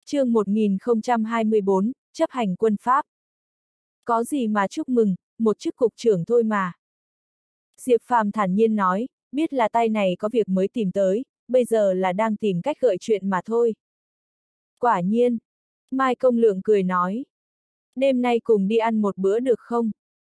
Chương 1024, chấp hành quân pháp. Có gì mà chúc mừng, một chức cục trưởng thôi mà. Diệp Phàm thản nhiên nói, biết là tay này có việc mới tìm tới, bây giờ là đang tìm cách gợi chuyện mà thôi. Quả nhiên. Mai Công Lượng cười nói. Đêm nay cùng đi ăn một bữa được không?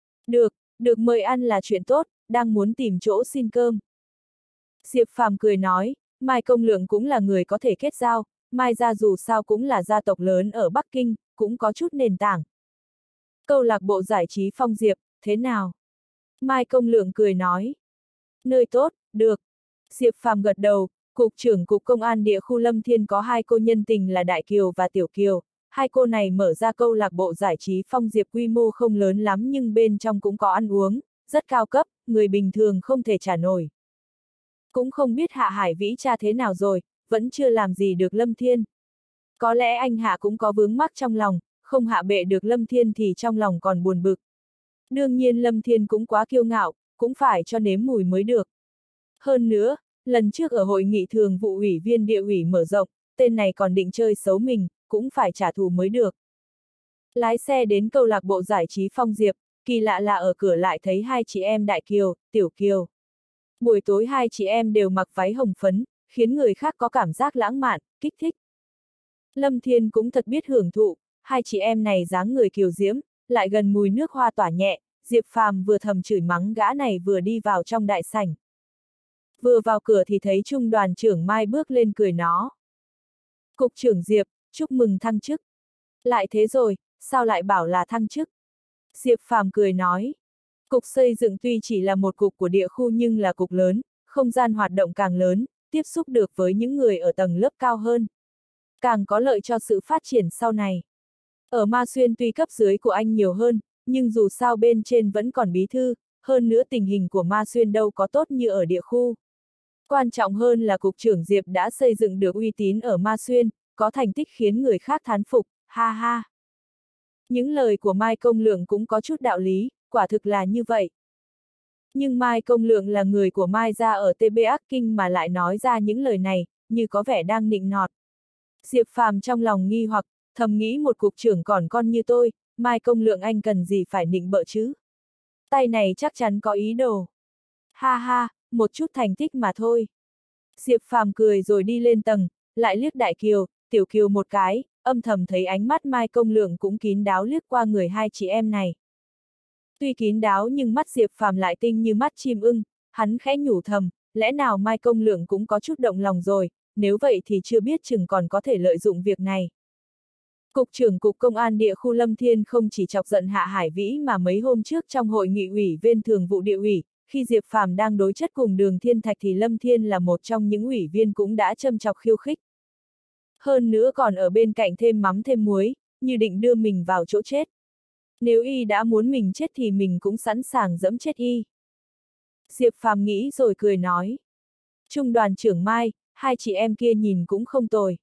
Được mời ăn là chuyện tốt, đang muốn tìm chỗ xin cơm. Diệp Phàm cười nói, Mai Công Lượng cũng là người có thể kết giao, Mai gia dù sao cũng là gia tộc lớn ở Bắc Kinh, cũng có chút nền tảng. Câu lạc bộ giải trí Phong Diệp, thế nào? Mai Công Lượng cười nói. Nơi tốt, được. Diệp Phàm gật đầu, Cục trưởng Cục Công an Địa khu Lâm Thiên có hai cô nhân tình là Đại Kiều và Tiểu Kiều. Hai cô này mở ra câu lạc bộ giải trí Phong Diệp quy mô không lớn lắm nhưng bên trong cũng có ăn uống, rất cao cấp, người bình thường không thể trả nổi. Cũng không biết Hạ Hải Vĩ cha thế nào rồi, vẫn chưa làm gì được Lâm Thiên. Có lẽ anh Hạ cũng có vướng mắc trong lòng, không hạ bệ được Lâm Thiên thì trong lòng còn buồn bực. Đương nhiên Lâm Thiên cũng quá kiêu ngạo, cũng phải cho nếm mùi mới được. Hơn nữa, lần trước ở hội nghị thường vụ ủy viên địa ủy mở rộng, tên này còn định chơi xấu mình, cũng phải trả thù mới được. Lái xe đến câu lạc bộ giải trí Phong Diệp, kỳ lạ là ở cửa lại thấy hai chị em Đại Kiều, Tiểu Kiều. Buổi tối hai chị em đều mặc váy hồng phấn, khiến người khác có cảm giác lãng mạn, kích thích. Lâm Thiên cũng thật biết hưởng thụ, hai chị em này dáng người kiều diễm, lại gần mùi nước hoa tỏa nhẹ, Diệp Phàm vừa thầm chửi mắng gã này vừa đi vào trong đại sảnh. Vừa vào cửa thì thấy Trung đoàn trưởng Mai bước lên cười nó. Cục trưởng Diệp, chúc mừng thăng chức. Lại thế rồi, sao lại bảo là thăng chức? Diệp Phàm cười nói. Cục xây dựng tuy chỉ là một cục của địa khu nhưng là cục lớn, không gian hoạt động càng lớn, tiếp xúc được với những người ở tầng lớp cao hơn. Càng có lợi cho sự phát triển sau này. Ở Ma Xuyên tuy cấp dưới của anh nhiều hơn, nhưng dù sao bên trên vẫn còn bí thư, hơn nữa tình hình của Ma Xuyên đâu có tốt như ở địa khu. Quan trọng hơn là Cục trưởng Diệp đã xây dựng được uy tín ở Ma Xuyên, có thành tích khiến người khác thán phục, ha ha. Những lời của Mai Công Lượng cũng có chút đạo lý, quả thực là như vậy. Nhưng Mai Công Lượng là người của Mai gia ở TB Bắc Kinh mà lại nói ra những lời này, như có vẻ đang nịnh nọt. Diệp Phàm trong lòng nghi hoặc, thầm nghĩ một cục trưởng còn con như tôi, Mai Công Lượng anh cần gì phải nịnh bợ chứ? Tay này chắc chắn có ý đồ. Ha ha, một chút thành tích mà thôi. Diệp Phàm cười rồi đi lên tầng, lại liếc Đại Kiều, Tiểu Kiều một cái, âm thầm thấy ánh mắt Mai Công Lượng cũng kín đáo liếc qua người hai chị em này. Tuy kín đáo nhưng mắt Diệp Phàm lại tinh như mắt chim ưng, hắn khẽ nhủ thầm, lẽ nào Mai Công Lượng cũng có chút động lòng rồi, nếu vậy thì chưa biết chừng còn có thể lợi dụng việc này. Cục trưởng Cục Công an Địa khu Lâm Thiên không chỉ chọc giận Hạ Hải Vĩ mà mấy hôm trước trong hội nghị ủy viên thường vụ địa ủy, khi Diệp Phàm đang đối chất cùng Đường Thiên Thạch thì Lâm Thiên là một trong những ủy viên cũng đã châm chọc khiêu khích. Hơn nữa còn ở bên cạnh thêm mắm thêm muối, như định đưa mình vào chỗ chết. Nếu y đã muốn mình chết thì mình cũng sẵn sàng giẫm chết y. Diệp Phàm nghĩ rồi cười nói. Trung đoàn trưởng Mai, hai chị em kia nhìn cũng không tồi.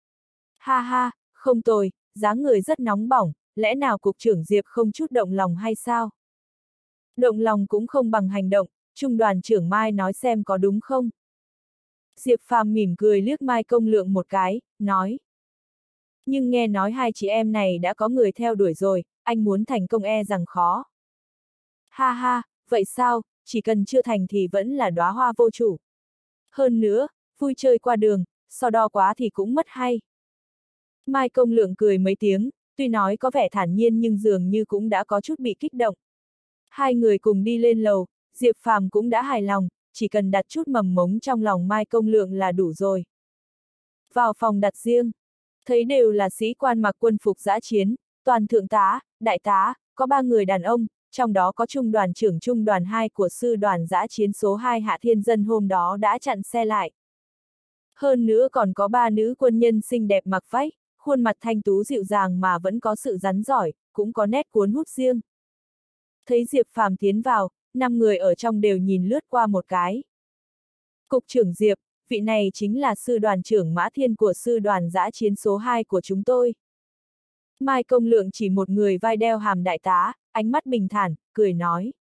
Ha ha, không tồi, dáng người rất nóng bỏng, lẽ nào cục trưởng Diệp không chút động lòng hay sao? Động lòng cũng không bằng hành động, Trung đoàn trưởng Mai nói xem có đúng không? Diệp Phàm mỉm cười liếc Mai Công Lượng một cái, nói. Nhưng nghe nói hai chị em này đã có người theo đuổi rồi, anh muốn thành công e rằng khó. Ha ha, vậy sao, chỉ cần chưa thành thì vẫn là đóa hoa vô chủ. Hơn nữa, vui chơi qua đường, so đo quá thì cũng mất hay. Mai Công Lượng cười mấy tiếng, tuy nói có vẻ thản nhiên nhưng dường như cũng đã có chút bị kích động. Hai người cùng đi lên lầu, Diệp Phàm cũng đã hài lòng, chỉ cần đặt chút mầm mống trong lòng Mai Công Lượng là đủ rồi. Vào phòng đặt riêng, thấy đều là sĩ quan mặc quân phục dã chiến, toàn thượng tá, đại tá, có 3 người đàn ông, trong đó có trung đoàn trưởng trung đoàn 2 của sư đoàn dã chiến số 2 Hạ Thiên Dân hôm đó đã chặn xe lại. Hơn nữa còn có 3 nữ quân nhân xinh đẹp mặc váy, khuôn mặt thanh tú dịu dàng mà vẫn có sự rắn giỏi, cũng có nét cuốn hút riêng. Thấy Diệp Phàm tiến vào, 5 người ở trong đều nhìn lướt qua một cái. Cục trưởng Diệp, vị này chính là sư đoàn trưởng Mã Thiên của sư đoàn dã chiến số 2 của chúng tôi. Mai Công Lượng chỉ một người vai đeo hàm đại tá, ánh mắt bình thản, cười nói.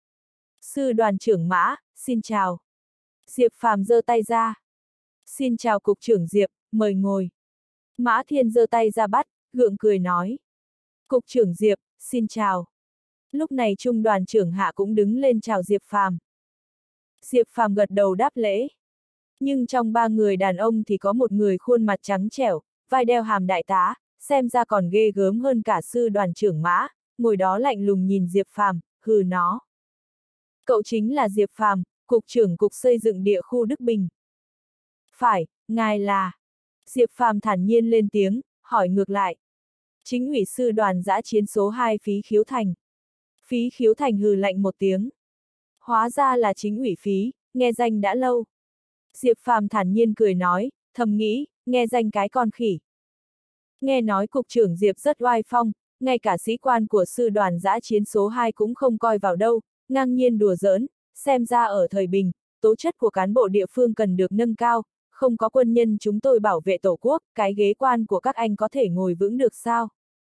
Sư đoàn trưởng Mã, xin chào. Diệp Phàm giơ tay ra. Xin chào cục trưởng Diệp, mời ngồi. Mã Thiên giơ tay ra bắt, gượng cười nói. Cục trưởng Diệp, xin chào. Lúc này trung đoàn trưởng Hạ cũng đứng lên chào Diệp Phàm. Diệp Phàm gật đầu đáp lễ. Nhưng trong ba người đàn ông thì có một người khuôn mặt trắng trẻo, vai đeo hàm đại tá, xem ra còn ghê gớm hơn cả sư đoàn trưởng Mã, ngồi đó lạnh lùng nhìn Diệp Phàm, hừ nó. Cậu chính là Diệp Phàm, cục trưởng cục xây dựng địa khu Đức Bình. Phải, ngài là. Diệp Phàm thản nhiên lên tiếng, hỏi ngược lại. Chính ủy sư đoàn dã chiến số 2 Phí Khiếu Thành. Phí Khiếu Thành hừ lạnh một tiếng. Hóa ra là chính ủy Phí, nghe danh đã lâu. Diệp Phàm thản nhiên cười nói, thầm nghĩ, nghe danh cái con khỉ. Nghe nói cục trưởng Diệp rất oai phong, ngay cả sĩ quan của sư đoàn dã chiến số 2 cũng không coi vào đâu, ngang nhiên đùa giỡn, xem ra ở thời bình, tố chất của cán bộ địa phương cần được nâng cao, không có quân nhân chúng tôi bảo vệ tổ quốc, cái ghế quan của các anh có thể ngồi vững được sao?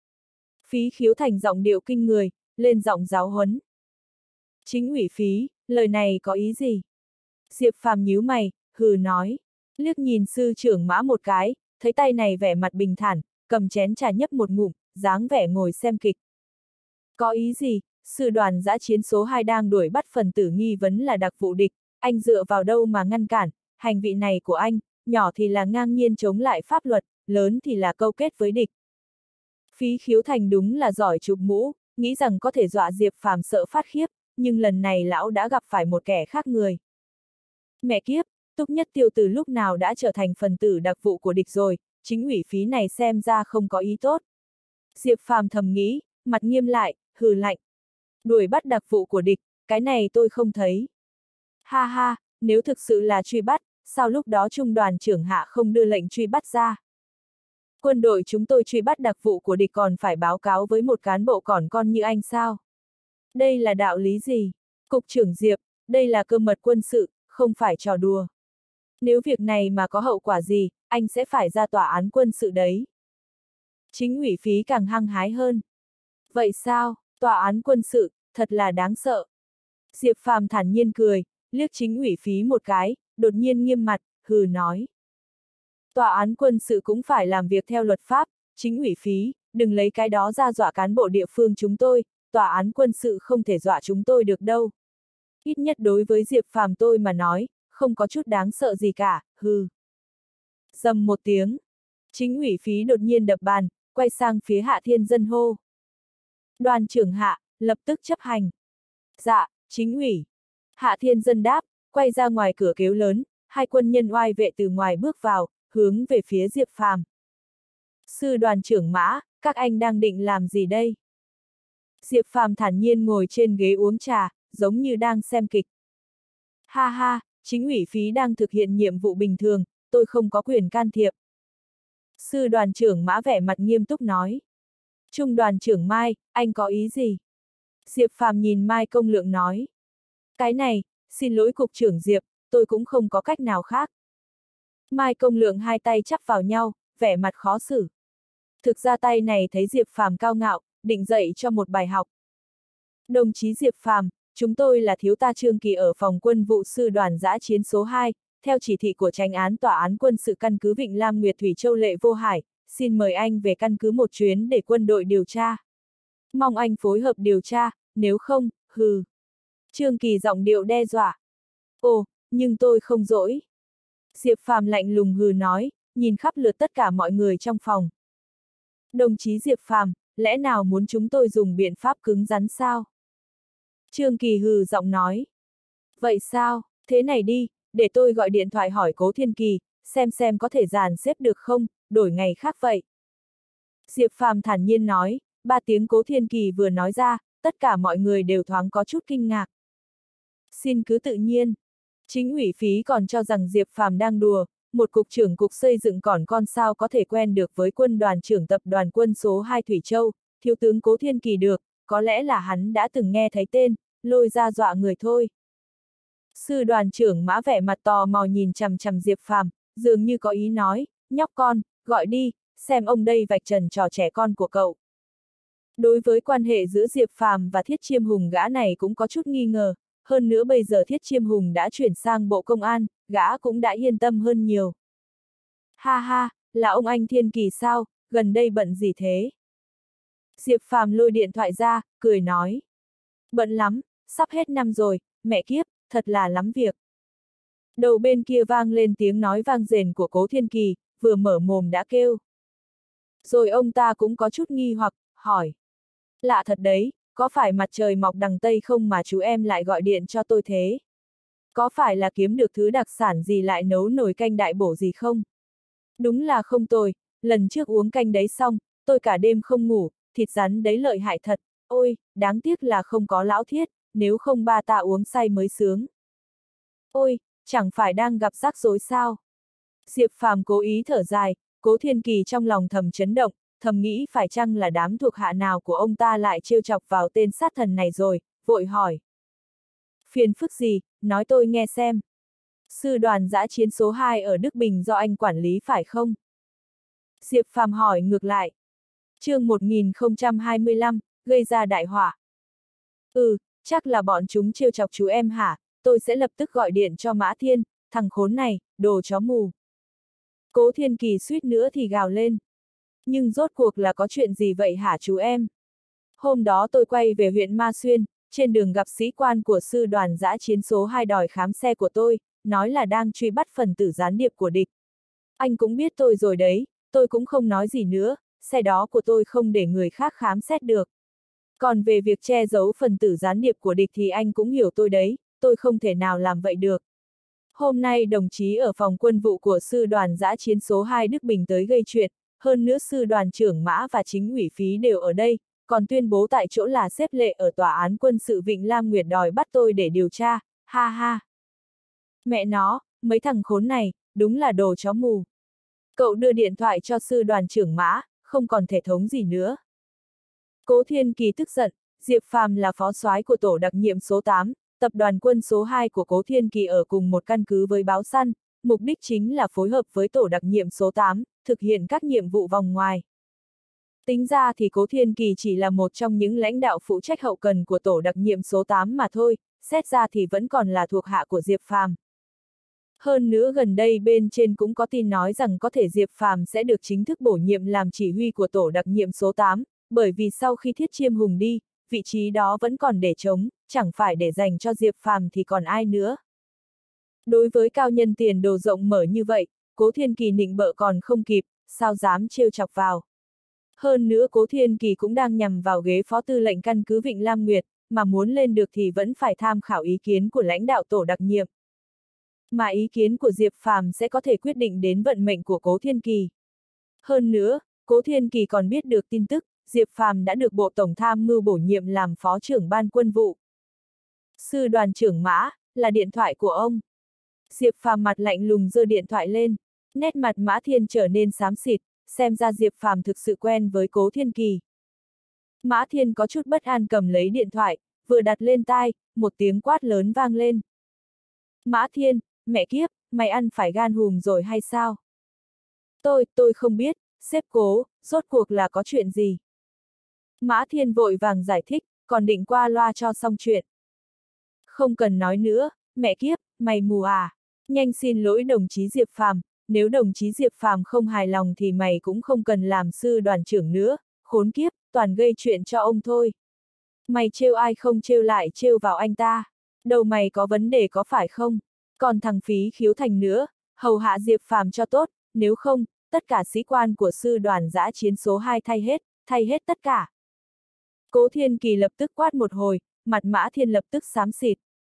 Phí Khiếu Thành giọng điệu kinh người, lên giọng giáo huấn. Chính ủy Phí, lời này có ý gì? Diệp Phàm nhíu mày, hừ nói, liếc nhìn sư trưởng Mã một cái, thấy tay này vẻ mặt bình thản, cầm chén trà nhấp một ngụm, dáng vẻ ngồi xem kịch. Có ý gì? Sư đoàn dã chiến số 2 đang đuổi bắt phần tử nghi vấn là đặc vụ địch, anh dựa vào đâu mà ngăn cản, hành vi này của anh, nhỏ thì là ngang nhiên chống lại pháp luật, lớn thì là câu kết với địch. Phí Khiếu Thành đúng là giỏi chụp mũ, nghĩ rằng có thể dọa Diệp Phàm sợ phát khiếp, nhưng lần này lão đã gặp phải một kẻ khác người. Mẹ kiếp, Túc Nhất Tiêu từ lúc nào đã trở thành phần tử đặc vụ của địch rồi, chính ủy Phí này xem ra không có ý tốt. Diệp Phàm thầm nghĩ, mặt nghiêm lại, hừ lạnh. Đuổi bắt đặc vụ của địch, cái này tôi không thấy. Ha ha, nếu thực sự là truy bắt, sao lúc đó trung đoàn trưởng Hạ không đưa lệnh truy bắt ra? Quân đội chúng tôi truy bắt đặc vụ của địch còn phải báo cáo với một cán bộ còn con như anh sao? Đây là đạo lý gì? Cục trưởng Diệp, đây là cơ mật quân sự, không phải trò đùa. Nếu việc này mà có hậu quả gì, anh sẽ phải ra tòa án quân sự đấy. Chính ủy Phí càng hăng hái hơn. Vậy sao, tòa án quân sự, thật là đáng sợ. Diệp Phàm thản nhiên cười, liếc chính ủy Phí một cái, đột nhiên nghiêm mặt, hừ nói. Tòa án quân sự cũng phải làm việc theo luật pháp, chính ủy Phí, đừng lấy cái đó ra dọa cán bộ địa phương chúng tôi, tòa án quân sự không thể dọa chúng tôi được đâu. Ít nhất đối với Diệp Phàm tôi mà nói, không có chút đáng sợ gì cả, hừ. Dầm một tiếng, chính ủy Phí đột nhiên đập bàn, quay sang phía Hạ Thiên Dân hô. Đoàn trưởng Hạ, lập tức chấp hành. Dạ, chính ủy. Hạ Thiên Dân đáp, quay ra ngoài cửa kéo lớn, hai quân nhân oai vệ từ ngoài bước vào, hướng về phía Diệp Phàm. Sư đoàn trưởng Mã, các anh đang định làm gì đây? Diệp Phàm thản nhiên ngồi trên ghế uống trà, giống như đang xem kịch. Ha ha, chính ủy Phí đang thực hiện nhiệm vụ bình thường, tôi không có quyền can thiệp. Sư đoàn trưởng Mã vẻ mặt nghiêm túc nói. Trung đoàn trưởng Mai, anh có ý gì? Diệp Phàm nhìn Mai Công Lượng nói. Cái này, xin lỗi cục trưởng Diệp, tôi cũng không có cách nào khác. Mai Công Lượng hai tay chắp vào nhau, vẻ mặt khó xử. Thực ra tay này thấy Diệp Phàm cao ngạo, định dạy cho một bài học. Đồng chí Diệp Phàm, chúng tôi là thiếu tá Trương Kỳ ở phòng quân vụ sư đoàn dã chiến số 2, theo chỉ thị của chánh án tòa án quân sự căn cứ Vịnh Lam Nguyệt Thủy Châu Lệ Vô Hải, xin mời anh về căn cứ một chuyến để quân đội điều tra. Mong anh phối hợp điều tra, nếu không, hừ. Trương Kỳ giọng điệu đe dọa. Ồ, nhưng tôi không dỗi. Diệp Phàm lạnh lùng hừ nói, nhìn khắp lượt tất cả mọi người trong phòng. Đồng chí Diệp Phàm, lẽ nào muốn chúng tôi dùng biện pháp cứng rắn sao? Trương Kỳ hừ giọng nói. Vậy sao, thế này đi, để tôi gọi điện thoại hỏi Cố Thiên Kỳ, xem có thể dàn xếp được không, đổi ngày khác vậy. Diệp Phàm thản nhiên nói, ba tiếng Cố Thiên Kỳ vừa nói ra, tất cả mọi người đều thoáng có chút kinh ngạc. Xin cứ tự nhiên. Chính ủy Phí còn cho rằng Diệp Phàm đang đùa, một cục trưởng cục xây dựng còn con sao có thể quen được với quân đoàn trưởng tập đoàn quân số 2 Thủy Châu, thiếu tướng Cố Thiên Kỳ được, có lẽ là hắn đã từng nghe thấy tên, lôi ra dọa người thôi. Sư đoàn trưởng Mã vẻ mặt tò mò nhìn chằm chằm Diệp Phàm, dường như có ý nói, nhóc con, gọi đi, xem ông đây vạch trần trò trẻ con của cậu. Đối với quan hệ giữa Diệp Phàm và Thiết Chiêm Hùng gã này cũng có chút nghi ngờ, hơn nữa bây giờ Thiết Chiêm Hùng đã chuyển sang Bộ Công an, gã cũng đã yên tâm hơn nhiều. Ha ha, là ông anh Thiên Kỳ sao, gần đây bận gì thế? Diệp Phàm lôi điện thoại ra, cười nói. Bận lắm, sắp hết năm rồi, mẹ kiếp, thật là lắm việc. Đầu bên kia vang lên tiếng nói vang rền của Cố Thiên Kỳ, vừa mở mồm đã kêu. Rồi ông ta cũng có chút nghi hoặc, hỏi. Lạ thật đấy, có phải mặt trời mọc đằng Tây không mà chú em lại gọi điện cho tôi thế? Có phải là kiếm được thứ đặc sản gì lại nấu nồi canh đại bổ gì không? Đúng là không tồi, lần trước uống canh đấy xong, tôi cả đêm không ngủ, thịt rắn đấy lợi hại thật, ôi, đáng tiếc là không có lão Thiết, nếu không ba ta uống say mới sướng. Ôi, chẳng phải đang gặp rắc rối sao? Diệp Phàm cố ý thở dài, Cố Thiên Kỳ trong lòng thầm chấn động, thầm nghĩ phải chăng là đám thuộc hạ nào của ông ta lại trêu chọc vào tên sát thần này rồi, vội hỏi. Phiền phức gì, nói tôi nghe xem. Sư đoàn dã chiến số 2 ở Đức Bình do anh quản lý phải không? Diệp Phàm hỏi ngược lại. Chương 1025, gây ra đại họa. Chắc là bọn chúng trêu chọc chú em hả, tôi sẽ lập tức gọi điện cho Mã Thiên, thằng khốn này, đồ chó mù. Cố Thiên Kỳ suýt nữa thì gào lên. Nhưng rốt cuộc là có chuyện gì vậy hả chú em? Hôm đó tôi quay về huyện Ma Xuyên, trên đường gặp sĩ quan của sư đoàn dã chiến số 2 đòi khám xe của tôi, nói là đang truy bắt phần tử gián điệp của địch. Anh cũng biết tôi rồi đấy, tôi cũng không nói gì nữa, xe đó của tôi không để người khác khám xét được. Còn về việc che giấu phần tử gián điệp của địch thì anh cũng hiểu tôi đấy, tôi không thể nào làm vậy được. Hôm nay đồng chí ở phòng quân vụ của sư đoàn dã chiến số 2 Đức Bình tới gây chuyện, hơn nữa sư đoàn trưởng Mã và chính ủy Phí đều ở đây, còn tuyên bố tại chỗ là xếp lệ ở tòa án quân sự Vịnh Lam Nguyệt đòi bắt tôi để điều tra, ha ha. Mẹ nó, mấy thằng khốn này, đúng là đồ chó mù. Cậu đưa điện thoại cho sư đoàn trưởng Mã, không còn thể thống gì nữa. Cố Thiên Kỳ tức giận, Diệp Phàm là phó soái của tổ đặc nhiệm số 8, tập đoàn quân số 2 của Cố Thiên Kỳ ở cùng một căn cứ với báo săn, mục đích chính là phối hợp với tổ đặc nhiệm số 8, thực hiện các nhiệm vụ vòng ngoài. Tính ra thì Cố Thiên Kỳ chỉ là một trong những lãnh đạo phụ trách hậu cần của tổ đặc nhiệm số 8 mà thôi, xét ra thì vẫn còn là thuộc hạ của Diệp Phàm. Hơn nữa gần đây bên trên cũng có tin nói rằng có thể Diệp Phàm sẽ được chính thức bổ nhiệm làm chỉ huy của tổ đặc nhiệm số 8, bởi vì sau khi Thiết Chiêm Hùng đi, vị trí đó vẫn còn để trống, chẳng phải để dành cho Diệp Phàm thì còn ai nữa. Đối với cao nhân tiền đồ rộng mở như vậy, Cố Thiên Kỳ nịnh bợ còn không kịp, sao dám trêu chọc vào. Hơn nữa Cố Thiên Kỳ cũng đang nhằm vào ghế phó tư lệnh căn cứ Vịnh Lam Nguyệt, mà muốn lên được thì vẫn phải tham khảo ý kiến của lãnh đạo tổ đặc nhiệm. Mà ý kiến của Diệp Phàm sẽ có thể quyết định đến vận mệnh của Cố Thiên Kỳ. Hơn nữa, Cố Thiên Kỳ còn biết được tin tức, Diệp Phàm đã được Bộ Tổng tham mưu bổ nhiệm làm phó trưởng ban quân vụ. Sư đoàn trưởng Mã, là điện thoại của ông. Diệp Phàm mặt lạnh lùng giơ điện thoại lên, nét mặt Mã Thiên trở nên xám xịt, xem ra Diệp Phàm thực sự quen với Cố Thiên Kỳ. Mã Thiên có chút bất an cầm lấy điện thoại, vừa đặt lên tai, một tiếng quát lớn vang lên. Mã Thiên, mẹ kiếp, mày ăn phải gan hùm rồi hay sao? Tôi không biết, sếp Cố, rốt cuộc là có chuyện gì? Mã Thiên vội vàng giải thích, còn định qua loa cho xong chuyện. Không cần nói nữa, mẹ kiếp, mày mù à? Nhanh xin lỗi đồng chí Diệp Phàm, nếu đồng chí Diệp Phàm không hài lòng thì mày cũng không cần làm sư đoàn trưởng nữa, khốn kiếp, toàn gây chuyện cho ông thôi. Mày trêu ai không trêu lại trêu vào anh ta, đầu mày có vấn đề có phải không? Còn thằng Phí Khiếu Thành nữa, hầu hạ Diệp Phàm cho tốt, nếu không, tất cả sĩ quan của sư đoàn dã chiến số 2 thay hết tất cả. Cố Thiên Kỳ lập tức quát một hồi, mặt Mã Thiên lập tức xám xịt.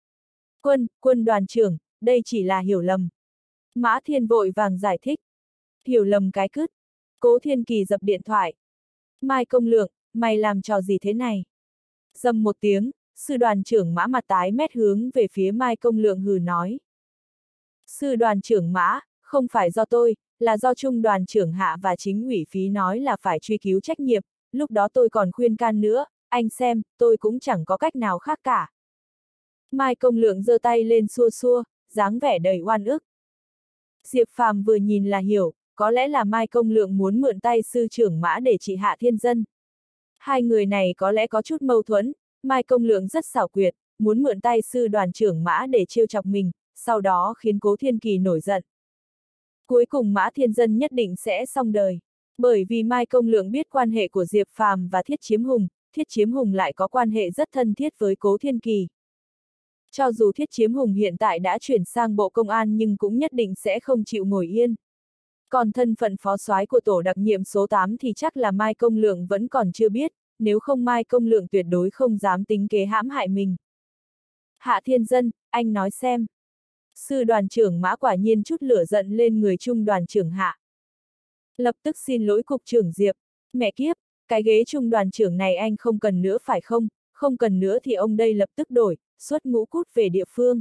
Quân đoàn trưởng, đây chỉ là hiểu lầm. Mã Thiên vội vàng giải thích. Hiểu lầm cái cứt. Cố Thiên Kỳ dập điện thoại. Mai Công Lượng, mày làm trò gì thế này? Dầm một tiếng, sư đoàn trưởng Mã mặt tái mét hướng về phía Mai Công Lượng hừ nói. Sư đoàn trưởng Mã, không phải do tôi, là do trung đoàn trưởng Hạ và chính ủy Phí nói là phải truy cứu trách nhiệm, lúc đó tôi còn khuyên can nữa, anh xem, tôi cũng chẳng có cách nào khác cả. Mai Công Lượng giơ tay lên xua xua, dáng vẻ đầy oan ức. Diệp Phàm vừa nhìn là hiểu, có lẽ là Mai Công Lượng muốn mượn tay sư trưởng Mã để trị Hạ Thiên Dân. Hai người này có lẽ có chút mâu thuẫn, Mai Công Lượng rất xảo quyệt, muốn mượn tay sư đoàn trưởng Mã để trêu chọc mình, sau đó khiến Cố Thiên Kỳ nổi giận. Cuối cùng Mã Thiên Dân nhất định sẽ xong đời. Bởi vì Mai Công Lượng biết quan hệ của Diệp Phàm và Thiết Chiếm Hùng lại có quan hệ rất thân thiết với Cố Thiên Kỳ. Cho dù Thiết Chiếm Hùng hiện tại đã chuyển sang Bộ Công an nhưng cũng nhất định sẽ không chịu ngồi yên. Còn thân phận phó soái của tổ đặc nhiệm số 8 thì chắc là Mai Công Lượng vẫn còn chưa biết, nếu không Mai Công Lượng tuyệt đối không dám tính kế hãm hại mình. Hạ Thiên Dân, anh nói xem. Sư đoàn trưởng Mã quả nhiên chút lửa giận lên người trung đoàn trưởng Hạ. Lập tức xin lỗi cục trưởng Diệp, mẹ kiếp, cái ghế trung đoàn trưởng này anh không cần nữa phải không, không cần nữa thì ông đây lập tức đổi, xuất ngũ cút về địa phương.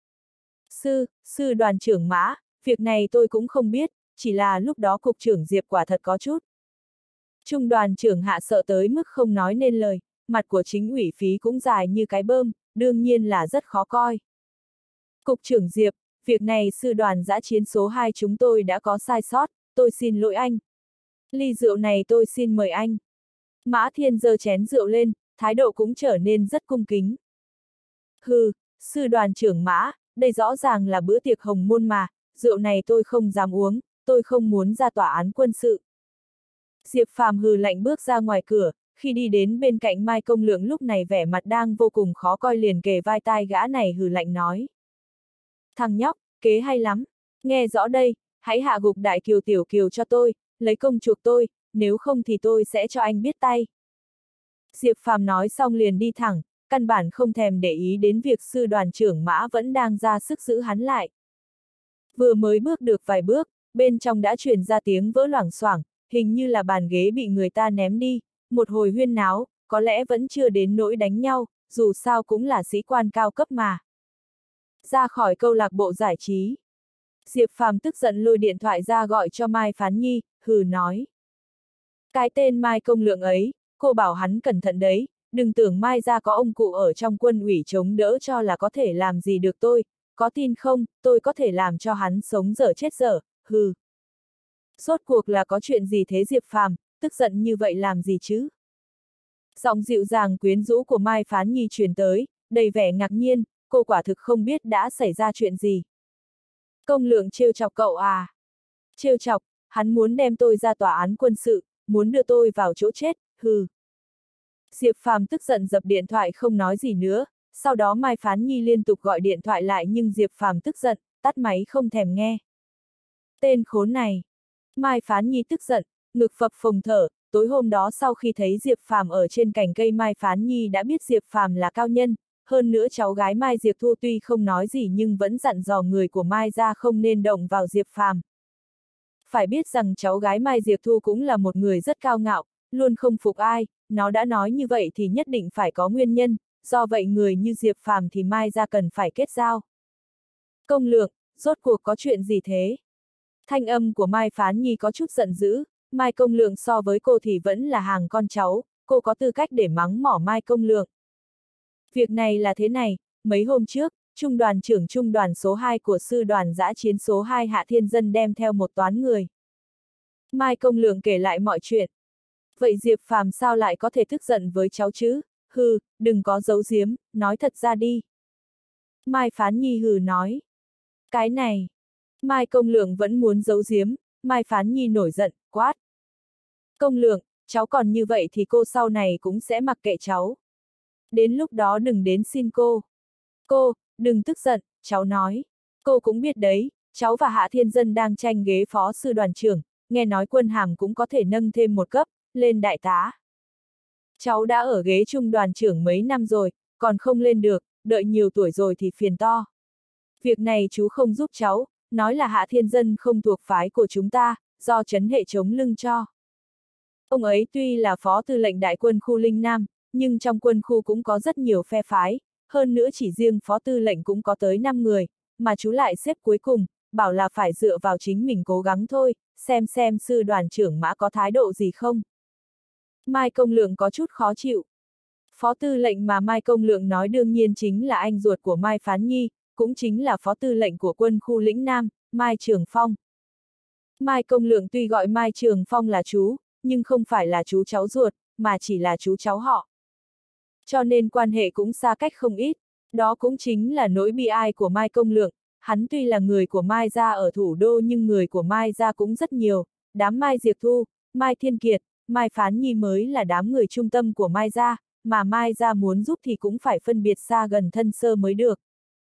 Sư đoàn trưởng Mã, việc này tôi cũng không biết, chỉ là lúc đó cục trưởng Diệp quả thật có chút. Trung đoàn trưởng Hạ sợ tới mức không nói nên lời, mặt của chính ủy phí cũng dài như cái bơm, đương nhiên là rất khó coi. Cục trưởng Diệp, việc này sư đoàn dã chiến số 2 chúng tôi đã có sai sót, tôi xin lỗi anh. Ly rượu này tôi xin mời anh. Mã Thiên giơ chén rượu lên, thái độ cũng trở nên rất cung kính. Hừ, sư đoàn trưởng Mã, đây rõ ràng là bữa tiệc hồng môn mà, rượu này tôi không dám uống, tôi không muốn ra tòa án quân sự. Diệp Phàm hừ lạnh bước ra ngoài cửa, khi đi đến bên cạnh Mai Công Lượng lúc này vẻ mặt đang vô cùng khó coi liền kề vai tai gã này hừ lạnh nói. Thằng nhóc, kế hay lắm, nghe rõ đây, hãy hạ gục Đại Kiều Tiểu Kiều cho tôi, lấy công chuộc tôi, nếu không thì tôi sẽ cho anh biết tay. Diệp Phàm nói xong liền đi thẳng, căn bản không thèm để ý đến việc sư đoàn trưởng Mã vẫn đang ra sức giữ hắn lại. Vừa mới bước được vài bước, bên trong đã truyền ra tiếng vỡ loảng xoảng, hình như là bàn ghế bị người ta ném đi, một hồi huyên náo, có lẽ vẫn chưa đến nỗi đánh nhau, dù sao cũng là sĩ quan cao cấp mà. Ra khỏi câu lạc bộ giải trí. Diệp Phàm tức giận lôi điện thoại ra gọi cho Mai Phán Nhi, hừ nói. Cái tên Mai Công Lượng ấy, cô bảo hắn cẩn thận đấy, đừng tưởng Mai ra có ông cụ ở trong quân ủy chống đỡ cho là có thể làm gì được tôi, có tin không, tôi có thể làm cho hắn sống dở chết dở, hừ. Rốt cuộc là có chuyện gì thế Diệp Phàm, tức giận như vậy làm gì chứ? Giọng dịu dàng quyến rũ của Mai Phán Nhi truyền tới, đầy vẻ ngạc nhiên, cô quả thực không biết đã xảy ra chuyện gì. Công Lượng trêu chọc cậu à? Trêu chọc, hắn muốn đem tôi ra tòa án quân sự, muốn đưa tôi vào chỗ chết, hừ. Diệp Phàm tức giận dập điện thoại không nói gì nữa, sau đó Mai Phán Nhi liên tục gọi điện thoại lại nhưng Diệp Phàm tức giận, tắt máy không thèm nghe. Tên khốn này. Mai Phán Nhi tức giận, ngực phập phồng thở, tối hôm đó sau khi thấy Diệp Phàm ở trên cành cây Mai Phán Nhi đã biết Diệp Phàm là cao nhân, hơn nữa cháu gái Mai Diệp Thu tuy không nói gì nhưng vẫn dặn dò người của Mai ra không nên động vào Diệp Phàm. Phải biết rằng cháu gái Mai Diệp Thu cũng là một người rất cao ngạo, luôn không phục ai, nó đã nói như vậy thì nhất định phải có nguyên nhân, do vậy người như Diệp Phàm thì Mai ra cần phải kết giao. Công Lượng, rốt cuộc có chuyện gì thế? Thanh âm của Mai Phán Nhi có chút giận dữ, Mai Công Lượng so với cô thì vẫn là hàng con cháu, cô có tư cách để mắng mỏ Mai Công Lượng. Việc này là thế này, mấy hôm trước, Trung đoàn trưởng Trung đoàn số 2 của sư đoàn dã chiến số 2 Hạ Thiên Dân đem theo một toán người. Mai Công Lượng kể lại mọi chuyện. Vậy Diệp Phàm sao lại có thể tức giận với cháu chứ? Hừ, đừng có giấu giếm, nói thật ra đi. Mai Phán Nhi hừ nói. Cái này. Mai Công Lượng vẫn muốn giấu giếm, Mai Phán Nhi nổi giận, quát. Công Lượng, cháu còn như vậy thì cô sau này cũng sẽ mặc kệ cháu. Đến lúc đó đừng đến xin cô. Cô, đừng tức giận, cháu nói. Cô cũng biết đấy, cháu và Hạ Thiên Dân đang tranh ghế phó sư đoàn trưởng, nghe nói quân hàm cũng có thể nâng thêm một cấp, lên đại tá. Cháu đã ở ghế trung đoàn trưởng mấy năm rồi, còn không lên được, đợi nhiều tuổi rồi thì phiền to. Việc này chú không giúp cháu, nói là Hạ Thiên Dân không thuộc phái của chúng ta, do trấn hệ chống lưng cho. Ông ấy tuy là phó tư lệnh đại quân khu Linh Nam, nhưng trong quân khu cũng có rất nhiều phe phái, hơn nữa chỉ riêng phó tư lệnh cũng có tới 5 người, mà chú lại xếp cuối cùng, bảo là phải dựa vào chính mình cố gắng thôi, xem sư đoàn trưởng Mã có thái độ gì không. Mai Công Lượng có chút khó chịu. Phó tư lệnh mà Mai Công Lượng nói đương nhiên chính là anh ruột của Mai Phán Nhi, cũng chính là phó tư lệnh của quân khu lĩnh Nam, Mai Trường Phong. Mai Công Lượng tuy gọi Mai Trường Phong là chú, nhưng không phải là chú cháu ruột, mà chỉ là chú cháu họ. Cho nên quan hệ cũng xa cách không ít, đó cũng chính là nỗi bi ai của Mai Công Lượng, hắn tuy là người của Mai gia ở thủ đô nhưng người của Mai gia cũng rất nhiều, đám Mai Diệp Thu, Mai Thiên Kiệt, Mai Phán Nhi mới là đám người trung tâm của Mai gia, mà Mai gia muốn giúp thì cũng phải phân biệt xa gần thân sơ mới được.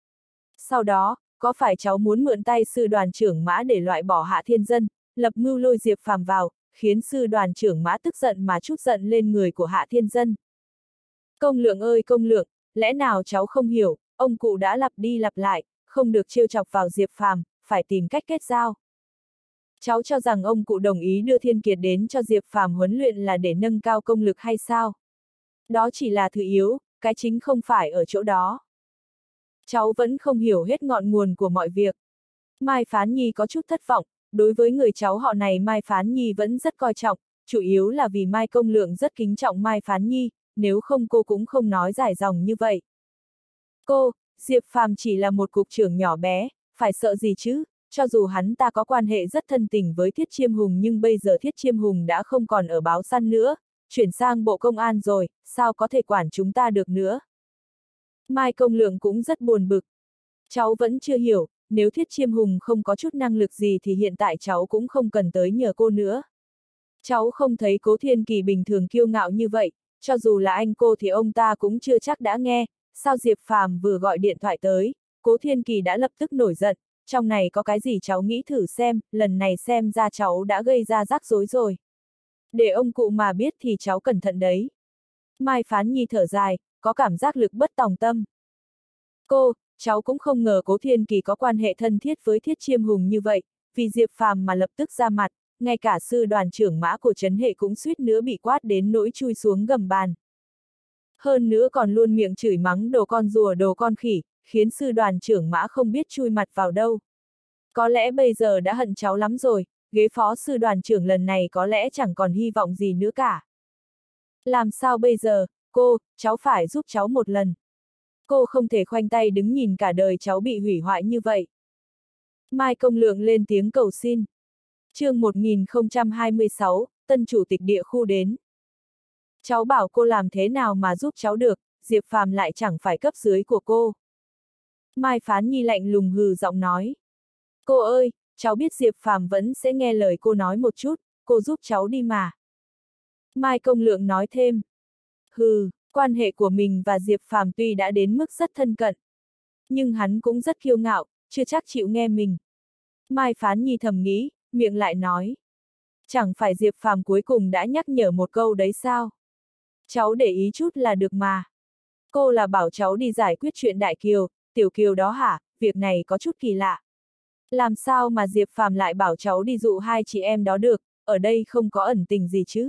Sau đó, có phải cháu muốn mượn tay sư đoàn trưởng Mã để loại bỏ Hạ Thiên Dân, lập mưu lôi Diệp Phàm vào, khiến sư đoàn trưởng Mã tức giận mà trút giận lên người của Hạ Thiên Dân? Công Lượng ơi Công Lượng, lẽ nào cháu không hiểu, ông cụ đã lặp đi lặp lại, không được trêu chọc vào Diệp Phàm, phải tìm cách kết giao. Cháu cho rằng ông cụ đồng ý đưa Thiên Kiệt đến cho Diệp Phàm huấn luyện là để nâng cao công lực hay sao? Đó chỉ là thứ yếu, cái chính không phải ở chỗ đó. Cháu vẫn không hiểu hết ngọn nguồn của mọi việc. Mai Phán Nhi có chút thất vọng, đối với người cháu họ này Mai Phán Nhi vẫn rất coi trọng, chủ yếu là vì Mai Công Lượng rất kính trọng Mai Phán Nhi, nếu không cô cũng không nói dài dòng như vậy. Cô, Diệp Phàm chỉ là một cục trưởng nhỏ bé, phải sợ gì chứ, cho dù hắn ta có quan hệ rất thân tình với Thiết Chiêm Hùng nhưng bây giờ Thiết Chiêm Hùng đã không còn ở báo săn nữa, chuyển sang Bộ Công an rồi, sao có thể quản chúng ta được nữa. Mai Công Lượng cũng rất buồn bực. Cháu vẫn chưa hiểu, nếu Thiết Chiêm Hùng không có chút năng lực gì thì hiện tại cháu cũng không cần tới nhờ cô nữa. Cháu không thấy Cố Thiên Kỳ bình thường kiêu ngạo như vậy, cho dù là anh cô thì ông ta cũng chưa chắc đã nghe, sao Diệp Phàm vừa gọi điện thoại tới, Cố Thiên Kỳ đã lập tức nổi giận, trong này có cái gì cháu nghĩ thử xem, lần này xem ra cháu đã gây ra rắc rối rồi. Để ông cụ mà biết thì cháu cẩn thận đấy. Mai Phán Nhi thở dài, có cảm giác lực bất tòng tâm. Cô, cháu cũng không ngờ Cố Thiên Kỳ có quan hệ thân thiết với Thiết Chiêm Hùng như vậy, vì Diệp Phàm mà lập tức ra mặt, ngay cả sư đoàn trưởng Mã của Trấn Hệ cũng suýt nữa bị quát đến nỗi chui xuống gầm bàn. Hơn nữa còn luôn miệng chửi mắng đồ con rùa đồ con khỉ, khiến sư đoàn trưởng Mã không biết chui mặt vào đâu. Có lẽ bây giờ đã hận cháu lắm rồi, ghế phó sư đoàn trưởng lần này có lẽ chẳng còn hy vọng gì nữa cả. Làm sao bây giờ, cô, cháu phải giúp cháu một lần. Cô không thể khoanh tay đứng nhìn cả đời cháu bị hủy hoại như vậy. Mai Công Lượng lên tiếng cầu xin. Chương 1026, tân chủ tịch địa khu đến. Cháu bảo cô làm thế nào mà giúp cháu được, Diệp Phàm lại chẳng phải cấp dưới của cô. Mai Phán Nhi lạnh lùng hừ giọng nói. Cô ơi, cháu biết Diệp Phàm vẫn sẽ nghe lời cô nói một chút, cô giúp cháu đi mà. Mai Công Lượng nói thêm. Hừ, quan hệ của mình và Diệp Phàm tuy đã đến mức rất thân cận, nhưng hắn cũng rất kiêu ngạo, chưa chắc chịu nghe mình. Mai Phán Nhi thầm nghĩ, miệng lại nói. Chẳng phải Diệp Phàm cuối cùng đã nhắc nhở một câu đấy sao? Cháu để ý chút là được mà. Cô là bảo cháu đi giải quyết chuyện Đại Kiều, Tiểu Kiều đó hả? Việc này có chút kỳ lạ. Làm sao mà Diệp Phàm lại bảo cháu đi dụ hai chị em đó được, ở đây không có ẩn tình gì chứ?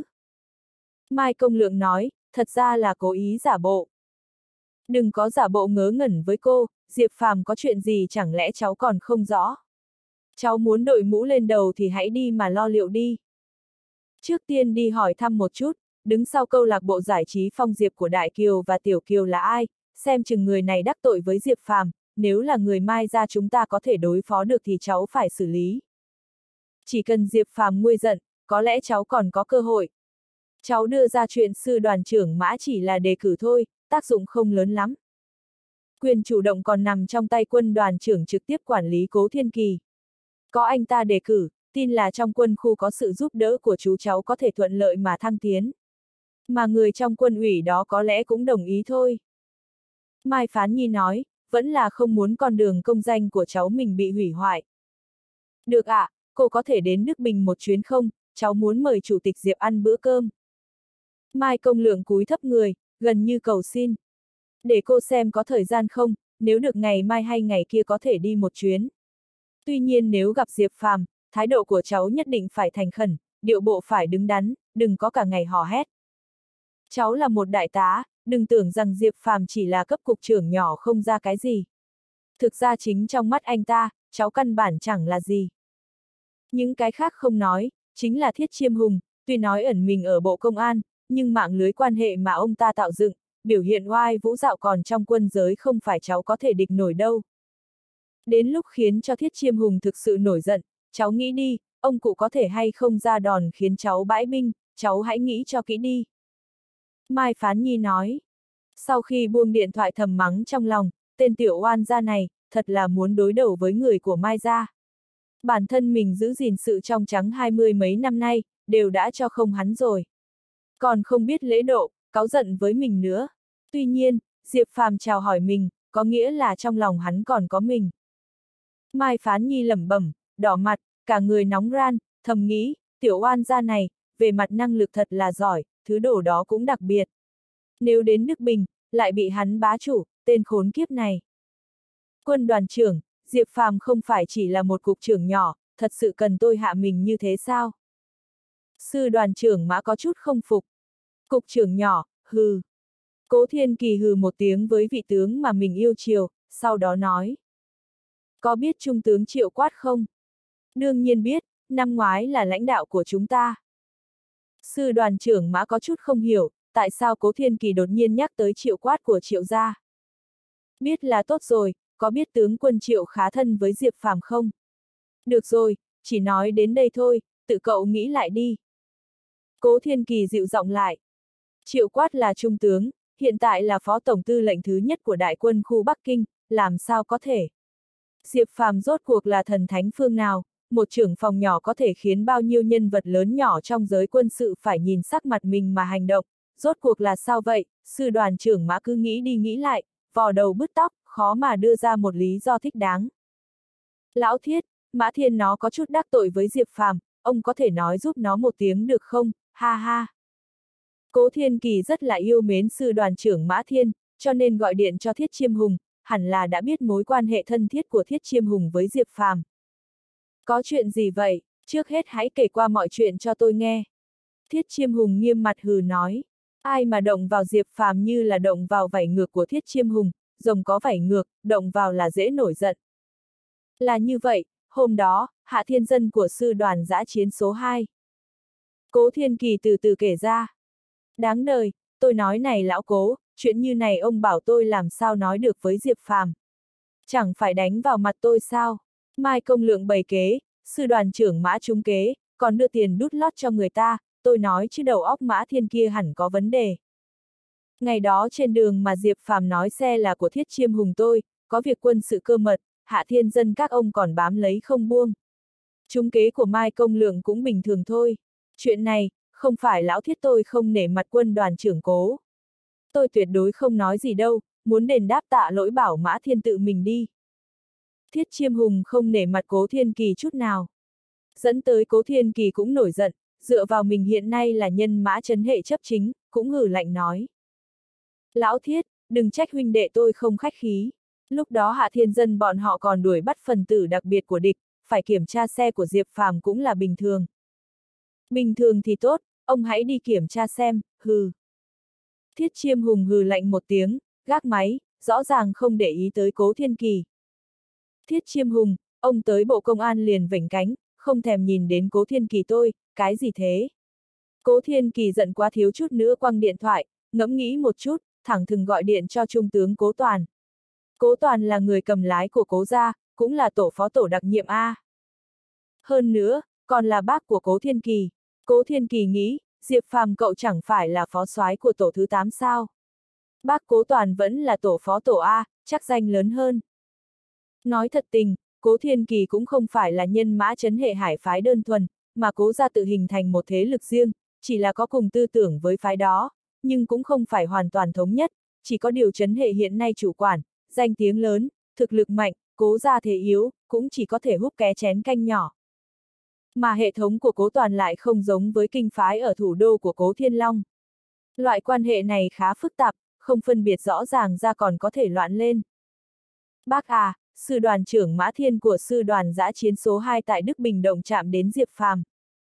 Mai Công Lượng nói, thật ra là cố ý giả bộ. Đừng có giả bộ ngớ ngẩn với cô, Diệp Phàm có chuyện gì chẳng lẽ cháu còn không rõ? Cháu muốn đội mũ lên đầu thì hãy đi mà lo liệu đi. Trước tiên đi hỏi thăm một chút, đứng sau câu lạc bộ giải trí Phong Diệp của Đại Kiều và Tiểu Kiều là ai, xem chừng người này đắc tội với Diệp Phàm, nếu là người Mai gia chúng ta có thể đối phó được thì cháu phải xử lý. Chỉ cần Diệp Phàm nguôi giận, có lẽ cháu còn có cơ hội. Cháu đưa ra chuyện sư đoàn trưởng Mã chỉ là đề cử thôi, tác dụng không lớn lắm. Quyền chủ động còn nằm trong tay quân đoàn trưởng trực tiếp quản lý Cố Thiên Kỳ. Có anh ta đề cử, tin là trong quân khu có sự giúp đỡ của chú cháu có thể thuận lợi mà thăng tiến. Mà người trong quân ủy đó có lẽ cũng đồng ý thôi. Mai Phán Nhi nói, vẫn là không muốn con đường công danh của cháu mình bị hủy hoại. Được ạ, cô có thể đến Đức Bình một chuyến không, cháu muốn mời Chủ tịch Diệp ăn bữa cơm. Mai Công Lượng cúi thấp người, gần như cầu xin. Để cô xem có thời gian không, nếu được ngày mai hay ngày kia có thể đi một chuyến. Tuy nhiên nếu gặp Diệp Phàm, thái độ của cháu nhất định phải thành khẩn, điệu bộ phải đứng đắn, đừng có cả ngày hò hét. Cháu là một đại tá, đừng tưởng rằng Diệp Phàm chỉ là cấp cục trưởng nhỏ không ra cái gì. Thực ra chính trong mắt anh ta, cháu căn bản chẳng là gì. Những cái khác không nói, chính là Thiết Chiêm Hùng, tuy nói ẩn mình ở Bộ Công an, nhưng mạng lưới quan hệ mà ông ta tạo dựng, biểu hiện oai vũ dạo còn trong quân giới không phải cháu có thể địch nổi đâu. Đến lúc khiến cho Thiết Chiêm Hùng thực sự nổi giận, cháu nghĩ đi, ông cụ có thể hay không ra đòn khiến cháu bãi binh, cháu hãy nghĩ cho kỹ đi. Mai Phán Nhi nói. Sau khi buông điện thoại thầm mắng trong lòng, tên tiểu oan gia này, thật là muốn đối đầu với người của Mai gia. Bản thân mình giữ gìn sự trong trắng 20 mấy năm nay, đều đã cho không hắn rồi. Còn không biết lễ độ, cáu giận với mình nữa. Tuy nhiên, Diệp Phàm chào hỏi mình, có nghĩa là trong lòng hắn còn có mình. Mai Phán Nhi lẩm bẩm, đỏ mặt, cả người nóng ran, thầm nghĩ, tiểu oan gia này, về mặt năng lực thật là giỏi, thứ đồ đó cũng đặc biệt. Nếu đến Đức Bình, lại bị hắn bá chủ, tên khốn kiếp này. Quân đoàn trưởng, Diệp Phàm không phải chỉ là một cục trưởng nhỏ, thật sự cần tôi hạ mình như thế sao? Sư đoàn trưởng Mã có chút không phục. Cục trưởng nhỏ, hừ. Cố Thiên Kỳ hừ một tiếng với vị tướng mà mình yêu chiều, sau đó nói. Có biết Trung tướng Triệu Quát không? Đương nhiên biết, năm ngoái là lãnh đạo của chúng ta. Sư đoàn trưởng Mã có chút không hiểu, tại sao Cố Thiên Kỳ đột nhiên nhắc tới Triệu Quát của Triệu gia. Biết là tốt rồi, có biết tướng quân Triệu khá thân với Diệp Phàm không? Được rồi, chỉ nói đến đây thôi, tự cậu nghĩ lại đi. Cố Thiên Kỳ dịu giọng lại. Triệu Quát là trung tướng, hiện tại là phó tổng tư lệnh thứ nhất của đại quân khu Bắc Kinh, làm sao có thể? Diệp Phàm rốt cuộc là thần thánh phương nào, một trưởng phòng nhỏ có thể khiến bao nhiêu nhân vật lớn nhỏ trong giới quân sự phải nhìn sắc mặt mình mà hành động, rốt cuộc là sao vậy? Sư đoàn trưởng Mã cứ nghĩ đi nghĩ lại, vò đầu bứt tóc, khó mà đưa ra một lý do thích đáng. Lão Thiết, Mã Thiên nó có chút đắc tội với Diệp Phàm, ông có thể nói giúp nó một tiếng được không, ha ha. Cố Thiên Kỳ rất là yêu mến sư đoàn trưởng Mã Thiên, cho nên gọi điện cho Thiết Chiêm Hùng, hẳn là đã biết mối quan hệ thân thiết của Thiết Chiêm Hùng với Diệp Phàm. Có chuyện gì vậy, trước hết hãy kể qua mọi chuyện cho tôi nghe. Thiết Chiêm Hùng nghiêm mặt hừ nói, ai mà động vào Diệp Phàm như là động vào vảy ngược của Thiết Chiêm Hùng, rồng có vảy ngược, động vào là dễ nổi giận. Là như vậy, hôm đó, Hạ Thiên Dân của sư đoàn dã chiến số 2. Cố Thiên Kỳ từ từ kể ra. Đáng đời, tôi nói này lão Cố, chuyện như này ông bảo tôi làm sao nói được với Diệp Phàm. Chẳng phải đánh vào mặt tôi sao? Mai Công Lượng bày kế, sư đoàn trưởng Mã trúng kế, còn đưa tiền đút lót cho người ta, tôi nói chứ đầu óc Mã Thiên kia hẳn có vấn đề. Ngày đó trên đường mà Diệp Phàm nói xe là của Thiết Chiêm Hùng tôi, có việc quân sự cơ mật, Hạ Thiên Dân các ông còn bám lấy không buông. Trúng kế của Mai Công Lượng cũng bình thường thôi. Chuyện này, không phải lão Thiết tôi không nể mặt quân đoàn trưởng Cố. Tôi tuyệt đối không nói gì đâu, muốn đền đáp tạ lỗi bảo Mã Thiên tự mình đi. Thiết Chiêm Hùng không nể mặt Cố Thiên Kỳ chút nào. Dẫn tới Cố Thiên Kỳ cũng nổi giận, dựa vào mình hiện nay là nhân mã trấn hệ chấp chính, cũng hử lạnh nói. Lão Thiết, đừng trách huynh đệ tôi không khách khí. Lúc đó Hạ Thiên Dân bọn họ còn đuổi bắt phần tử đặc biệt của địch, phải kiểm tra xe của Diệp Phàm cũng là bình thường. Bình thường thì tốt, ông hãy đi kiểm tra xem, hừ. Thiết Chiêm Hùng hừ lạnh một tiếng, gác máy, rõ ràng không để ý tới Cố Thiên Kỳ. Thiết Chiêm Hùng, ông tới Bộ Công an liền vểnh cánh, không thèm nhìn đến Cố Thiên Kỳ tôi, cái gì thế? Cố Thiên Kỳ giận quá thiếu chút nữa quăng điện thoại, ngẫm nghĩ một chút, thẳng thừng gọi điện cho Trung tướng Cố Toàn. Cố Toàn là người cầm lái của Cố gia, cũng là tổ phó tổ đặc nhiệm A. Hơn nữa, còn là bác của Cố Thiên Kỳ. Cố Thiên Kỳ nghĩ, Diệp Phàm cậu chẳng phải là phó soái của tổ thứ 8 sao? Bác Cố Toàn vẫn là tổ phó tổ A, chắc danh lớn hơn. Nói thật tình, Cố Thiên Kỳ cũng không phải là nhân mã trấn hệ hải phái đơn thuần, mà Cố gia tự hình thành một thế lực riêng, chỉ là có cùng tư tưởng với phái đó, nhưng cũng không phải hoàn toàn thống nhất, chỉ có điều trấn hệ hiện nay chủ quản, danh tiếng lớn, thực lực mạnh, Cố gia thế yếu, cũng chỉ có thể húp ké chén canh nhỏ. Mà hệ thống của Cố Toàn lại không giống với kinh phái ở thủ đô của Cố Thiên Long. Loại quan hệ này khá phức tạp, không phân biệt rõ ràng ra còn có thể loạn lên. Bác à, sư đoàn trưởng Mã Thiên của sư đoàn dã chiến số 2 tại Đức Bình động chạm đến Diệp Phàm.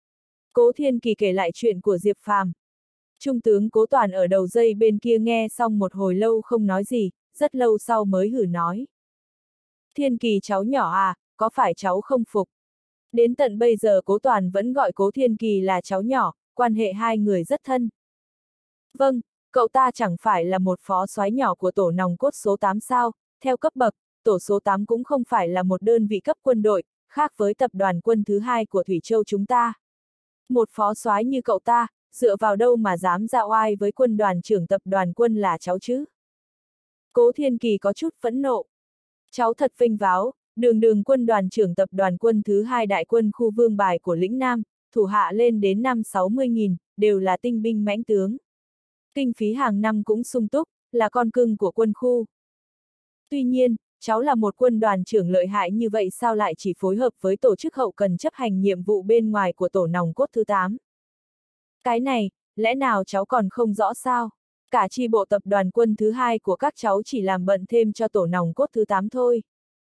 Cố Thiên Kỳ kể lại chuyện của Diệp Phàm. Trung tướng Cố Toàn ở đầu dây bên kia nghe xong một hồi lâu không nói gì, rất lâu sau mới hử nói. Thiên Kỳ cháu nhỏ à, có phải cháu không phục? Đến tận bây giờ Cố Toàn vẫn gọi Cố Thiên Kỳ là cháu nhỏ, quan hệ hai người rất thân. Vâng, cậu ta chẳng phải là một phó soái nhỏ của tổ nòng cốt số 8 sao, theo cấp bậc, tổ số 8 cũng không phải là một đơn vị cấp quân đội, khác với tập đoàn quân thứ 2 của Thủy Châu chúng ta. Một phó soái như cậu ta, dựa vào đâu mà dám ra oai với quân đoàn trưởng tập đoàn quân là cháu chứ? Cố Thiên Kỳ có chút phẫn nộ. Cháu thật vinh váo, đường đường quân đoàn trưởng tập đoàn quân thứ 2 đại quân khu Vương Bài của lĩnh Nam, thủ hạ lên đến 50-60.000, đều là tinh binh mãnh tướng. Kinh phí hàng năm cũng sung túc, là con cưng của quân khu. Tuy nhiên, cháu là một quân đoàn trưởng lợi hại như vậy sao lại chỉ phối hợp với tổ chức hậu cần chấp hành nhiệm vụ bên ngoài của tổ nòng cốt thứ 8? Cái này, lẽ nào cháu còn không rõ sao? Cả chi bộ tập đoàn quân thứ 2 của các cháu chỉ làm bận thêm cho tổ nòng cốt thứ 8 thôi.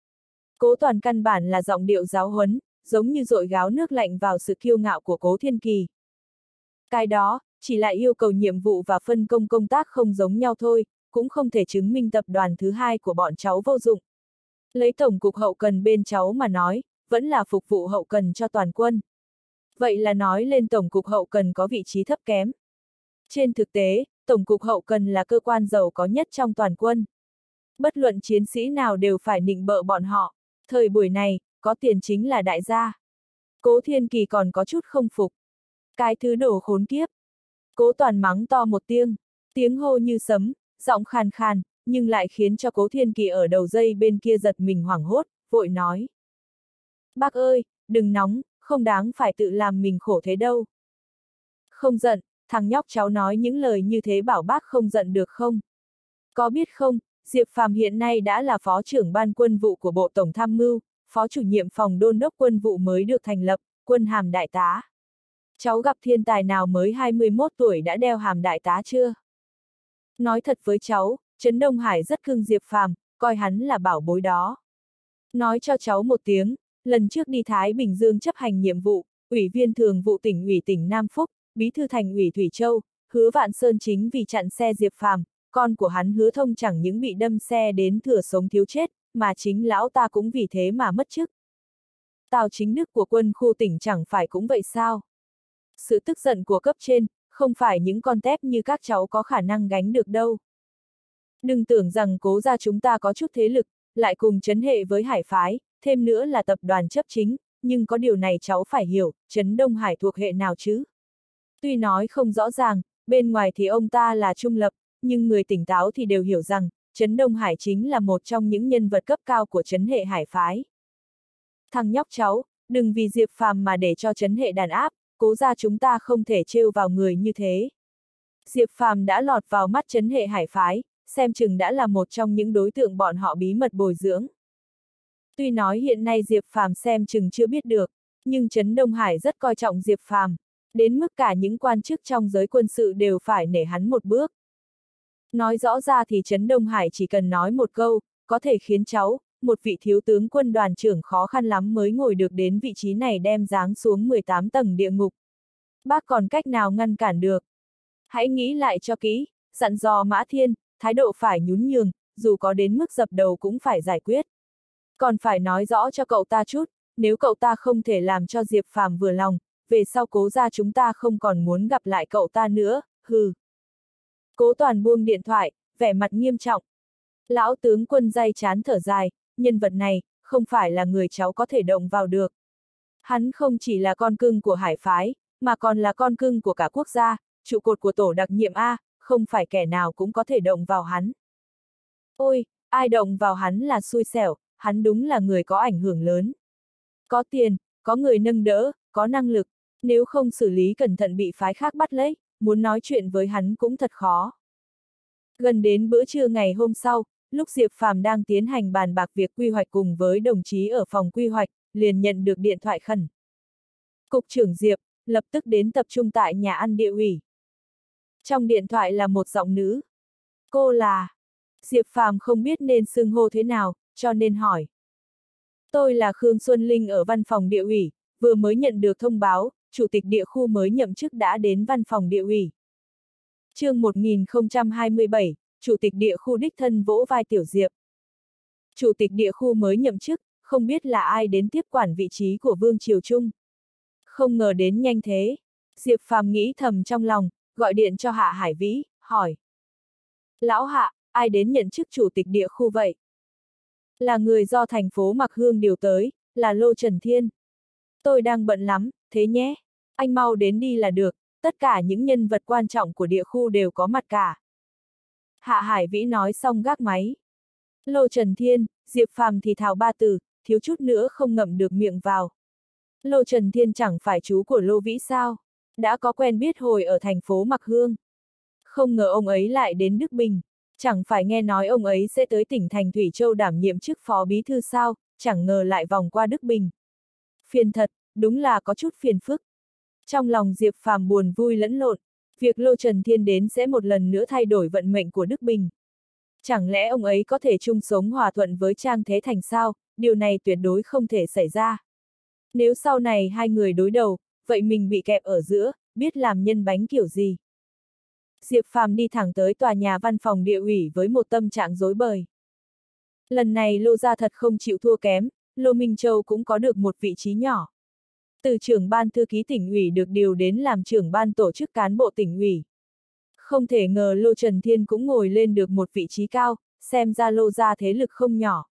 Cố Toàn căn bản là giọng điệu giáo huấn, giống như dội gáo nước lạnh vào sự kiêu ngạo của Cố Thiên Kỳ. Cái đó, chỉ lại yêu cầu nhiệm vụ và phân công công tác không giống nhau thôi, cũng không thể chứng minh tập đoàn thứ 2 của bọn cháu vô dụng. Lấy tổng cục hậu cần bên cháu mà nói, vẫn là phục vụ hậu cần cho toàn quân. Vậy là nói lên tổng cục hậu cần có vị trí thấp kém. Trên thực tế, tổng cục hậu cần là cơ quan giàu có nhất trong toàn quân. Bất luận chiến sĩ nào đều phải nịnh bợ bọn họ. Thời buổi này, có tiền chính là đại gia. Cố Thiên Kỳ còn có chút không phục. Cái thứ đồ khốn kiếp. Cố Toàn mắng to một tiếng hô như sấm, giọng khàn khàn, nhưng lại khiến cho Cố Thiên Kỳ ở đầu dây bên kia giật mình hoảng hốt, vội nói. Bác ơi, đừng nóng, không đáng phải tự làm mình khổ thế đâu. Không giận, thằng nhóc cháu nói những lời như thế bảo bác không giận được không? Có biết không, Diệp Phàm hiện nay đã là phó trưởng ban quân vụ của Bộ Tổng Tham mưu, phó chủ nhiệm phòng đôn đốc quân vụ mới được thành lập, quân hàm đại tá. Cháu gặp thiên tài nào mới 21 tuổi đã đeo hàm đại tá chưa? Nói thật với cháu, Trấn Đông Hải rất cưng Diệp Phàm, coi hắn là bảo bối đó. Nói cho cháu một tiếng, lần trước đi Thái Bình Dương chấp hành nhiệm vụ, Ủy viên Thường vụ tỉnh ủy tỉnh Nam Phúc, Bí thư Thành ủy Thủy Châu, Hứa Vạn Sơn chính vì chặn xe Diệp Phàm, con của hắn Hứa Thông chẳng những bị đâm xe đến thừa sống thiếu chết, mà chính lão ta cũng vì thế mà mất chức. Tào Chính Đức của quân khu tỉnh chẳng phải cũng vậy sao? Sự tức giận của cấp trên, không phải những con tép như các cháu có khả năng gánh được đâu. Đừng tưởng rằng Cố gia chúng ta có chút thế lực, lại cùng trấn hệ với Hải phái, thêm nữa là tập đoàn chấp chính, nhưng có điều này cháu phải hiểu, Trấn Đông Hải thuộc hệ nào chứ? Tuy nói không rõ ràng, bên ngoài thì ông ta là trung lập, nhưng người tỉnh táo thì đều hiểu rằng, Trấn Đông Hải chính là một trong những nhân vật cấp cao của trấn hệ Hải phái. Thằng nhóc cháu, đừng vì Diệp Phàm mà để cho trấn hệ đàn áp, Cố gia chúng ta không thể trêu vào người như thế. Diệp Phàm đã lọt vào mắt trấn hệ Hải phái, xem chừng đã là một trong những đối tượng bọn họ bí mật bồi dưỡng. Tuy nói hiện nay Diệp Phàm xem chừng chưa biết được, nhưng Trấn Đông Hải rất coi trọng Diệp Phàm, đến mức cả những quan chức trong giới quân sự đều phải nể hắn một bước. Nói rõ ra thì Trấn Đông Hải chỉ cần nói một câu, có thể khiến cháu, một vị thiếu tướng quân đoàn trưởng khó khăn lắm mới ngồi được đến vị trí này đem giáng xuống 18 tầng địa ngục. Bác còn cách nào ngăn cản được? Hãy nghĩ lại cho kỹ, dặn dò Mã Thiên, thái độ phải nhún nhường, dù có đến mức dập đầu cũng phải giải quyết. Còn phải nói rõ cho cậu ta chút, nếu cậu ta không thể làm cho Diệp Phàm vừa lòng, về sau Cố gia chúng ta không còn muốn gặp lại cậu ta nữa, hừ. Cố Toàn buông điện thoại, vẻ mặt nghiêm trọng. Lão tướng quân day chán thở dài, nhân vật này, không phải là người cháu có thể động vào được. Hắn không chỉ là con cưng của Hải phái, mà còn là con cưng của cả quốc gia, trụ cột của tổ đặc nhiệm A, không phải kẻ nào cũng có thể động vào hắn. Ôi, ai động vào hắn là xui xẻo, hắn đúng là người có ảnh hưởng lớn. Có tiền, có người nâng đỡ, có năng lực, nếu không xử lý cẩn thận bị phái khác bắt lấy, muốn nói chuyện với hắn cũng thật khó. Gần đến bữa trưa ngày hôm sau, lúc Diệp Phàm đang tiến hành bàn bạc việc quy hoạch cùng với đồng chí ở phòng quy hoạch, liền nhận được điện thoại khẩn. Cục trưởng Diệp, lập tức đến tập trung tại nhà ăn địa ủy. Trong điện thoại là một giọng nữ. Cô là... Diệp Phàm không biết nên xưng hô thế nào, cho nên hỏi. Tôi là Khương Xuân Linh ở văn phòng địa ủy, vừa mới nhận được thông báo, chủ tịch địa khu mới nhậm chức đã đến văn phòng địa ủy. Chương 1027, chủ tịch địa khu đích thân vỗ vai Tiểu Diệp. Chủ tịch địa khu mới nhậm chức, không biết là ai đến tiếp quản vị trí của Vương Triều Trung. Không ngờ đến nhanh thế. Diệp Phàm nghĩ thầm trong lòng, gọi điện cho Hạ Hải Vĩ, hỏi. Lão Hạ, ai đến nhận chức chủ tịch địa khu vậy? Là người do thành phố Mạc Hương điều tới, là Lô Trần Thiên. Tôi đang bận lắm, thế nhé. Anh mau đến đi là được, tất cả những nhân vật quan trọng của địa khu đều có mặt cả. Hạ Hải Vĩ nói xong gác máy. Lô Trần Thiên, Diệp Phàm thì thào ba từ, thiếu chút nữa không ngậm được miệng vào. Lô Trần Thiên chẳng phải chú của Lô Vĩ sao? Đã có quen biết hồi ở thành phố Mặc Hương. Không ngờ ông ấy lại đến Đức Bình. Chẳng phải nghe nói ông ấy sẽ tới tỉnh thành Thủy Châu đảm nhiệm chức phó bí thư sao, chẳng ngờ lại vòng qua Đức Bình. Phiền thật, đúng là có chút phiền phức. Trong lòng Diệp Phàm buồn vui lẫn lộn, việc Lô Trần Thiên đến sẽ một lần nữa thay đổi vận mệnh của Đức Bình. Chẳng lẽ ông ấy có thể chung sống hòa thuận với Trang Thế Thành sao, điều này tuyệt đối không thể xảy ra. Nếu sau này hai người đối đầu, vậy mình bị kẹp ở giữa, biết làm nhân bánh kiểu gì. Diệp Phàm đi thẳng tới tòa nhà văn phòng địa ủy với một tâm trạng rối bời. Lần này Lô gia thật không chịu thua kém, Lô Minh Châu cũng có được một vị trí nhỏ. Từ trưởng ban thư ký tỉnh ủy được điều đến làm trưởng ban tổ chức cán bộ tỉnh ủy. Không thể ngờ Lô Trần Thiên cũng ngồi lên được một vị trí cao, xem ra Lô gia thế lực không nhỏ.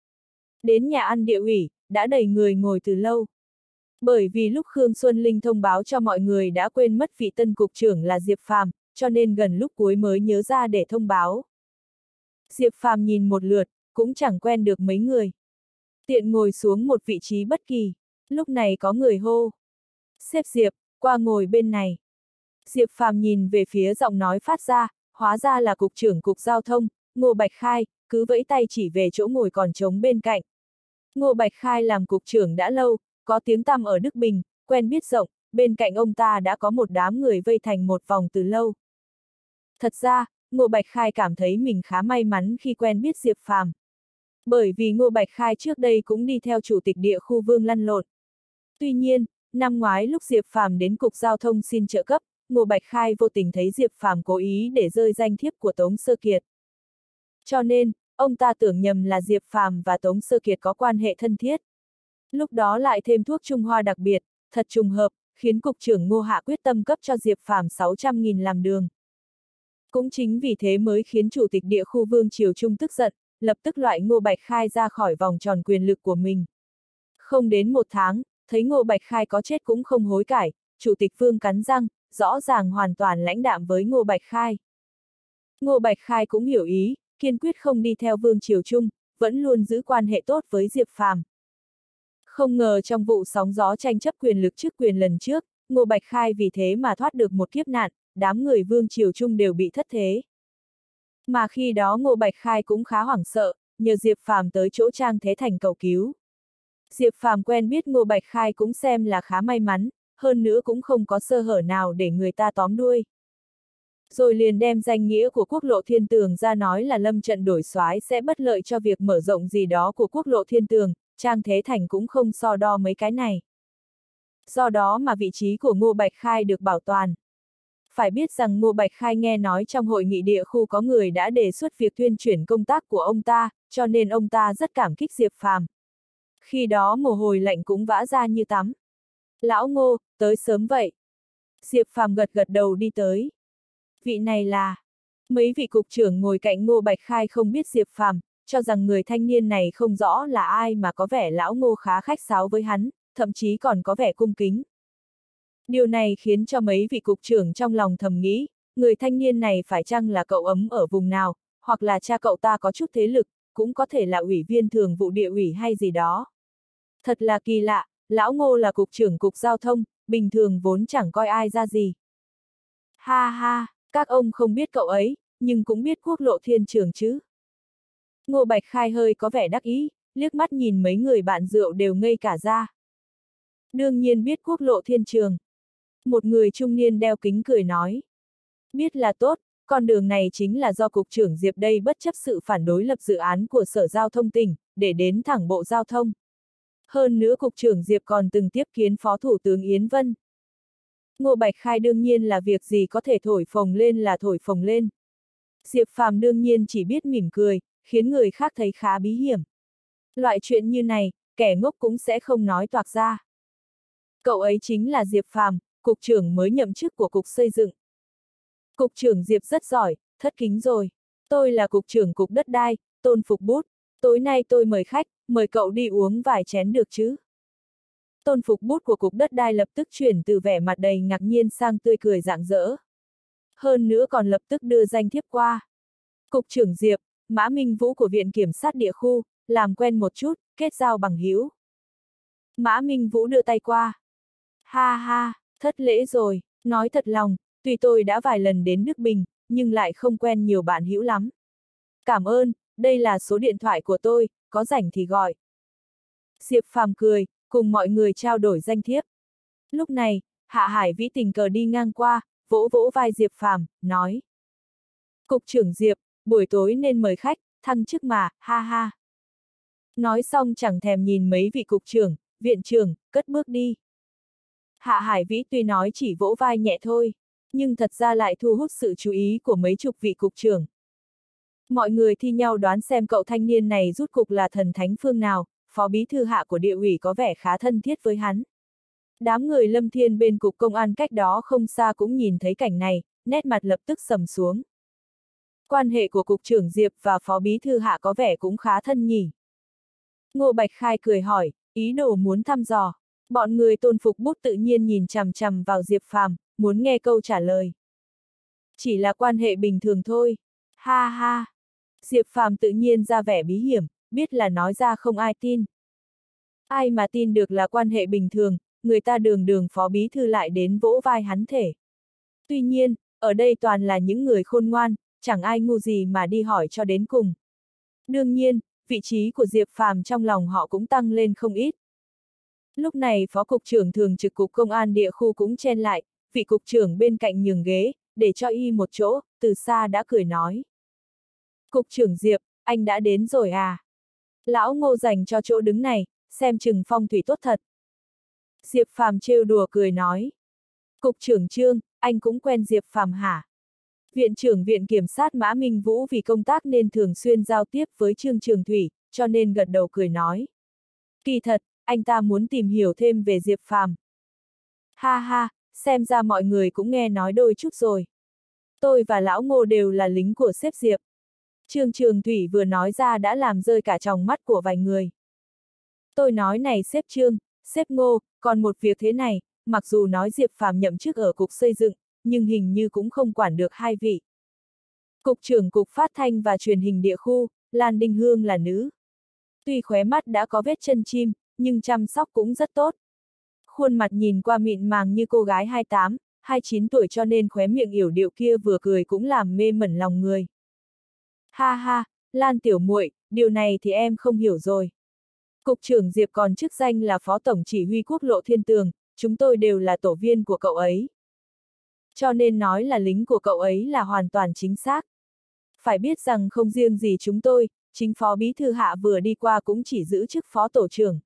Đến nhà ăn địa ủy, đã đầy người ngồi từ lâu. Bởi vì lúc Khương Xuân Linh thông báo cho mọi người đã quên mất vị tân cục trưởng là Diệp Phàm, cho nên gần lúc cuối mới nhớ ra để thông báo. Diệp Phàm nhìn một lượt, cũng chẳng quen được mấy người. Tiện ngồi xuống một vị trí bất kỳ, lúc này có người hô. Sếp Diệp, qua ngồi bên này. Diệp Phàm nhìn về phía giọng nói phát ra, hóa ra là cục trưởng cục giao thông, Ngô Bạch Khai, cứ vẫy tay chỉ về chỗ ngồi còn trống bên cạnh. Ngô Bạch Khai làm cục trưởng đã lâu, có tiếng tăm ở Đức Bình, quen biết rộng, bên cạnh ông ta đã có một đám người vây thành một vòng từ lâu. Thật ra, Ngô Bạch Khai cảm thấy mình khá may mắn khi quen biết Diệp Phàm. Bởi vì Ngô Bạch Khai trước đây cũng đi theo chủ tịch địa khu Vương lăn lộn. Tuy nhiên, năm ngoái lúc Diệp Phàm đến cục giao thông xin trợ cấp, Ngô Bạch Khai vô tình thấy Diệp Phàm cố ý để rơi danh thiếp của Tống Sơ Kiệt. Cho nên, ông ta tưởng nhầm là Diệp Phàm và Tống Sơ Kiệt có quan hệ thân thiết. Lúc đó lại thêm thuốc Trung Hoa đặc biệt, thật trùng hợp, khiến cục trưởng Ngô Hạ quyết tâm cấp cho Diệp Phàm 600.000 làm đường. Cũng chính vì thế mới khiến chủ tịch địa khu Vương Triều Trung tức giận, lập tức loại Ngô Bạch Khai ra khỏi vòng tròn quyền lực của mình. Không đến một tháng, thấy Ngô Bạch Khai có chết cũng không hối cải, chủ tịch Vương cắn răng, rõ ràng hoàn toàn lãnh đạm với Ngô Bạch Khai. Ngô Bạch Khai cũng hiểu ý, kiên quyết không đi theo Vương Triều Trung, vẫn luôn giữ quan hệ tốt với Diệp Phàm. Không ngờ trong vụ sóng gió tranh chấp quyền lực chức quyền lần trước, Ngô Bạch Khai vì thế mà thoát được một kiếp nạn, đám người Vương Triều Trung đều bị thất thế. Mà khi đó Ngô Bạch Khai cũng khá hoảng sợ, nhờ Diệp Phàm tới chỗ Trang Thế Thành cầu cứu. Diệp Phàm quen biết Ngô Bạch Khai cũng xem là khá may mắn, hơn nữa cũng không có sơ hở nào để người ta tóm đuôi. Rồi liền đem danh nghĩa của quốc lộ Thiên Tường ra nói là lâm trận đổi soái sẽ bất lợi cho việc mở rộng gì đó của quốc lộ Thiên Tường, Trang Thế Thành cũng không so đo mấy cái này. Do đó mà vị trí của Ngô Bạch Khai được bảo toàn. Phải biết rằng Ngô Bạch Khai nghe nói trong hội nghị địa khu có người đã đề xuất việc tuyên chuyển công tác của ông ta, cho nên ông ta rất cảm kích Diệp Phàm. Khi đó mồ hôi lạnh cũng vã ra như tắm. Lão Ngô, tới sớm vậy. Diệp Phàm gật gật đầu đi tới. Vị này là... Mấy vị cục trưởng ngồi cạnh Ngô Bạch Khai không biết Diệp Phàm, cho rằng người thanh niên này không rõ là ai mà có vẻ lão Ngô khá khách sáo với hắn, thậm chí còn có vẻ cung kính. Điều này khiến cho mấy vị cục trưởng trong lòng thầm nghĩ, người thanh niên này phải chăng là cậu ấm ở vùng nào, hoặc là cha cậu ta có chút thế lực, cũng có thể là ủy viên thường vụ địa ủy hay gì đó. Thật là kỳ lạ, lão Ngô là cục trưởng cục giao thông, bình thường vốn chẳng coi ai ra gì. Ha ha, các ông không biết cậu ấy, nhưng cũng biết quốc lộ Thiên Trường chứ. Ngô Bạch Khai hơi có vẻ đắc ý, liếc mắt nhìn mấy người bạn rượu đều ngây cả ra. Đương nhiên biết quốc lộ Thiên Trường. Một người trung niên đeo kính cười nói. Biết là tốt, con đường này chính là do Cục trưởng Diệp đây bất chấp sự phản đối lập dự án của Sở Giao thông tỉnh, để đến thẳng Bộ Giao thông. Hơn nữa Cục trưởng Diệp còn từng tiếp kiến Phó Thủ tướng Yến Vân. Ngô Bạch Khai đương nhiên là việc gì có thể thổi phồng lên là thổi phồng lên. Diệp Phàm đương nhiên chỉ biết mỉm cười, khiến người khác thấy khá bí hiểm. Loại chuyện như này, kẻ ngốc cũng sẽ không nói toạc ra. Cậu ấy chính là Diệp Phàm, cục trưởng mới nhậm chức của Cục Xây dựng. Cục trưởng Diệp rất giỏi, thất kính rồi. Tôi là cục trưởng Cục Đất đai, Tôn Phục Bút. Tối nay tôi mời khách, mời cậu đi uống vài chén được chứ? Tôn Phục Bút của Cục Đất đai lập tức chuyển từ vẻ mặt đầy ngạc nhiên sang tươi cười rạng rỡ. Hơn nữa còn lập tức đưa danh thiếp qua. Cục trưởng Diệp, Mã Minh Vũ của Viện Kiểm sát địa khu, làm quen một chút, kết giao bằng hữu. Mã Minh Vũ đưa tay qua. Ha ha, thất lễ rồi, nói thật lòng, tuy tôi đã vài lần đến Đức Bình, nhưng lại không quen nhiều bạn hữu lắm. Cảm ơn, đây là số điện thoại của tôi, có rảnh thì gọi. Diệp Phàm cười, cùng mọi người trao đổi danh thiếp. Lúc này, Hạ Hải Vĩ tình cờ đi ngang qua, vỗ vỗ vai Diệp Phàm, nói. Cục trưởng Diệp, buổi tối nên mời khách, thăng chức mà, ha ha. Nói xong chẳng thèm nhìn mấy vị cục trưởng, viện trưởng, cất bước đi. Hạ Hải Vĩ tuy nói chỉ vỗ vai nhẹ thôi, nhưng thật ra lại thu hút sự chú ý của mấy chục vị cục trưởng. Mọi người thi nhau đoán xem cậu thanh niên này rút cục là thần thánh phương nào, phó bí thư Hạ của địa ủy có vẻ khá thân thiết với hắn. Đám người Lâm Thiên bên cục công an cách đó không xa cũng nhìn thấy cảnh này, nét mặt lập tức sầm xuống. Quan hệ của cục trưởng Diệp và phó bí thư Hạ có vẻ cũng khá thân nhỉ. Ngô Bạch Khai cười hỏi, ý đồ muốn thăm dò. Bọn người Tôn Phục Bút tự nhiên nhìn chằm chằm vào Diệp Phàm, muốn nghe câu trả lời. Chỉ là quan hệ bình thường thôi. Ha ha. Diệp Phàm tự nhiên ra vẻ bí hiểm, biết là nói ra không ai tin. Ai mà tin được là quan hệ bình thường, người ta đường phó bí thư lại đến vỗ vai hắn thể. Tuy nhiên, ở đây toàn là những người khôn ngoan, chẳng ai ngu gì mà đi hỏi cho đến cùng. Đương nhiên, vị trí của Diệp Phàm trong lòng họ cũng tăng lên không ít. Lúc này phó cục trưởng thường trực cục công an địa khu cũng chen lại, vị cục trưởng bên cạnh nhường ghế, để cho y một chỗ, từ xa đã cười nói. Cục trưởng Diệp, anh đã đến rồi à? Lão Ngô dành cho chỗ đứng này, xem chừng phong thủy tốt thật. Diệp Phàm trêu đùa cười nói. Cục trưởng Trương, anh cũng quen Diệp Phàm hả? Viện trưởng Viện Kiểm sát Mã Minh Vũ vì công tác nên thường xuyên giao tiếp với Trương Trường Thủy, cho nên gật đầu cười nói. Kỳ thật, anh ta muốn tìm hiểu thêm về Diệp Phàm. Ha ha, xem ra mọi người cũng nghe nói đôi chút rồi. Tôi và Lão Ngô đều là lính của sếp Diệp. Trương Trường Thủy vừa nói ra đã làm rơi cả tròng mắt của vài người. Tôi nói này sếp Trương, sếp Ngô, còn một việc thế này, mặc dù nói Diệp Phàm nhậm chức ở cục xây dựng, nhưng hình như cũng không quản được hai vị. Cục trưởng Cục Phát thanh và Truyền hình địa khu, Lan Đinh Hương là nữ. Tuy khóe mắt đã có vết chân chim, nhưng chăm sóc cũng rất tốt. Khuôn mặt nhìn qua mịn màng như cô gái 28, 29 tuổi cho nên khóe miệng yểu điệu kia vừa cười cũng làm mê mẩn lòng người. Ha ha, Lan tiểu muội, điều này thì em không hiểu rồi. Cục trưởng Diệp còn chức danh là Phó Tổng Chỉ huy Quốc lộ Thiên Tường, chúng tôi đều là tổ viên của cậu ấy. Cho nên nói là lính của cậu ấy là hoàn toàn chính xác. Phải biết rằng không riêng gì chúng tôi, chính Phó Bí Thư Hạ vừa đi qua cũng chỉ giữ chức Phó Tổ trưởng.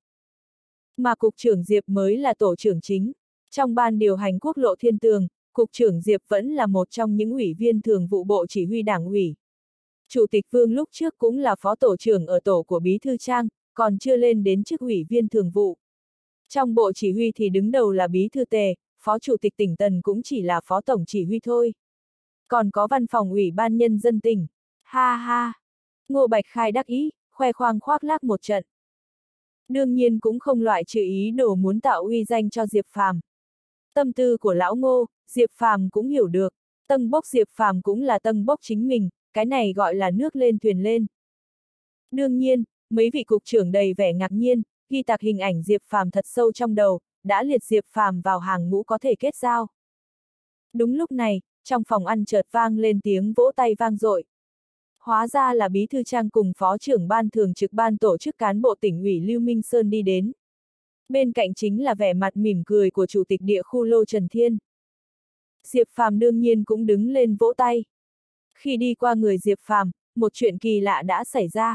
Mà Cục trưởng Diệp mới là Tổ trưởng chính. Trong ban điều hành Quốc lộ Thiên Tường, Cục trưởng Diệp vẫn là một trong những ủy viên thường vụ Bộ Chỉ huy Đảng ủy. Chủ tịch Vương lúc trước cũng là Phó Tổ trưởng ở tổ của Bí Thư Trang, còn chưa lên đến chức ủy viên thường vụ. Trong Bộ Chỉ huy thì đứng đầu là Bí Thư Tề, Phó Chủ tịch tỉnh Tần cũng chỉ là Phó Tổng Chỉ huy thôi. Còn có văn phòng Ủy ban Nhân dân tỉnh. Ha ha! Ngô Bạch Khai đắc ý, khoe khoang khoác lác một trận. Đương nhiên cũng không loại trừ ý đồ muốn tạo uy danh cho Diệp Phàm. Tâm tư của lão Ngô, Diệp Phàm cũng hiểu được. Tâng bốc Diệp Phàm cũng là tâng bốc chính mình, cái này gọi là nước lên thuyền lên. Đương nhiên, mấy vị cục trưởng đầy vẻ ngạc nhiên, ghi tạc hình ảnh Diệp Phàm thật sâu trong đầu, đã liệt Diệp Phàm vào hàng ngũ có thể kết giao. Đúng lúc này, trong phòng ăn chợt vang lên tiếng vỗ tay vang dội. Hóa ra là Bí Thư Trang cùng Phó trưởng ban thường trực ban tổ chức cán bộ tỉnh ủy Lưu Minh Sơn đi đến. Bên cạnh chính là vẻ mặt mỉm cười của Chủ tịch địa khu Lô Trần Thiên. Diệp Phàm đương nhiên cũng đứng lên vỗ tay. Khi đi qua người Diệp Phàm, một chuyện kỳ lạ đã xảy ra.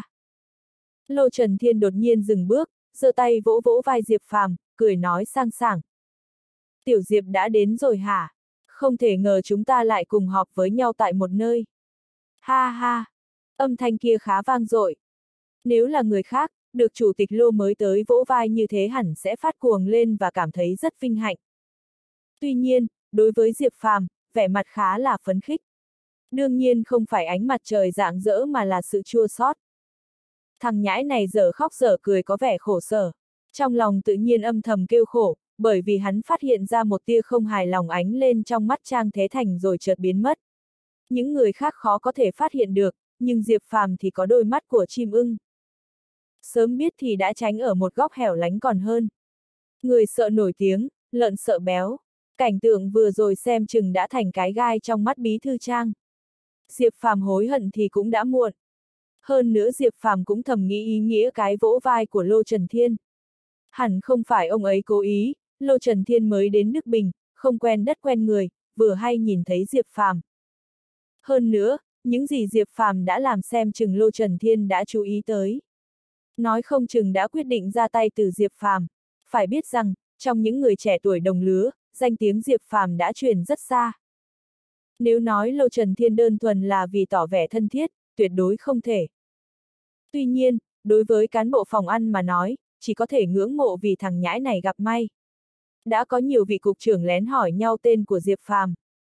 Lô Trần Thiên đột nhiên dừng bước, giơ tay vỗ vỗ vai Diệp Phàm, cười nói sang sảng. Tiểu Diệp đã đến rồi hả? Không thể ngờ chúng ta lại cùng họp với nhau tại một nơi. Ha ha! Âm thanh kia khá vang dội. Nếu là người khác, được Chủ tịch Lô mới tới vỗ vai như thế hẳn sẽ phát cuồng lên và cảm thấy rất vinh hạnh. Tuy nhiên, đối với Diệp Phàm, vẻ mặt khá là phấn khích. Đương nhiên không phải ánh mặt trời rạng rỡ mà là sự chua xót. Thằng nhãi này dở khóc dở cười có vẻ khổ sở. Trong lòng tự nhiên âm thầm kêu khổ, bởi vì hắn phát hiện ra một tia không hài lòng ánh lên trong mắt Trang Thế Thành rồi chợt biến mất. Những người khác khó có thể phát hiện được, nhưng Diệp Phàm thì có đôi mắt của chim ưng. Sớm biết thì đã tránh ở một góc hẻo lánh còn hơn. Người sợ nổi tiếng, lợn sợ béo. Cảnh tượng vừa rồi xem chừng đã thành cái gai trong mắt Bí Thư Trang. Diệp Phàm hối hận thì cũng đã muộn. Hơn nữa Diệp Phàm cũng thầm nghĩ ý nghĩa cái vỗ vai của Lô Trần Thiên. Hẳn không phải ông ấy cố ý, Lô Trần Thiên mới đến Đức Bình, không quen đất quen người, vừa hay nhìn thấy Diệp Phàm. Hơn nữa, những gì Diệp Phàm đã làm xem chừng Lô Trần Thiên đã chú ý tới. Nói không chừng đã quyết định ra tay từ Diệp Phàm. Phải biết rằng, trong những người trẻ tuổi đồng lứa, danh tiếng Diệp Phàm đã truyền rất xa. Nếu nói Lô Trần Thiên đơn thuần là vì tỏ vẻ thân thiết, tuyệt đối không thể. Tuy nhiên, đối với cán bộ phòng ăn mà nói, chỉ có thể ngưỡng mộ vì thằng nhãi này gặp may. Đã có nhiều vị cục trưởng lén hỏi nhau tên của Diệp Phàm.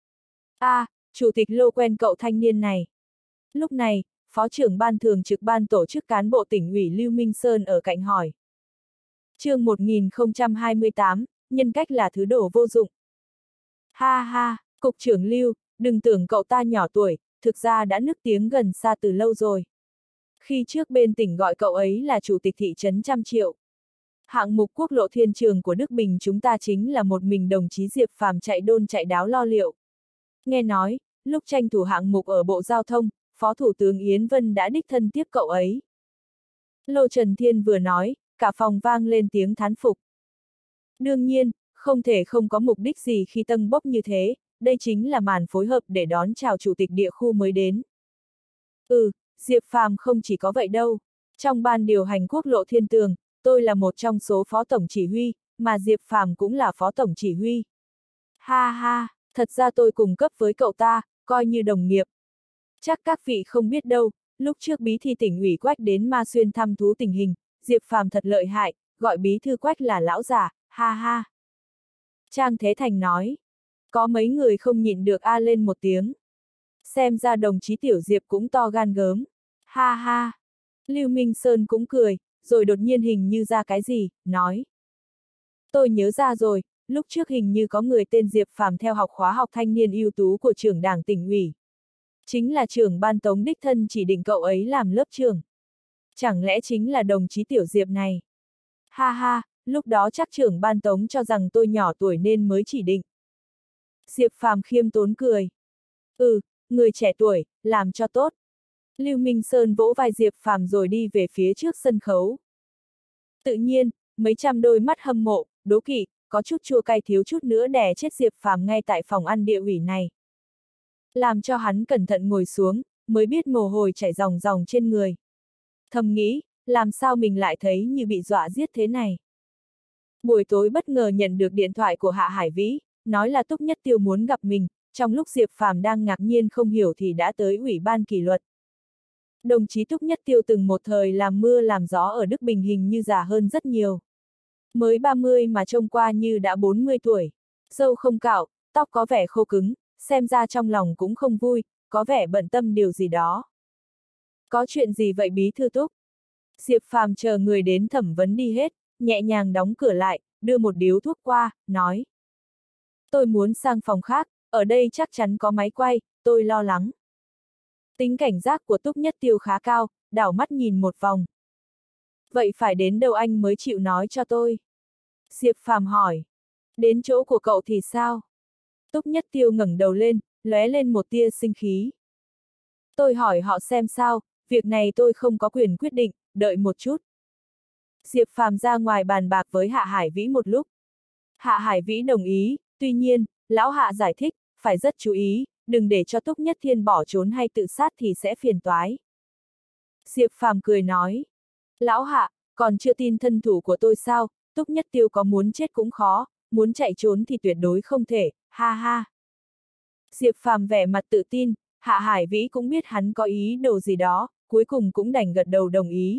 Chủ tịch Lô quen cậu thanh niên này. Lúc này, Phó trưởng ban thường trực ban tổ chức cán bộ tỉnh ủy Lưu Minh Sơn ở cạnh hỏi. Chương 1028, nhân cách là thứ đồ vô dụng. Ha ha, cục trưởng Lưu, đừng tưởng cậu ta nhỏ tuổi, thực ra đã nức tiếng gần xa từ lâu rồi. Khi trước bên tỉnh gọi cậu ấy là chủ tịch thị trấn Trăm Triệu. Hạng mục quốc lộ thiên trường của Đức Bình chúng ta chính là một mình đồng chí Diệp Phàm chạy đôn chạy đáo lo liệu. Nghe nói, lúc tranh thủ hạng mục ở Bộ Giao thông, Phó Thủ tướng Yến Vân đã đích thân tiếp cậu ấy. Lô Trần Thiên vừa nói, cả phòng vang lên tiếng thán phục. Đương nhiên, không thể không có mục đích gì khi tâng bốc như thế, đây chính là màn phối hợp để đón chào chủ tịch địa khu mới đến. Diệp Phàm không chỉ có vậy đâu. Trong ban điều hành quốc lộ thiên tường, tôi là một trong số phó tổng chỉ huy, mà Diệp Phàm cũng là phó tổng chỉ huy. Ha ha, thật ra tôi cùng cấp với cậu ta, coi như đồng nghiệp. Chắc các vị không biết đâu, lúc trước bí thư tỉnh ủy Quách đến Ma Xuyên thăm thú tình hình, Diệp Phàm thật lợi hại, gọi bí thư Quách là lão già, ha ha. Trang Thế Thành nói. Có mấy người không nhịn được lên một tiếng. Xem ra đồng chí Tiểu Diệp cũng to gan gớm. Ha ha. Lưu Minh Sơn cũng cười, rồi đột nhiên hình như ra cái gì, nói. Tôi nhớ ra rồi, lúc trước hình như có người tên Diệp Phàm theo học khóa học thanh niên ưu tú của trưởng đảng tỉnh ủy. Chính là trưởng ban Tống đích thân chỉ định cậu ấy làm lớp trưởng. Chẳng lẽ chính là đồng chí Tiểu Diệp này? Ha ha, lúc đó chắc trưởng ban Tống cho rằng tôi nhỏ tuổi nên mới chỉ định. Diệp Phàm khiêm tốn cười. Người trẻ tuổi, làm cho tốt. Lưu Minh Sơn vỗ vai Diệp Phàm rồi đi về phía trước sân khấu. Tự nhiên, mấy trăm đôi mắt hâm mộ, đố kỵ, có chút chua cay thiếu chút nữa đè chết Diệp Phàm ngay tại phòng ăn địa ủy này. Làm cho hắn cẩn thận ngồi xuống, mới biết mồ hôi chảy ròng ròng trên người. Thầm nghĩ, làm sao mình lại thấy như bị dọa giết thế này. Buổi tối bất ngờ nhận được điện thoại của Hạ Hải Vĩ, nói là Túc Nhất Tiêu muốn gặp mình, trong lúc Diệp Phàm đang ngạc nhiên không hiểu thì đã tới ủy ban kỷ luật. Đồng chí Túc Nhất Tiêu từng một thời làm mưa làm gió ở Đức Bình hình như già hơn rất nhiều. Mới 30 mà trông qua như đã 40 tuổi. Râu không cạo, tóc có vẻ khô cứng, xem ra trong lòng cũng không vui, có vẻ bận tâm điều gì đó. Có chuyện gì vậy bí thư Túc? Diệp Phàm chờ người đến thẩm vấn đi hết, nhẹ nhàng đóng cửa lại, đưa một điếu thuốc qua, nói. Tôi muốn sang phòng khác, ở đây chắc chắn có máy quay, tôi lo lắng. Tính cảnh giác của Túc Nhất Tiêu khá cao, đảo mắt nhìn một vòng. Vậy phải đến đâu anh mới chịu nói cho tôi? Diệp Phàm hỏi. Đến chỗ của cậu thì sao? Túc Nhất Tiêu ngẩng đầu lên, lóe lên một tia sinh khí. Tôi hỏi họ xem sao, việc này tôi không có quyền quyết định, đợi một chút. Diệp Phàm ra ngoài bàn bạc với Hạ Hải Vĩ một lúc. Hạ Hải Vĩ đồng ý, tuy nhiên, lão Hạ giải thích, phải rất chú ý, đừng để cho Túc Nhất Thiên bỏ trốn hay tự sát thì sẽ phiền toái. Diệp Phàm cười nói. Lão Hạ, còn chưa tin thân thủ của tôi sao, Túc Nhất Tiêu có muốn chết cũng khó, muốn chạy trốn thì tuyệt đối không thể, ha ha. Diệp Phàm vẻ mặt tự tin, Hạ Hải Vĩ cũng biết hắn có ý đồ gì đó, cuối cùng cũng đành gật đầu đồng ý.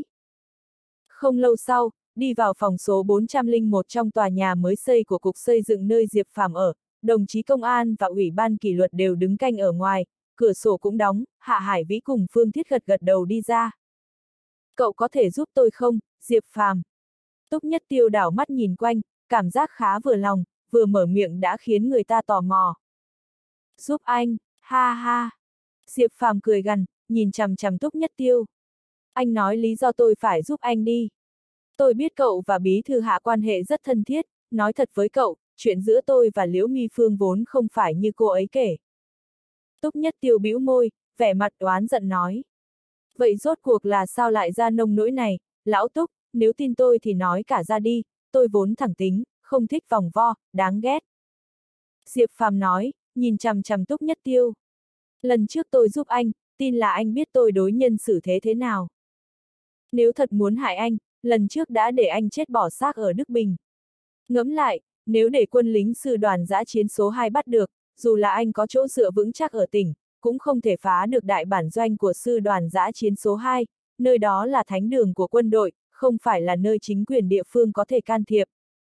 Không lâu sau, đi vào phòng số 401 trong tòa nhà mới xây của Cục Xây dựng nơi Diệp Phàm ở, đồng chí công an và ủy ban kỷ luật đều đứng canh ở ngoài, cửa sổ cũng đóng, Hạ Hải Vĩ cùng Phương Thiết gật gật đầu đi ra. Cậu có thể giúp tôi không, Diệp Phàm? Túc Nhất Tiêu đảo mắt nhìn quanh, cảm giác khá vừa lòng, vừa mở miệng đã khiến người ta tò mò. Giúp anh, ha ha. Diệp Phàm cười gằn, nhìn chằm chằm Túc Nhất Tiêu. Anh nói lý do tôi phải giúp anh đi. Tôi biết cậu và Bí thư Hạ quan hệ rất thân thiết, nói thật với cậu, chuyện giữa tôi và Liễu My Phương vốn không phải như cô ấy kể. Túc Nhất Tiêu bĩu môi, vẻ mặt oán giận nói. Vậy rốt cuộc là sao lại ra nông nỗi này, lão Túc, nếu tin tôi thì nói cả ra đi, tôi vốn thẳng tính, không thích vòng vo, đáng ghét. Diệp Phàm nói, nhìn chằm chằm Túc Nhất Tiêu. Lần trước tôi giúp anh, tin là anh biết tôi đối nhân xử thế thế nào. Nếu thật muốn hại anh, lần trước đã để anh chết bỏ xác ở Đức Bình. Ngẫm lại, nếu để quân lính sư đoàn dã chiến số 2 bắt được, dù là anh có chỗ dựa vững chắc ở tỉnh, cũng không thể phá được đại bản doanh của sư đoàn dã chiến số 2, nơi đó là thánh đường của quân đội, không phải là nơi chính quyền địa phương có thể can thiệp.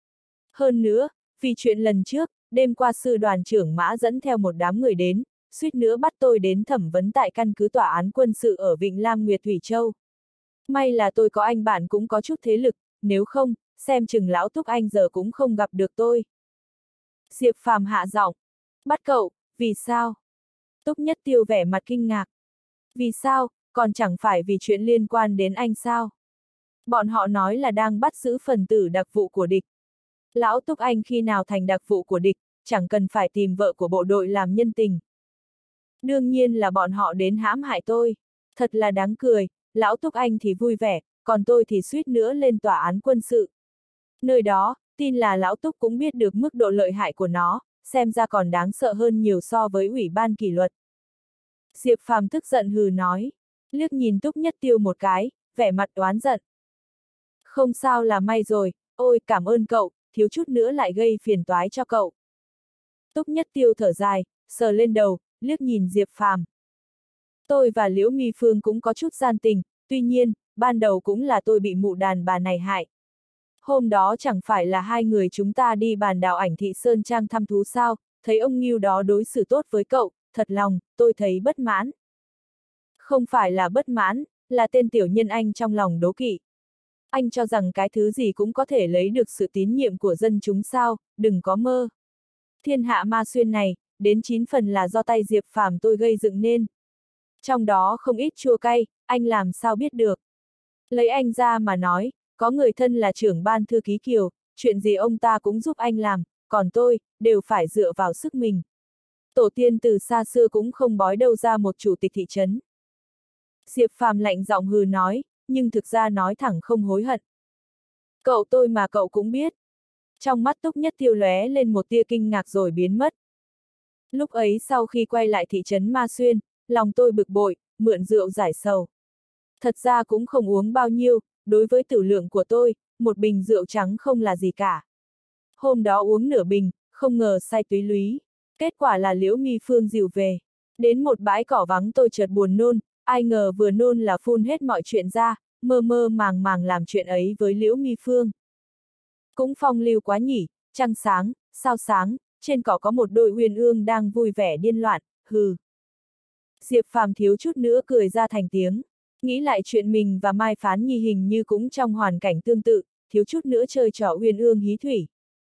Hơn nữa, vì chuyện lần trước, đêm qua sư đoàn trưởng Mã dẫn theo một đám người đến, suýt nữa bắt tôi đến thẩm vấn tại căn cứ tòa án quân sự ở Vịnh Lam Nguyệt Thủy Châu. May là tôi có anh bạn cũng có chút thế lực, nếu không, xem chừng lão Túc anh giờ cũng không gặp được tôi. Diệp Phàm hạ giọng, bắt cậu, vì sao? Túc Nhất Tiêu vẻ mặt kinh ngạc. Vì sao, còn chẳng phải vì chuyện liên quan đến anh sao? Bọn họ nói là đang bắt giữ phần tử đặc vụ của địch. Lão Túc anh khi nào thành đặc vụ của địch, chẳng cần phải tìm vợ của bộ đội làm nhân tình. Đương nhiên là bọn họ đến hãm hại tôi. Thật là đáng cười, lão Túc anh thì vui vẻ, còn tôi thì suýt nữa lên tòa án quân sự. Nơi đó, tin là lão Túc cũng biết được mức độ lợi hại của nó, xem ra còn đáng sợ hơn nhiều so với ủy ban kỷ luật. Diệp Phàm tức giận hừ nói, liếc nhìn Túc Nhất Tiêu một cái, vẻ mặt oán giận. Không sao là may rồi, ôi cảm ơn cậu, thiếu chút nữa lại gây phiền toái cho cậu. Túc Nhất Tiêu thở dài, sờ lên đầu, liếc nhìn Diệp Phàm. Tôi và Liễu My Phương cũng có chút gian tình, tuy nhiên, ban đầu cũng là tôi bị mụ đàn bà này hại. Hôm đó chẳng phải là hai người chúng ta đi bàn đào ảnh thị Sơn Trang thăm thú sao, thấy ông Ngưu đó đối xử tốt với cậu, thật lòng, tôi thấy bất mãn. Không phải là bất mãn, là tên tiểu nhân anh trong lòng đố kỵ. Anh cho rằng cái thứ gì cũng có thể lấy được sự tín nhiệm của dân chúng sao, đừng có mơ. Thiên hạ ma xuyên này, đến 9 phần là do tay Diệp Phàm tôi gây dựng nên. Trong đó không ít chua cay, anh làm sao biết được. Lấy anh ra mà nói, có người thân là trưởng ban thư ký Kiều, chuyện gì ông ta cũng giúp anh làm, còn tôi, đều phải dựa vào sức mình. Tổ tiên từ xa xưa cũng không bói đâu ra một chủ tịch thị trấn. Diệp Phàm lạnh giọng hừ nói, nhưng thực ra nói thẳng không hối hận. Cậu tôi mà cậu cũng biết. Trong mắt Túc Nhất Tiêu lóe lên một tia kinh ngạc rồi biến mất. Lúc ấy sau khi quay lại thị trấn Ma Xuyên, lòng tôi bực bội, mượn rượu giải sầu. Thật ra cũng không uống bao nhiêu, đối với tử lượng của tôi, một bình rượu trắng không là gì cả. Hôm đó uống nửa bình, không ngờ say túy lúy. Kết quả là Liễu My Phương dìu về. Đến một bãi cỏ vắng tôi chợt buồn nôn, ai ngờ vừa nôn là phun hết mọi chuyện ra, mơ mơ màng màng làm chuyện ấy với Liễu My Phương. Cũng phong lưu quá nhỉ, trăng sáng, sao sáng, trên cỏ có một đôi uyên ương đang vui vẻ điên loạn, hừ. Diệp Phàm thiếu chút nữa cười ra thành tiếng. Nghĩ lại chuyện mình và Mai Phán Nhi hình như cũng trong hoàn cảnh tương tự, thiếu chút nữa chơi trò uyên ương hí thủy.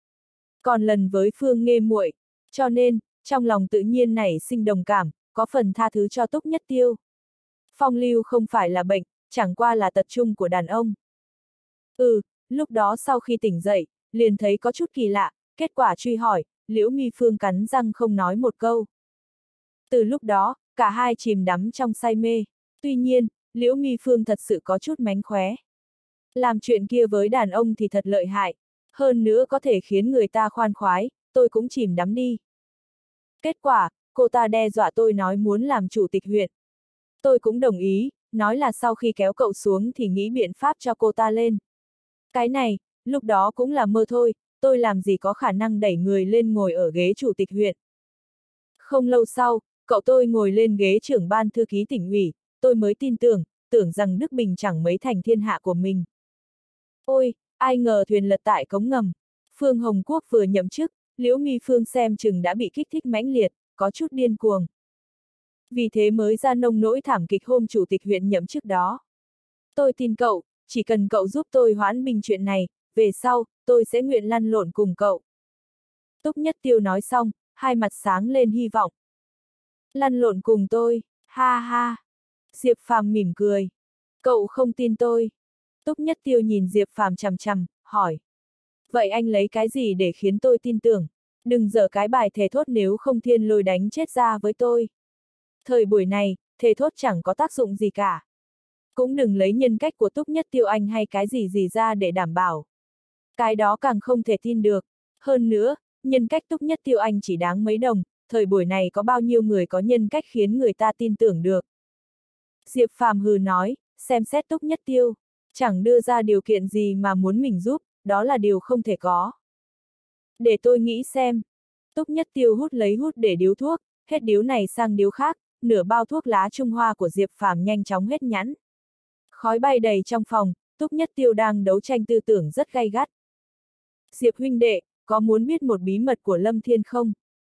Còn lần với Phương Nghê muội, cho nên, trong lòng tự nhiên nảy sinh đồng cảm, có phần tha thứ cho Túc Nhất Tiêu. Phong lưu không phải là bệnh, chẳng qua là tật chung của đàn ông. Lúc đó sau khi tỉnh dậy, liền thấy có chút kỳ lạ, kết quả truy hỏi, Liễu My Phương cắn răng không nói một câu. Từ lúc đó, cả hai chìm đắm trong say mê. Tuy nhiên, Liễu My Phương thật sự có chút mánh khóe. Làm chuyện kia với đàn ông thì thật lợi hại. Hơn nữa có thể khiến người ta khoan khoái, tôi cũng chìm đắm đi. Kết quả, cô ta đe dọa tôi nói muốn làm chủ tịch huyện. Tôi cũng đồng ý, nói là sau khi kéo cậu xuống thì nghĩ biện pháp cho cô ta lên. Cái này, lúc đó cũng là mơ thôi, tôi làm gì có khả năng đẩy người lên ngồi ở ghế chủ tịch huyện. Không lâu sau, cậu tôi ngồi lên ghế trưởng ban thư ký tỉnh ủy, tôi mới tin tưởng rằng Đức Bình chẳng mấy thành thiên hạ của mình. Ôi, ai ngờ thuyền lật tại cống ngầm. Phương Hồng Quốc vừa nhậm chức, Liễu My Phương xem chừng đã bị kích thích mãnh liệt, có chút điên cuồng. Vì thế mới ra nông nỗi thảm kịch hôm chủ tịch huyện nhậm chức đó. Tôi tin cậu, chỉ cần cậu giúp tôi hoãn binh chuyện này, về sau, tôi sẽ nguyện lăn lộn cùng cậu. Túc Nhất Tiêu nói xong, hai mặt sáng lên hy vọng. Lăn lộn cùng tôi, ha ha. Diệp Phàm mỉm cười. Cậu không tin tôi. Túc Nhất Tiêu nhìn Diệp Phàm chằm chằm, hỏi. Vậy anh lấy cái gì để khiến tôi tin tưởng? Đừng dở cái bài thề thốt nếu không thiên lôi đánh chết ra với tôi. Thời buổi này, thề thốt chẳng có tác dụng gì cả. Cũng đừng lấy nhân cách của Túc Nhất Tiêu anh hay cái gì ra để đảm bảo. Cái đó càng không thể tin được. Hơn nữa, nhân cách Túc Nhất Tiêu anh chỉ đáng mấy đồng, thời buổi này có bao nhiêu người có nhân cách khiến người ta tin tưởng được. Diệp Phàm hừ nói, xem xét Túc Nhất Tiêu, chẳng đưa ra điều kiện gì mà muốn mình giúp, đó là điều không thể có. Để tôi nghĩ xem. Túc Nhất Tiêu lấy hút để điếu thuốc, hết điếu này sang điếu khác, nửa bao thuốc lá Trung Hoa của Diệp Phàm nhanh chóng hết nhẵn. Khói bay đầy trong phòng, Túc Nhất Tiêu đang đấu tranh tư tưởng rất gay gắt. Diệp huynh đệ, có muốn biết một bí mật của Lâm Thiên không?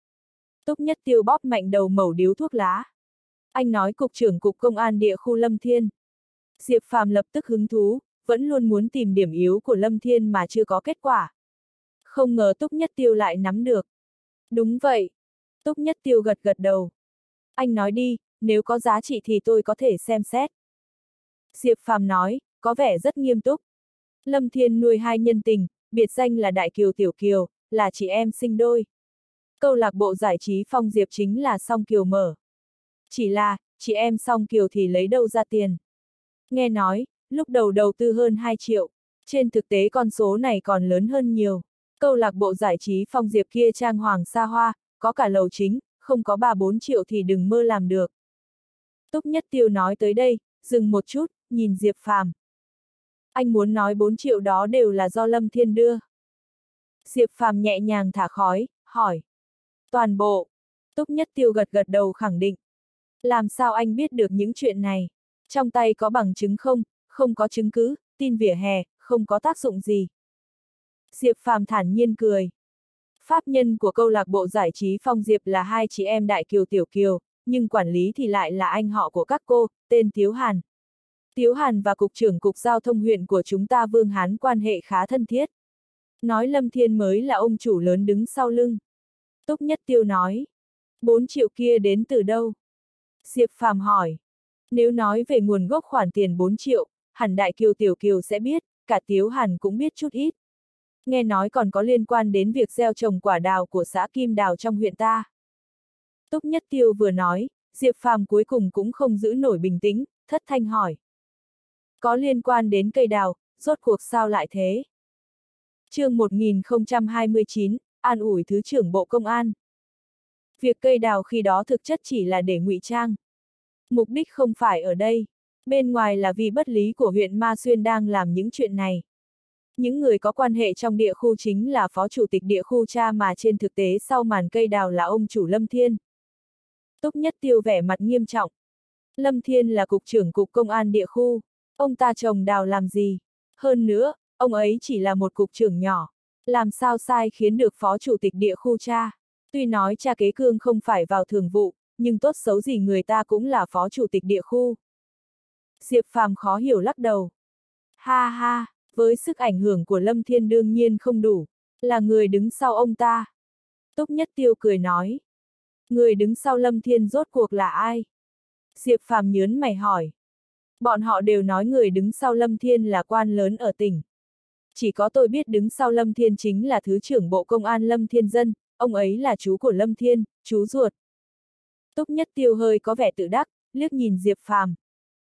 Túc Nhất Tiêu bóp mạnh đầu mẩu điếu thuốc lá. Anh nói cục trưởng cục công an địa khu Lâm Thiên. Diệp Phàm lập tức hứng thú, vẫn luôn muốn tìm điểm yếu của Lâm Thiên mà chưa có kết quả. Không ngờ Túc Nhất Tiêu lại nắm được. Đúng vậy. Túc Nhất Tiêu gật gật đầu. Anh nói đi, nếu có giá trị thì tôi có thể xem xét. Diệp Phàm nói, có vẻ rất nghiêm túc. Lâm Thiên nuôi hai nhân tình, biệt danh là Đại Kiều Tiểu Kiều, là chị em sinh đôi. Câu lạc bộ giải trí Phong Diệp chính là Song Kiều mở. Chỉ là, chị em Song Kiều thì lấy đâu ra tiền. Nghe nói, lúc đầu đầu tư hơn 2 triệu, trên thực tế con số này còn lớn hơn nhiều. Câu lạc bộ giải trí Phong Diệp kia trang hoàng xa hoa, có cả lầu chính, không có 3-4 triệu thì đừng mơ làm được. Túc Nhất Tiêu nói tới đây, dừng một chút, nhìn Diệp Phàm. Anh muốn nói 4 triệu đó đều là do Lâm Thiên đưa. Diệp Phàm nhẹ nhàng thả khói, hỏi. Toàn bộ. Túc Nhất Tiêu gật gật đầu khẳng định. Làm sao anh biết được những chuyện này? Trong tay có bằng chứng không? Không có chứng cứ, tin vỉa hè, không có tác dụng gì. Diệp Phàm thản nhiên cười. Pháp nhân của câu lạc bộ giải trí Phong Diệp là hai chị em Đại Kiều Tiểu Kiều, nhưng quản lý thì lại là anh họ của các cô, tên Tiếu Hàn. Tiếu Hàn và cục trưởng cục giao thông huyện của chúng ta Vương Hán quan hệ khá thân thiết. Nói Lâm Thiên mới là ông chủ lớn đứng sau lưng. Túc Nhất Tiêu nói. 4 triệu kia đến từ đâu? Diệp Phàm hỏi. Nếu nói về nguồn gốc khoản tiền 4 triệu, hẳn Đại Kiều Tiểu Kiều sẽ biết, cả Tiếu Hàn cũng biết chút ít. Nghe nói còn có liên quan đến việc gieo trồng quả đào của xã Kim Đào trong huyện ta. Túc Nhất Tiêu vừa nói, Diệp Phàm cuối cùng cũng không giữ nổi bình tĩnh, thất thanh hỏi. Có liên quan đến cây đào, rốt cuộc sao lại thế? Chương 1029, an ủi Thứ trưởng Bộ Công an. Việc cây đào khi đó thực chất chỉ là để ngụy trang. Mục đích không phải ở đây. Bên ngoài là vì bất lý của huyện Ma Xuyên đang làm những chuyện này. Những người có quan hệ trong địa khu chính là phó chủ tịch địa khu cha mà trên thực tế sau màn cây đào là ông chủ Lâm Thiên. Túc Nhất Tiêu vẻ mặt nghiêm trọng. Lâm Thiên là cục trưởng cục công an địa khu. Ông ta trồng đào làm gì? Hơn nữa, ông ấy chỉ là một cục trưởng nhỏ. Làm sao sai khiến được phó chủ tịch địa khu cha? Tuy nói cha kế cương không phải vào thường vụ, nhưng tốt xấu gì người ta cũng là phó chủ tịch địa khu. Diệp Phàm khó hiểu lắc đầu. Ha ha, với sức ảnh hưởng của Lâm Thiên đương nhiên không đủ, là người đứng sau ông ta. Túc Nhất Tiêu cười nói. Người đứng sau Lâm Thiên rốt cuộc là ai? Diệp Phàm nhớn mày hỏi. Bọn họ đều nói người đứng sau Lâm Thiên là quan lớn ở tỉnh. Chỉ có tôi biết đứng sau Lâm Thiên chính là Thứ trưởng Bộ Công an Lâm Thiên Dân, ông ấy là chú của Lâm Thiên, chú ruột. Túc Nhất Tiêu hơi có vẻ tự đắc, liếc nhìn Diệp Phàm.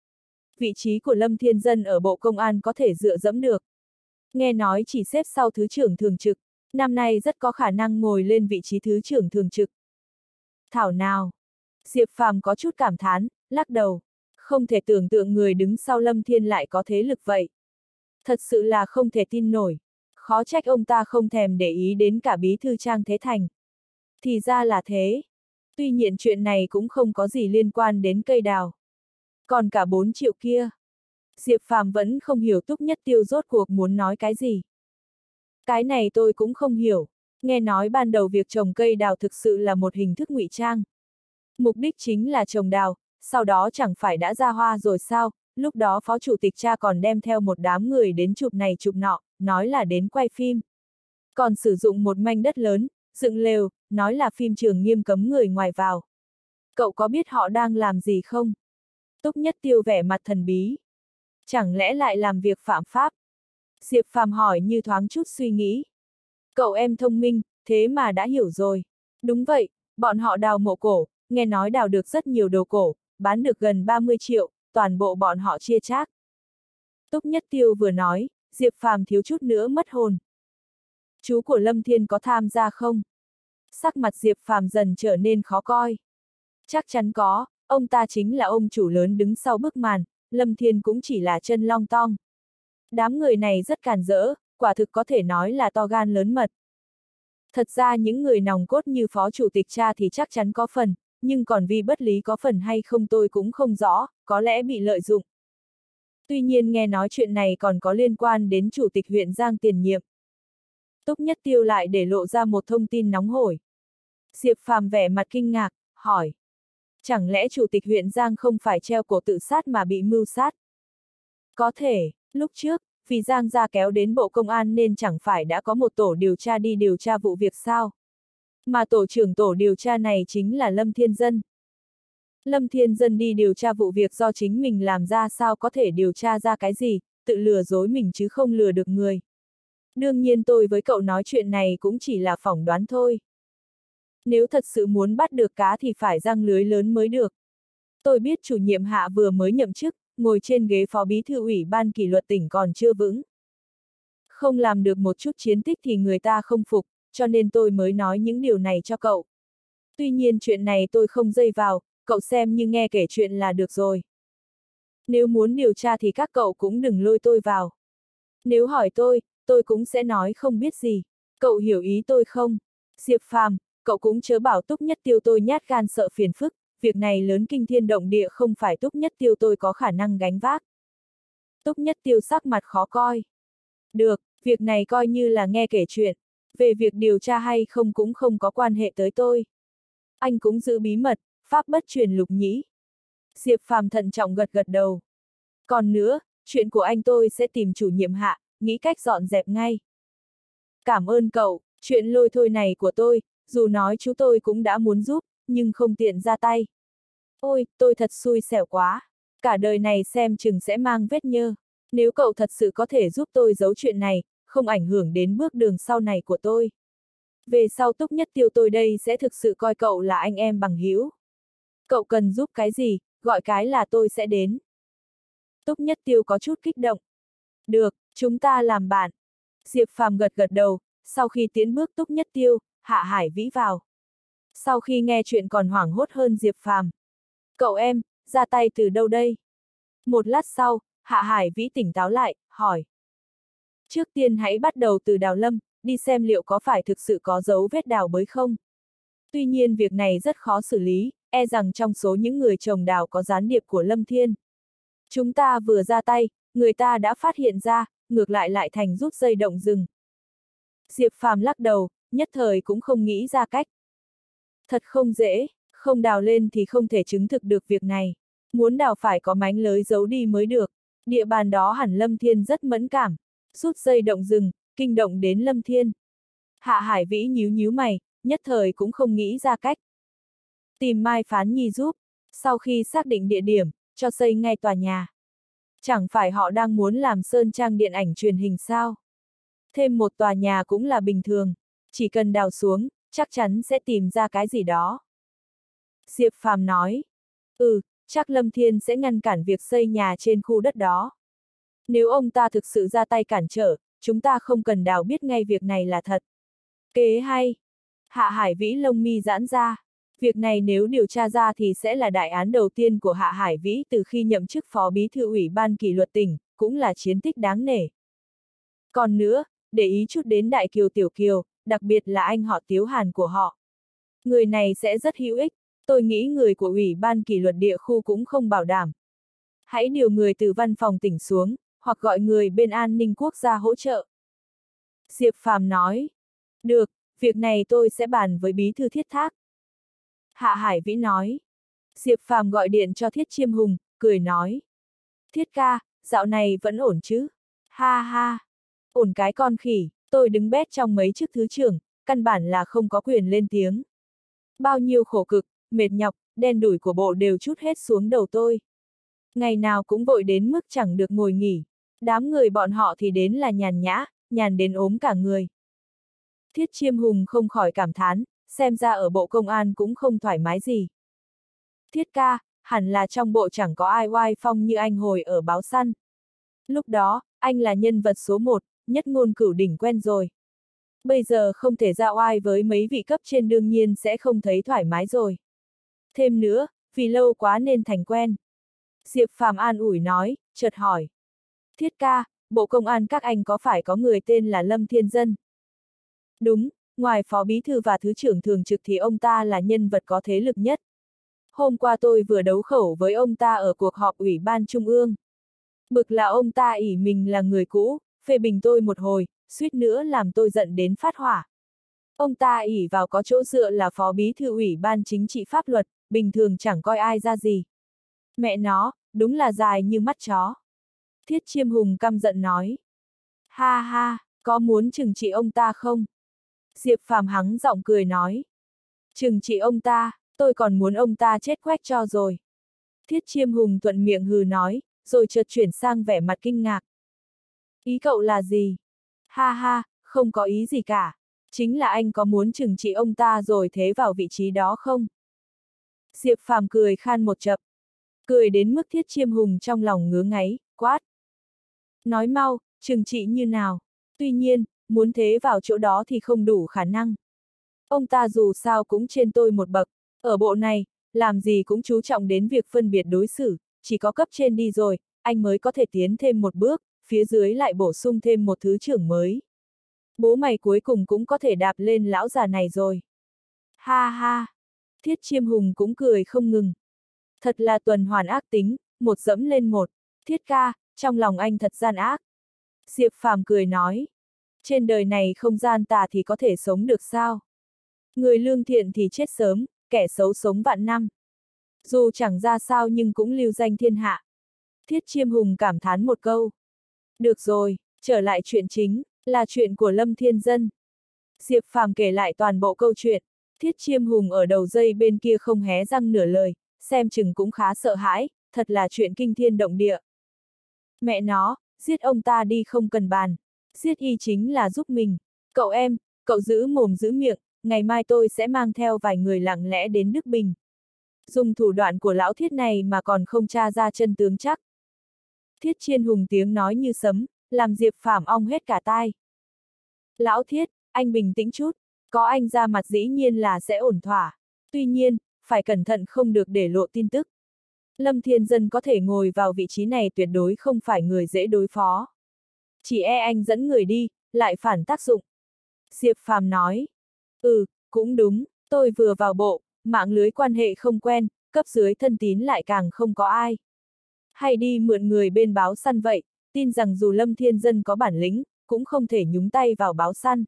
Vị trí của Lâm Thiên Dân ở Bộ Công an có thể dựa dẫm được. Nghe nói chỉ xếp sau Thứ trưởng Thường trực, năm nay rất có khả năng ngồi lên vị trí Thứ trưởng Thường trực. Thảo nào! Diệp Phàm có chút cảm thán, lắc đầu. Không thể tưởng tượng người đứng sau Lâm Thiên lại có thế lực vậy. Thật sự là không thể tin nổi. Khó trách ông ta không thèm để ý đến cả bí thư Trang Thế Thành. Thì ra là thế. Tuy nhiên chuyện này cũng không có gì liên quan đến cây đào. Còn cả 4 triệu kia. Diệp Phàm vẫn không hiểu Túc Nhất Tiêu rốt cuộc muốn nói cái gì. Cái này tôi cũng không hiểu. Nghe nói ban đầu việc trồng cây đào thực sự là một hình thức ngụy trang. Mục đích chính là trồng đào, sau đó chẳng phải đã ra hoa rồi sao, lúc đó phó chủ tịch cha còn đem theo một đám người đến chụp này chụp nọ, nói là đến quay phim. Còn sử dụng một mảnh đất lớn, dựng lều, nói là phim trường nghiêm cấm người ngoài vào. Cậu có biết họ đang làm gì không? Túc Nhất Tiêu vẻ mặt thần bí. Chẳng lẽ lại làm việc phạm pháp? Diệp Phàm hỏi như thoáng chút suy nghĩ. Cậu em thông minh, thế mà đã hiểu rồi. Đúng vậy, bọn họ đào mộ cổ, nghe nói đào được rất nhiều đồ cổ, bán được gần 30 triệu, toàn bộ bọn họ chia chác. Túc Nhất Tiêu vừa nói, Diệp Phàm thiếu chút nữa mất hồn. Chú của Lâm Thiên có tham gia không? Sắc mặt Diệp Phàm dần trở nên khó coi. Chắc chắn có, ông ta chính là ông chủ lớn đứng sau bức màn, Lâm Thiên cũng chỉ là chân long tong. Đám người này rất càn rỡ, quả thực có thể nói là to gan lớn mật. Thật ra những người nòng cốt như phó chủ tịch cha thì chắc chắn có phần, nhưng còn vì bất lý có phần hay không tôi cũng không rõ, có lẽ bị lợi dụng. Tuy nhiên nghe nói chuyện này còn có liên quan đến chủ tịch huyện Giang tiền nhiệm. Túc Nhất Tiêu lại để lộ ra một thông tin nóng hổi. Diệp Phàm vẻ mặt kinh ngạc, hỏi. Chẳng lẽ chủ tịch huyện Giang không phải treo cổ tự sát mà bị mưu sát? Có thể, lúc trước, vì Giang gia kéo đến Bộ Công an nên chẳng phải đã có một tổ điều tra đi điều tra vụ việc sao? Mà tổ trưởng tổ điều tra này chính là Lâm Thiên Dân. Lâm Thiên Dân đi điều tra vụ việc do chính mình làm ra sao có thể điều tra ra cái gì, tự lừa dối mình chứ không lừa được người. Đương nhiên tôi với cậu nói chuyện này cũng chỉ là phỏng đoán thôi. Nếu thật sự muốn bắt được cá thì phải giăng lưới lớn mới được. Tôi biết chủ nhiệm Hạ vừa mới nhậm chức, ngồi trên ghế phó bí thư ủy ban kỷ luật tỉnh còn chưa vững. Không làm được một chút chiến tích thì người ta không phục, cho nên tôi mới nói những điều này cho cậu. Tuy nhiên chuyện này tôi không dây vào, cậu xem như nghe kể chuyện là được rồi. Nếu muốn điều tra thì các cậu cũng đừng lôi tôi vào. Nếu hỏi tôi cũng sẽ nói không biết gì. Cậu hiểu ý tôi không? Diệp Phàm, cậu cũng chớ bảo Túc Nhất Tiêu tôi nhát gan sợ phiền phức, việc này lớn kinh thiên động địa không phải Túc Nhất Tiêu tôi có khả năng gánh vác. Túc Nhất Tiêu sắc mặt khó coi. Được, việc này coi như là nghe kể chuyện. Về việc điều tra hay không cũng không có quan hệ tới tôi. Anh cũng giữ bí mật, pháp bất truyền lục nhĩ. Diệp Phàm thận trọng gật gật đầu. Còn nữa, chuyện của anh tôi sẽ tìm chủ nhiệm Hạ, nghĩ cách dọn dẹp ngay. Cảm ơn cậu, chuyện lôi thôi này của tôi, dù nói chú tôi cũng đã muốn giúp, nhưng không tiện ra tay. Ôi, tôi thật xui xẻo quá. Cả đời này xem chừng sẽ mang vết nhơ. Nếu cậu thật sự có thể giúp tôi giấu chuyện này, không ảnh hưởng đến bước đường sau này của tôi. Về sau Túc Nhất Tiêu tôi đây sẽ thực sự coi cậu là anh em bằng hữu. Cậu cần giúp cái gì, gọi cái là tôi sẽ đến. Túc Nhất Tiêu có chút kích động. Được, chúng ta làm bạn. Diệp Phàm gật gật đầu, sau khi tiến bước Túc Nhất Tiêu, Hạ Hải Vĩ vào. Sau khi nghe chuyện còn hoảng hốt hơn Diệp Phàm. Cậu em, ra tay từ đâu đây? Một lát sau, Hạ Hải Vĩ tỉnh táo lại, hỏi. Trước tiên hãy bắt đầu từ Đào Lâm, đi xem liệu có phải thực sự có dấu vết đào bới không. Tuy nhiên việc này rất khó xử lý, e rằng trong số những người trồng đào có gián điệp của Lâm Thiên. Chúng ta vừa ra tay, người ta đã phát hiện ra, ngược lại lại thành rút dây động rừng. Diệp Phàm lắc đầu, nhất thời cũng không nghĩ ra cách. Thật không dễ, không đào lên thì không thể chứng thực được việc này. Muốn đào phải có mánh lới giấu đi mới được. Địa bàn đó hẳn Lâm Thiên rất mẫn cảm. Rút dây động rừng, kinh động đến Lâm Thiên. Hạ Hải Vĩ nhíu nhíu mày, nhất thời cũng không nghĩ ra cách. Tìm Mai Phán Nhi giúp, sau khi xác định địa điểm, cho xây ngay tòa nhà. Chẳng phải họ đang muốn làm sơn trang điện ảnh truyền hình sao? Thêm một tòa nhà cũng là bình thường, chỉ cần đào xuống, chắc chắn sẽ tìm ra cái gì đó. Diệp Phàm nói, chắc Lâm Thiên sẽ ngăn cản việc xây nhà trên khu đất đó. Nếu ông ta thực sự ra tay cản trở, chúng ta không cần đào biết ngay việc này là thật. Kế hay. Hạ Hải Vĩ lông mi giãn ra. Việc này nếu điều tra ra thì sẽ là đại án đầu tiên của Hạ Hải Vĩ từ khi nhậm chức phó bí thư ủy ban kỷ luật tỉnh, cũng là chiến tích đáng nể. Còn nữa, để ý chút đến Đại Kiều Tiểu Kiều, đặc biệt là anh họ Tiếu Hàn của họ. Người này sẽ rất hữu ích, tôi nghĩ người của ủy ban kỷ luật địa khu cũng không bảo đảm. Hãy điều người từ văn phòng tỉnh xuống, hoặc gọi người bên an ninh quốc gia hỗ trợ. Diệp Phàm nói, được, việc này tôi sẽ bàn với bí thư Thiết Thác. Hạ Hải Vĩ nói. Diệp Phàm gọi điện cho Thiết Chiêm Hùng, cười nói. Thiết ca, dạo này vẫn ổn chứ? Ha ha. Ổn cái con khỉ, tôi đứng bét trong mấy chức thứ trưởng, căn bản là không có quyền lên tiếng. Bao nhiêu khổ cực, mệt nhọc, đen đủi của bộ đều trút hết xuống đầu tôi. Ngày nào cũng vội đến mức chẳng được ngồi nghỉ. Đám người bọn họ thì đến là nhàn nhã, nhàn đến ốm cả người. Thiết Chiêm Hùng không khỏi cảm thán, xem ra ở bộ công an cũng không thoải mái gì. Thiết ca, hẳn là trong bộ chẳng có ai oai phong như anh hồi ở báo săn. Lúc đó, anh là nhân vật số 1, nhất ngôn cửu đỉnh quen rồi. Bây giờ không thể ra oai với mấy vị cấp trên đương nhiên sẽ không thấy thoải mái rồi. Thêm nữa, vì lâu quá nên thành quen. Diệp Phàm an ủi nói, chợt hỏi. Thiết ca, bộ công an các anh có phải có người tên là Lâm Thiên Dân? Đúng, ngoài phó bí thư và thứ trưởng thường trực thì ông ta là nhân vật có thế lực nhất. Hôm qua tôi vừa đấu khẩu với ông ta ở cuộc họp Ủy ban Trung ương. Bực là ông ta ỷ mình là người cũ, phê bình tôi một hồi, suýt nữa làm tôi giận đến phát hỏa. Ông ta ỷ vào có chỗ dựa là phó bí thư Ủy ban Chính trị pháp luật, bình thường chẳng coi ai ra gì. Mẹ nó, đúng là dài như mắt chó. Thiết Chiêm Hùng căm giận nói. Ha ha, có muốn trừng trị ông ta không? Diệp Phàm hắng giọng cười nói. Trừng trị ông ta, tôi còn muốn ông ta chết quách cho rồi. Thiết Chiêm Hùng thuận miệng hừ nói, rồi chợt chuyển sang vẻ mặt kinh ngạc. Ý cậu là gì? Ha ha, không có ý gì cả. Chính là anh có muốn trừng trị ông ta rồi thế vào vị trí đó không? Diệp Phàm cười khan một chập. Cười đến mức Thiết Chiêm Hùng trong lòng ngứa ngáy, quát. Nói mau, trừng trị như nào? Tuy nhiên, muốn thế vào chỗ đó thì không đủ khả năng. Ông ta dù sao cũng trên tôi một bậc, ở bộ này, làm gì cũng chú trọng đến việc phân biệt đối xử, chỉ có cấp trên đi rồi, anh mới có thể tiến thêm một bước, phía dưới lại bổ sung thêm một thứ trưởng mới. Bố mày cuối cùng cũng có thể đạp lên lão già này rồi. Ha ha! Thiết Chiêm Hùng cũng cười không ngừng. Thật là tuần hoàn ác tính, một dẫm lên một. Thiết ca, trong lòng anh thật gian ác. Diệp Phàm cười nói. Trên đời này không gian tà thì có thể sống được sao? Người lương thiện thì chết sớm, kẻ xấu sống vạn năm. Dù chẳng ra sao nhưng cũng lưu danh thiên hạ. Thiết Chiêm Hùng cảm thán một câu. Được rồi, trở lại chuyện chính, là chuyện của Lâm Thiên Dân. Diệp Phàm kể lại toàn bộ câu chuyện. Thiết Chiêm Hùng ở đầu dây bên kia không hé răng nửa lời, xem chừng cũng khá sợ hãi, thật là chuyện kinh thiên động địa. Mẹ nó, giết ông ta đi không cần bàn. Giết y chính là giúp mình. Cậu em, cậu giữ mồm giữ miệng, ngày mai tôi sẽ mang theo vài người lặng lẽ đến Đức Bình. Dùng thủ đoạn của lão Thiết này mà còn không tra ra chân tướng chắc. Thiết Chiên Hùng tiếng nói như sấm, làm Diệp Phàm ong hết cả tai. Lão Thiết, anh bình tĩnh chút, có anh ra mặt dĩ nhiên là sẽ ổn thỏa. Tuy nhiên, phải cẩn thận không được để lộ tin tức. Lâm Thiên Dân có thể ngồi vào vị trí này tuyệt đối không phải người dễ đối phó. Chỉ e anh dẫn người đi, lại phản tác dụng. Diệp Phàm nói. Cũng đúng, tôi vừa vào bộ, mạng lưới quan hệ không quen, cấp dưới thân tín lại càng không có ai. Hay đi mượn người bên báo săn vậy, tin rằng dù Lâm Thiên Dân có bản lĩnh, cũng không thể nhúng tay vào báo săn.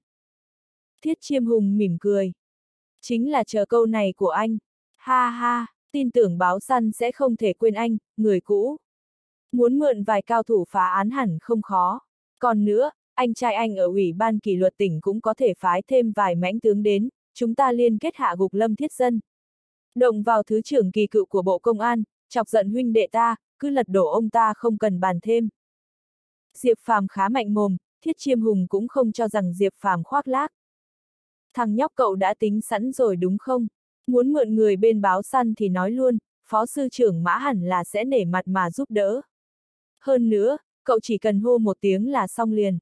Thiết Chiêm Hùng mỉm cười. Chính là chờ câu này của anh. Ha ha, tin tưởng báo săn sẽ không thể quên anh, người cũ. Muốn mượn vài cao thủ phá án hẳn không khó. Còn nữa, anh trai anh ở Ủy ban kỷ luật tỉnh cũng có thể phái thêm vài mãnh tướng đến, chúng ta liên kết hạ gục Lâm Thiết Dân. Động vào thứ trưởng kỳ cựu của Bộ Công an, chọc giận huynh đệ ta, cứ lật đổ ông ta không cần bàn thêm. Diệp Phàm khá mạnh mồm, Thiết Chiêm Hùng cũng không cho rằng Diệp Phàm khoác lác. Thằng nhóc cậu đã tính sẵn rồi đúng không? Muốn mượn người bên báo săn thì nói luôn, phó sư trưởng Mã hẳn là sẽ nể mặt mà giúp đỡ. Hơn nữa, cậu chỉ cần hô một tiếng là xong liền.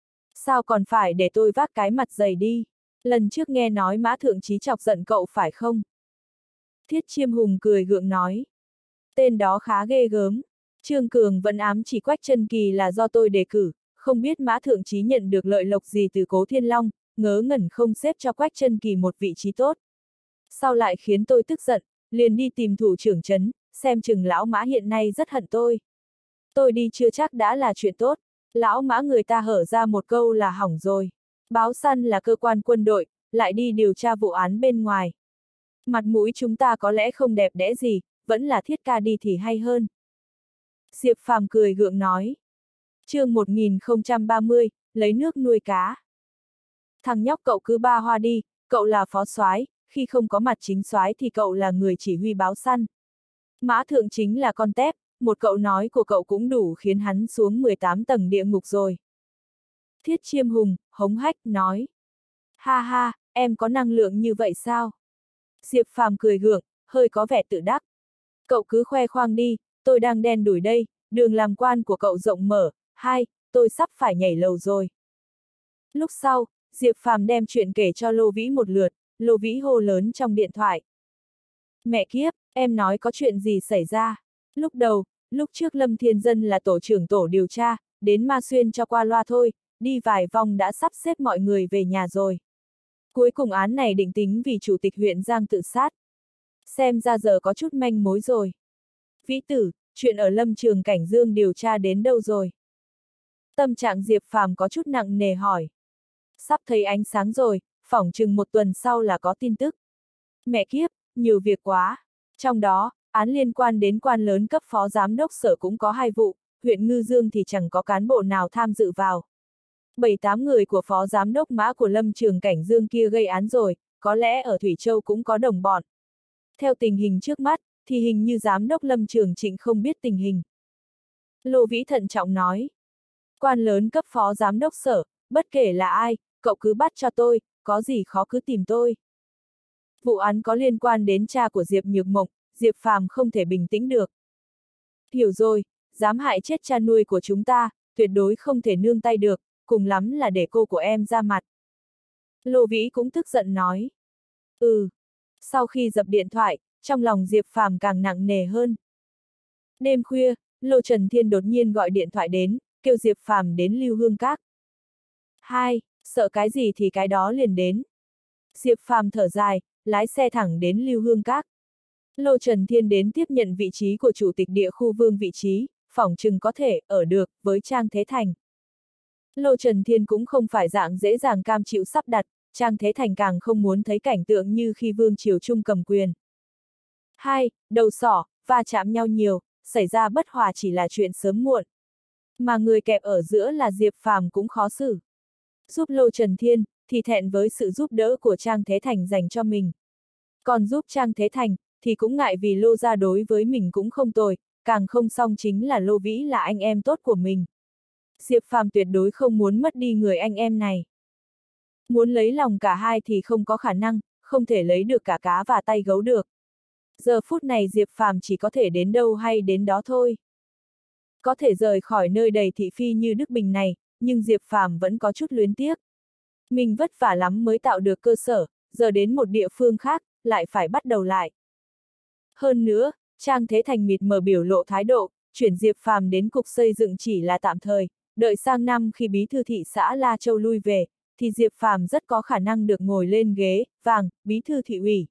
Sao còn phải để tôi vác cái mặt dày đi? Lần trước nghe nói Mã thượng chí chọc giận cậu phải không? Thiết Chiêm Hùng cười gượng nói. Tên đó khá ghê gớm. Trương Cường vẫn ám chỉ Quách Chân Kỳ là do tôi đề cử, không biết Mã thượng chí nhận được lợi lộc gì từ Cố Thiên Long, ngớ ngẩn không xếp cho Quách Chân Kỳ một vị trí tốt. Sao lại khiến tôi tức giận, liền đi tìm thủ trưởng trấn, xem chừng lão Mã hiện nay rất hận tôi. Tôi đi chưa chắc đã là chuyện tốt, lão Mã người ta hở ra một câu là hỏng rồi. Báo săn là cơ quan quân đội, lại đi điều tra vụ án bên ngoài. Mặt mũi chúng ta có lẽ không đẹp đẽ gì, vẫn là Thiết ca đi thì hay hơn. Diệp Phàm cười gượng nói. Chương 1030, lấy nước nuôi cá. Thằng nhóc cậu cứ ba hoa đi, cậu là phó soái, khi không có mặt chính soái thì cậu là người chỉ huy báo săn. Mã thượng chính là con tép, một câu nói của cậu cũng đủ khiến hắn xuống 18 tầng địa ngục rồi. Thiết Chiêm Hùng, hống hách, nói. Ha ha, em có năng lượng như vậy sao? Diệp Phàm cười gượng, hơi có vẻ tự đắc. Cậu cứ khoe khoang đi, tôi đang đen đủi đây, đường làm quan của cậu rộng mở, tôi sắp phải nhảy lầu rồi. Lúc sau, Diệp Phàm đem chuyện kể cho Lô Vĩ một lượt, Lô Vĩ hô lớn trong điện thoại. Mẹ kiếp, em nói có chuyện gì xảy ra? Lúc trước Lâm Thiên Dân là tổ trưởng tổ điều tra, đến Ma Xuyên cho qua loa thôi, đi vài vòng đã sắp xếp mọi người về nhà rồi. Cuối cùng án này định tính vì chủ tịch huyện Giang tự sát. Xem ra giờ có chút manh mối rồi. Vĩ tử, chuyện ở Lâm Trường Cảnh Dương điều tra đến đâu rồi? Tâm trạng Diệp Phàm có chút nặng nề hỏi. Sắp thấy ánh sáng rồi, phỏng chừng một tuần sau là có tin tức. Mẹ kiếp, nhiều việc quá. Trong đó, án liên quan đến quan lớn cấp phó giám đốc sở cũng có 2 vụ, huyện Ngư Dương thì chẳng có cán bộ nào tham dự vào. 7-8 người của phó giám đốc mã của Lâm Trường Cảnh Dương kia gây án rồi, có lẽ ở Thủy Châu cũng có đồng bọn. Theo tình hình trước mắt, thì hình như giám đốc Lâm Trường Trịnh không biết tình hình. Lô Vĩ thận trọng nói. Quan lớn cấp phó giám đốc sở, bất kể là ai, cậu cứ bắt cho tôi, có gì khó cứ tìm tôi. Vụ án có liên quan đến cha của Diệp Nhược Mộng, Diệp Phàm không thể bình tĩnh được. Hiểu rồi, dám hại chết cha nuôi của chúng ta, tuyệt đối không thể nương tay được, cùng lắm là để cô của em ra mặt. Lô Vĩ cũng tức giận nói. Sau khi dập điện thoại, trong lòng Diệp Phàm càng nặng nề hơn. Đêm khuya, Lô Trần Thiên đột nhiên gọi điện thoại đến, kêu Diệp Phàm đến Lưu Hương Các. Sợ cái gì thì cái đó liền đến. Diệp Phàm thở dài, lái xe thẳng đến Lưu Hương Các. Lô Trần Thiên đến tiếp nhận vị trí của chủ tịch địa khu Vương vị trí, phỏng chừng có thể ở được với Trang Thế Thành. Lô Trần Thiên cũng không phải dạng dễ dàng cam chịu sắp đặt, Trang Thế Thành càng không muốn thấy cảnh tượng như khi Vương Triều Trung cầm quyền. Đầu sỏ, va chạm nhau nhiều, xảy ra bất hòa chỉ là chuyện sớm muộn. Mà người kẹp ở giữa là Diệp Phàm cũng khó xử. Giúp Lô Trần Thiên, thì thẹn với sự giúp đỡ của Trang Thế Thành dành cho mình. Còn giúp Trang Thế Thành, thì cũng ngại vì Lô gia đối với mình cũng không tồi, càng không xong chính là Lô Vĩ là anh em tốt của mình. Diệp Phàm tuyệt đối không muốn mất đi người anh em này. Muốn lấy lòng cả hai thì không có khả năng, không thể lấy được cả cá và tay gấu được. Giờ phút này Diệp Phàm chỉ có thể đến đâu hay đến đó thôi. Có thể rời khỏi nơi đầy thị phi như Đức Bình này, nhưng Diệp Phàm vẫn có chút luyến tiếc. Mình vất vả lắm mới tạo được cơ sở, giờ đến một địa phương khác, lại phải bắt đầu lại. Hơn nữa, Trang Thế Thành mịt mờ biểu lộ thái độ, chuyển Diệp Phàm đến cục xây dựng chỉ là tạm thời, đợi sang năm khi bí thư thị xã La Châu lui về, thì Diệp Phàm rất có khả năng được ngồi lên ghế vàng bí thư thị ủy.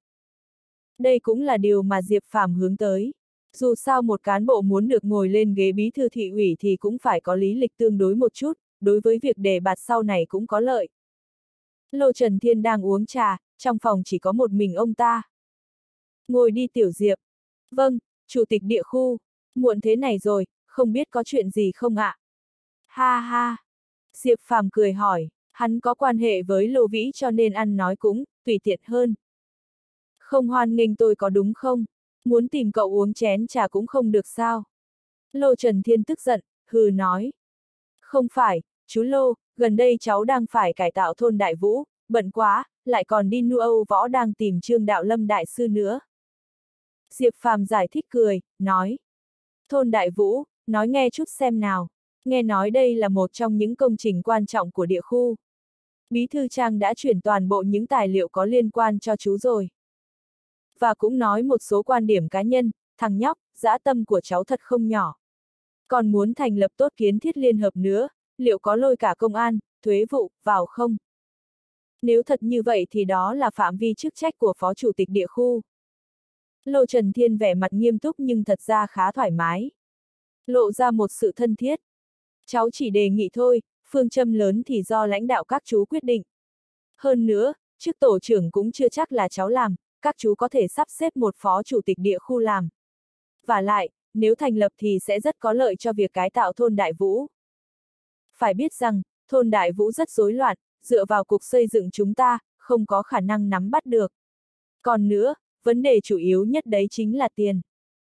Đây cũng là điều mà Diệp Phàm hướng tới. Dù sao một cán bộ muốn được ngồi lên ghế bí thư thị ủy thì cũng phải có lý lịch tương đối một chút, đối với việc đề bạt sau này cũng có lợi. Lô Trần Thiên đang uống trà, trong phòng chỉ có một mình ông ta. Ngồi đi Tiểu Diệp. Vâng, chủ tịch địa khu, muộn thế này rồi, không biết có chuyện gì không ạ? Ha ha. Diệp Phàm cười hỏi, hắn có quan hệ với Lô Vĩ cho nên ăn nói cũng tùy tiện hơn. Không hoan nghênh tôi có đúng không? Muốn tìm cậu uống chén trà cũng không được sao? Lô Trần Thiên tức giận, hừ nói. Không phải, chú Lô, gần đây cháu đang phải cải tạo thôn Đại Vũ, bận quá, lại còn đi nuôi Âu Võ đang tìm Trương Đạo Lâm đại sư nữa. Diệp Phàm giải thích cười, nói. Thôn Đại Vũ, nói nghe chút xem nào. Nghe nói đây là một trong những công trình quan trọng của địa khu. Bí thư Trang đã chuyển toàn bộ những tài liệu có liên quan cho chú rồi. Và cũng nói một số quan điểm cá nhân, thằng nhóc, dã tâm của cháu thật không nhỏ. Còn muốn thành lập tốt kiến thiết liên hợp nữa, liệu có lôi cả công an, thuế vụ, vào không? Nếu thật như vậy thì đó là phạm vi chức trách của phó chủ tịch địa khu. Lô Trần Thiên vẻ mặt nghiêm túc nhưng thật ra khá thoải mái. Lộ ra một sự thân thiết. Cháu chỉ đề nghị thôi, phương châm lớn thì do lãnh đạo các chú quyết định. Hơn nữa, chức tổ trưởng cũng chưa chắc là cháu làm, các chú có thể sắp xếp một phó chủ tịch địa khu làm. Và lại, nếu thành lập thì sẽ rất có lợi cho việc cải tạo thôn Đại Vũ. Phải biết rằng, thôn Đại Vũ rất rối loạn, dựa vào cục xây dựng chúng ta, không có khả năng nắm bắt được. Còn nữa, vấn đề chủ yếu nhất đấy chính là tiền.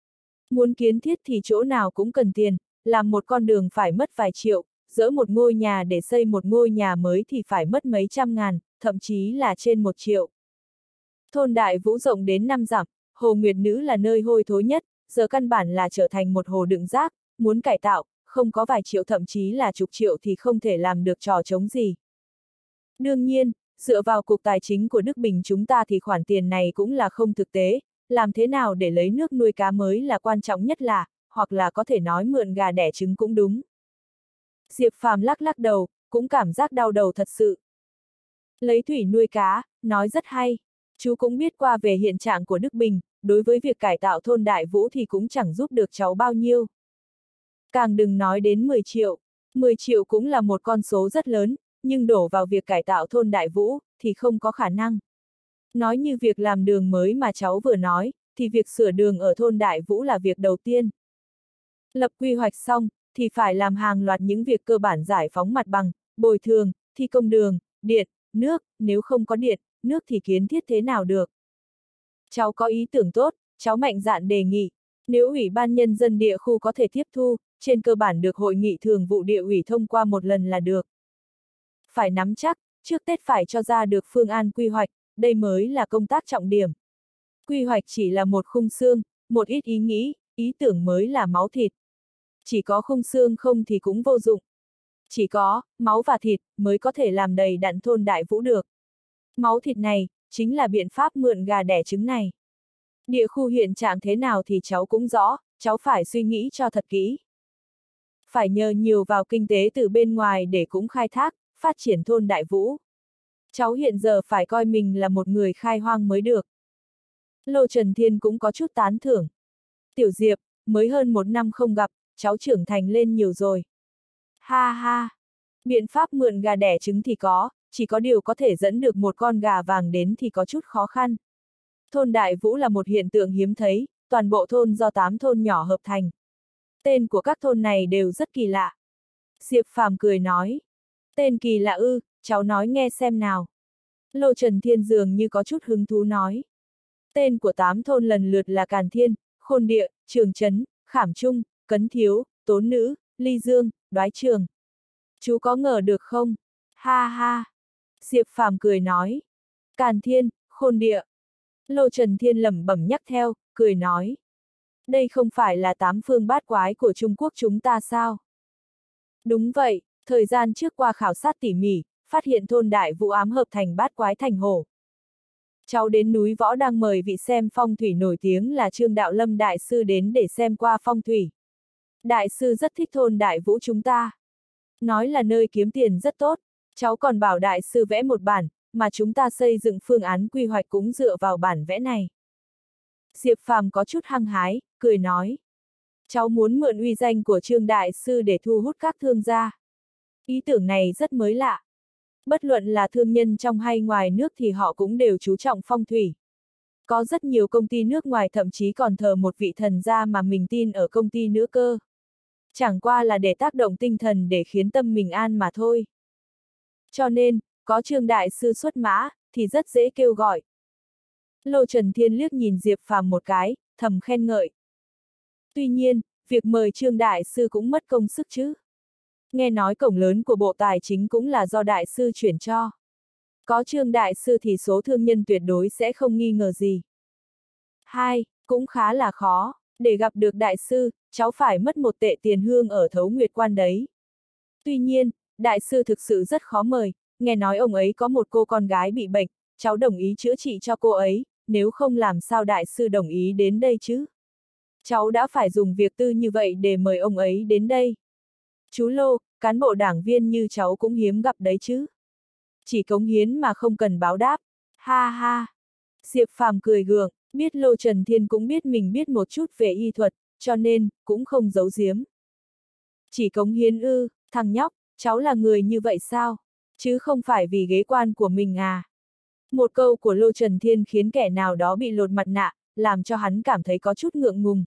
Muốn kiến thiết thì chỗ nào cũng cần tiền, làm một con đường phải mất vài triệu, dỡ một ngôi nhà để xây một ngôi nhà mới thì phải mất mấy trăm ngàn, thậm chí là trên 1 triệu. Thôn Đại Vũ rộng đến 5 dặm, Hồ Nguyệt Nữ là nơi hôi thối nhất, giờ căn bản là trở thành một hồ đựng rác, muốn cải tạo, không có vài triệu thậm chí là chục triệu thì không thể làm được trò trống gì. Đương nhiên, dựa vào cục tài chính của Đức Bình chúng ta thì khoản tiền này cũng là không thực tế, làm thế nào để lấy nước nuôi cá mới là quan trọng nhất là, hoặc là có thể nói mượn gà đẻ trứng cũng đúng. Diệp Phàm lắc lắc đầu, cũng cảm giác đau đầu thật sự. Lấy thủy nuôi cá, nói rất hay. Chú cũng biết qua về hiện trạng của Đức Bình, đối với việc cải tạo thôn Đại Vũ thì cũng chẳng giúp được cháu bao nhiêu. Càng đừng nói đến 10 triệu. 10 triệu cũng là một con số rất lớn, nhưng đổ vào việc cải tạo thôn Đại Vũ, thì không có khả năng. Nói như việc làm đường mới mà cháu vừa nói, thì việc sửa đường ở thôn Đại Vũ là việc đầu tiên. Lập quy hoạch xong, thì phải làm hàng loạt những việc cơ bản giải phóng mặt bằng, bồi thường, thi công đường, điện, nước, nếu không có điện, nước thì kiến thiết thế nào được. Cháu có ý tưởng tốt, cháu mạnh dạn đề nghị, nếu Ủy ban Nhân dân địa khu có thể tiếp thu, trên cơ bản được Hội nghị Thường vụ Địa ủy thông qua một lần là được. Phải nắm chắc, trước Tết phải cho ra được phương án quy hoạch, đây mới là công tác trọng điểm. Quy hoạch chỉ là một khung xương, một ít ý nghĩ, ý tưởng mới là máu thịt. Chỉ có khung xương không thì cũng vô dụng. Chỉ có máu và thịt mới có thể làm đầy đặn thôn Đại Vũ được. Máu thịt này, chính là biện pháp mượn gà đẻ trứng này. Địa khu hiện trạng thế nào thì cháu cũng rõ, cháu phải suy nghĩ cho thật kỹ. Phải nhờ nhiều vào kinh tế từ bên ngoài để cũng khai thác, phát triển thôn Đại Vũ. Cháu hiện giờ phải coi mình là một người khai hoang mới được. Lô Trần Thiên cũng có chút tán thưởng. Tiểu Diệp, mới hơn 1 năm không gặp, cháu trưởng thành lên nhiều rồi. Ha ha, biện pháp mượn gà đẻ trứng thì có, chỉ có điều có thể dẫn được một con gà vàng đến thì có chút khó khăn. Thôn Đại Vũ là một hiện tượng hiếm thấy, toàn bộ thôn do 8 thôn nhỏ hợp thành. Tên của các thôn này đều rất kỳ lạ. Diệp Phàm cười nói. Tên kỳ lạ ư, cháu nói nghe xem nào. Lô Trần Thiên dường như có chút hứng thú nói. Tên của 8 thôn lần lượt là Càn Thiên, Khôn Địa, Trường Trấn, Khảm Trung, Cấn Thiếu, Tốn Nữ, Ly Dương, Đoái Trường. Chú có ngờ được không? Ha ha. Diệp Phàm cười nói. Càn Thiên, Khôn Địa. Lô Trần Thiên lẩm bẩm nhắc theo, cười nói. Đây không phải là 8 phương bát quái của Trung Quốc chúng ta sao? Đúng vậy, thời gian trước qua khảo sát tỉ mỉ, phát hiện thôn Đại Vũ ám hợp thành bát quái thành hổ. Cháu đến núi Võ đang mời vị xem phong thủy nổi tiếng là Trương Đạo Lâm Đại Sư đến để xem qua phong thủy. Đại Sư rất thích thôn Đại Vũ chúng ta. Nói là nơi kiếm tiền rất tốt, cháu còn bảo Đại Sư vẽ một bản, mà chúng ta xây dựng phương án quy hoạch cũng dựa vào bản vẽ này. Diệp Phàm có chút hăng hái, cười nói. Cháu muốn mượn uy danh của Trương Đại Sư để thu hút các thương gia. Ý tưởng này rất mới lạ. Bất luận là thương nhân trong hay ngoài nước thì họ cũng đều chú trọng phong thủy. Có rất nhiều công ty nước ngoài thậm chí còn thờ một vị thần gia mà mình tin ở công ty nữa cơ. Chẳng qua là để tác động tinh thần để khiến tâm mình an mà thôi. Cho nên, có Trương Đại Sư xuất mã, thì rất dễ kêu gọi. Lô Trần Thiên liếc nhìn Diệp Phàm một cái, thầm khen ngợi. Tuy nhiên, việc mời Trương Đại Sư cũng mất công sức chứ. Nghe nói cổng lớn của Bộ Tài chính cũng là do Đại Sư chuyển cho. Có Trương Đại Sư thì số thương nhân tuyệt đối sẽ không nghi ngờ gì. Hai, cũng khá là khó, để gặp được Đại Sư, cháu phải mất 1 tệ tiền hương ở Thấu Nguyệt Quan đấy. Tuy nhiên, Đại Sư thực sự rất khó mời, nghe nói ông ấy có một cô con gái bị bệnh, cháu đồng ý chữa trị cho cô ấy, nếu không làm sao Đại Sư đồng ý đến đây chứ. Cháu đã phải dùng việc tư như vậy để mời ông ấy đến đây. Chú Lô, cán bộ đảng viên như cháu cũng hiếm gặp đấy chứ. Chỉ cống hiến mà không cần báo đáp. Ha ha. Diệp Phàm cười gượng, biết Lô Trần Thiên cũng biết mình biết một chút về y thuật, cho nên, cũng không giấu giếm. Chỉ cống hiến ư, thằng nhóc, cháu là người như vậy sao? Chứ không phải vì ghế quan của mình à? Một câu của Lô Trần Thiên khiến kẻ nào đó bị lột mặt nạ, làm cho hắn cảm thấy có chút ngượng ngùng.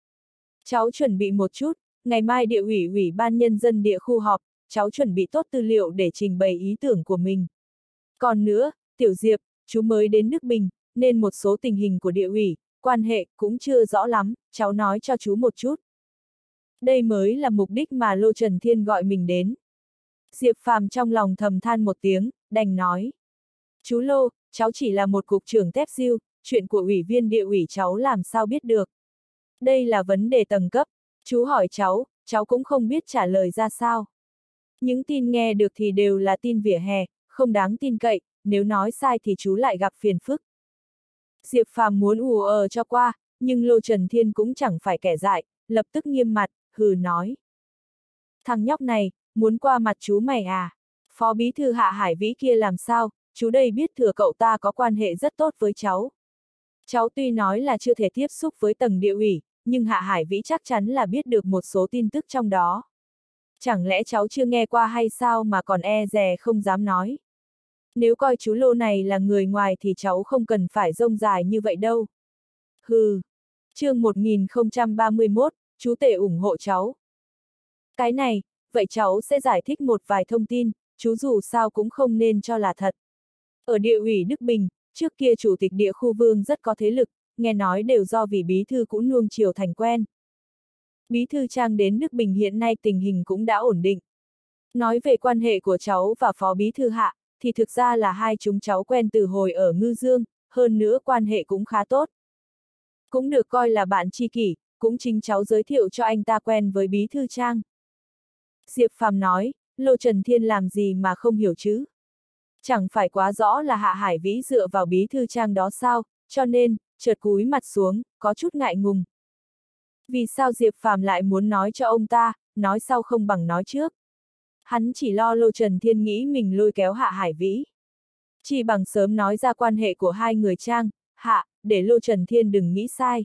Cháu chuẩn bị một chút, ngày mai địa ủy ban nhân dân địa khu họp, cháu chuẩn bị tốt tư liệu để trình bày ý tưởng của mình. Còn nữa, Tiểu Diệp, chú mới đến nước Bình, nên một số tình hình của địa ủy, quan hệ cũng chưa rõ lắm, cháu nói cho chú một chút. Đây mới là mục đích mà Lô Trần Thiên gọi mình đến. Diệp Phàm trong lòng thầm than một tiếng, đành nói. Chú Lô, cháu chỉ là một cục trưởng tép diêu, chuyện của ủy viên địa ủy cháu làm sao biết được. Đây là vấn đề tầng cấp, chú hỏi cháu cũng không biết trả lời ra sao. Những tin nghe được thì đều là tin vỉa hè, không đáng tin cậy, nếu nói sai thì chú lại gặp phiền phức. Diệp Phàm muốn cho qua, nhưng Lô Trần Thiên cũng chẳng phải kẻ dại, lập tức nghiêm mặt, hừ nói. Thằng nhóc này, muốn qua mặt chú mày à? Phó bí thư Hạ Hải Vĩ kia làm sao, chú đây biết thừa cậu ta có quan hệ rất tốt với cháu. Cháu tuy nói là chưa thể tiếp xúc với tầng địa ủy, nhưng Hạ Hải Vĩ chắc chắn là biết được một số tin tức trong đó. Chẳng lẽ cháu chưa nghe qua hay sao mà còn e dè không dám nói. Nếu coi chú Lô này là người ngoài thì cháu không cần phải rông dài như vậy đâu. Hừ. Chương 1031, chú Tể ủng hộ cháu. Cái này, vậy cháu sẽ giải thích một vài thông tin, chú dù sao cũng không nên cho là thật. Ở địa ủy Đức Bình, trước kia chủ tịch địa khu Vương rất có thế lực, nghe nói đều do vị bí thư cũ nuông chiều thành quen. Bí thư Trang đến Đức Bình hiện nay tình hình cũng đã ổn định. Nói về quan hệ của cháu và phó bí thư Hạ, thì thực ra là hai chúng cháu quen từ hồi ở Ngư Dương, hơn nữa quan hệ cũng khá tốt. Cũng được coi là bạn tri kỷ, cũng chính cháu giới thiệu cho anh ta quen với bí thư Trang. Diệp Phàm nói, Lô Trần Thiên làm gì mà không hiểu chứ? Chẳng phải quá rõ là Hạ Hải Vĩ dựa vào bí thư Trang đó sao, cho nên, chợt cúi mặt xuống, có chút ngại ngùng. Vì sao Diệp Phàm lại muốn nói cho ông ta, nói sau không bằng nói trước? Hắn chỉ lo Lô Trần Thiên nghĩ mình lôi kéo Hạ Hải Vĩ. Chỉ bằng sớm nói ra quan hệ của hai người Trang, Hạ, để Lô Trần Thiên đừng nghĩ sai.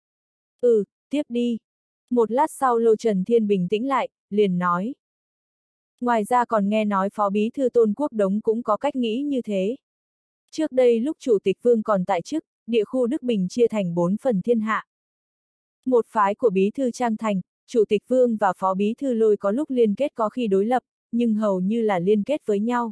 Tiếp đi. Một lát sau Lô Trần Thiên bình tĩnh lại, liền nói. Ngoài ra còn nghe nói phó bí thư Tôn Quốc Đống cũng có cách nghĩ như thế. Trước đây lúc chủ tịch Vương còn tại chức, địa khu Đức Bình chia thành 4 phần thiên hạ. Một phái của bí thư Trang Thành, chủ tịch Vương và phó bí thư Lôi có lúc liên kết có khi đối lập, nhưng hầu như là liên kết với nhau.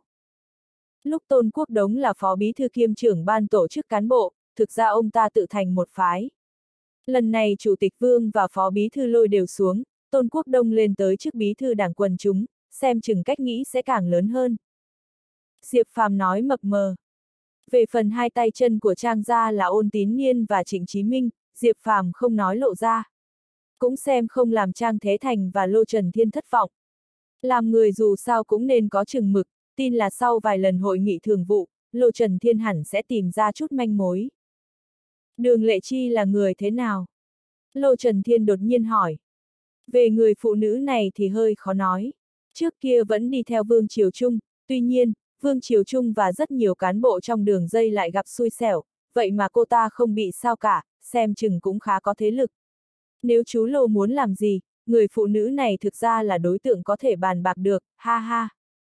Lúc Tôn Quốc Đống là phó bí thư kiêm trưởng ban tổ chức cán bộ, thực ra ông ta tự thành một phái. Lần này chủ tịch Vương và phó bí thư Lôi đều xuống, Tôn Quốc Đông lên tới chức bí thư đảng quần chúng, xem chừng cách nghĩ sẽ càng lớn hơn. Diệp Phàm nói mập mờ. Về phần hai tay chân của Trang gia là Ôn Tín Niên và Trịnh Chí Minh, Diệp Phàm không nói lộ ra. Cũng xem không làm Trang Thế Thành và Lô Trần Thiên thất vọng. Làm người dù sao cũng nên có chừng mực, tin là sau vài lần hội nghị thường vụ, Lô Trần Thiên hẳn sẽ tìm ra chút manh mối. Đường Lệ Chi là người thế nào? Lô Trần Thiên đột nhiên hỏi. Về người phụ nữ này thì hơi khó nói. Trước kia vẫn đi theo Vương Triều Trung, tuy nhiên, Vương Triều Trung và rất nhiều cán bộ trong đường dây lại gặp xui xẻo, vậy mà cô ta không bị sao cả, xem chừng cũng khá có thế lực. Nếu chú Lô muốn làm gì, người phụ nữ này thực ra là đối tượng có thể bàn bạc được, ha ha.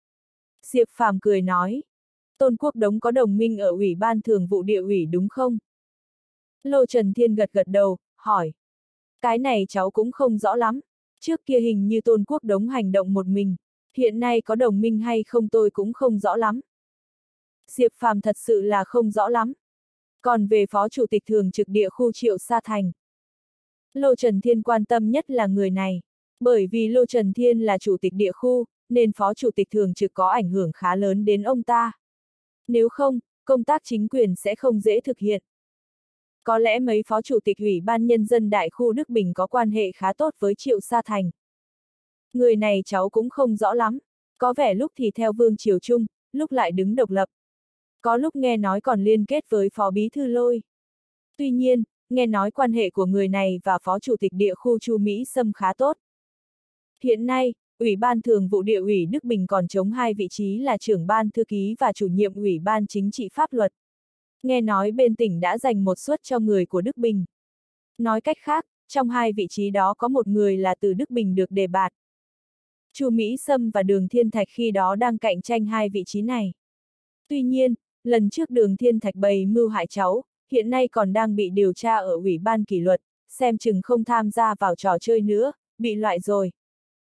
Diệp Phàm cười nói. Tôn Quốc Đống có đồng minh ở Ủy ban Thường vụ Địa ủy đúng không? Lô Trần Thiên gật gật đầu, hỏi. Cái này cháu cũng không rõ lắm. Trước kia hình như Tôn Quốc Đống hành động một mình. Hiện nay có đồng minh hay không tôi cũng không rõ lắm. Diệp Phàm thật sự là không rõ lắm. Còn về Phó Chủ tịch Thường trực Địa khu Triệu Sa Thành. Lô Trần Thiên quan tâm nhất là người này. Bởi vì Lô Trần Thiên là Chủ tịch Địa khu, nên Phó Chủ tịch Thường trực có ảnh hưởng khá lớn đến ông ta. Nếu không, công tác chính quyền sẽ không dễ thực hiện. Có lẽ mấy phó chủ tịch Ủy ban Nhân dân Đại khu Đức Bình có quan hệ khá tốt với Triệu Sa Thành. Người này cháu cũng không rõ lắm, có vẻ lúc thì theo Vương Triều Trung, lúc lại đứng độc lập. Có lúc nghe nói còn liên kết với phó bí thư Lôi. Tuy nhiên, nghe nói quan hệ của người này và phó chủ tịch địa khu Chu Mỹ Sâm khá tốt. Hiện nay, Ủy ban Thường vụ Địa ủy Đức Bình còn trống hai vị trí là trưởng ban thư ký và chủ nhiệm Ủy ban Chính trị Pháp luật. Nghe nói bên tỉnh đã dành một suất cho người của Đức Bình. Nói cách khác, trong hai vị trí đó có một người là từ Đức Bình được đề bạt. Chu Mỹ Sâm và Đường Thiên Thạch khi đó đang cạnh tranh hai vị trí này. Tuy nhiên, lần trước Đường Thiên Thạch bày mưu hại cháu, hiện nay còn đang bị điều tra ở Ủy ban kỷ luật, xem chừng không tham gia vào trò chơi nữa, bị loại rồi.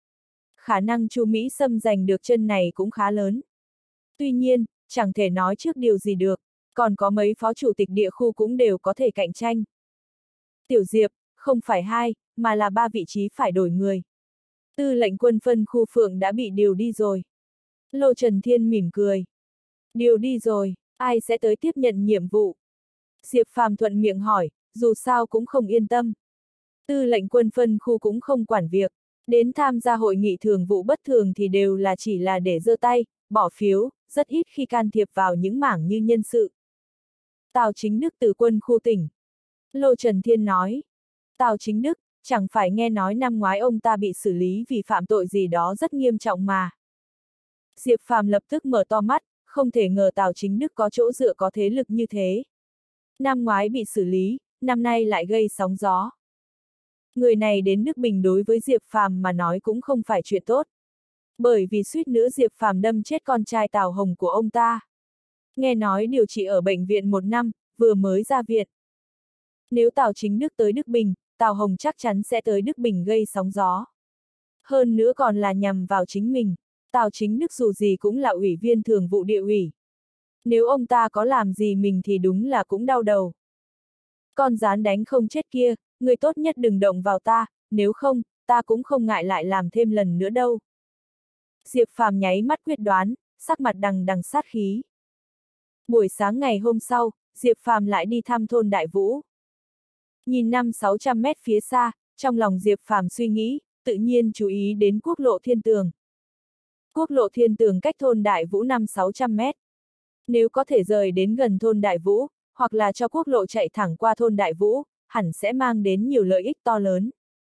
Khả năng Chu Mỹ Sâm giành được chân này cũng khá lớn. Tuy nhiên, chẳng thể nói trước điều gì được, còn có mấy phó chủ tịch địa khu cũng đều có thể cạnh tranh. Tiểu Diệp, không phải 2, mà là 3 vị trí phải đổi người. Tư lệnh quân phân khu Phượng đã bị điều đi rồi. Lô Trần Thiên mỉm cười. Điều đi rồi, ai sẽ tới tiếp nhận nhiệm vụ? Diệp Phàm thuận miệng hỏi, dù sao cũng không yên tâm. Tư lệnh quân phân khu cũng không quản việc, đến tham gia hội nghị thường vụ bất thường thì đều là chỉ là để giơ tay, bỏ phiếu, rất ít khi can thiệp vào những mảng như nhân sự. Tào Chính Đức từ quân khu tỉnh. Lô Trần Thiên nói. Tào Chính Đức, chẳng phải nghe nói năm ngoái ông ta bị xử lý vì phạm tội gì đó rất nghiêm trọng mà. Diệp Phàm lập tức mở to mắt, không thể ngờ Tào Chính Đức có chỗ dựa có thế lực như thế. Năm ngoái bị xử lý, năm nay lại gây sóng gió. Người này đến Đức Bình đối với Diệp Phàm mà nói cũng không phải chuyện tốt. Bởi vì suýt nữa Diệp Phàm đâm chết con trai Tào Hồng của ông ta. Nghe nói điều trị ở bệnh viện 1 năm, vừa mới ra viện. Nếu Tào Chính Đức tới Đức Bình, Tào Hồng chắc chắn sẽ tới Đức Bình gây sóng gió. Hơn nữa còn là nhằm vào chính mình. Tào Chính Đức dù gì cũng là ủy viên thường vụ địa ủy. Nếu ông ta có làm gì mình thì đúng là cũng đau đầu. Con gián đánh không chết kia, người tốt nhất đừng động vào ta, nếu không, ta cũng không ngại lại làm thêm lần nữa đâu. Diệp Phàm nháy mắt quyết đoán, sắc mặt đằng đằng sát khí. Buổi sáng ngày hôm sau, Diệp Phàm lại đi thăm thôn Đại Vũ. Nhìn 500-600 mét phía xa, trong lòng Diệp Phàm suy nghĩ, tự nhiên chú ý đến quốc lộ Thiên Tường. Quốc lộ Thiên Tường cách thôn Đại Vũ 500-600 mét. Nếu có thể rời đến gần thôn Đại Vũ, hoặc là cho quốc lộ chạy thẳng qua thôn Đại Vũ, hẳn sẽ mang đến nhiều lợi ích to lớn.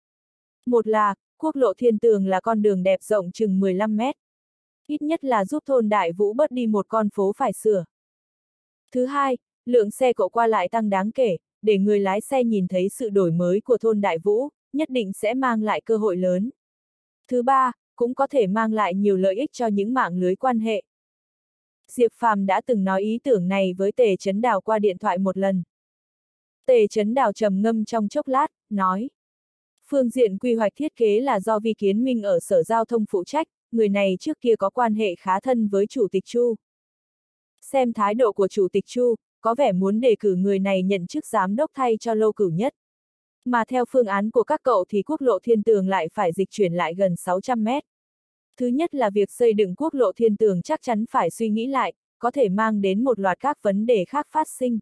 Một là, quốc lộ Thiên Tường là con đường đẹp rộng chừng 15 mét. Ít nhất là giúp thôn Đại Vũ bớt đi một con phố phải sửa. Thứ hai, lượng xe cộ qua lại tăng đáng kể, để người lái xe nhìn thấy sự đổi mới của thôn Đại Vũ, nhất định sẽ mang lại cơ hội lớn. Thứ ba, cũng có thể mang lại nhiều lợi ích cho những mạng lưới quan hệ. Diệp Phàm đã từng nói ý tưởng này với Tề Chấn Đào qua điện thoại một lần. Tề Chấn Đào trầm ngâm trong chốc lát, nói. Phương diện quy hoạch thiết kế là do Vi Kiến Minh ở Sở Giao thông phụ trách, người này trước kia có quan hệ khá thân với Chủ tịch Chu. Xem thái độ của Chủ tịch Chu, có vẻ muốn đề cử người này nhận chức giám đốc thay cho Lâu Cửu Nhất. Mà theo phương án của các cậu thì quốc lộ Thiên Tường lại phải dịch chuyển lại gần 600 mét. Thứ nhất là việc xây dựng quốc lộ Thiên Tường chắc chắn phải suy nghĩ lại, có thể mang đến một loạt các vấn đề khác phát sinh.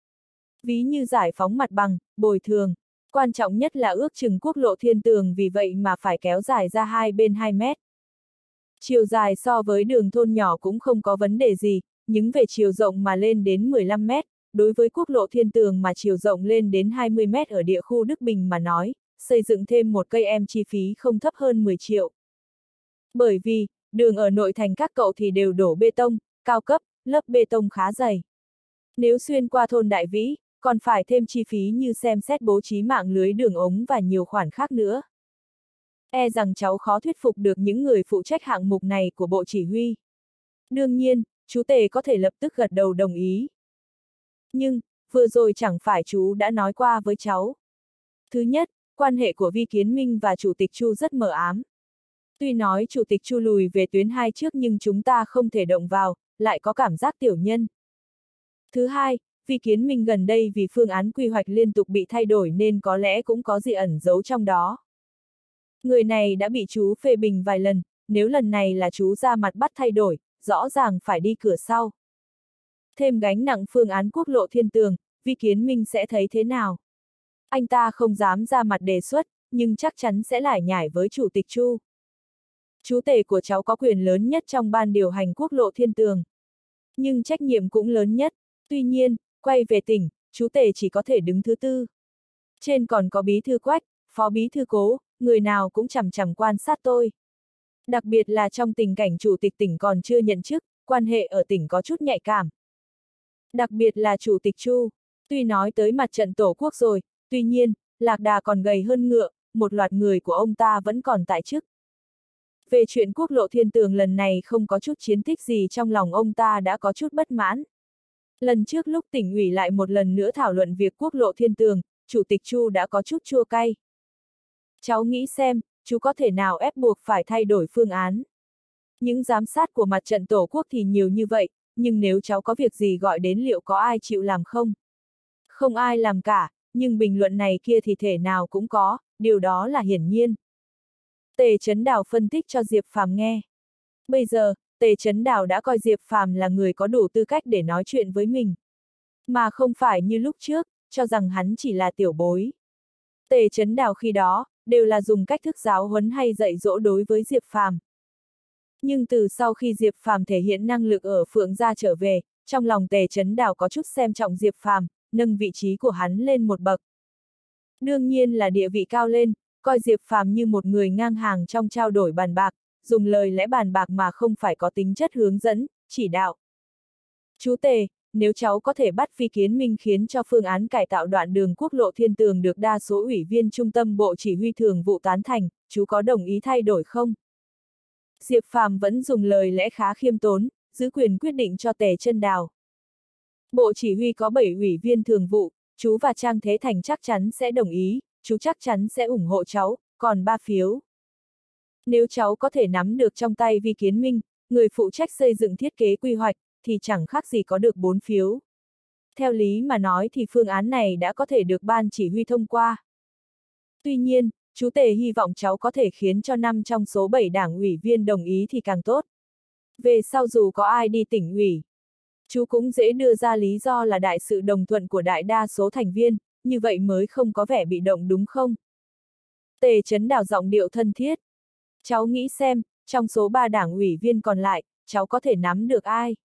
Ví như giải phóng mặt bằng, bồi thường. Quan trọng nhất là ước chừng quốc lộ Thiên Tường vì vậy mà phải kéo dài ra hai bên 2 mét. Chiều dài so với đường thôn nhỏ cũng không có vấn đề gì, nhưng về chiều rộng mà lên đến 15 mét, đối với quốc lộ Thiên Tường mà chiều rộng lên đến 20 mét ở địa khu Đức Bình mà nói, xây dựng thêm một cây em chi phí không thấp hơn 10 triệu. Bởi vì, đường ở nội thành các cậu thì đều đổ bê tông, cao cấp, lớp bê tông khá dày. Nếu xuyên qua thôn Đại Vĩ, còn phải thêm chi phí như xem xét bố trí mạng lưới đường ống và nhiều khoản khác nữa. E rằng cháu khó thuyết phục được những người phụ trách hạng mục này của Bộ Chỉ huy. Đương nhiên, chú Tề có thể lập tức gật đầu đồng ý. Nhưng, vừa rồi chẳng phải chú đã nói qua với cháu. Thứ nhất, quan hệ của Vi Kiến Minh và Chủ tịch Chu rất mờ ám. Tuy nói Chủ tịch Chu lùi về tuyến 2 trước nhưng chúng ta không thể động vào, lại có cảm giác tiểu nhân. Thứ hai, Vi Kiến Minh gần đây vì phương án quy hoạch liên tục bị thay đổi nên có lẽ cũng có gì ẩn giấu trong đó. Người này đã bị chú phê bình vài lần, nếu lần này là chú ra mặt bắt thay đổi, rõ ràng phải đi cửa sau. Thêm gánh nặng phương án quốc lộ Thiên Tường, Vi Kiến Minh sẽ thấy thế nào? Anh ta không dám ra mặt đề xuất, nhưng chắc chắn sẽ lải nhải với Chủ tịch Chu. Chú Tề của cháu có quyền lớn nhất trong ban điều hành quốc lộ Thiên Tường. Nhưng trách nhiệm cũng lớn nhất, tuy nhiên, quay về tỉnh, chú Tề chỉ có thể đứng thứ tư. Trên còn có bí thư Quách, phó bí thư Cố, người nào cũng chằm chằm quan sát tôi. Đặc biệt là trong tình cảnh chủ tịch tỉnh còn chưa nhận chức, quan hệ ở tỉnh có chút nhạy cảm. Đặc biệt là Chủ tịch Chu, tuy nói tới mặt trận tổ quốc rồi, tuy nhiên, lạc đà còn gầy hơn ngựa, một loạt người của ông ta vẫn còn tại chức. Về chuyện quốc lộ Thiên Tường lần này không có chút chiến tích gì trong lòng ông ta đã có chút bất mãn. Lần trước lúc tỉnh ủy lại một lần nữa thảo luận việc quốc lộ Thiên Tường, Chủ tịch Chu đã có chút chua cay. Cháu nghĩ xem, chú có thể nào ép buộc phải thay đổi phương án. Những giám sát của mặt trận tổ quốc thì nhiều như vậy, nhưng nếu cháu có việc gì gọi đến liệu có ai chịu làm không? Không ai làm cả, nhưng bình luận này kia thì thể nào cũng có, điều đó là hiển nhiên. Tề Chấn Đào phân tích cho Diệp Phàm nghe. Bây giờ, Tề Chấn Đào đã coi Diệp Phàm là người có đủ tư cách để nói chuyện với mình. Mà không phải như lúc trước, cho rằng hắn chỉ là tiểu bối. Tề Chấn Đào khi đó, đều là dùng cách thức giáo huấn hay dạy dỗ đối với Diệp Phàm. Nhưng từ sau khi Diệp Phàm thể hiện năng lực ở Phượng Gia trở về, trong lòng Tề Chấn Đào có chút xem trọng Diệp Phàm, nâng vị trí của hắn lên một bậc. Đương nhiên là địa vị cao lên, coi Diệp Phàm như một người ngang hàng trong trao đổi bàn bạc, dùng lời lẽ bàn bạc mà không phải có tính chất hướng dẫn, chỉ đạo. Chú Tề, nếu cháu có thể bắt Vi Kiến Minh khiến cho phương án cải tạo đoạn đường quốc lộ Thiên Tường được đa số ủy viên trung tâm Bộ Chỉ huy Thường vụ tán thành, chú có đồng ý thay đổi không? Diệp Phàm vẫn dùng lời lẽ khá khiêm tốn, giữ quyền quyết định cho Tề Chấn Đào. Bộ Chỉ huy có 7 ủy viên thường vụ, chú và Trang Thế Thành chắc chắn sẽ đồng ý, chú chắc chắn sẽ ủng hộ cháu, còn 3 phiếu. Nếu cháu có thể nắm được trong tay Vi Kiến Minh, người phụ trách xây dựng thiết kế quy hoạch, thì chẳng khác gì có được 4 phiếu. Theo lý mà nói thì phương án này đã có thể được ban chỉ huy thông qua. Tuy nhiên, chú Tề hy vọng cháu có thể khiến cho 5 trong số 7 đảng ủy viên đồng ý thì càng tốt. Về sau dù có ai đi tỉnh ủy, chú cũng dễ đưa ra lý do là đại sự đồng thuận của đại đa số thành viên, như vậy mới không có vẻ bị động đúng không? Tề Chấn Đào giọng điệu thân thiết. Cháu nghĩ xem, trong số 3 đảng ủy viên còn lại, cháu có thể nắm được ai?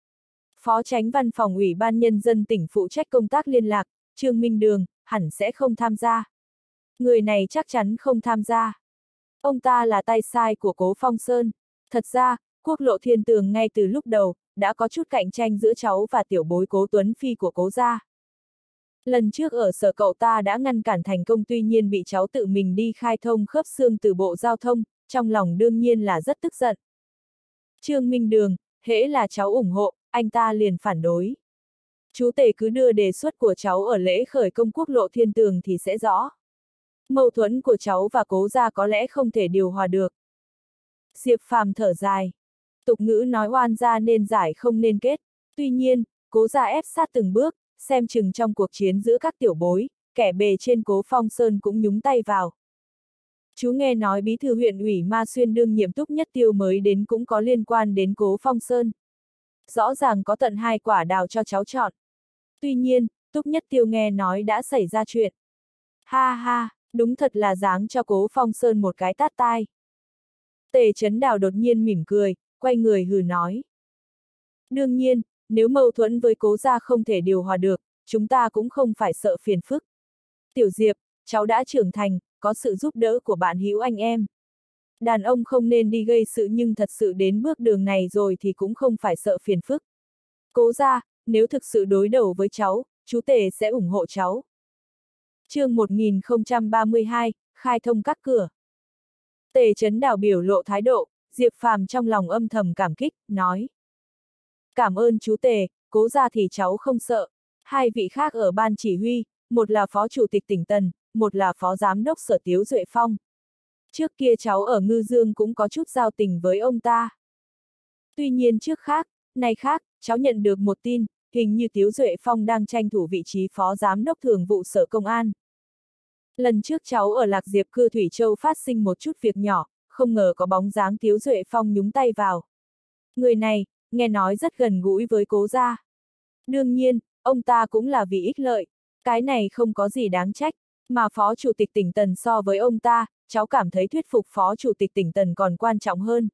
Phó Chánh Văn phòng Ủy ban Nhân dân tỉnh phụ trách công tác liên lạc, Trương Minh Đường, hẳn sẽ không tham gia. Người này chắc chắn không tham gia. Ông ta là tay sai của Cố Phong Sơn. Thật ra, quốc lộ Thiên Tường ngay từ lúc đầu, đã có chút cạnh tranh giữa cháu và tiểu bối Cố Tuấn Phi của Cố gia. Lần trước ở sở cậu ta đã ngăn cản thành công, tuy nhiên bị cháu tự mình đi khai thông khớp xương từ Bộ Giao thông, trong lòng đương nhiên là rất tức giận. Trương Minh Đường, hễ là cháu ủng hộ, anh ta liền phản đối. Chú Tề cứ đưa đề xuất của cháu ở lễ khởi công quốc lộ Thiên Tường thì sẽ rõ. Mâu thuẫn của cháu và Cố gia có lẽ không thể điều hòa được. Diệp Phàm thở dài. Tục ngữ nói oan gia nên giải không nên kết. Tuy nhiên, Cố gia ép sát từng bước, xem chừng trong cuộc chiến giữa các tiểu bối, kẻ bề trên Cố Phong Sơn cũng nhúng tay vào. Chú nghe nói bí thư huyện ủy Ma Xuyên đương nhiệm Túc Nhất Tiêu mới đến cũng có liên quan đến Cố Phong Sơn. Rõ ràng có tận 2 quả đào cho cháu chọn. Tuy nhiên, Túc Nhất Tiêu nghe nói đã xảy ra chuyện. Ha ha, đúng thật là giáng cho Cố Phong Sơn một cái tát tai. Tề Chấn Đào đột nhiên mỉm cười, quay người hừ nói. Đương nhiên, nếu mâu thuẫn với Cố gia không thể điều hòa được, chúng ta cũng không phải sợ phiền phức. Tiểu Diệp, cháu đã trưởng thành, có sự giúp đỡ của bạn hữu anh em. Đàn ông không nên đi gây sự, nhưng thật sự đến bước đường này rồi thì cũng không phải sợ phiền phức. Cố gia, nếu thực sự đối đầu với cháu, chú Tề sẽ ủng hộ cháu. Chương 1032, khai thông các cửa. Tề Chấn Đào biểu lộ thái độ, Diệp Phàm trong lòng âm thầm cảm kích, nói. Cảm ơn chú Tề, Cố gia thì cháu không sợ. 2 vị khác ở ban chỉ huy, một là phó chủ tịch tỉnh Tần, một là phó giám đốc sở Tiếu Duệ Phong. Trước kia cháu ở Ngư Dương cũng có chút giao tình với ông ta. Tuy nhiên trước khác, nay khác, cháu nhận được một tin, hình như Tiếu Duệ Phong đang tranh thủ vị trí phó giám đốc thường vụ sở công an. Lần trước cháu ở Lạc Diệp Cư Thủy Châu phát sinh một chút việc nhỏ, không ngờ có bóng dáng Tiếu Duệ Phong nhúng tay vào. Người này, nghe nói rất gần gũi với Cố gia. Đương nhiên, ông ta cũng là vì ích lợi. Cái này không có gì đáng trách, mà phó chủ tịch tỉnh Tần so với ông ta, cháu cảm thấy thuyết phục phó chủ tịch tỉnh Tần còn quan trọng hơn.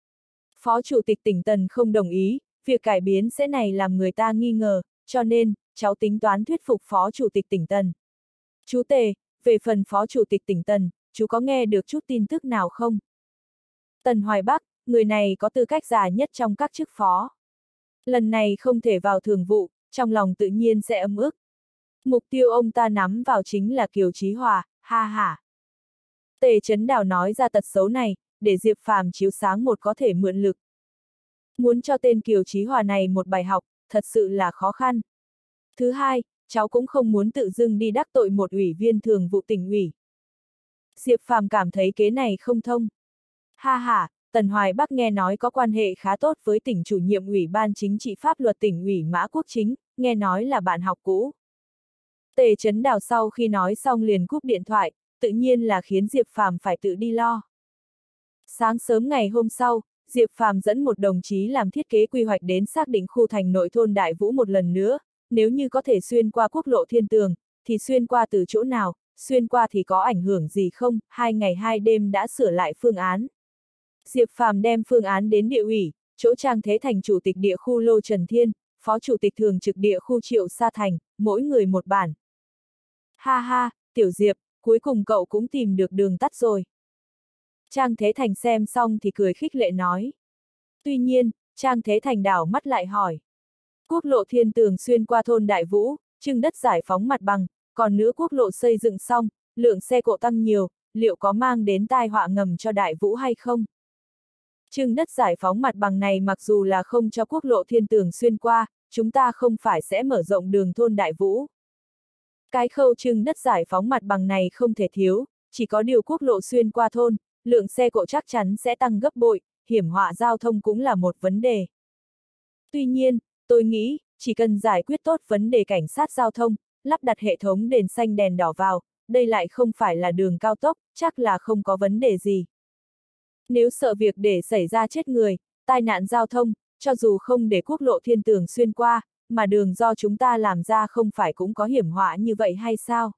Phó chủ tịch tỉnh Tần không đồng ý, việc cải biến sẽ này làm người ta nghi ngờ, cho nên, cháu tính toán thuyết phục phó chủ tịch tỉnh Tần. Chú Tề, về phần phó chủ tịch tỉnh Tần, chú có nghe được chút tin tức nào không? Tần Hoài Bắc, người này có tư cách già nhất trong các chức phó. Lần này không thể vào thường vụ, trong lòng tự nhiên sẽ ấm ức. Mục tiêu ông ta nắm vào chính là Kiều Chí Hòa, ha ha. Tề Chấn Đào nói ra tật xấu này, để Diệp Phàm chiếu sáng một có thể mượn lực. Muốn cho tên Kiều Chí Hòa này một bài học, thật sự là khó khăn. Thứ hai, cháu cũng không muốn tự dưng đi đắc tội một ủy viên thường vụ tỉnh ủy. Diệp Phàm cảm thấy kế này không thông. Ha ha, Tần Hoài Bắc nghe nói có quan hệ khá tốt với tỉnh chủ nhiệm Ủy ban Chính trị Pháp luật tỉnh ủy Mã Quốc Chính, nghe nói là bạn học cũ. Tề Chấn Đào sau khi nói xong liền cúp điện thoại, tự nhiên là khiến Diệp Phàm phải tự đi lo. Sáng sớm ngày hôm sau, Diệp Phàm dẫn một đồng chí làm thiết kế quy hoạch đến xác định khu thành nội thôn Đại Vũ một lần nữa, nếu như có thể xuyên qua quốc lộ Thiên Tường, thì xuyên qua từ chỗ nào, xuyên qua thì có ảnh hưởng gì không, 2 ngày 2 đêm đã sửa lại phương án. Diệp Phàm đem phương án đến địa ủy, chỗ Trang Thế Thành chủ tịch địa khu Lô Trần Thiên, phó chủ tịch thường trực địa khu Triệu Sa Thành, mỗi người một bản. Ha ha, Tiểu Diệp, cuối cùng cậu cũng tìm được đường tắt rồi. Trang Thế Thành xem xong thì cười khích lệ nói. Tuy nhiên, Trang Thế Thành đảo mắt lại hỏi. Quốc lộ Thiên Tường xuyên qua thôn Đại Vũ, trưng đất giải phóng mặt bằng, còn nữa quốc lộ xây dựng xong, lượng xe cộ tăng nhiều, liệu có mang đến tai họa ngầm cho Đại Vũ hay không? Trưng đất giải phóng mặt bằng này mặc dù là không cho quốc lộ Thiên Tường xuyên qua, chúng ta không phải sẽ mở rộng đường thôn Đại Vũ. Cái khâu trưng đất giải phóng mặt bằng này không thể thiếu, chỉ có điều quốc lộ xuyên qua thôn, lượng xe cộ chắc chắn sẽ tăng gấp bội, hiểm họa giao thông cũng là một vấn đề. Tuy nhiên, tôi nghĩ, chỉ cần giải quyết tốt vấn đề cảnh sát giao thông, lắp đặt hệ thống đèn xanh đèn đỏ vào, đây lại không phải là đường cao tốc, chắc là không có vấn đề gì. Nếu sợ việc để xảy ra chết người, tai nạn giao thông, cho dù không để quốc lộ Thiên Tường xuyên qua, mà đường do chúng ta làm ra không phải cũng có hiểm họa như vậy hay sao?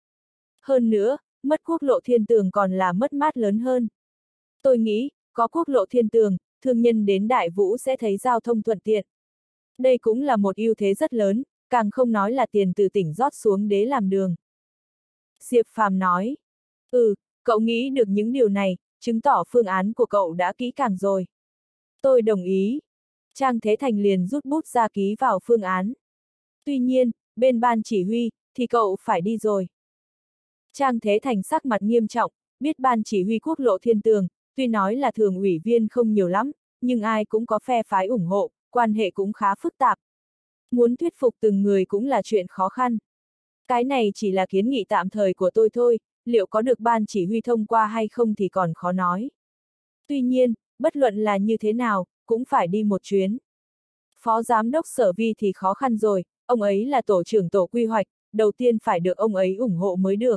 Hơn nữa, mất quốc lộ Thiên Tường còn là mất mát lớn hơn. Tôi nghĩ, có quốc lộ Thiên Tường, thương nhân đến Đại Vũ sẽ thấy giao thông thuận tiện. Đây cũng là một ưu thế rất lớn, càng không nói là tiền từ tỉnh rót xuống để làm đường. Diệp Phàm nói, cậu nghĩ được những điều này, chứng tỏ phương án của cậu đã kỹ càng rồi. Tôi đồng ý. Trang Thế Thành liền rút bút ra ký vào phương án. Tuy nhiên, bên ban chỉ huy, thì cậu phải đi rồi. Trang Thế Thành sắc mặt nghiêm trọng, biết ban chỉ huy quốc lộ Thiên Tường, tuy nói là thường ủy viên không nhiều lắm, nhưng ai cũng có phe phái ủng hộ, quan hệ cũng khá phức tạp. Muốn thuyết phục từng người cũng là chuyện khó khăn. Cái này chỉ là kiến nghị tạm thời của tôi thôi, liệu có được ban chỉ huy thông qua hay không thì còn khó nói. Tuy nhiên, bất luận là như thế nào, cũng phải đi một chuyến. Phó Giám đốc Sở Vi thì khó khăn rồi, ông ấy là tổ trưởng tổ quy hoạch, đầu tiên phải được ông ấy ủng hộ mới được.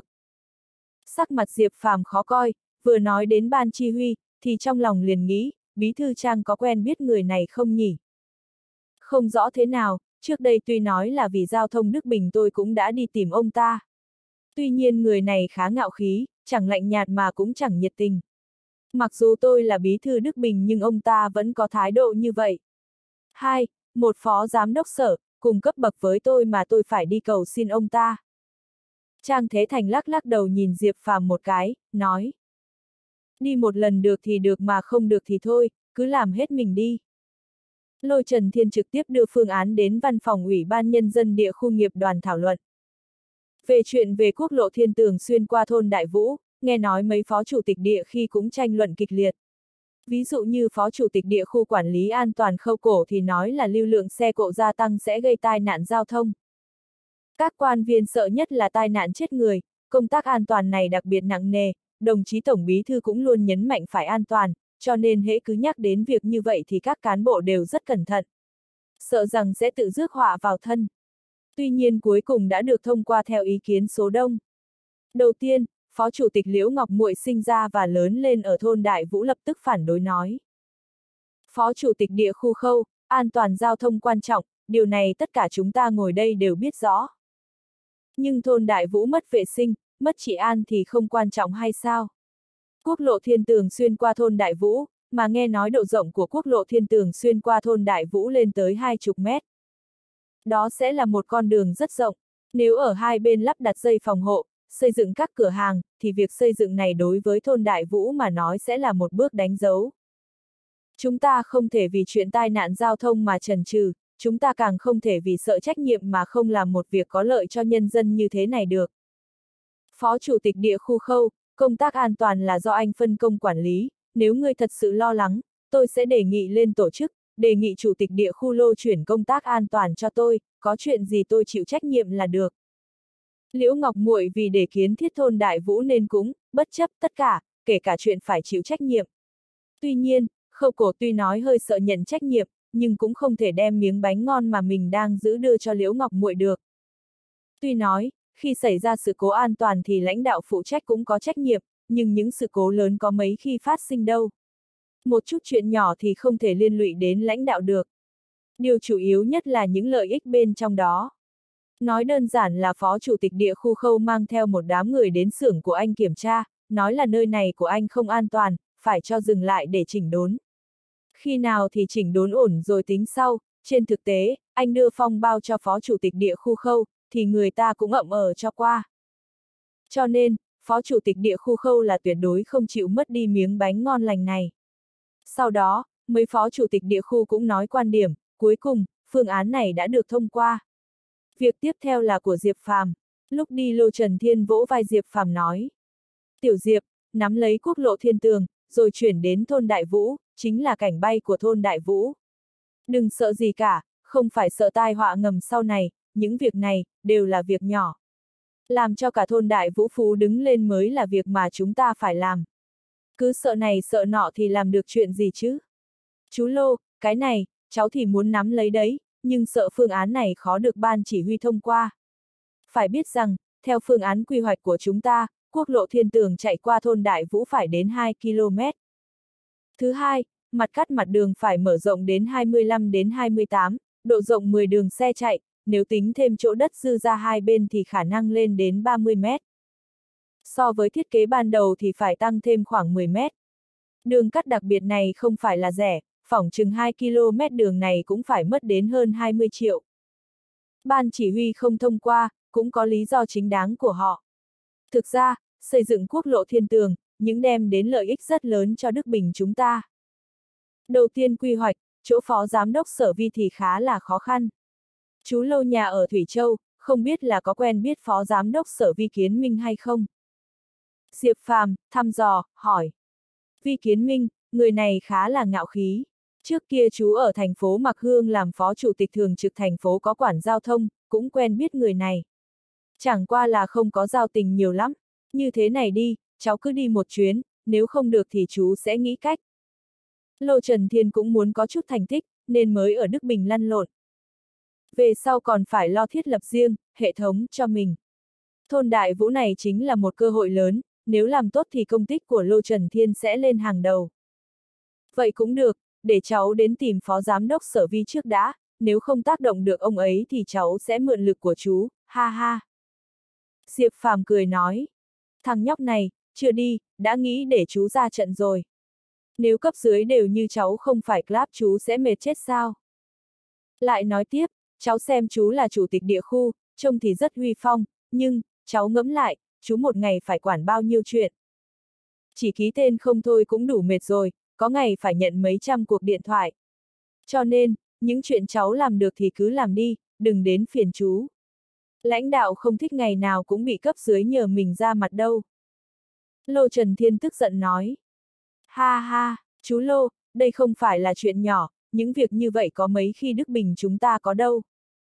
Sắc mặt Diệp Phàm khó coi, vừa nói đến ban chỉ huy, thì trong lòng liền nghĩ, Bí thư Trang có quen biết người này không nhỉ? Không rõ thế nào, trước đây tuy nói là vì giao thông Đức Bình tôi cũng đã đi tìm ông ta. Tuy nhiên người này khá ngạo khí, chẳng lạnh nhạt mà cũng chẳng nhiệt tình. Mặc dù tôi là bí thư Đức Bình nhưng ông ta vẫn có thái độ như vậy. Một phó giám đốc sở, cùng cấp bậc với tôi mà tôi phải đi cầu xin ông ta. Trang Thế Thành lắc lắc đầu nhìn Diệp Phàm một cái, nói. Đi một lần được thì được mà không được thì thôi, cứ làm hết mình đi. Lôi Trần Thiên trực tiếp đưa phương án đến văn phòng Ủy ban Nhân dân địa khu nghiệp đoàn thảo luận. Về chuyện về quốc lộ Thiên Tường xuyên qua thôn Đại Vũ, nghe nói mấy phó chủ tịch địa khi cũng tranh luận kịch liệt. Ví dụ như phó chủ tịch địa khu quản lý an toàn Khâu Cổ thì nói là lưu lượng xe cộ gia tăng sẽ gây tai nạn giao thông. Các quan viên sợ nhất là tai nạn chết người, công tác an toàn này đặc biệt nặng nề, đồng chí Tổng Bí Thư cũng luôn nhấn mạnh phải an toàn, cho nên hễ cứ nhắc đến việc như vậy thì các cán bộ đều rất cẩn thận. Sợ rằng sẽ tự rước họa vào thân. Tuy nhiên cuối cùng đã được thông qua theo ý kiến số đông. Đầu tiên, Phó Chủ tịch Liễu Ngọc Muội sinh ra và lớn lên ở thôn Đại Vũ lập tức phản đối nói. Phó Chủ tịch địa khu Khâu, an toàn giao thông quan trọng, điều này tất cả chúng ta ngồi đây đều biết rõ. Nhưng thôn Đại Vũ mất vệ sinh, mất trị an thì không quan trọng hay sao? Quốc lộ Thiên Tường xuyên qua thôn Đại Vũ, mà nghe nói độ rộng của quốc lộ Thiên Tường xuyên qua thôn Đại Vũ lên tới 20 mét. Đó sẽ là một con đường rất rộng, nếu ở hai bên lắp đặt dây phòng hộ, xây dựng các cửa hàng, thì việc xây dựng này đối với thôn Đại Vũ mà nói sẽ là một bước đánh dấu. Chúng ta không thể vì chuyện tai nạn giao thông mà chần chừ, chúng ta càng không thể vì sợ trách nhiệm mà không làm một việc có lợi cho nhân dân như thế này được. Phó Chủ tịch địa khu Khâu, công tác an toàn là do anh phân công quản lý, nếu ngươi thật sự lo lắng, tôi sẽ đề nghị lên tổ chức, đề nghị Chủ tịch địa khu Lô chuyển công tác an toàn cho tôi, có chuyện gì tôi chịu trách nhiệm là được. Liễu Ngọc Muội vì để kiến thiết thôn Đại Vũ nên cũng, bất chấp tất cả, kể cả chuyện phải chịu trách nhiệm. Tuy nhiên, Khâu Cổ tuy nói hơi sợ nhận trách nhiệm, nhưng cũng không thể đem miếng bánh ngon mà mình đang giữ đưa cho Liễu Ngọc Muội được. Tuy nói, khi xảy ra sự cố an toàn thì lãnh đạo phụ trách cũng có trách nhiệm, nhưng những sự cố lớn có mấy khi phát sinh đâu. Một chút chuyện nhỏ thì không thể liên lụy đến lãnh đạo được. Điều chủ yếu nhất là những lợi ích bên trong đó. Nói đơn giản là phó chủ tịch địa khu Khâu mang theo một đám người đến xưởng của anh kiểm tra, nói là nơi này của anh không an toàn, phải cho dừng lại để chỉnh đốn. Khi nào thì chỉnh đốn ổn rồi tính sau, trên thực tế, anh đưa phong bao cho phó chủ tịch địa khu Khâu, thì người ta cũng ậm cho qua. Cho nên, phó chủ tịch địa khu Khâu là tuyệt đối không chịu mất đi miếng bánh ngon lành này. Sau đó, mấy phó chủ tịch địa khu cũng nói quan điểm, cuối cùng, phương án này đã được thông qua. Việc tiếp theo là của Diệp Phàm. Lúc đi Lô Trần Thiên vỗ vai Diệp Phàm nói. Tiểu Diệp, nắm lấy quốc lộ Thiên Tường, rồi chuyển đến thôn Đại Vũ, chính là cảnh bay của thôn Đại Vũ. Đừng sợ gì cả, không phải sợ tai họa ngầm sau này, những việc này, đều là việc nhỏ. Làm cho cả thôn Đại Vũ Phú đứng lên mới là việc mà chúng ta phải làm. Cứ sợ này sợ nọ thì làm được chuyện gì chứ? Chú Lô, cái này, cháu thì muốn nắm lấy đấy, nhưng sợ phương án này khó được ban chỉ huy thông qua. Phải biết rằng, theo phương án quy hoạch của chúng ta, quốc lộ Thiên Tường chạy qua thôn Đại Vũ phải đến 2 km. Thứ hai, mặt cắt mặt đường phải mở rộng đến 25 đến 28, độ rộng 10 đường xe chạy, nếu tính thêm chỗ đất dư ra hai bên thì khả năng lên đến 30 mét. So với thiết kế ban đầu thì phải tăng thêm khoảng 10 mét. Đường cắt đặc biệt này không phải là rẻ, phỏng chừng 2 km đường này cũng phải mất đến hơn 20 triệu. Ban chỉ huy không thông qua, cũng có lý do chính đáng của họ. Thực ra, xây dựng quốc lộ Thiên Tường, những đem đến lợi ích rất lớn cho Đức Bình chúng ta. Đầu tiên quy hoạch, chỗ phó giám đốc sở vi thì khá là khó khăn. Chú Lâu nhà ở Thủy Châu, không biết là có quen biết phó giám đốc sở Vi Kiến Minh hay không? Diệp Phàm thăm dò, hỏi. Vi Kiến Minh, người này khá là ngạo khí. Trước kia chú ở thành phố Mạc Hương làm phó chủ tịch thường trực thành phố có quản giao thông, cũng quen biết người này. Chẳng qua là không có giao tình nhiều lắm. Như thế này đi, cháu cứ đi một chuyến, nếu không được thì chú sẽ nghĩ cách. Lô Trần Thiên cũng muốn có chút thành tích, nên mới ở Đức Bình lăn lộn. Về sau còn phải lo thiết lập riêng, hệ thống cho mình. Thôn Đại Vũ này chính là một cơ hội lớn, nếu làm tốt thì công tích của Lô Trần Thiên sẽ lên hàng đầu. Vậy cũng được, để cháu đến tìm phó giám đốc sở vi trước đã, nếu không tác động được ông ấy thì cháu sẽ mượn lực của chú, ha ha. Diệp Phàm cười nói, thằng nhóc này, chưa đi, đã nghĩ để chú ra trận rồi. Nếu cấp dưới đều như cháu không phải clap chú sẽ mệt chết sao? Lại nói tiếp, cháu xem chú là chủ tịch địa khu, trông thì rất uy phong, nhưng, cháu ngẫm lại, chú một ngày phải quản bao nhiêu chuyện. Chỉ ký tên không thôi cũng đủ mệt rồi, có ngày phải nhận mấy trăm cuộc điện thoại. Cho nên, những chuyện cháu làm được thì cứ làm đi, đừng đến phiền chú. Lãnh đạo không thích ngày nào cũng bị cấp dưới nhờ mình ra mặt đâu. Lô Trần Thiên tức giận nói. Ha ha, chú Lô, đây không phải là chuyện nhỏ, những việc như vậy có mấy khi Đức Bình chúng ta có đâu.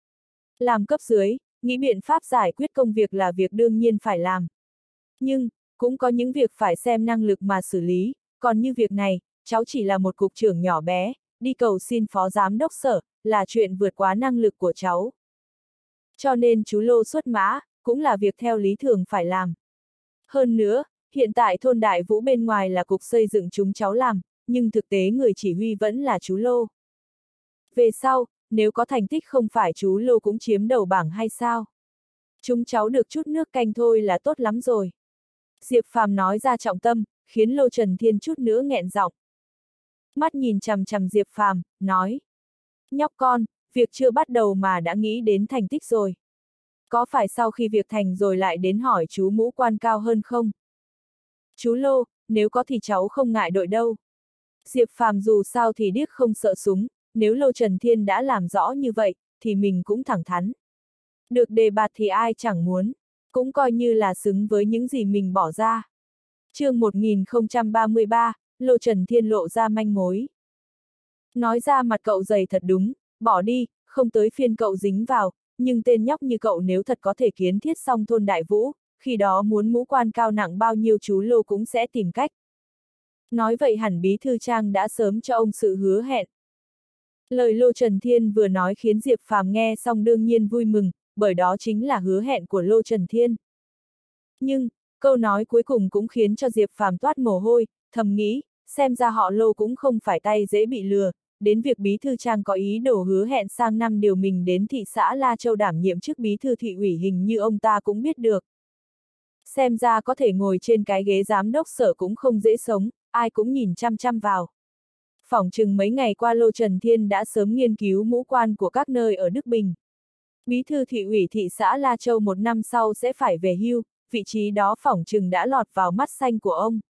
Làm cấp dưới, nghĩ biện pháp giải quyết công việc là việc đương nhiên phải làm. Nhưng, cũng có những việc phải xem năng lực mà xử lý, còn như việc này, cháu chỉ là một cục trưởng nhỏ bé, đi cầu xin phó giám đốc sở, là chuyện vượt quá năng lực của cháu. Cho nên chú Lô xuất mã, cũng là việc theo lý thường phải làm. Hơn nữa, hiện tại thôn Đại Vũ bên ngoài là cục xây dựng chúng cháu làm, nhưng thực tế người chỉ huy vẫn là chú Lô. Về sau, nếu có thành tích không phải chú Lô cũng chiếm đầu bảng hay sao? Chúng cháu được chút nước canh thôi là tốt lắm rồi. Diệp Phàm nói ra trọng tâm, khiến Lô Trần Thiên chút nữa nghẹn giọng. Mắt nhìn chằm chằm Diệp Phàm, nói. Nhóc con, việc chưa bắt đầu mà đã nghĩ đến thành tích rồi. Có phải sau khi việc thành rồi lại đến hỏi chú mũ quan cao hơn không? Chú Lô, nếu có thì cháu không ngại đội đâu. Diệp Phàm dù sao thì điếc không sợ súng, nếu Lô Trần Thiên đã làm rõ như vậy, thì mình cũng thẳng thắn. Được đề bạt thì ai chẳng muốn, cũng coi như là xứng với những gì mình bỏ ra. Chương 1033, Lô Trần Thiên lộ ra manh mối. Nói ra mặt cậu dày thật đúng, bỏ đi, không tới phiên cậu dính vào, nhưng tên nhóc như cậu nếu thật có thể kiến thiết xong thôn Đại Vũ, khi đó muốn mũ quan cao nặng bao nhiêu chú Lô cũng sẽ tìm cách. Nói vậy hẳn bí thư Trang đã sớm cho ông sự hứa hẹn. Lời Lô Trần Thiên vừa nói khiến Diệp Phàm nghe xong đương nhiên vui mừng, bởi đó chính là hứa hẹn của Lô Trần Thiên. Nhưng, câu nói cuối cùng cũng khiến cho Diệp Phàm toát mồ hôi, thầm nghĩ, xem ra họ Lô cũng không phải tay dễ bị lừa, đến việc bí thư Trang có ý đồ hứa hẹn sang năm điều mình đến thị xã La Châu đảm nhiệm chức bí thư thị ủy hình như ông ta cũng biết được. Xem ra có thể ngồi trên cái ghế giám đốc sở cũng không dễ sống, ai cũng nhìn chăm chăm vào. Phỏng chừng mấy ngày qua Lô Trần Thiên đã sớm nghiên cứu mũ quan của các nơi ở Đức Bình. Bí thư thị ủy thị xã La Châu 1 năm sau sẽ phải về hưu, vị trí đó phỏng chừng đã lọt vào mắt xanh của ông.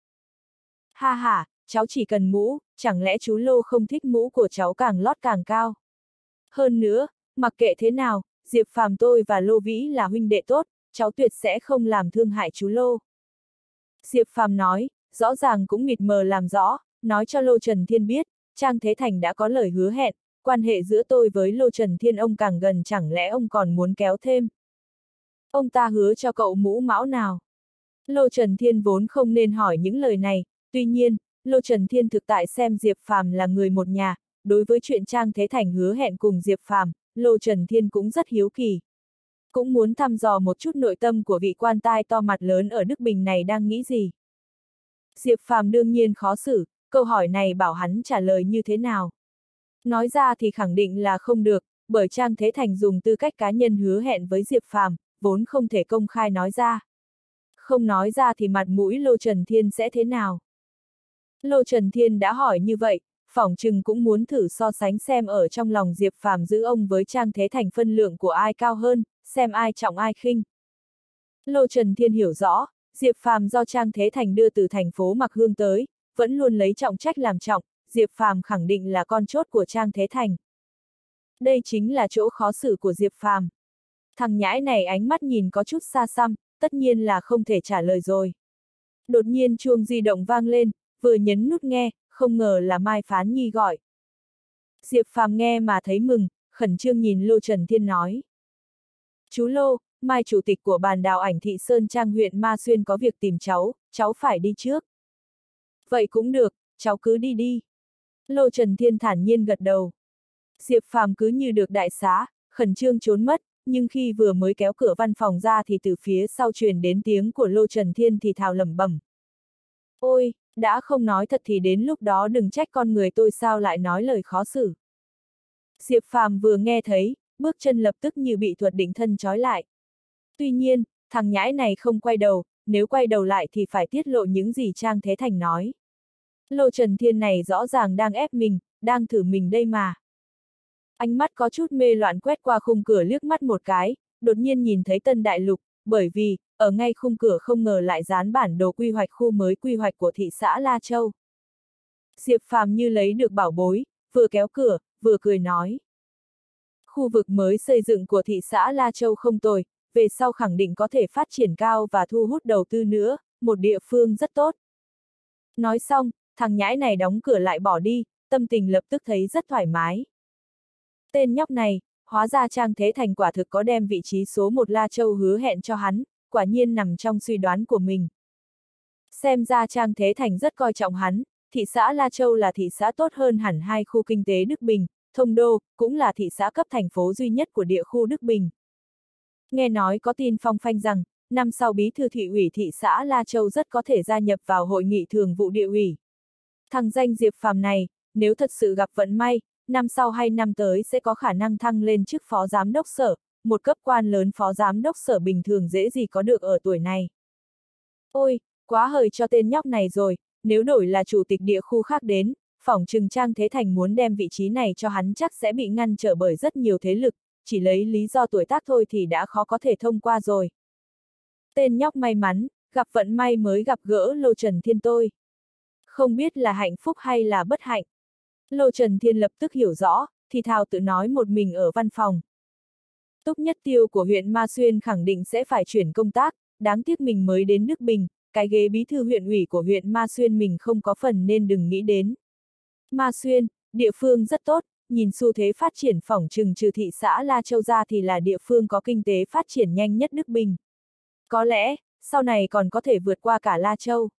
Ha ha, cháu chỉ cần mũ, chẳng lẽ chú Lô không thích mũ của cháu càng lót càng cao. Hơn nữa, mặc kệ thế nào, Diệp Phàm tôi và Lô Vĩ là huynh đệ tốt, cháu tuyệt sẽ không làm thương hại chú Lô. Diệp Phàm nói, rõ ràng cũng mịt mờ làm rõ, nói cho Lô Trần Thiên biết, Trang Thế Thành đã có lời hứa hẹn, quan hệ giữa tôi với Lô Trần Thiên ông càng gần chẳng lẽ ông còn muốn kéo thêm. Ông ta hứa cho cậu mũ mão nào? Lô Trần Thiên vốn không nên hỏi những lời này, tuy nhiên, Lô Trần Thiên thực tại xem Diệp Phàm là người một nhà, đối với chuyện Trang Thế Thành hứa hẹn cùng Diệp Phàm, Lô Trần Thiên cũng rất hiếu kỳ. Cũng muốn thăm dò một chút nội tâm của vị quan tai to mặt lớn ở Đức Bình này đang nghĩ gì. Diệp Phàm đương nhiên khó xử, câu hỏi này bảo hắn trả lời như thế nào. Nói ra thì khẳng định là không được, bởi Trang Thế Thành dùng tư cách cá nhân hứa hẹn với Diệp Phàm, vốn không thể công khai nói ra. Không nói ra thì mặt mũi Lô Trần Thiên sẽ thế nào? Lô Trần Thiên đã hỏi như vậy, phỏng chừng cũng muốn thử so sánh xem ở trong lòng Diệp Phàm giữ ông với Trang Thế Thành phân lượng của ai cao hơn, xem ai trọng ai khinh. Lô Trần Thiên hiểu rõ, Diệp Phàm do Trang Thế Thành đưa từ thành phố Mạc Hương tới, vẫn luôn lấy trọng trách làm trọng, Diệp Phàm khẳng định là con chốt của Trang Thế Thành. Đây chính là chỗ khó xử của Diệp Phàm. Thằng nhãi này ánh mắt nhìn có chút xa xăm, tất nhiên là không thể trả lời rồi. Đột nhiên chuông di động vang lên, vừa nhấn nút nghe, không ngờ là Mai Phán Nhi gọi. Diệp Phàm nghe mà thấy mừng, khẩn trương nhìn Lô Trần Thiên nói. Chú Lô, Mai chủ tịch của bàn đào ảnh thị Sơn Trang huyện Ma Xuyên có việc tìm cháu phải đi trước. Vậy cũng được, cháu cứ đi đi. Lô Trần Thiên thản nhiên gật đầu. Diệp Phàm cứ như được đại xá, khẩn trương trốn mất, nhưng khi vừa mới kéo cửa văn phòng ra thì từ phía sau truyền đến tiếng của Lô Trần Thiên thì thào lẩm bẩm. Ôi, đã không nói thật thì đến lúc đó đừng trách con người tôi sao lại nói lời khó xử. Diệp Phàm vừa nghe thấy, bước chân lập tức như bị thuật định thân trói lại. Tuy nhiên, thằng nhãi này không quay đầu, nếu quay đầu lại thì phải tiết lộ những gì Trang Thế Thành nói. Lô Trần Thiên này rõ ràng đang ép mình, đang thử mình đây mà. Ánh mắt có chút mê loạn quét qua khung cửa liếc mắt một cái, đột nhiên nhìn thấy Tân Đại Lục, bởi vì, ở ngay khung cửa không ngờ lại dán bản đồ quy hoạch khu mới quy hoạch của thị xã La Châu. Diệp Phàm như lấy được bảo bối, vừa kéo cửa, vừa cười nói. Khu vực mới xây dựng của thị xã La Châu không tồi, về sau khẳng định có thể phát triển cao và thu hút đầu tư nữa, một địa phương rất tốt. Nói xong, thằng nhãi này đóng cửa lại bỏ đi, tâm tình lập tức thấy rất thoải mái. Tên nhóc này, hóa ra Trang Thế Thành quả thực có đem vị trí số 1 La Châu hứa hẹn cho hắn, quả nhiên nằm trong suy đoán của mình. Xem ra Trang Thế Thành rất coi trọng hắn, thị xã La Châu là thị xã tốt hơn hẳn hai khu kinh tế Đức Bình, Thông Đô, cũng là thị xã cấp thành phố duy nhất của địa khu Đức Bình. Nghe nói có tin phong phanh rằng, năm sau bí thư thị ủy thị xã La Châu rất có thể gia nhập vào hội nghị thường vụ địa ủy. Thằng danh Diệp Phàm này, nếu thật sự gặp vận may, năm sau hay năm tới sẽ có khả năng thăng lên chức phó giám đốc sở, một cấp quan lớn phó giám đốc sở bình thường dễ gì có được ở tuổi này. Ôi, quá hời cho tên nhóc này rồi, nếu đổi là chủ tịch địa khu khác đến, phỏng chừng Trang Thế Thành muốn đem vị trí này cho hắn chắc sẽ bị ngăn trở bởi rất nhiều thế lực, chỉ lấy lý do tuổi tác thôi thì đã khó có thể thông qua rồi. Tên nhóc may mắn, gặp vận may mới gặp gỡ Lô Trần Thiên tôi. Không biết là hạnh phúc hay là bất hạnh. Lô Trần Thiên lập tức hiểu rõ, thì thào tự nói một mình ở văn phòng. Túc Nhất Tiêu của huyện Ma Xuyên khẳng định sẽ phải chuyển công tác, đáng tiếc mình mới đến Đức Bình, cái ghế bí thư huyện ủy của huyện Ma Xuyên mình không có phần nên đừng nghĩ đến. Ma Xuyên, địa phương rất tốt, nhìn xu thế phát triển phỏng chừng trừ thị xã La Châu ra thì là địa phương có kinh tế phát triển nhanh nhất Đức Bình. Có lẽ, sau này còn có thể vượt qua cả La Châu.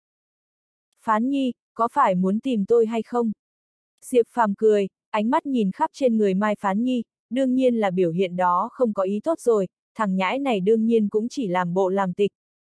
Phán Nhi, có phải muốn tìm tôi hay không? Diệp Phàm cười, ánh mắt nhìn khắp trên người Mai Phán Nhi, đương nhiên là biểu hiện đó không có ý tốt rồi, thằng nhãi này đương nhiên cũng chỉ làm bộ làm tịch.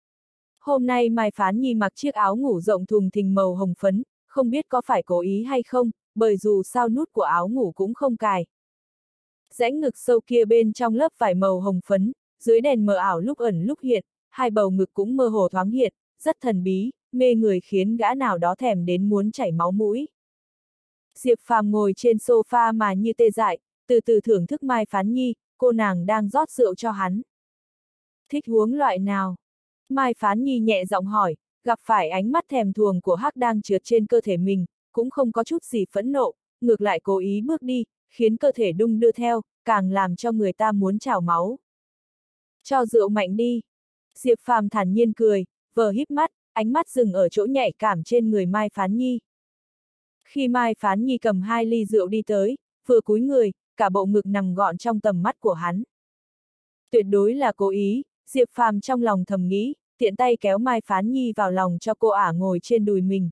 Hôm nay Mai Phán Nhi mặc chiếc áo ngủ rộng thùng thình màu hồng phấn, không biết có phải cố ý hay không, bởi dù sao nút của áo ngủ cũng không cài. Rãnh ngực sâu kia bên trong lớp vải màu hồng phấn, dưới đèn mờ ảo lúc ẩn lúc hiện, hai bầu ngực cũng mơ hồ thoáng hiện, rất thần bí, mê người khiến gã nào đó thèm đến muốn chảy máu mũi. Diệp Phàm ngồi trên sofa mà như tê dại, từ từ thưởng thức Mai Phán Nhi, cô nàng đang rót rượu cho hắn. Thích uống loại nào? Mai Phán Nhi nhẹ giọng hỏi, gặp phải ánh mắt thèm thuồng của Hắc đang trượt trên cơ thể mình, cũng không có chút gì phẫn nộ, ngược lại cố ý bước đi, khiến cơ thể đung đưa theo, càng làm cho người ta muốn trào máu. Cho rượu mạnh đi. Diệp Phàm thản nhiên cười, vờ híp mắt, ánh mắt dừng ở chỗ nhạy cảm trên người Mai Phán Nhi. Khi Mai Phán Nhi cầm 2 ly rượu đi tới, vừa cúi người, cả bộ ngực nằm gọn trong tầm mắt của hắn. Tuyệt đối là cố ý, Diệp Phàm trong lòng thầm nghĩ, tiện tay kéo Mai Phán Nhi vào lòng cho cô ả ngồi trên đùi mình.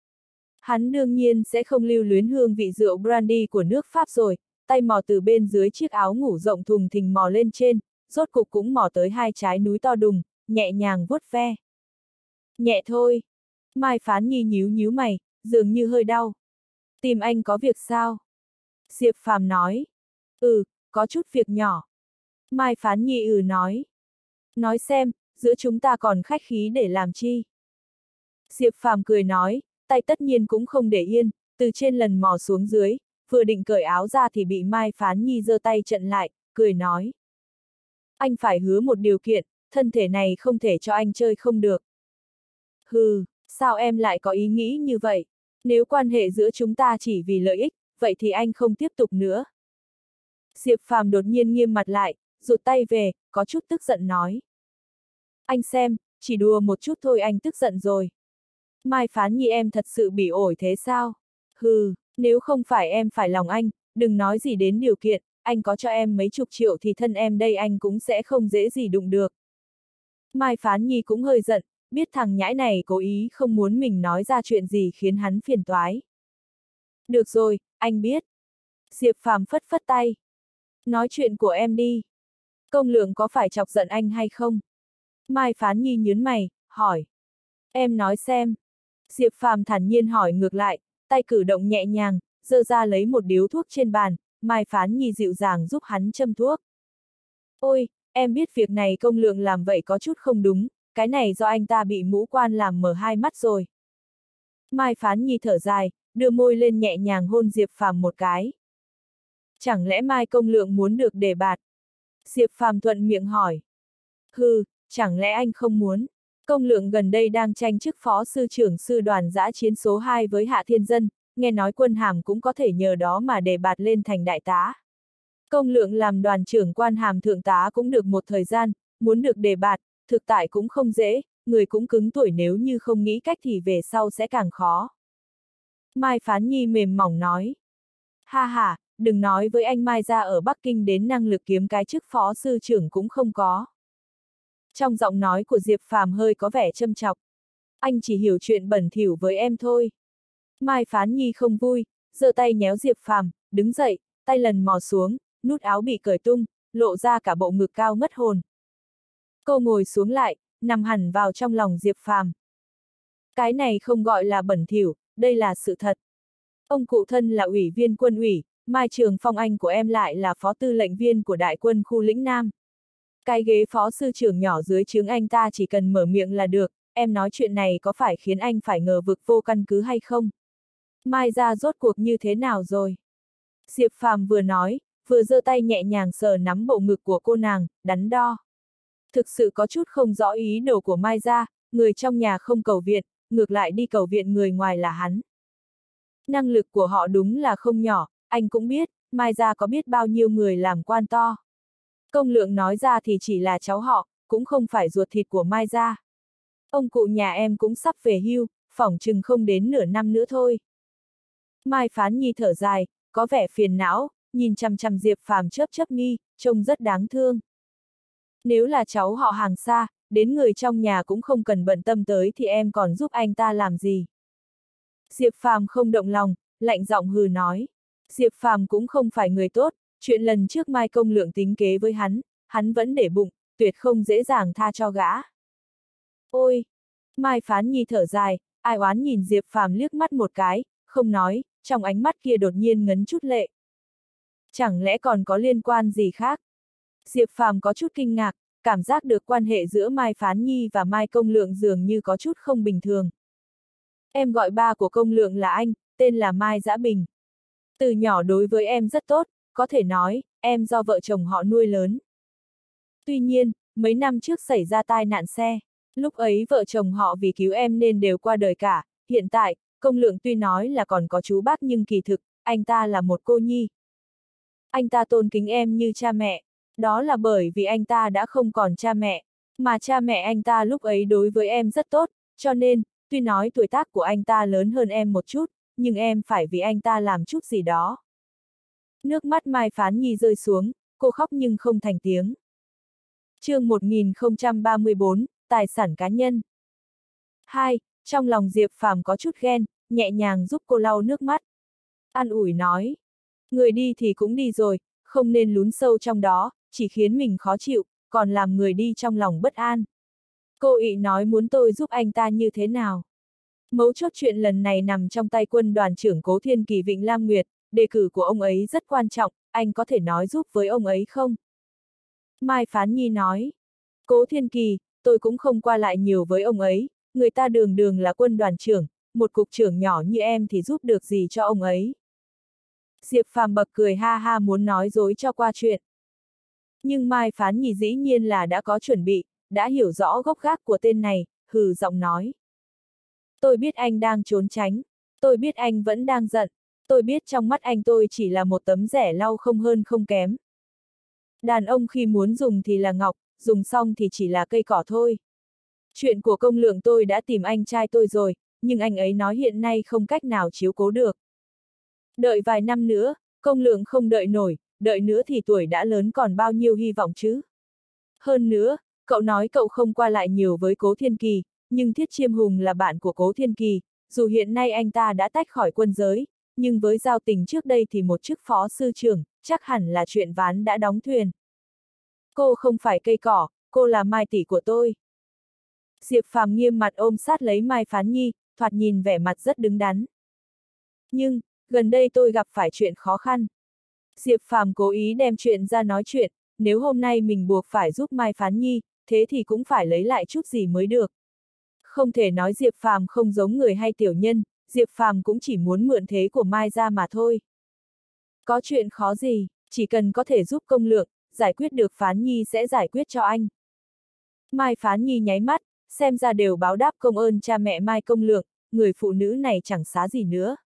Hắn đương nhiên sẽ không lưu luyến hương vị rượu brandy của nước Pháp rồi, tay mò từ bên dưới chiếc áo ngủ rộng thùng thình mò lên trên, rốt cục cũng mò tới 2 trái núi to đùng, nhẹ nhàng vuốt ve. Nhẹ thôi. Mai Phán Nhi nhíu nhíu mày, dường như hơi đau. Tìm anh có việc sao? Diệp Phàm nói. Có chút việc nhỏ. Mai Phán Nhi nói. Nói xem, giữa chúng ta còn khách khí để làm chi? Diệp Phàm cười nói, tay tất nhiên cũng không để yên, từ trên lần mò xuống dưới, vừa định cởi áo ra thì bị Mai Phán Nhi giơ tay chặn lại, cười nói. Anh phải hứa một điều kiện, thân thể này không thể cho anh chơi không được. Hừ, sao em lại có ý nghĩ như vậy? Nếu quan hệ giữa chúng ta chỉ vì lợi ích, vậy thì anh không tiếp tục nữa. Diệp Phàm đột nhiên nghiêm mặt lại, rụt tay về, có chút tức giận nói. Anh xem, chỉ đùa một chút thôi anh tức giận rồi. Mai Phán Nhi em thật sự bị ổi thế sao? Hừ, nếu không phải em phải lòng anh, đừng nói gì đến điều kiện, anh có cho em mấy chục triệu thì thân em đây anh cũng sẽ không dễ gì đụng được. Mai Phán Nhi cũng hơi giận, biết thằng nhãi này cố ý không muốn mình nói ra chuyện gì khiến hắn phiền toái. Được rồi, anh biết. Diệp Phàm phất phất tay. Nói chuyện của em đi. Công Lượng có phải chọc giận anh hay không? Mai Phán Nhi nhướng mày, hỏi. Em nói xem. Diệp Phàm thản nhiên hỏi ngược lại, tay cử động nhẹ nhàng, giơ ra lấy một điếu thuốc trên bàn, Mai Phán Nhi dịu dàng giúp hắn châm thuốc. Ôi, em biết việc này Công Lượng làm vậy có chút không đúng, cái này do anh ta bị mũ quan làm mở 2 mắt rồi. Mai Phán Nhi thở dài, đưa môi lên nhẹ nhàng hôn Diệp Phàm một cái. Chẳng lẽ Mai Công Lượng muốn được đề bạt? Diệp Phàm thuận miệng hỏi. Hừ, chẳng lẽ anh không muốn? Công Lượng gần đây đang tranh chức phó sư trưởng sư đoàn dã chiến số 2 với Hạ Thiên Dân, nghe nói quân hàm cũng có thể nhờ đó mà đề bạt lên thành đại tá. Công Lượng làm đoàn trưởng quan hàm thượng tá cũng được một thời gian, muốn được đề bạt, thực tại cũng không dễ, người cũng cứng tuổi nếu như không nghĩ cách thì về sau sẽ càng khó. Mai Phán Nhi mềm mỏng nói. Ha ha, đừng nói với anh Mai ra ở Bắc Kinh đến năng lực kiếm cái chức phó sư trưởng cũng không có. Trong giọng nói của Diệp Phàm hơi có vẻ châm chọc. Anh chỉ hiểu chuyện bẩn thỉu với em thôi. Mai Phán Nhi không vui, giơ tay nhéo Diệp Phàm, đứng dậy, tay lần mò xuống, nút áo bị cởi tung, lộ ra cả bộ ngực cao ngất hồn. Cô ngồi xuống lại, nằm hẳn vào trong lòng Diệp Phàm. Cái này không gọi là bẩn thỉu, đây là sự thật. Ông cụ thân là ủy viên quân ủy, Mai Trường Phong anh của em lại là phó tư lệnh viên của đại quân khu lĩnh Nam. Cái ghế phó sư trưởng nhỏ dưới trướng anh ta chỉ cần mở miệng là được, em nói chuyện này có phải khiến anh phải ngờ vực vô căn cứ hay không? Mai ra rốt cuộc như thế nào rồi? Diệp Phàm vừa nói, vừa giơ tay nhẹ nhàng sờ nắm bộ ngực của cô nàng, đắn đo. Thực sự có chút không rõ ý đồ của Mai ra, người trong nhà không cầu viện, ngược lại đi cầu viện người ngoài là hắn. Năng lực của họ đúng là không nhỏ, anh cũng biết, Mai ra có biết bao nhiêu người làm quan to. Công Lượng nói ra thì chỉ là cháu họ, cũng không phải ruột thịt của Mai ra. Ông cụ nhà em cũng sắp về hưu, phỏng chừng không đến nửa năm nữa thôi. Mai Phán Nhi thở dài, có vẻ phiền não, nhìn chằm chằm Diệp Phàm chớp chớp mi, trông rất đáng thương. Nếu là cháu họ hàng xa, đến người trong nhà cũng không cần bận tâm tới thì em còn giúp anh ta làm gì. Diệp Phàm không động lòng, lạnh giọng hừ nói. Diệp Phàm cũng không phải người tốt, chuyện lần trước Mai Công Lượng tính kế với hắn vẫn để bụng, tuyệt không dễ dàng tha cho gã. Ôi! Mai Phán Nhi thở dài, ai oán nhìn Diệp Phàm liếc mắt một cái, không nói, trong ánh mắt kia đột nhiên ngấn chút lệ. Chẳng lẽ còn có liên quan gì khác? Diệp Phàm có chút kinh ngạc, cảm giác được quan hệ giữa Mai Phán Nhi và Mai Công Lượng dường như có chút không bình thường. Em gọi ba của Công Lượng là anh, tên là Mai Dã Bình. Từ nhỏ đối với em rất tốt, có thể nói, em do vợ chồng họ nuôi lớn. Tuy nhiên, mấy năm trước xảy ra tai nạn xe, lúc ấy vợ chồng họ vì cứu em nên đều qua đời cả, hiện tại, Công Lượng tuy nói là còn có chú bác nhưng kỳ thực, anh ta là một cô nhi. Anh ta tôn kính em như cha mẹ, đó là bởi vì anh ta đã không còn cha mẹ, mà cha mẹ anh ta lúc ấy đối với em rất tốt, cho nên, tuy nói tuổi tác của anh ta lớn hơn em một chút, nhưng em phải vì anh ta làm chút gì đó. Nước mắt Mai Phán Nhi rơi xuống, cô khóc nhưng không thành tiếng. Chương 1034, Tài sản cá nhân. 2. Trong lòng Diệp Phàm có chút ghen, nhẹ nhàng giúp cô lau nước mắt. An ủi nói, người đi thì cũng đi rồi, không nên lún sâu trong đó, chỉ khiến mình khó chịu, còn làm người đi trong lòng bất an. Cô ị nói muốn tôi giúp anh ta như thế nào? Mấu chốt chuyện lần này nằm trong tay quân đoàn trưởng Cố Thiên Kỳ Vịnh Lam Nguyệt, đề cử của ông ấy rất quan trọng, anh có thể nói giúp với ông ấy không? Mai Phán Nhi nói, Cố Thiên Kỳ, tôi cũng không qua lại nhiều với ông ấy, người ta đường đường là quân đoàn trưởng, một cục trưởng nhỏ như em thì giúp được gì cho ông ấy. Diệp Phàm bật cười ha ha muốn nói dối cho qua chuyện. Nhưng Mai Phán Nhi dĩ nhiên là đã có chuẩn bị, đã hiểu rõ gốc gác của tên này, hừ giọng nói. Tôi biết anh đang trốn tránh, tôi biết anh vẫn đang giận, tôi biết trong mắt anh tôi chỉ là một tấm rẻ lau không hơn không kém. Đàn ông khi muốn dùng thì là ngọc, dùng xong thì chỉ là cây cỏ thôi. Chuyện của Công Lượng tôi đã tìm anh trai tôi rồi, nhưng anh ấy nói hiện nay không cách nào chiếu cố được. Đợi vài năm nữa, Công Lượng không đợi nổi, đợi nữa thì tuổi đã lớn còn bao nhiêu hy vọng chứ. Hơn nữa, cậu nói cậu không qua lại nhiều với Cố Thiên Kỳ, nhưng Thiết Chiêm Hùng là bạn của Cố Thiên Kỳ, dù hiện nay anh ta đã tách khỏi quân giới, nhưng với giao tình trước đây thì một chức phó sư trưởng, chắc hẳn là chuyện ván đã đóng thuyền. Cô không phải cây cỏ, cô là Mai tỷ của tôi. Diệp Phàm nghiêm mặt ôm sát lấy Mai Phán Nhi, thoạt nhìn vẻ mặt rất đứng đắn. Nhưng, gần đây tôi gặp phải chuyện khó khăn. Diệp Phàm cố ý đem chuyện ra nói chuyện, nếu hôm nay mình buộc phải giúp Mai Phán Nhi, thế thì cũng phải lấy lại chút gì mới được. Không thể nói Diệp Phàm không giống người hay tiểu nhân, Diệp Phàm cũng chỉ muốn mượn thế của Mai ra mà thôi. Có chuyện khó gì, chỉ cần có thể giúp Công Lượng, giải quyết được Phán Nhi sẽ giải quyết cho anh. Mai Phán Nhi nháy mắt, xem ra đều báo đáp công ơn cha mẹ Mai Công Lượng, người phụ nữ này chẳng xá gì nữa.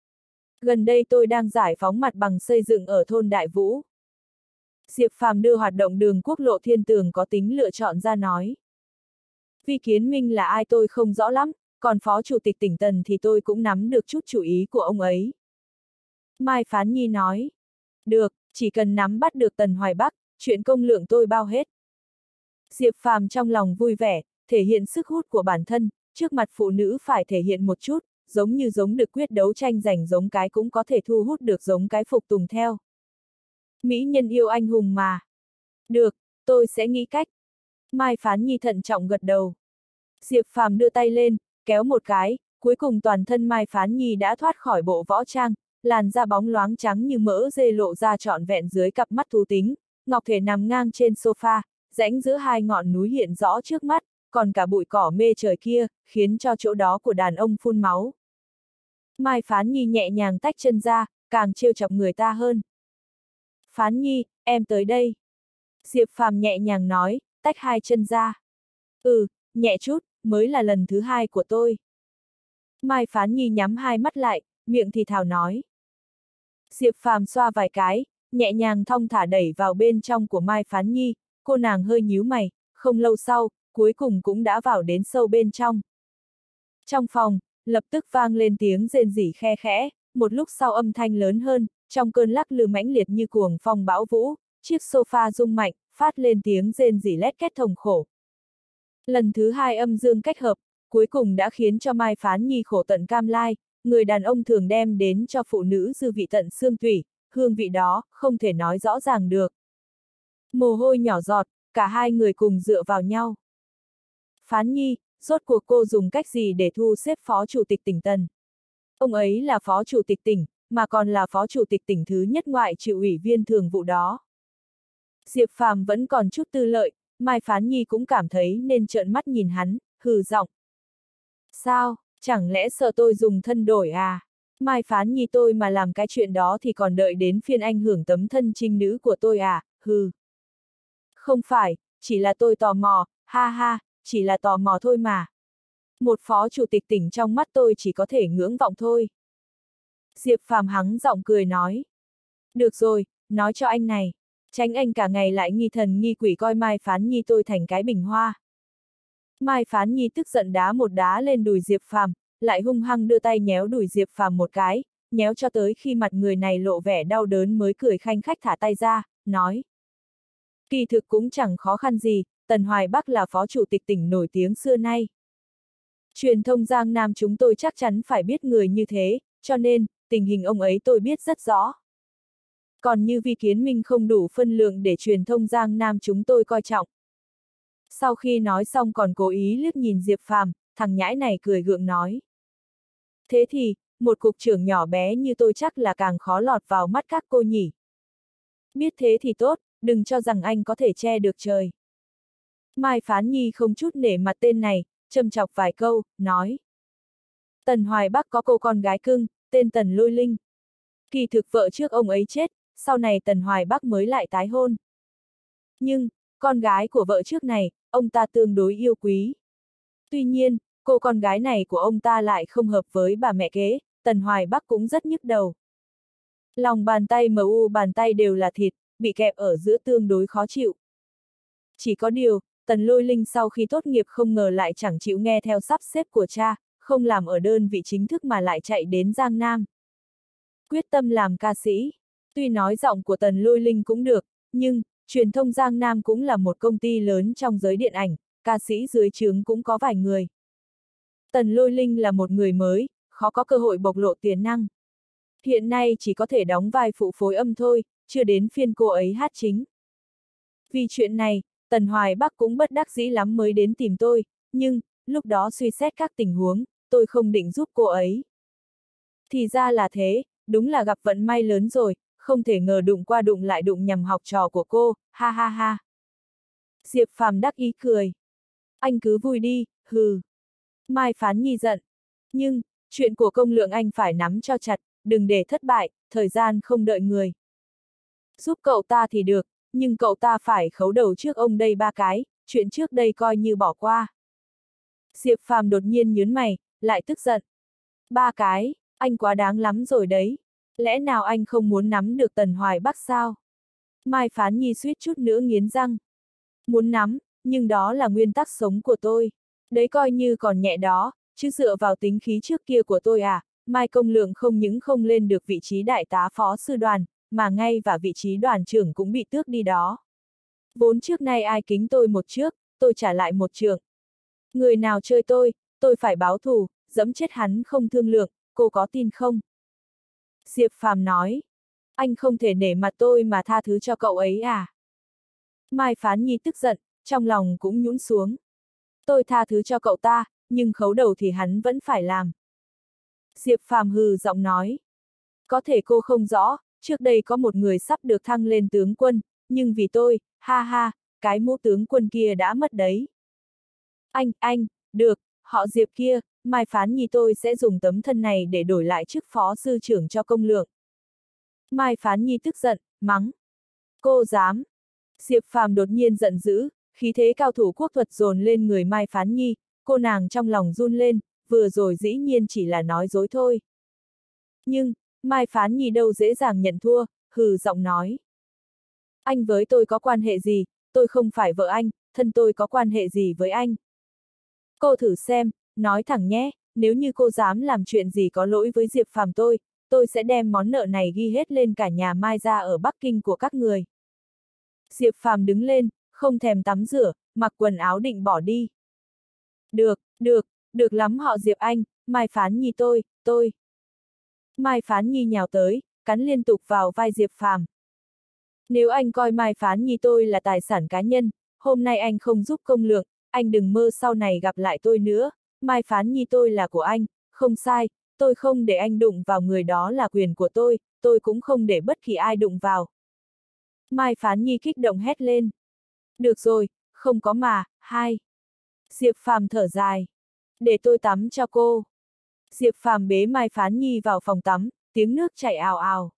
Gần đây tôi đang giải phóng mặt bằng xây dựng ở thôn Đại Vũ. Diệp Phàm đưa hoạt động đường quốc lộ Thiên Tường có tính lựa chọn ra nói. Vi Kiến Minh là ai tôi không rõ lắm, còn Phó Chủ tịch tỉnh Tần thì tôi cũng nắm được chút chủ ý của ông ấy. Mai Phán Nhi nói. Được, chỉ cần nắm bắt được Tần Hoài Bắc, chuyện Công Lượng tôi bao hết. Diệp Phàm trong lòng vui vẻ, thể hiện sức hút của bản thân, trước mặt phụ nữ phải thể hiện một chút, giống như giống được quyết đấu tranh giành giống cái cũng có thể thu hút được giống cái phục tùng theo. Mỹ nhân yêu anh hùng mà. Được, tôi sẽ nghĩ cách. Mai Phán Nhi thận trọng gật đầu. Diệp Phàm đưa tay lên, kéo một cái, cuối cùng toàn thân Mai Phán Nhi đã thoát khỏi bộ võ trang, làn da bóng loáng trắng như mỡ dê lộ ra trọn vẹn dưới cặp mắt thú tính, ngọc thể nằm ngang trên sofa, rãnh giữa hai ngọn núi hiện rõ trước mắt, còn cả bụi cỏ mê trời kia, khiến cho chỗ đó của đàn ông phun máu. Mai Phán Nhi nhẹ nhàng tách chân ra, càng trêu chọc người ta hơn. Phán Nhi, em tới đây. Diệp Phàm nhẹ nhàng nói, tách hai chân ra. Nhẹ chút, mới là lần thứ hai của tôi. Mai Phán Nhi nhắm hai mắt lại, miệng thì thào nói. Diệp Phàm xoa vài cái, nhẹ nhàng thong thả đẩy vào bên trong của Mai Phán Nhi, cô nàng hơi nhíu mày, không lâu sau, cuối cùng cũng đã vào đến sâu bên trong. Trong phòng, lập tức vang lên tiếng rên rỉ khe khẽ, một lúc sau âm thanh lớn hơn, trong cơn lắc lư mãnh liệt như cuồng phong bão vũ, chiếc sofa rung mạnh, phát lên tiếng rên rỉ lét két thống khổ. Lần thứ hai âm dương cách hợp, cuối cùng đã khiến cho Mai Phán Nhi khổ tận cam lai, người đàn ông thường đem đến cho phụ nữ dư vị tận xương tủy, hương vị đó, không thể nói rõ ràng được. Mồ hôi nhỏ giọt, cả hai người cùng dựa vào nhau. Phán Nhi, rốt cuộc cô dùng cách gì để thu xếp phó chủ tịch tỉnh Tần? Ông ấy là phó chủ tịch tỉnh, mà còn là phó chủ tịch tỉnh thứ nhất ngoại trừ ủy viên thường vụ đó. Diệp Phàm vẫn còn chút tư lợi, Mai Phán Nhi cũng cảm thấy nên trợn mắt nhìn hắn, hừ giọng. Sao, chẳng lẽ sợ tôi dùng thân đổi à? Mai Phán Nhi tôi mà làm cái chuyện đó thì còn đợi đến phiên anh hưởng tấm thân trinh nữ của tôi à, hừ. Không phải, chỉ là tôi tò mò, ha ha, chỉ là tò mò thôi mà. Một phó chủ tịch tỉnh trong mắt tôi chỉ có thể ngưỡng vọng thôi. Diệp Phàm hắng giọng cười nói. Được rồi, nói cho anh này. Tránh anh cả ngày lại nghi thần nghi quỷ coi Mai Phán Nhi tôi thành cái bình hoa. Mai Phán Nhi tức giận đá một đá lên đùi Diệp Phàm, lại hung hăng đưa tay nhéo đùi Diệp Phàm một cái, nhéo cho tới khi mặt người này lộ vẻ đau đớn mới cười khanh khách thả tay ra, nói. Kỳ thực cũng chẳng khó khăn gì, Tần Hoài Bắc là phó chủ tịch tỉnh nổi tiếng xưa nay. Truyền thông Giang Nam chúng tôi chắc chắn phải biết người như thế, cho nên, tình hình ông ấy tôi biết rất rõ. Còn như Vi Kiến Minh không đủ phân lượng để truyền thông Giang Nam chúng tôi coi trọng. Sau khi nói xong còn cố ý liếc nhìn Diệp Phàm, thằng nhãi này cười gượng nói. Thế thì, một cục trưởng nhỏ bé như tôi chắc là càng khó lọt vào mắt các cô nhỉ. Biết thế thì tốt, đừng cho rằng anh có thể che được trời. Mai Phán Nhi không chút nể mặt tên này, châm chọc vài câu, nói. Tần Hoài Bắc có cô con gái cưng, tên Tần Lôi Linh. Kỳ thực vợ trước ông ấy chết, sau này Tần Hoài Bắc mới lại tái hôn. Nhưng, con gái của vợ trước này, ông ta tương đối yêu quý. Tuy nhiên, cô con gái này của ông ta lại không hợp với bà mẹ kế, Tần Hoài Bắc cũng rất nhức đầu. Lòng bàn tay mu bàn tay đều là thịt, bị kẹp ở giữa tương đối khó chịu. Chỉ có điều, Tần Lôi Linh sau khi tốt nghiệp không ngờ lại chẳng chịu nghe theo sắp xếp của cha, không làm ở đơn vị chính thức mà lại chạy đến Giang Nam. Quyết tâm làm ca sĩ. Tuy nói giọng của Tần Lôi Linh cũng được, nhưng, truyền thông Giang Nam cũng là một công ty lớn trong giới điện ảnh, ca sĩ dưới trướng cũng có vài người. Tần Lôi Linh là một người mới, khó có cơ hội bộc lộ tiềm năng. Hiện nay chỉ có thể đóng vai phụ phối âm thôi, chưa đến phiên cô ấy hát chính. Vì chuyện này, Tần Hoài Bắc cũng bất đắc dĩ lắm mới đến tìm tôi, nhưng, lúc đó suy xét các tình huống, tôi không định giúp cô ấy. Thì ra là thế, đúng là gặp vận may lớn rồi, không thể ngờ đụng qua đụng lại đụng nhầm học trò của cô, ha ha ha. Diệp Phàm đắc ý cười. Anh cứ vui đi, hừ. Mai Phán Nhi giận. Nhưng, chuyện của công lượng anh phải nắm cho chặt, đừng để thất bại, thời gian không đợi người. Giúp cậu ta thì được, nhưng cậu ta phải khấu đầu trước ông đây 3 cái, chuyện trước đây coi như bỏ qua. Diệp Phàm đột nhiên nhướng mày, lại tức giận. 3 cái, anh quá đáng lắm rồi đấy. Lẽ nào anh không muốn nắm được Tần Hoài Bắc sao? Mai Phán Nhi suýt chút nữa nghiến răng. Muốn nắm, nhưng đó là nguyên tắc sống của tôi. Đấy coi như còn nhẹ đó, chứ dựa vào tính khí trước kia của tôi à, Mai Công Lượng không những không lên được vị trí đại tá phó sư đoàn, mà ngay và vị trí đoàn trưởng cũng bị tước đi đó. Vốn trước nay ai kính tôi một trước, tôi trả lại một trượng. Người nào chơi tôi phải báo thù, giẫm chết hắn không thương lượng, cô có tin không? Diệp Phàm nói, anh không thể nể mặt tôi mà tha thứ cho cậu ấy à? Mai Phán Nhi tức giận, trong lòng cũng nhũn xuống. Tôi tha thứ cho cậu ta, nhưng khấu đầu thì hắn vẫn phải làm. Diệp Phàm hừ giọng nói. Có thể cô không rõ, trước đây có một người sắp được thăng lên tướng quân, nhưng vì tôi, ha ha, cái mũ tướng quân kia đã mất đấy. Anh, được, họ Diệp kia, Mai Phán Nhi tôi sẽ dùng tấm thân này để đổi lại chức phó sư trưởng cho Công Lượng. Mai Phán Nhi tức giận, mắng. Cô dám. Diệp Phàm đột nhiên giận dữ, khí thế cao thủ quốc thuật dồn lên người Mai Phán Nhi, cô nàng trong lòng run lên, vừa rồi dĩ nhiên chỉ là nói dối thôi. Nhưng, Mai Phán Nhi đâu dễ dàng nhận thua, hừ giọng nói. Anh với tôi có quan hệ gì, tôi không phải vợ anh, thân tôi có quan hệ gì với anh. Cô thử xem, nói thẳng nhé, nếu như cô dám làm chuyện gì có lỗi với Diệp Phàm tôi sẽ đem món nợ này ghi hết lên cả nhà Mai ra ở Bắc Kinh của các người. Diệp Phàm đứng lên, không thèm tắm rửa, mặc quần áo định bỏ đi. Được lắm họ Diệp anh, Mai Phán Nhi tôi. Mai Phán Nhi nhào tới, cắn liên tục vào vai Diệp Phàm. Nếu anh coi Mai Phán Nhi tôi là tài sản cá nhân, hôm nay anh không giúp công lượng, anh đừng mơ sau này gặp lại tôi nữa, Mai Phán Nhi tôi là của anh, không sai, tôi không để anh đụng vào người đó là quyền của tôi cũng không để bất kỳ ai đụng vào. Mai Phán Nhi kích động hét lên. Được rồi, không có mà, hai. Diệp Phàm thở dài. Để tôi tắm cho cô. Diệp Phàm bế Mai Phán Nhi vào phòng tắm, tiếng nước chảy ào ào.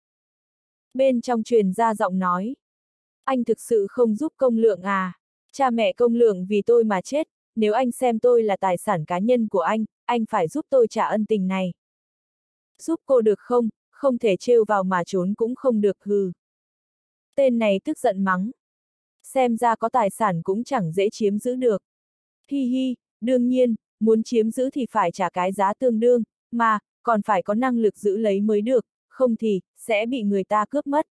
Bên trong truyền ra giọng nói. Anh thực sự không giúp công lượng à? Cha mẹ công lượng vì tôi mà chết, nếu anh xem tôi là tài sản cá nhân của anh phải giúp tôi trả ân tình này. Giúp cô được không? Không thể trêu vào mà trốn cũng không được hừ. Tên này tức giận mắng. Xem ra có tài sản cũng chẳng dễ chiếm giữ được. Hi hi, đương nhiên, muốn chiếm giữ thì phải trả cái giá tương đương, mà, còn phải có năng lực giữ lấy mới được, không thì, sẽ bị người ta cướp mất.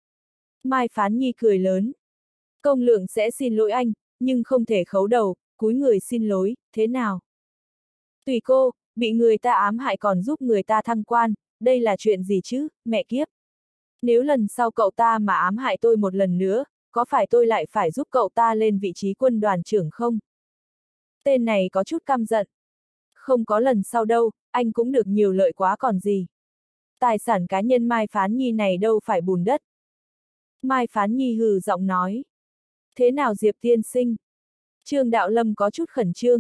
Mai Phán Nhi cười lớn. Công lượng sẽ xin lỗi anh, nhưng không thể khấu đầu, cúi người xin lỗi, thế nào? Tùy cô, bị người ta ám hại còn giúp người ta thăng quan, đây là chuyện gì chứ, mẹ kiếp. Nếu lần sau cậu ta mà ám hại tôi một lần nữa, có phải tôi lại phải giúp cậu ta lên vị trí quân đoàn trưởng không? Tên này có chút căm giận. Không có lần sau đâu, anh cũng được nhiều lợi quá còn gì. Tài sản cá nhân Mai Phán Nhi này đâu phải bùn đất. Mai Phán Nhi hừ giọng nói. Thế nào Diệp tiên sinh? Trương Đạo Lâm có chút khẩn trương,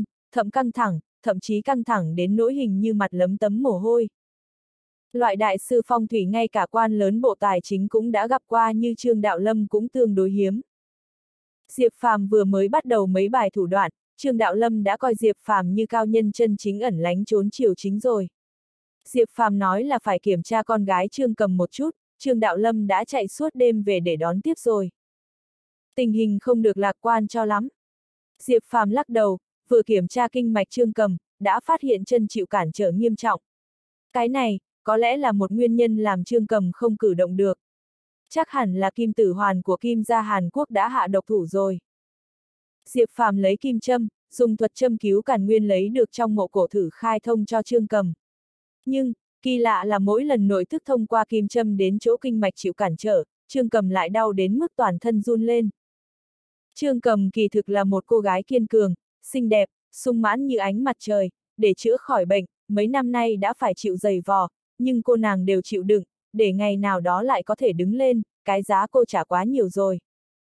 thậm chí căng thẳng đến nỗi hình như mặt lấm tấm mồ hôi. Loại đại sư phong thủy ngay cả quan lớn bộ tài chính cũng đã gặp qua như Trương Đạo Lâm cũng tương đối hiếm. Diệp Phàm vừa mới bắt đầu mấy bài thủ đoạn, Trương Đạo Lâm đã coi Diệp Phàm như cao nhân chân chính ẩn lánh trốn triều chính rồi. Diệp Phàm nói là phải kiểm tra con gái Trương Cầm một chút, Trương Đạo Lâm đã chạy suốt đêm về để đón tiếp rồi. Tình hình không được lạc quan cho lắm. Diệp Phàm lắc đầu, vừa kiểm tra kinh mạch Trương Cầm, đã phát hiện chân chịu cản trở nghiêm trọng. Cái này, có lẽ là một nguyên nhân làm Trương Cầm không cử động được. Chắc hẳn là kim tử hoàn của Kim gia Hàn Quốc đã hạ độc thủ rồi. Diệp Phàm lấy kim châm, dùng thuật châm cứu càn nguyên lấy được trong mộ cổ thử khai thông cho Trương Cầm. Nhưng, kỳ lạ là mỗi lần nội tức thông qua kim châm đến chỗ kinh mạch chịu cản trở, Trương Cầm lại đau đến mức toàn thân run lên. Trương Cầm kỳ thực là một cô gái kiên cường, xinh đẹp, sung mãn như ánh mặt trời, để chữa khỏi bệnh, mấy năm nay đã phải chịu dày vò, nhưng cô nàng đều chịu đựng, để ngày nào đó lại có thể đứng lên, cái giá cô trả quá nhiều rồi.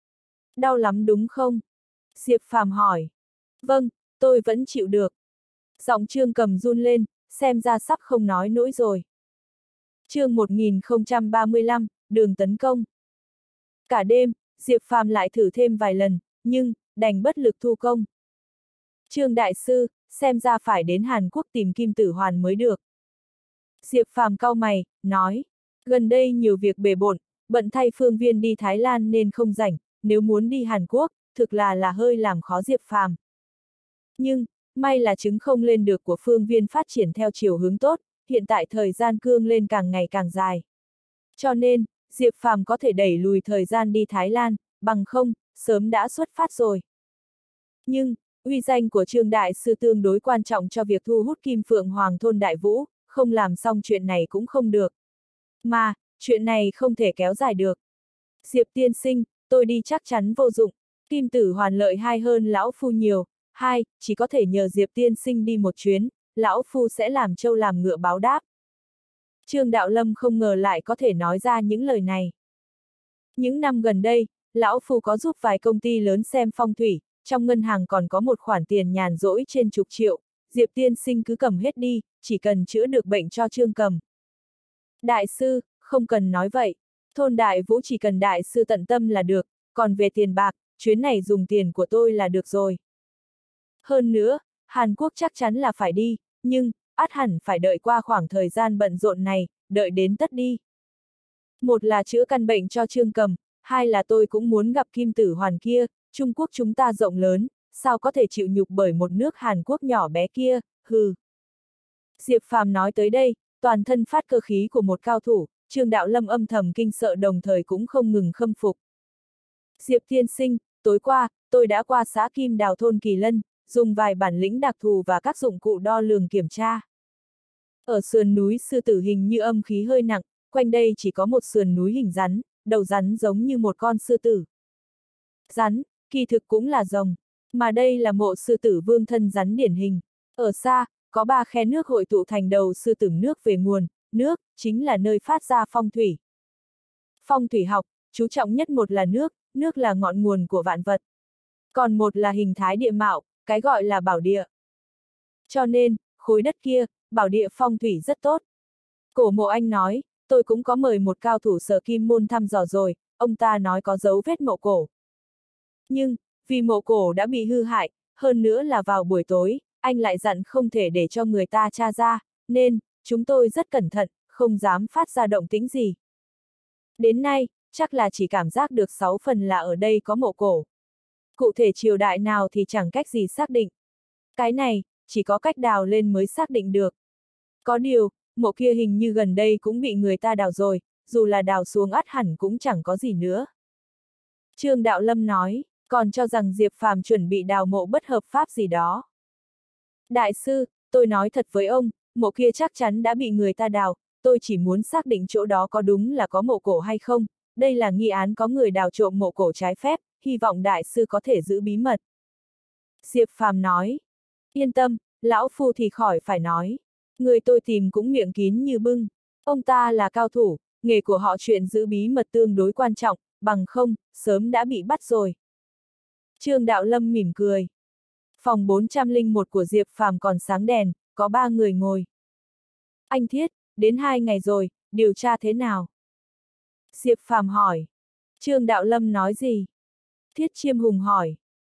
Đau lắm đúng không? Diệp Phàm hỏi. Vâng, tôi vẫn chịu được. Giọng Trương Cầm run lên, xem ra sắp không nói nổi rồi. Chương 1035, đường tấn công. Cả đêm, Diệp Phàm lại thử thêm vài lần, nhưng, đành bất lực thu công. Trương đại sư, xem ra phải đến Hàn Quốc tìm Kim Tử Hoàn mới được. Diệp Phàm cau mày, nói, gần đây nhiều việc bề bộn, bận thay Phương Viên đi Thái Lan nên không rảnh, nếu muốn đi Hàn Quốc, thực là hơi làm khó Diệp Phàm. Nhưng, may là chứng không lên được của Phương Viên phát triển theo chiều hướng tốt, hiện tại thời gian cương lên càng ngày càng dài. Cho nên, Diệp Phàm có thể đẩy lùi thời gian đi Thái Lan, bằng không, sớm đã xuất phát rồi. Nhưng, uy danh của Trương Đại Sư tương đối quan trọng cho việc thu hút Kim Phượng Hoàng thôn Đại Vũ, không làm xong chuyện này cũng không được. Mà, chuyện này không thể kéo dài được. Diệp tiên sinh, tôi đi chắc chắn vô dụng, Kim Tử Hoàn lợi hai hơn lão phu nhiều, chỉ có thể nhờ Diệp tiên sinh đi một chuyến, lão phu sẽ làm trâu làm ngựa báo đáp. Trương Đạo Lâm không ngờ lại có thể nói ra những lời này. Những năm gần đây, lão phu có giúp vài công ty lớn xem phong thủy, trong ngân hàng còn có một khoản tiền nhàn rỗi trên chục triệu, Diệp tiên sinh cứ cầm hết đi, chỉ cần chữa được bệnh cho Trương Cầm. Đại sư, không cần nói vậy, thôn Đại Vũ chỉ cần đại sư tận tâm là được, còn về tiền bạc, chuyến này dùng tiền của tôi là được rồi. Hơn nữa, Hàn Quốc chắc chắn là phải đi, nhưng, ắt hẳn phải đợi qua khoảng thời gian bận rộn này, đợi đến tất đi. Một là chữa căn bệnh cho Trương Cầm, hai là tôi cũng muốn gặp Kim Tử Hoàn kia, Trung Quốc chúng ta rộng lớn, sao có thể chịu nhục bởi một nước Hàn Quốc nhỏ bé kia, hừ. Diệp Phàm nói tới đây, toàn thân phát cơ khí của một cao thủ, Trương Đạo Lâm âm thầm kinh sợ đồng thời cũng không ngừng khâm phục. Diệp tiên sinh, tối qua, tôi đã qua xã Kim Đào thôn Kỳ Lân, dùng vài bản lĩnh đặc thù và các dụng cụ đo lường kiểm tra. Ở sườn núi Sư Tử hình như âm khí hơi nặng, quanh đây chỉ có một sườn núi hình rắn, đầu rắn giống như một con sư tử. Rắn, kỳ thực cũng là rồng, mà đây là mộ sư tử vương thân rắn điển hình. Ở xa, có 3 khe nước hội tụ thành đầu sư tử nước về nguồn, nước, chính là nơi phát ra phong thủy. Phong thủy học, chú trọng nhất một là nước là ngọn nguồn của vạn vật. Còn một là hình thái địa mạo, cái gọi là bảo địa. Cho nên, khối đất kia, bảo địa phong thủy rất tốt. Cổ Mộ Anh nói, tôi cũng có mời một cao thủ Sở Kim Môn thăm dò rồi, ông ta nói có dấu vết mộ cổ. Nhưng, vì mộ cổ đã bị hư hại, hơn nữa là vào buổi tối, anh lại dặn không thể để cho người ta tra ra, nên, chúng tôi rất cẩn thận, không dám phát ra động tĩnh gì. Đến nay, chắc là chỉ cảm giác được 6 phần là ở đây có mộ cổ. Cụ thể triều đại nào thì chẳng cách gì xác định. Cái này, chỉ có cách đào lên mới xác định được. Có điều, mộ kia hình như gần đây cũng bị người ta đào rồi, dù là đào xuống ắt hẳn cũng chẳng có gì nữa. Trương Đạo Lâm nói, còn cho rằng Diệp Phàm chuẩn bị đào mộ bất hợp pháp gì đó. Đại sư, tôi nói thật với ông, mộ kia chắc chắn đã bị người ta đào, tôi chỉ muốn xác định chỗ đó có đúng là có mộ cổ hay không, đây là nghi án có người đào trộm mộ cổ trái phép, hy vọng đại sư có thể giữ bí mật. Diệp Phàm nói, yên tâm, lão phu thì khỏi phải nói. Người tôi tìm cũng miệng kín như bưng. Ông ta là cao thủ, nghề của họ chuyện giữ bí mật tương đối quan trọng, bằng không, sớm đã bị bắt rồi. Trương Đạo Lâm mỉm cười. Phòng 401 của Diệp Phàm còn sáng đèn, có 3 người ngồi. Anh Thiết, đến 2 ngày rồi, điều tra thế nào? Diệp Phàm hỏi. Trương Đạo Lâm nói gì? Thiết Chiêm Hùng hỏi.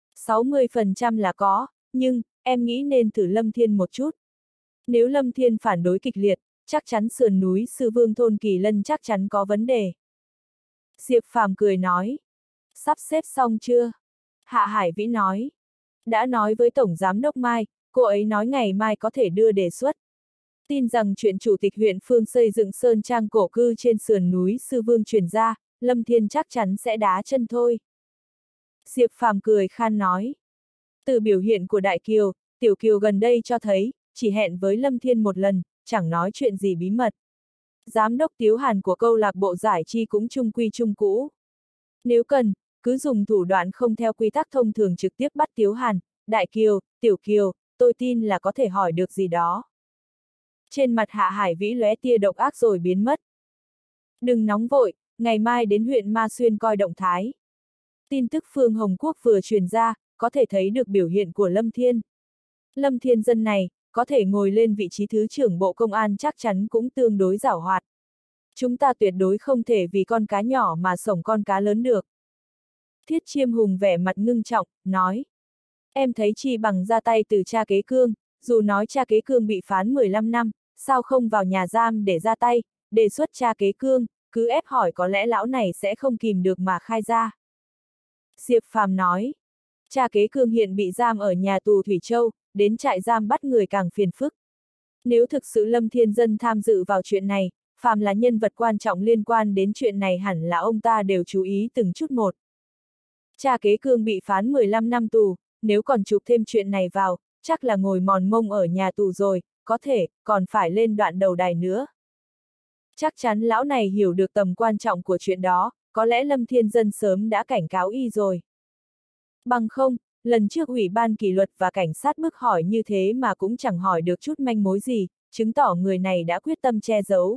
60% là có, nhưng, em nghĩ nên thử Lâm Thiên một chút. Nếu Lâm Thiên phản đối kịch liệt, chắc chắn sườn núi Sư Vương thôn Kỳ Lân chắc chắn có vấn đề. Diệp Phàm cười nói. Sắp xếp xong chưa? Hạ Hải Vĩ nói. Đã nói với Tổng Giám đốc Mai, cô ấy nói ngày mai có thể đưa đề xuất. Tin rằng chuyện Chủ tịch huyện Phương xây dựng sơn trang cổ cư trên sườn núi Sư Vương truyền ra, Lâm Thiên chắc chắn sẽ đá chân thôi. Diệp Phàm cười khan nói. Từ biểu hiện của Đại Kiều, Tiểu Kiều gần đây cho thấy, chỉ hẹn với Lâm Thiên một lần, chẳng nói chuyện gì bí mật. Giám đốc Tiếu Hàn của câu lạc bộ giải trí cũng chung quy chung cũ. Nếu cần, cứ dùng thủ đoạn không theo quy tắc thông thường trực tiếp bắt Tiếu Hàn, Đại Kiều, Tiểu Kiều, tôi tin là có thể hỏi được gì đó. Trên mặt Hạ Hải Vĩ lóe tia độc ác rồi biến mất. Đừng nóng vội, ngày mai đến huyện Ma Xuyên coi động thái. Tin tức Phương Hồng Quốc vừa truyền ra, có thể thấy được biểu hiện của Lâm Thiên. Lâm Thiên dân này, có thể ngồi lên vị trí Thứ trưởng Bộ Công an chắc chắn cũng tương đối giảo hoạt. Chúng ta tuyệt đối không thể vì con cá nhỏ mà sổng con cá lớn được. Thiết Chiêm Hùng vẻ mặt ngưng trọng, nói. Em thấy chi bằng ra tay từ cha kế Cương, dù nói cha kế Cương bị phán 15 năm, sao không vào nhà giam để ra tay, đề xuất cha kế Cương, cứ ép hỏi có lẽ lão này sẽ không kìm được mà khai ra. Diệp Phàm nói. Cha kế Cương hiện bị giam ở nhà tù Thủy Châu, đến trại giam bắt người càng phiền phức. Nếu thực sự Lâm Thiên Dân tham dự vào chuyện này, phàm là nhân vật quan trọng liên quan đến chuyện này hẳn là ông ta đều chú ý từng chút một. Cha kế Cương bị phán 15 năm tù, nếu còn chụp thêm chuyện này vào, chắc là ngồi mòn mông ở nhà tù rồi, có thể, còn phải lên đoạn đầu đài nữa. Chắc chắn lão này hiểu được tầm quan trọng của chuyện đó, có lẽ Lâm Thiên Dân sớm đã cảnh cáo y rồi. Bằng không, lần trước Ủy ban kỷ luật và cảnh sát bức hỏi như thế mà cũng chẳng hỏi được chút manh mối gì, chứng tỏ người này đã quyết tâm che giấu.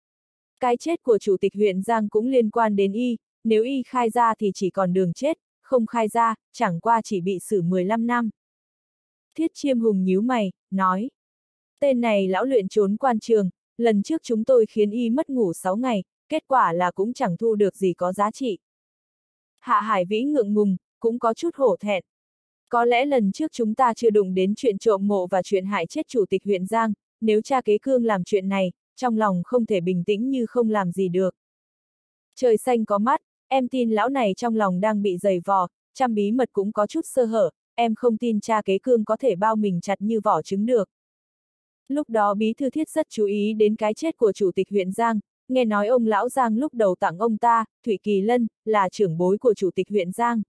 Cái chết của Chủ tịch huyện Giang cũng liên quan đến y, nếu y khai ra thì chỉ còn đường chết, không khai ra, chẳng qua chỉ bị xử 15 năm. Thiết Chiêm Hùng nhíu mày, nói. Tên này lão luyện trốn quan trường, lần trước chúng tôi khiến y mất ngủ 6 ngày, kết quả là cũng chẳng thu được gì có giá trị. Hạ Hải Vĩ ngượng ngùng, cũng có chút hổ thẹn. Có lẽ lần trước chúng ta chưa đụng đến chuyện trộm mộ và chuyện hại chết Chủ tịch huyện Giang, nếu cha kế Cương làm chuyện này, trong lòng không thể bình tĩnh như không làm gì được. Trời xanh có mắt, em tin lão này trong lòng đang bị giày vò, trăm bí mật cũng có chút sơ hở, em không tin cha kế Cương có thể bao mình chặt như vỏ trứng được. Lúc đó Bí thư Thiết rất chú ý đến cái chết của Chủ tịch huyện Giang, nghe nói ông lão Giang lúc đầu tặng ông ta, Thủy Kỳ Lân, là trưởng bối của Chủ tịch huyện Giang.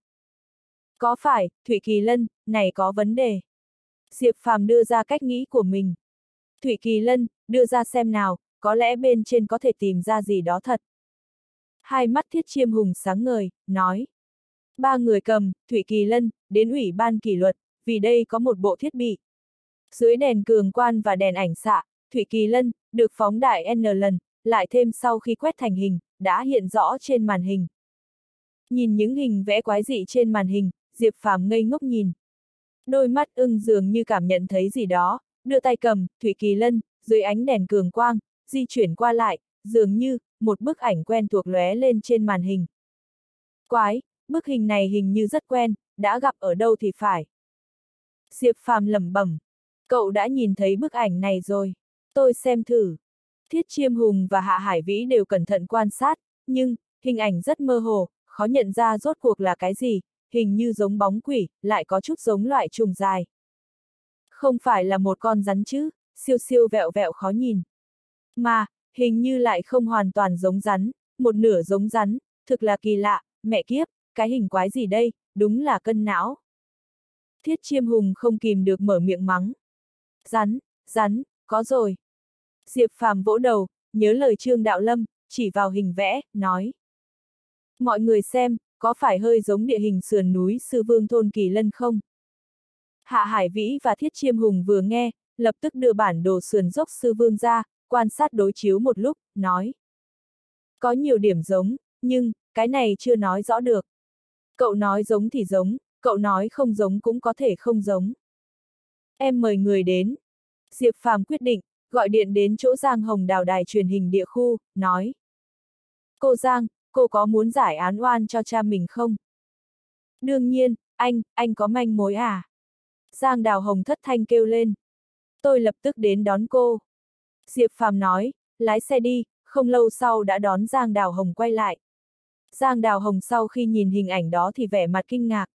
Có phải, Thủy Kỳ Lân, này có vấn đề. Diệp Phàm đưa ra cách nghĩ của mình. Thủy Kỳ Lân, đưa ra xem nào, có lẽ bên trên có thể tìm ra gì đó thật. Hai mắt Thiết Chiêm Hùng sáng ngời, nói. Ba người cầm Thủy Kỳ Lân đến ủy ban kỷ luật, vì đây có một bộ thiết bị. Dưới đèn cường quan và đèn ảnh xạ, Thủy Kỳ Lân được phóng đại N lần, lại thêm sau khi quét thành hình, đã hiện rõ trên màn hình. Nhìn những hình vẽ quái dị trên màn hình, Diệp Phàm ngây ngốc nhìn. Đôi mắt ưng dường như cảm nhận thấy gì đó, đưa tay cầm Thủy Kỳ Lân, dưới ánh đèn cường quang, di chuyển qua lại, dường như một bức ảnh quen thuộc lóe lên trên màn hình. Quái, bức hình này hình như rất quen, đã gặp ở đâu thì phải. Diệp Phàm lẩm bẩm, cậu đã nhìn thấy bức ảnh này rồi, tôi xem thử. Thiết Chiêm Hùng và Hạ Hải Vĩ đều cẩn thận quan sát, nhưng hình ảnh rất mơ hồ, khó nhận ra rốt cuộc là cái gì, hình như giống bóng quỷ, lại có chút giống loại trùng dài. Không phải là một con rắn chứ, siêu siêu vẹo vẹo khó nhìn. Mà, hình như lại không hoàn toàn giống rắn, một nửa giống rắn, thực là kỳ lạ, mẹ kiếp, cái hình quái gì đây, đúng là cân não. Thiết Chiêm Hùng không kìm được mở miệng mắng. Rắn, có rồi. Diệp Phàm vỗ đầu, nhớ lời Trương Đạo Lâm, chỉ vào hình vẽ, nói. Mọi người xem, có phải hơi giống địa hình sườn núi Sư Vương thôn Kỳ Lân không? Hạ Hải Vĩ và Thiết Chiêm Hùng vừa nghe, lập tức đưa bản đồ sườn dốc Sư Vương ra, quan sát đối chiếu một lúc, nói. Có nhiều điểm giống, nhưng, cái này chưa nói rõ được. Cậu nói giống thì giống, cậu nói không giống cũng có thể không giống. Em mời người đến. Diệp Phàm quyết định, gọi điện đến chỗ Giang Hồng Đào đài truyền hình địa khu, nói. Cô Giang, cô có muốn giải án oan cho cha mình không? Đương nhiên, anh có manh mối à? Giang Đào Hồng thất thanh kêu lên. Tôi lập tức đến đón cô. Diệp Phàm nói, lái xe đi, không lâu sau đã đón Giang Đào Hồng quay lại. Giang Đào Hồng sau khi nhìn hình ảnh đó thì vẻ mặt kinh ngạc.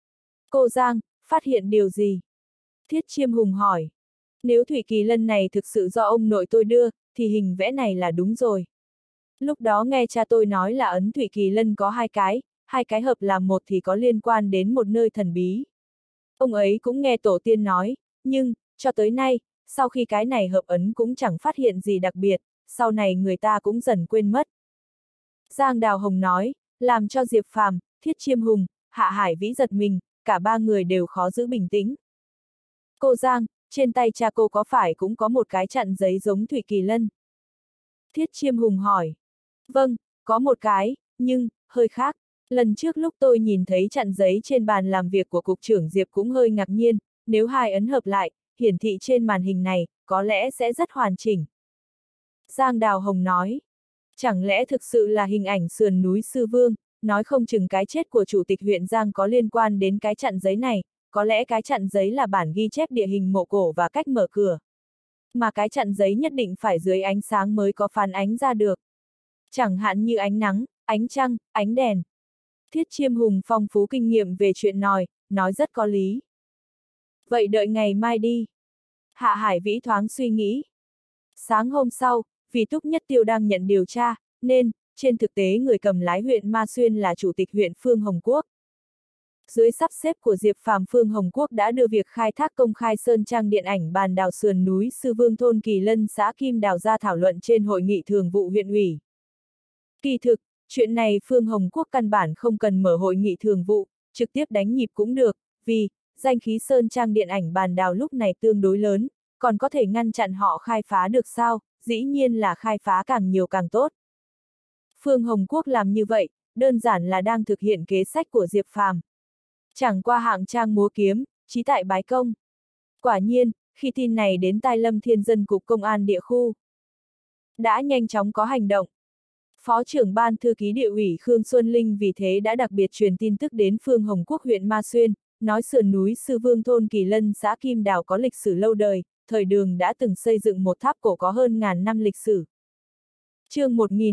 Cô Giang, phát hiện điều gì? Thiết Chiêm Hùng hỏi. Nếu Thủy Kỳ Lân này thực sự do ông nội tôi đưa, thì hình vẽ này là đúng rồi. Lúc đó nghe cha tôi nói là ấn Thủy Kỳ Lân có hai cái hợp làm một thì có liên quan đến một nơi thần bí. Ông ấy cũng nghe tổ tiên nói, nhưng, cho tới nay, sau khi cái này hợp ấn cũng chẳng phát hiện gì đặc biệt, sau này người ta cũng dần quên mất. Giang Đào Hồng nói, làm cho Diệp Phàm, Thiết Chiêm Hùng, Hạ Hải Vĩ giật mình, cả ba người đều khó giữ bình tĩnh. Cô Giang, trên tay cha cô có phải cũng có một cái chặn giấy giống Thủy Kỳ Lân? Thiết Chiêm Hùng hỏi. Vâng, có một cái, nhưng, hơi khác. Lần trước lúc tôi nhìn thấy chặn giấy trên bàn làm việc của Cục trưởng Diệp cũng hơi ngạc nhiên, nếu hai ấn hợp lại, hiển thị trên màn hình này, có lẽ sẽ rất hoàn chỉnh. Giang Đào Hồng nói. Chẳng lẽ thực sự là hình ảnh sườn núi Sư Vương, nói không chừng cái chết của Chủ tịch huyện Giang có liên quan đến cái chặn giấy này, có lẽ cái chặn giấy là bản ghi chép địa hình mộ cổ và cách mở cửa. Mà cái chặn giấy nhất định phải dưới ánh sáng mới có phản ánh ra được. Chẳng hạn như ánh nắng, ánh trăng, ánh đèn. Thiết Chiêm Hùng phong phú kinh nghiệm về chuyện nói rất có lý. Vậy đợi ngày mai đi. Hạ Hải Vĩ thoáng suy nghĩ. Sáng hôm sau, vì Túc Nhất Tiêu đang nhận điều tra, nên, trên thực tế người cầm lái huyện Ma Xuyên là Chủ tịch huyện Phương Hồng Quốc. Dưới sắp xếp của Diệp Phàm, Phương Hồng Quốc đã đưa việc khai thác công khai sơn trang điện ảnh bàn đào sườn núi Sư Vương thôn Kỳ Lân xã Kim Đào ra thảo luận trên hội nghị thường vụ huyện ủy. Kỳ thực, chuyện này Phương Hồng Quốc căn bản không cần mở hội nghị thường vụ, trực tiếp đánh nhịp cũng được, vì, danh khí sơn trang điện ảnh bàn đào lúc này tương đối lớn, còn có thể ngăn chặn họ khai phá được sao, dĩ nhiên là khai phá càng nhiều càng tốt. Phương Hồng Quốc làm như vậy, đơn giản là đang thực hiện kế sách của Diệp Phàm. Chẳng qua hạng trang múa kiếm, chí tại bái công. Quả nhiên, khi tin này đến tai Lâm Thiên Dân cục công an địa khu, đã nhanh chóng có hành động. Phó trưởng ban thư ký địa ủy Khương Xuân Linh vì thế đã đặc biệt truyền tin tức đến Phương Hồng Quốc huyện Ma Xuyên, nói sườn núi Sư Vương thôn Kỳ Lân xã Kim Đào có lịch sử lâu đời, thời Đường đã từng xây dựng một tháp cổ có hơn ngàn năm lịch sử. Chương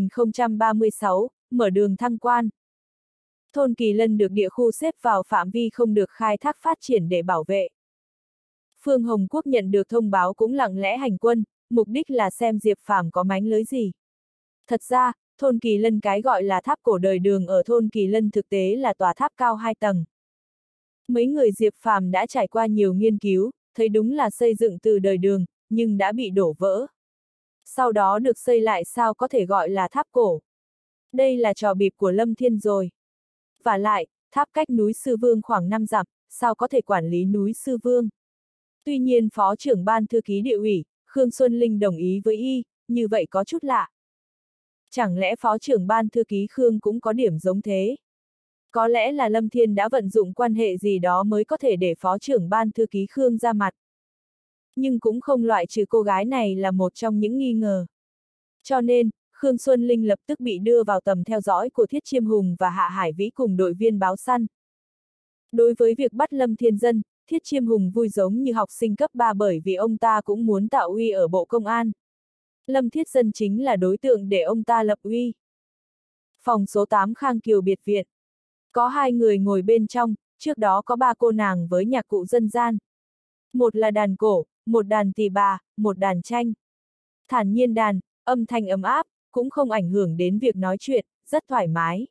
1036, mở đường thăng quan. Thôn Kỳ Lân được địa khu xếp vào phạm vi không được khai thác phát triển để bảo vệ. Phương Hồng Quốc nhận được thông báo cũng lặng lẽ hành quân, mục đích là xem Diệp Phàm có mánh lưới gì. Thật ra, thôn Kỳ Lân cái gọi là tháp cổ đời Đường ở thôn Kỳ Lân thực tế là tòa tháp cao 2 tầng. Mấy người Diệp Phàm đã trải qua nhiều nghiên cứu, thấy đúng là xây dựng từ đời Đường, nhưng đã bị đổ vỡ. Sau đó được xây lại sao có thể gọi là tháp cổ. Đây là trò bịp của Lâm Thiên rồi. Và lại, tháp cách núi Sư Vương khoảng 5 dặm, sao có thể quản lý núi Sư Vương. Tuy nhiên phó trưởng ban thư ký địa ủy, Khương Xuân Linh đồng ý với y, như vậy có chút lạ. Chẳng lẽ phó trưởng ban thư ký Khương cũng có điểm giống thế? Có lẽ là Lâm Thiên đã vận dụng quan hệ gì đó mới có thể để phó trưởng ban thư ký Khương ra mặt. Nhưng cũng không loại trừ cô gái này là một trong những nghi ngờ. Cho nên, Khương Xuân Linh lập tức bị đưa vào tầm theo dõi của Thiết Chiêm Hùng và Hạ Hải Vĩ cùng đội viên báo săn. Đối với việc bắt Lâm Thiên Dân, Thiết Chiêm Hùng vui giống như học sinh cấp 3 bởi vì ông ta cũng muốn tạo uy ở Bộ Công an. Lâm Thiết Dân chính là đối tượng để ông ta lập uy. Phòng số 8 Khang Kiều biệt viện. Có 2 người ngồi bên trong, trước đó có 3 cô nàng với nhạc cụ dân gian. Một là đàn cổ, một đàn tỳ bà, một đàn tranh. Thản nhiên đàn, âm thanh ấm áp, cũng không ảnh hưởng đến việc nói chuyện, rất thoải mái.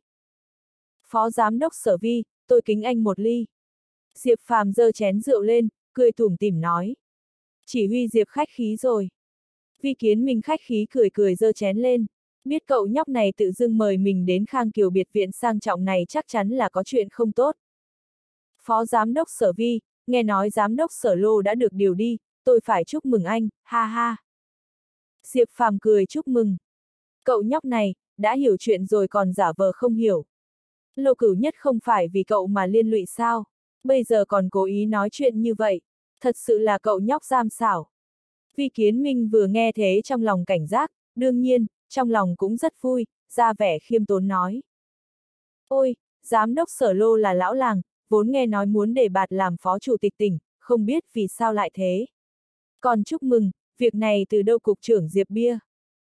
Phó Giám đốc Sở Vi, tôi kính anh một ly. Diệp Phàm giơ chén rượu lên, cười tủm tỉm nói. Chỉ huy Diệp khách khí rồi. Vi Kiến Minh khách khí cười cười giơ chén lên. Biết cậu nhóc này tự dưng mời mình đến Khang Kiều biệt viện sang trọng này chắc chắn là có chuyện không tốt. Phó Giám đốc Sở Vi, nghe nói Giám đốc Sở Lô đã được điều đi, tôi phải chúc mừng anh, ha ha. Diệp Phàm cười chúc mừng. Cậu nhóc này, đã hiểu chuyện rồi còn giả vờ không hiểu. Lô Cửu Nhất không phải vì cậu mà liên lụy sao, bây giờ còn cố ý nói chuyện như vậy, thật sự là cậu nhóc giam xảo. Vi Kiến Minh vừa nghe thế trong lòng cảnh giác, đương nhiên, trong lòng cũng rất vui, ra vẻ khiêm tốn nói. Ôi, Giám đốc Sở Lô là lão làng, vốn nghe nói muốn đề bạt làm phó chủ tịch tỉnh, không biết vì sao lại thế. Còn chúc mừng, việc này từ đâu cục trưởng Diệp Bia?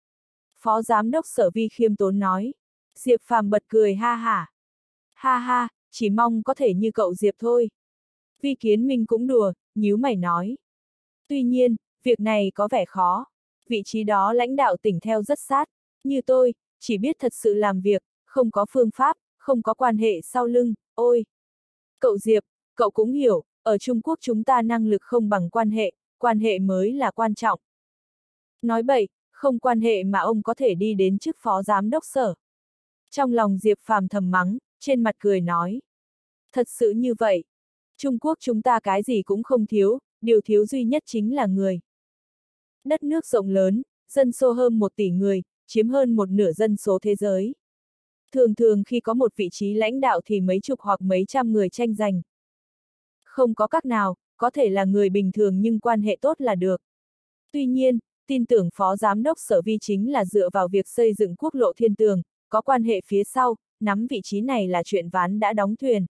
Phó Giám đốc Sở Vi khiêm tốn nói. Diệp Phàm bật cười ha hả. Ha ha, chỉ mong có thể như cậu Diệp thôi. Vi Kiến Minh cũng đùa, nhíu mày nói. Tuy nhiên, việc này có vẻ khó. Vị trí đó lãnh đạo tỉnh theo rất sát. Như tôi, chỉ biết thật sự làm việc, không có phương pháp, không có quan hệ sau lưng, ôi. Cậu Diệp, cậu cũng hiểu, ở Trung Quốc chúng ta năng lực không bằng quan hệ mới là quan trọng. Nói bậy, không quan hệ mà ông có thể đi đến chức phó giám đốc sở. Trong lòng Diệp Phàm thầm mắng, trên mặt cười nói. Thật sự như vậy. Trung Quốc chúng ta cái gì cũng không thiếu, điều thiếu duy nhất chính là người. Đất nước rộng lớn, dân số hơn 1 tỷ người, chiếm hơn 1/2 dân số thế giới. Thường thường khi có một vị trí lãnh đạo thì mấy chục hoặc mấy trăm người tranh giành. Không có các nào, có thể là người bình thường nhưng quan hệ tốt là được. Tuy nhiên, tin tưởng Phó Giám đốc Sở Vi chính là dựa vào việc xây dựng quốc lộ thiên tường, có quan hệ phía sau, nắm vị trí này là chuyện ván đã đóng thuyền.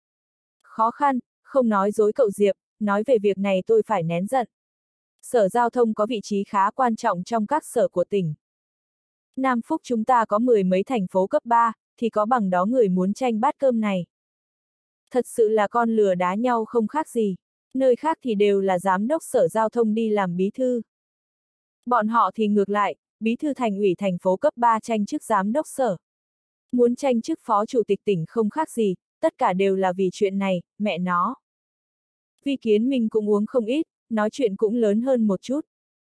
Khó khăn, không nói dối cậu Diệp, nói về việc này tôi phải nén giận. Sở Giao thông có vị trí khá quan trọng trong các sở của tỉnh. Nam Phúc chúng ta có 10 mấy thành phố cấp 3, thì có bằng đó người muốn tranh bát cơm này. Thật sự là con lừa đá nhau không khác gì, nơi khác thì đều là giám đốc Sở Giao thông đi làm bí thư. Bọn họ thì ngược lại, bí thư thành ủy thành phố cấp 3 tranh chức giám đốc sở. Muốn tranh chức phó chủ tịch tỉnh không khác gì, tất cả đều là vì chuyện này, mẹ nó. Vi Kiến Minh cũng uống không ít, nói chuyện cũng lớn hơn một chút.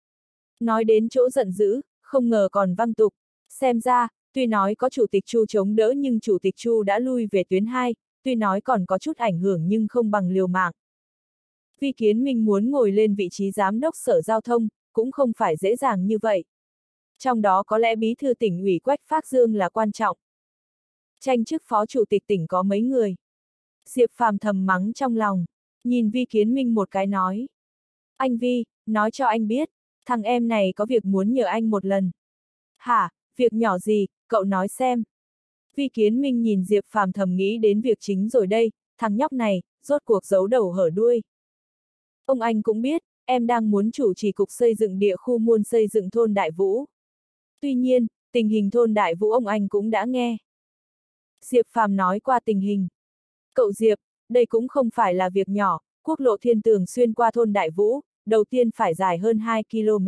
Nói đến chỗ giận dữ, không ngờ còn văng tục. Xem ra, tuy nói có chủ tịch Chu chống đỡ nhưng chủ tịch Chu đã lui về tuyến 2, tuy nói còn có chút ảnh hưởng nhưng không bằng liều mạng. Vi Kiến Minh muốn ngồi lên vị trí giám đốc Sở Giao thông, cũng không phải dễ dàng như vậy. Trong đó có lẽ bí thư tỉnh ủy Quách Phác Dương là quan trọng. Tranh chức phó chủ tịch tỉnh có mấy người. Diệp Phàm thầm mắng trong lòng, nhìn Vi Kiến Minh một cái nói. Anh Vi, nói cho anh biết, thằng em này có việc muốn nhờ anh một lần. Hả, việc nhỏ gì, cậu nói xem. Vi Kiến Minh nhìn Diệp Phàm thầm nghĩ đến việc chính rồi đây, thằng nhóc này, rốt cuộc giấu đầu hở đuôi. Ông anh cũng biết, em đang muốn chủ trì cục xây dựng địa khu muôn xây dựng thôn Đại Vũ. Tuy nhiên, tình hình thôn Đại Vũ ông anh cũng đã nghe. Diệp Phàm nói qua tình hình. Cậu Diệp, đây cũng không phải là việc nhỏ, quốc lộ thiên tường xuyên qua thôn Đại Vũ, đầu tiên phải dài hơn 2 km.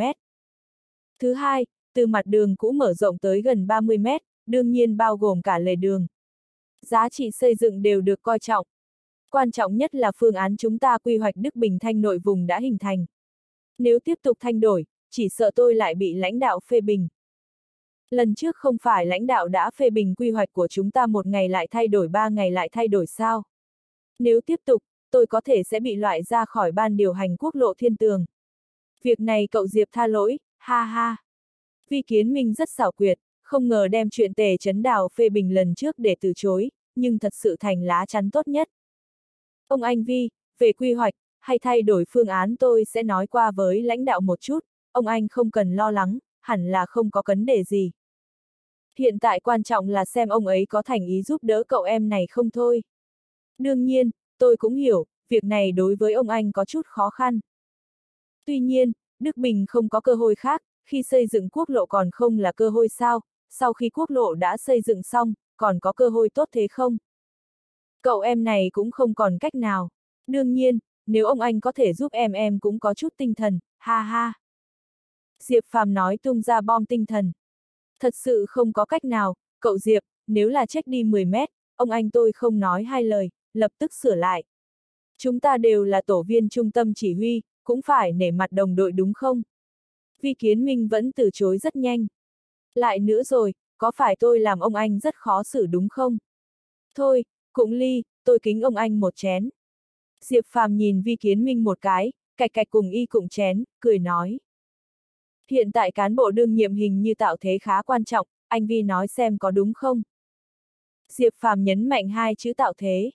Thứ hai, từ mặt đường cũ mở rộng tới gần 30 mét, đương nhiên bao gồm cả lề đường. Giá trị xây dựng đều được coi trọng. Quan trọng nhất là phương án chúng ta quy hoạch Đức Bình Thanh nội vùng đã hình thành. Nếu tiếp tục thay đổi, chỉ sợ tôi lại bị lãnh đạo phê bình. Lần trước không phải lãnh đạo đã phê bình quy hoạch của chúng ta 1 ngày lại thay đổi 3 ngày lại thay đổi sao? Nếu tiếp tục, tôi có thể sẽ bị loại ra khỏi ban điều hành quốc lộ Thiên Tường. Việc này cậu Diệp tha lỗi, ha ha. Vi Kiến Minh rất xảo quyệt, không ngờ đem chuyện Tề Chấn Đào phê bình lần trước để từ chối, nhưng thật sự thành lá chắn tốt nhất. Ông anh Vi, về quy hoạch, hay thay đổi phương án tôi sẽ nói qua với lãnh đạo một chút, ông anh không cần lo lắng, hẳn là không có vấn đề gì. Hiện tại quan trọng là xem ông ấy có thành ý giúp đỡ cậu em này không thôi. Đương nhiên, tôi cũng hiểu, việc này đối với ông anh có chút khó khăn. Tuy nhiên, Đức Bình không có cơ hội khác, khi xây dựng quốc lộ còn không là cơ hội sao, sau khi quốc lộ đã xây dựng xong, còn có cơ hội tốt thế không? Cậu em này cũng không còn cách nào. Đương nhiên, nếu ông anh có thể giúp em cũng có chút tinh thần, ha ha. Diệp Phàm nói tung ra bom tinh thần. Thật sự không có cách nào, cậu Diệp, nếu là trách đi 10 mét, ông anh tôi không nói hai lời, lập tức sửa lại. Chúng ta đều là tổ viên trung tâm chỉ huy, cũng phải nể mặt đồng đội đúng không? Vi Kiến Minh vẫn từ chối rất nhanh. Lại nữa rồi, có phải tôi làm ông anh rất khó xử đúng không? Thôi, cũng ly, tôi kính ông anh một chén. Diệp Phàm nhìn Vi Kiến Minh một cái, cạch cạch cùng y cùng chén, cười nói. Hiện tại cán bộ đương nhiệm hình như tạo thế khá quan trọng, anh Vi nói xem có đúng không? Diệp Phàm nhấn mạnh hai chữ tạo thế.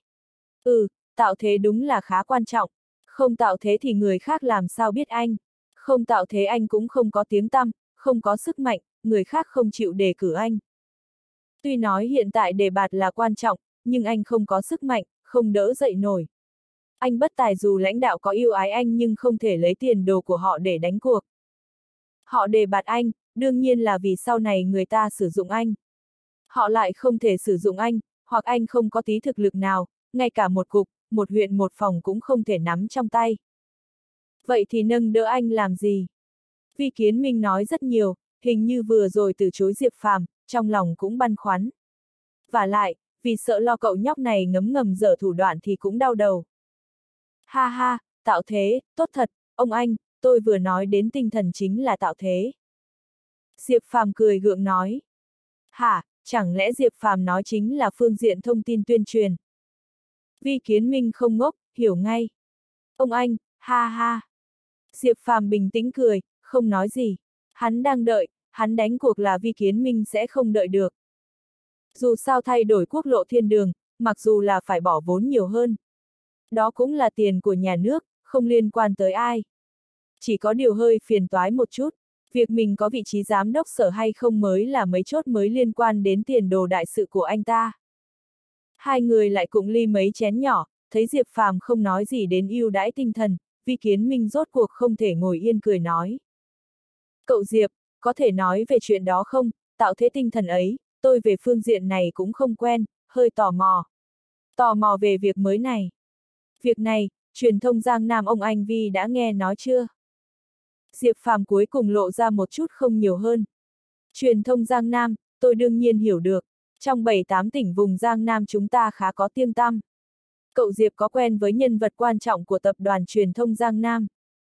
Tạo thế đúng là khá quan trọng. Không tạo thế thì người khác làm sao biết anh. Không tạo thế anh cũng không có tiếng tăm, không có sức mạnh, người khác không chịu đề cử anh. Tuy nói hiện tại đề bạt là quan trọng, nhưng anh không có sức mạnh, không đỡ dậy nổi. Anh bất tài dù lãnh đạo có yêu ái anh nhưng không thể lấy tiền đồ của họ để đánh cuộc. Họ đề bạt anh, đương nhiên là vì sau này người ta sử dụng anh. Họ lại không thể sử dụng anh, hoặc anh không có tí thực lực nào, ngay cả một cục, một huyện một phòng cũng không thể nắm trong tay. Vậy thì nâng đỡ anh làm gì? Vi Kiến Minh nói rất nhiều, hình như vừa rồi từ chối Diệp Phàm, trong lòng cũng băn khoăn. Vả lại, vì sợ lo cậu nhóc này ngấm ngầm dở thủ đoạn thì cũng đau đầu. Ha ha, tạo thế, tốt thật, ông anh, tôi vừa nói đến tinh thần chính là tạo thế. Diệp Phàm cười gượng nói. Hả, chẳng lẽ Diệp Phàm nói chính là phương diện thông tin tuyên truyền? Vi Kiến Minh không ngốc, hiểu ngay. Ông anh, ha ha. Diệp Phàm bình tĩnh cười, không nói gì. Hắn đang đợi, hắn đánh cuộc là Vi Kiến Minh sẽ không đợi được. Dù sao thay đổi quốc lộ thiên đường, mặc dù là phải bỏ vốn nhiều hơn. Đó cũng là tiền của nhà nước, không liên quan tới ai. Chỉ có điều hơi phiền toái một chút, việc mình có vị trí giám đốc sở hay không mới là mấy chốt mới liên quan đến tiền đồ đại sự của anh ta. Hai người lại cùng ly mấy chén nhỏ, thấy Diệp Phàm không nói gì đến ưu đãi tinh thần, Vi Kiến Minh rốt cuộc không thể ngồi yên cười nói. Cậu Diệp, có thể nói về chuyện đó không, tạo thế tinh thần ấy, tôi về phương diện này cũng không quen, hơi tò mò. Tò mò về việc mới này. Việc này, truyền thông Giang Nam ông anh Vi đã nghe nói chưa? Diệp Phàm cuối cùng lộ ra một chút không nhiều hơn. Truyền thông Giang Nam, tôi đương nhiên hiểu được, trong 7-8 tỉnh vùng Giang Nam chúng ta khá có tiếng tăm. Cậu Diệp có quen với nhân vật quan trọng của tập đoàn truyền thông Giang Nam.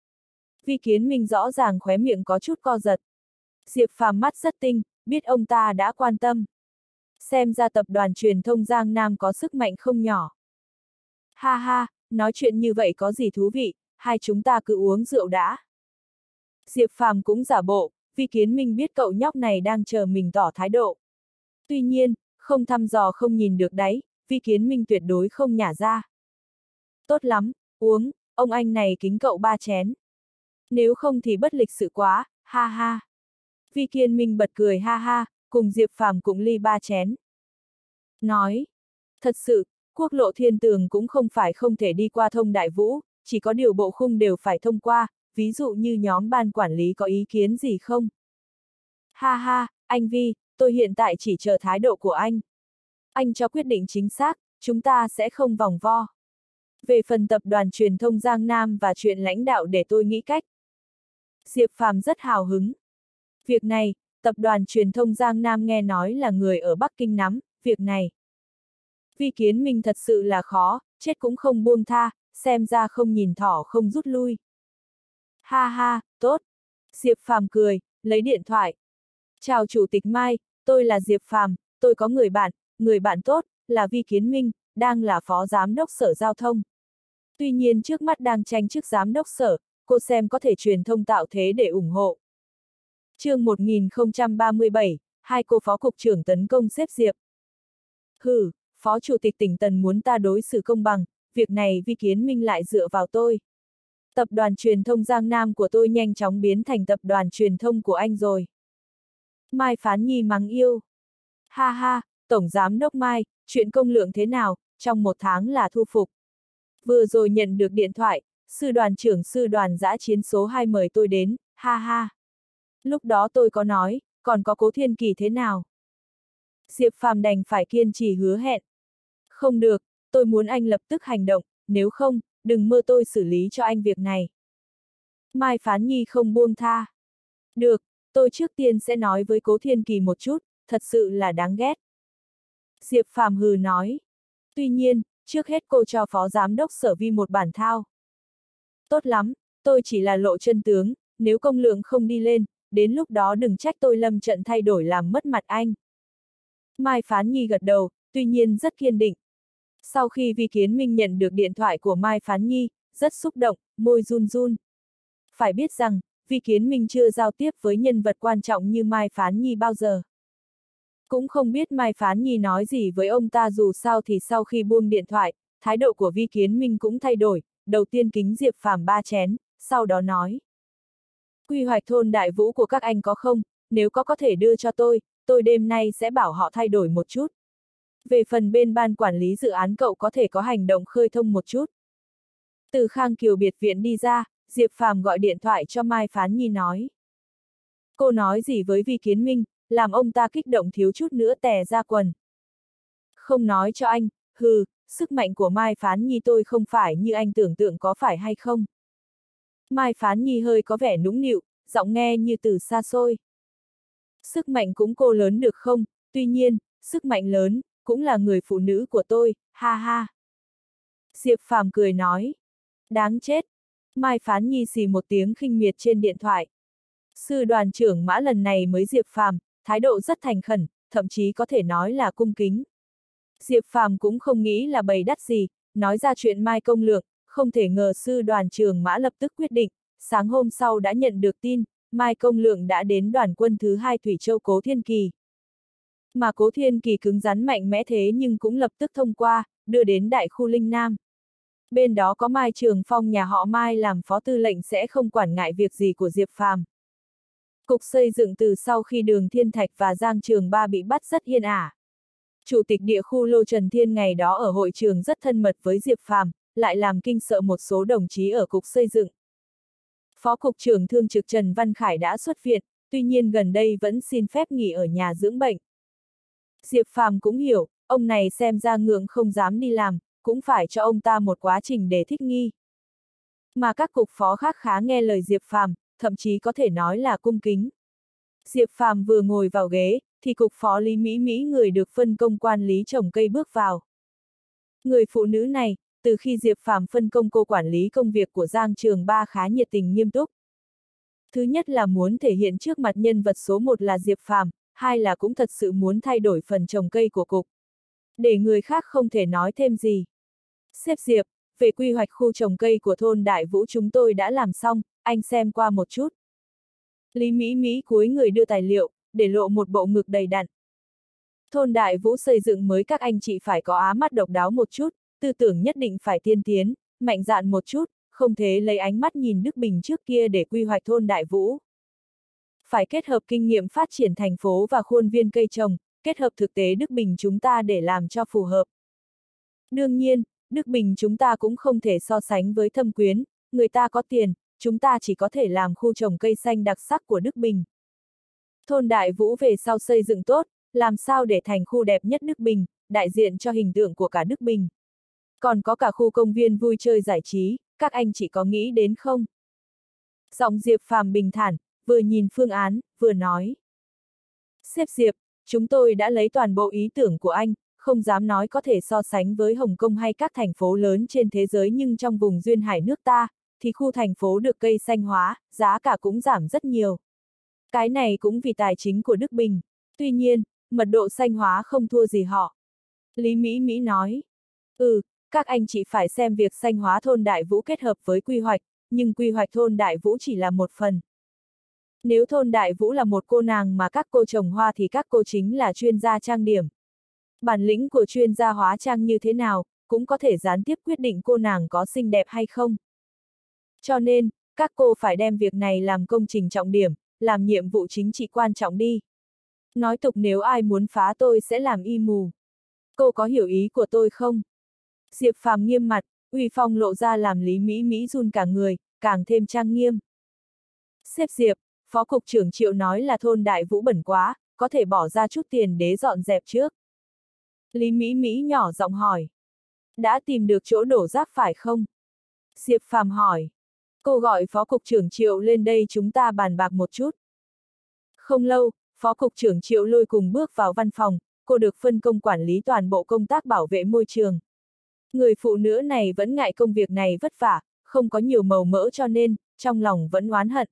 Vi Kiến Minh rõ ràng khóe miệng có chút co giật. Diệp Phàm mắt rất tinh, biết ông ta đã quan tâm. Xem ra tập đoàn truyền thông Giang Nam có sức mạnh không nhỏ. Ha ha, nói chuyện như vậy có gì thú vị, hai chúng ta cứ uống rượu đã. Diệp Phàm cũng giả bộ, Vi Kiến Minh biết cậu nhóc này đang chờ mình tỏ thái độ. Tuy nhiên, không thăm dò không nhìn được đáy, Vi Kiến Minh tuyệt đối không nhả ra. Tốt lắm, uống, ông anh này kính cậu 3 chén. Nếu không thì bất lịch sự quá, ha ha. Vi Kiến Minh bật cười ha ha, cùng Diệp Phàm cũng ly 3 chén. Nói, thật sự, quốc lộ thiên tường cũng không phải không thể đi qua thông Đại Vũ, chỉ có điều bộ khung đều phải thông qua, ví dụ như nhóm ban quản lý có ý kiến gì không? Ha ha, anh Vi, tôi hiện tại chỉ chờ thái độ của anh. Anh cho quyết định chính xác, chúng ta sẽ không vòng vo. Về phần tập đoàn truyền thông Giang Nam và chuyện lãnh đạo để tôi nghĩ cách. Diệp Phàm rất hào hứng. Việc này, tập đoàn truyền thông Giang Nam nghe nói là người ở Bắc Kinh nắm, việc này. Vi Kiến Minh thật sự là khó, chết cũng không buông tha, xem ra không nhìn thỏ không rút lui. Ha ha, tốt. Diệp Phàm cười, lấy điện thoại. Chào Chủ tịch Mai, tôi là Diệp Phàm, tôi có người bạn tốt, là Vi Kiến Minh, đang là Phó Giám đốc Sở Giao thông. Tuy nhiên trước mắt đang tranh chức Giám đốc Sở, cô xem có thể truyền thông tạo thế để ủng hộ. chương 1037, hai cô Phó Cục trưởng tấn công xếp Diệp. Hừ, Phó Chủ tịch tỉnh Tần muốn ta đối xử công bằng, việc này Vi Kiến Minh lại dựa vào tôi. Tập đoàn truyền thông Giang Nam của tôi nhanh chóng biến thành tập đoàn truyền thông của anh rồi. Mai Phán Nhi mắng yêu. Ha ha, Tổng Giám đốc Mai, chuyện công lượng thế nào, trong 1 tháng là thu phục. Vừa rồi nhận được điện thoại, sư đoàn trưởng sư đoàn dã chiến số 2 mời tôi đến, ha ha. Lúc đó tôi có nói, còn có Cố Thiên Kỳ thế nào? Diệp Phàm đành phải kiên trì hứa hẹn. Không được, tôi muốn anh lập tức hành động, nếu không, đừng mơ tôi xử lý cho anh việc này. Mai Phán Nhi không buông tha. Được, tôi trước tiên sẽ nói với Cố Thiên Kỳ một chút, thật sự là đáng ghét. Diệp Phàm hừ nói. Tuy nhiên, trước hết cô cho Phó Giám đốc Sở Vi một bản thao. Tốt lắm, tôi chỉ là lộ chân tướng, nếu công lượng không đi lên, đến lúc đó đừng trách tôi lâm trận thay đổi làm mất mặt anh. Mai Phán Nhi gật đầu, tuy nhiên rất kiên định. Sau khi Vi Kiến Minh nhận được điện thoại của Mai Phán Nhi, rất xúc động, môi run run. Phải biết rằng, Vi Kiến Minh chưa giao tiếp với nhân vật quan trọng như Mai Phán Nhi bao giờ. Cũng không biết Mai Phán Nhi nói gì với ông ta, dù sao thì sau khi buông điện thoại, thái độ của Vi Kiến Minh cũng thay đổi, đầu tiên kính Diệp Phàm 3 chén, sau đó nói. Quy hoạch thôn Đại Vũ của các anh có không, nếu có thể đưa cho tôi đêm nay sẽ bảo họ thay đổi một chút. Về phần bên ban quản lý dự án cậu có thể có hành động khơi thông một chút. Từ Khang Kiều biệt viện đi ra, Diệp Phàm gọi điện thoại cho Mai Phán Nhi nói. Cô nói gì với Vi Kiến Minh, làm ông ta kích động thiếu chút nữa tè ra quần. Không nói cho anh, hừ, sức mạnh của Mai Phán Nhi tôi không phải như anh tưởng tượng, có phải hay không? Mai Phán Nhi hơi có vẻ nũng nịu, giọng nghe như từ xa xôi. Sức mạnh cũng cô lớn được không, tuy nhiên, sức mạnh lớn, cũng là người phụ nữ của tôi, ha ha. Diệp Phàm cười nói. Đáng chết. Mai Phán Nhi xì một tiếng khinh miệt trên điện thoại. Sư đoàn trưởng Mã lần này mới Diệp Phàm, thái độ rất thành khẩn, thậm chí có thể nói là cung kính. Diệp Phàm cũng không nghĩ là bày đắt gì, nói ra chuyện Mai công lượng, không thể ngờ sư đoàn trưởng Mã lập tức quyết định, sáng hôm sau đã nhận được tin, Mai công lượng đã đến đoàn quân thứ 2 Thủy Châu Cố Thiên Kỳ. Mà Cố Thiên Kỳ cứng rắn mạnh mẽ thế nhưng cũng lập tức thông qua, đưa đến đại khu Linh Nam. Bên đó có Mai Trường Phong nhà họ Mai làm phó tư lệnh sẽ không quản ngại việc gì của Diệp Phàm. Cục xây dựng từ sau khi Đường Thiên Thạch và Giang Trường Ba bị bắt rất yên ả. Chủ tịch địa khu Lô Trần Thiên ngày đó ở hội trường rất thân mật với Diệp Phàm, lại làm kinh sợ một số đồng chí ở cục xây dựng. Phó cục trưởng thương trực Trần Văn Khải đã xuất viện, tuy nhiên gần đây vẫn xin phép nghỉ ở nhà dưỡng bệnh. Diệp Phàm cũng hiểu, ông này xem ra ngượng không dám đi làm, cũng phải cho ông ta một quá trình để thích nghi. Mà các cục phó khác khá nghe lời Diệp Phàm, thậm chí có thể nói là cung kính. Diệp Phàm vừa ngồi vào ghế, thì cục phó Lý Mỹ Mỹ người được phân công quản lý trồng cây bước vào. Người phụ nữ này, từ khi Diệp Phàm phân công cô quản lý công việc của Giang Trường Ba khá nhiệt tình nghiêm túc. Thứ nhất là muốn thể hiện trước mặt nhân vật số 1 là Diệp Phàm, hai là cũng thật sự muốn thay đổi phần trồng cây của cục. Để người khác không thể nói thêm gì. Sếp Diệp, về quy hoạch khu trồng cây của thôn Đại Vũ chúng tôi đã làm xong, anh xem qua một chút. Lý Mỹ Mỹ cúi người đưa tài liệu, để lộ một bộ ngực đầy đặn. Thôn Đại Vũ xây dựng mới, các anh chị phải có á mắt độc đáo một chút, tư tưởng nhất định phải tiên tiến, mạnh dạn một chút, không thể lấy ánh mắt nhìn Đức Bình trước kia để quy hoạch thôn Đại Vũ. Phải kết hợp kinh nghiệm phát triển thành phố và khuôn viên cây trồng, kết hợp thực tế Đức Bình chúng ta để làm cho phù hợp. Đương nhiên, Đức Bình chúng ta cũng không thể so sánh với Thâm Quyến, người ta có tiền, chúng ta chỉ có thể làm khu trồng cây xanh đặc sắc của Đức Bình. Thôn Đại Vũ về sau xây dựng tốt, làm sao để thành khu đẹp nhất Đức Bình, đại diện cho hình tượng của cả Đức Bình. Còn có cả khu công viên vui chơi giải trí, các anh chị có nghĩ đến không? Giọng Diệp Phàm bình thản, vừa nhìn phương án, vừa nói. Sếp Diệp, chúng tôi đã lấy toàn bộ ý tưởng của anh, không dám nói có thể so sánh với Hồng Kông hay các thành phố lớn trên thế giới, nhưng trong vùng duyên hải nước ta, thì khu thành phố được cây xanh hóa, giá cả cũng giảm rất nhiều. Cái này cũng vì tài chính của Đức Bình. Tuy nhiên, mật độ xanh hóa không thua gì họ. Lý Mỹ Mỹ nói. Các anh chị phải xem việc xanh hóa thôn Đại Vũ kết hợp với quy hoạch, nhưng quy hoạch thôn Đại Vũ chỉ là một phần. Nếu thôn Đại Vũ là một cô nàng mà các cô trồng hoa thì các cô chính là chuyên gia trang điểm. Bản lĩnh của chuyên gia hóa trang như thế nào, cũng có thể gián tiếp quyết định cô nàng có xinh đẹp hay không. Cho nên, các cô phải đem việc này làm công trình trọng điểm, làm nhiệm vụ chính trị quan trọng đi. Nói tục nếu ai muốn phá tôi sẽ làm y mù. Cô có hiểu ý của tôi không? Diệp Phàm nghiêm mặt, uy phong lộ ra làm Lý Mỹ Mỹ run cả người, càng thêm trang nghiêm. Sếp Diệp, Phó Cục trưởng Triệu nói là thôn Đại Vũ bẩn quá, có thể bỏ ra chút tiền để dọn dẹp trước. Lý Mỹ Mỹ nhỏ giọng hỏi. Đã tìm được chỗ đổ rác phải không? Diệp Phàm hỏi. Cô gọi Phó Cục trưởng Triệu lên đây chúng ta bàn bạc một chút. Không lâu, Phó Cục trưởng Triệu Lôi cùng bước vào văn phòng, cô được phân công quản lý toàn bộ công tác bảo vệ môi trường. Người phụ nữ này vẫn ngại công việc này vất vả, không có nhiều màu mỡ cho nên, trong lòng vẫn oán hận.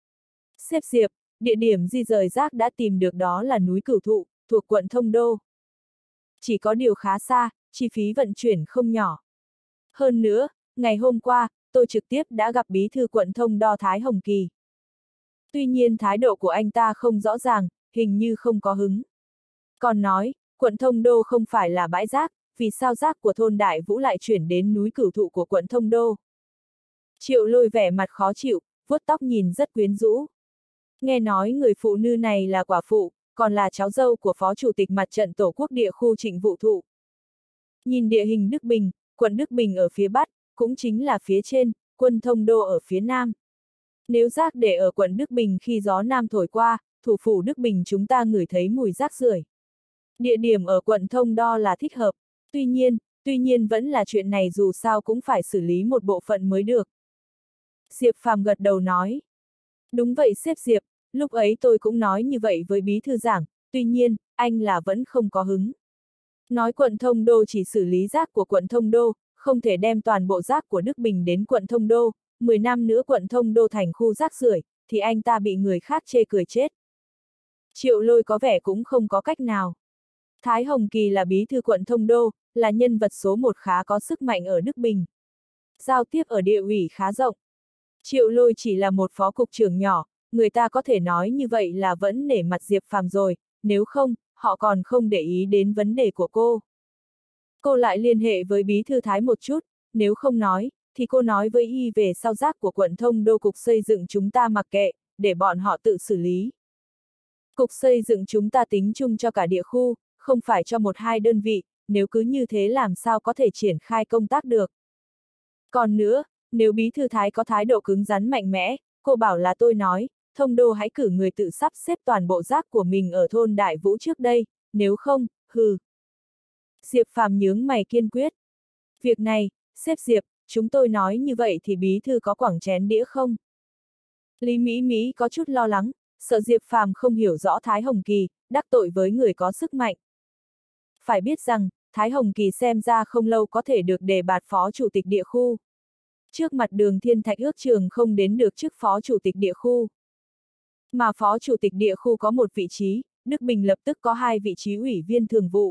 Sếp Diệp, địa điểm di rời rác đã tìm được đó là núi Cửu Thụ, thuộc quận Thông Đô. Chỉ có điều khá xa, chi phí vận chuyển không nhỏ. Hơn nữa, ngày hôm qua, tôi trực tiếp đã gặp bí thư quận Thông Đo Thái Hồng Kỳ. Tuy nhiên thái độ của anh ta không rõ ràng, hình như không có hứng. Còn nói, quận Thông Đô không phải là bãi rác, vì sao rác của thôn Đại Vũ lại chuyển đến núi Cửu Thụ của quận Thông Đô. Triệu Lôi vẻ mặt khó chịu, vuốt tóc nhìn rất quyến rũ. Nghe nói người phụ nữ này là quả phụ, còn là cháu dâu của Phó Chủ tịch Mặt trận Tổ quốc địa khu Trịnh Vụ Thụ. Nhìn địa hình Đức Bình, quận Đức Bình ở phía Bắc, cũng chính là phía trên, quân Thông Đô ở phía Nam. Nếu rác để ở quận Đức Bình khi gió Nam thổi qua, thủ phủ Đức Bình chúng ta ngửi thấy mùi rác rưởi. Địa điểm ở quận Thông Đo là thích hợp, tuy nhiên vẫn là chuyện này dù sao cũng phải xử lý một bộ phận mới được. Diệp Phàm gật đầu nói. Đúng vậy sếp Diệp, lúc ấy tôi cũng nói như vậy với bí thư giảng, tuy nhiên, anh là vẫn không có hứng. Nói quận Thông Đô chỉ xử lý rác của quận Thông Đô, không thể đem toàn bộ rác của Đức Bình đến quận Thông Đô, 10 năm nữa quận Thông Đô thành khu rác rưởi, thì anh ta bị người khác chê cười chết. Triệu Lôi có vẻ cũng không có cách nào. Thái Hồng Kỳ là bí thư quận Thông Đô, là nhân vật số 1 khá có sức mạnh ở Đức Bình. Giao tiếp ở địa ủy khá rộng. Triệu Lôi chỉ là một phó cục trưởng nhỏ, người ta có thể nói như vậy là vẫn nể mặt Diệp Phàm rồi, nếu không, họ còn không để ý đến vấn đề của cô. Cô lại liên hệ với bí thư Thái một chút, nếu không nói, thì cô nói với y về sau rác của quận Thông Đô cục xây dựng chúng ta mặc kệ, để bọn họ tự xử lý. Cục xây dựng chúng ta tính chung cho cả địa khu, không phải cho 1-2 đơn vị, nếu cứ như thế làm sao có thể triển khai công tác được. Còn nữa, nếu bí thư Thái có thái độ cứng rắn mạnh mẽ, cô bảo là tôi nói, Thông Đô hãy cử người tự sắp xếp toàn bộ rác của mình ở thôn Đại Vũ trước đây, nếu không, hừ. Diệp Phàm nhướng mày kiên quyết. Việc này, sếp Diệp, chúng tôi nói như vậy thì bí thư có quẳng chén đĩa không? Lý Mỹ Mỹ có chút lo lắng, sợ Diệp Phàm không hiểu rõ Thái Hồng Kỳ, đắc tội với người có sức mạnh. Phải biết rằng, Thái Hồng Kỳ xem ra không lâu có thể được đề bạt phó chủ tịch địa khu. Trước mặt Đường Thiên Thạch ước chừng không đến được chức phó chủ tịch địa khu. Mà phó chủ tịch địa khu có một vị trí, Đức Bình lập tức có 2 vị trí ủy viên thường vụ.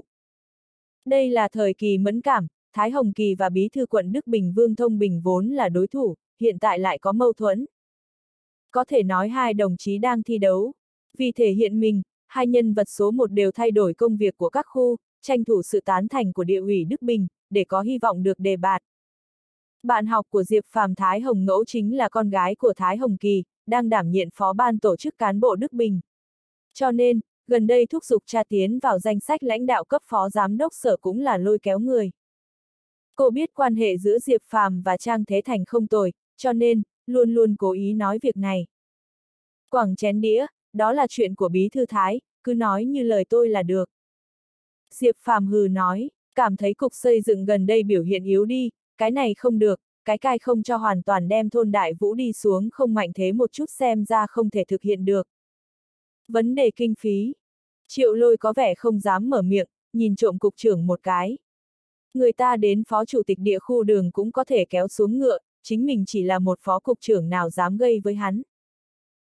Đây là thời kỳ mẫn cảm, Thái Hồng Kỳ và bí thư quận Đức Bình Vương Thông Bình vốn là đối thủ, hiện tại lại có mâu thuẫn. Có thể nói 2 đồng chí đang thi đấu. Vì thể hiện mình, 2 nhân vật số 1 đều thay đổi công việc của các khu, tranh thủ sự tán thành của địa ủy Đức Bình, để có hy vọng được đề bạt. Bạn học của Diệp Phàm Thái Hồng Ngẫu chính là con gái của Thái Hồng Kỳ, đang đảm nhiệm phó ban tổ chức cán bộ Đức Bình. Cho nên, gần đây thúc giục cha tiến vào danh sách lãnh đạo cấp phó giám đốc sở cũng là lôi kéo người. Cô biết quan hệ giữa Diệp Phàm và Trang Thế Thành không tồi, cho nên, luôn luôn cố ý nói việc này. Quẳng chén đĩa, đó là chuyện của bí thư Thái, cứ nói như lời tôi là được. Diệp Phàm hừ nói, cảm thấy cục xây dựng gần đây biểu hiện yếu đi, cái này không được, cái cai không cho hoàn toàn đem thôn Đại Vũ đi xuống không mạnh thế một chút xem ra không thể thực hiện được. Vấn đề kinh phí. Triệu Lôi có vẻ không dám mở miệng, nhìn trộm cục trưởng một cái. Người ta đến phó chủ tịch địa khu Đường cũng có thể kéo xuống ngựa, chính mình chỉ là một phó cục trưởng nào dám gây với hắn.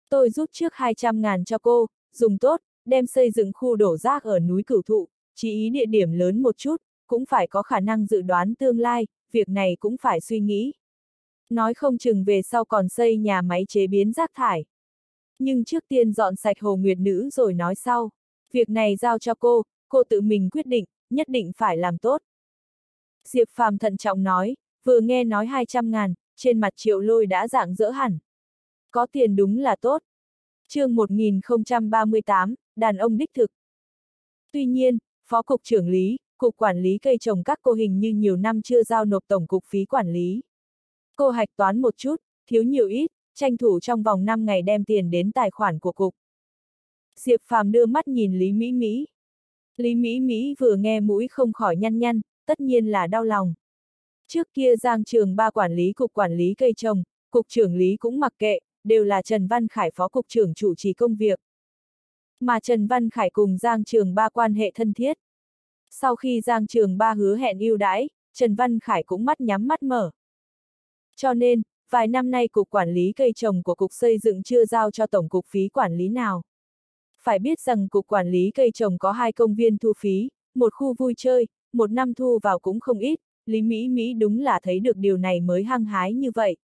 Tôi rút trước 200.000 cho cô, dùng tốt, đem xây dựng khu đổ rác ở núi Cửu Thụ, chí ý địa điểm lớn một chút, cũng phải có khả năng dự đoán tương lai, việc này cũng phải suy nghĩ. Nói không chừng về sau còn xây nhà máy chế biến rác thải. Nhưng trước tiên dọn sạch Hồ Nguyệt Nữ rồi nói sau. Việc này giao cho cô tự mình quyết định, nhất định phải làm tốt. Diệp Phàm thận trọng nói, vừa nghe nói 200.000, trên mặt Triệu Lôi đã rạng rỡ hẳn. Có tiền đúng là tốt. Chương 1038, đàn ông đích thực. Tuy nhiên, Phó Cục trưởng Lý, Cục Quản lý cây trồng các cô hình như nhiều năm chưa giao nộp tổng cục phí quản lý. Cô hạch toán một chút, thiếu nhiều ít, tranh thủ trong vòng 5 ngày đem tiền đến tài khoản của cục. Diệp Phàm đưa mắt nhìn Lý Mỹ Mỹ. Lý Mỹ Mỹ vừa nghe mũi không khỏi nhăn nhăn, tất nhiên là đau lòng. Trước kia Giang Trường Ba quản lý cục quản lý cây trồng, cục trưởng Lý cũng mặc kệ, đều là Trần Văn Khải phó cục trưởng chủ trì công việc. Mà Trần Văn Khải cùng Giang Trường Ba quan hệ thân thiết. Sau khi Giang Trường Ba hứa hẹn ưu đãi, Trần Văn Khải cũng mắt nhắm mắt mở. Cho nên, vài năm nay cục quản lý cây trồng của cục xây dựng chưa giao cho tổng cục phí quản lý nào. Phải biết rằng cục quản lý cây trồng có 2 công viên thu phí, một khu vui chơi, một năm thu vào cũng không ít, Lý Mỹ Mỹ đúng là thấy được điều này mới hăng hái như vậy.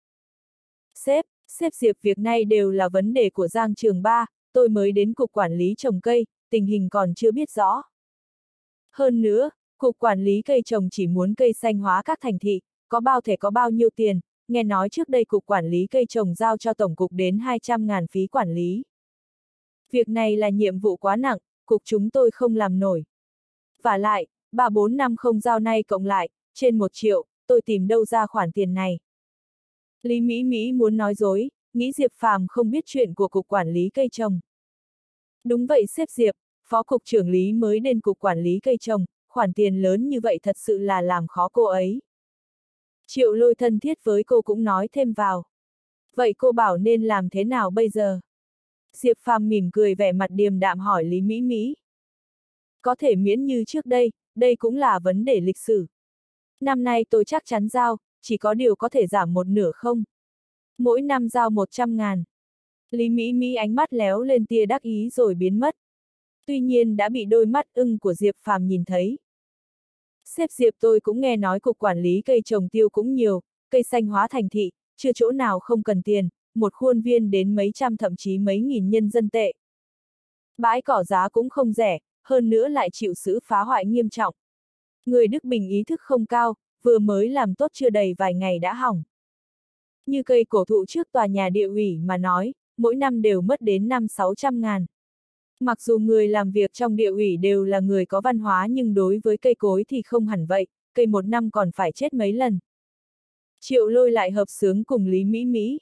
Sếp Diệp, việc này đều là vấn đề của Giang Trường Ba, tôi mới đến cục quản lý trồng cây, tình hình còn chưa biết rõ. Hơn nữa, cục quản lý cây trồng chỉ muốn cây xanh hóa các thành thị, có bao thể có bao nhiêu tiền, nghe nói trước đây cục quản lý cây trồng giao cho tổng cục đến 200.000 phí quản lý. Việc này là nhiệm vụ quá nặng, cục chúng tôi không làm nổi. Vả lại, 3-4 năm không giao nay cộng lại, trên 1 triệu, tôi tìm đâu ra khoản tiền này. Lý Mỹ Mỹ muốn nói dối, nghĩ Diệp Phàm không biết chuyện của cục quản lý cây trồng. Đúng vậy sếp Diệp, phó cục trưởng Lý mới đến cục quản lý cây trồng, khoản tiền lớn như vậy thật sự là làm khó cô ấy. Triệu Lôi thân thiết với cô cũng nói thêm vào. Vậy cô bảo nên làm thế nào bây giờ? Diệp Phàm mỉm cười vẻ mặt điềm đạm hỏi Lý Mỹ Mỹ. Có thể miễn như trước đây, đây cũng là vấn đề lịch sử. Năm nay tôi chắc chắn giao, chỉ có điều có thể giảm một nửa không? Mỗi năm giao 100.000. Lý Mỹ Mỹ ánh mắt léo lên tia đắc ý rồi biến mất. Tuy nhiên đã bị đôi mắt ưng của Diệp Phàm nhìn thấy. Sếp Diệp, tôi cũng nghe nói cục quản lý cây trồng tiêu cũng nhiều, cây xanh hóa thành thị, chưa chỗ nào không cần tiền, một khuôn viên đến mấy trăm thậm chí mấy nghìn nhân dân tệ. Bãi cỏ giá cũng không rẻ, hơn nữa lại chịu sự phá hoại nghiêm trọng. Người Đức Bình ý thức không cao, vừa mới làm tốt chưa đầy vài ngày đã hỏng. Như cây cổ thụ trước tòa nhà địa ủy mà nói, mỗi năm đều mất đến 500-600.000. Mặc dù người làm việc trong địa ủy đều là người có văn hóa nhưng đối với cây cối thì không hẳn vậy, cây một năm còn phải chết mấy lần. Triệu Lôi lại hợp xướng cùng Lý Mỹ Mỹ.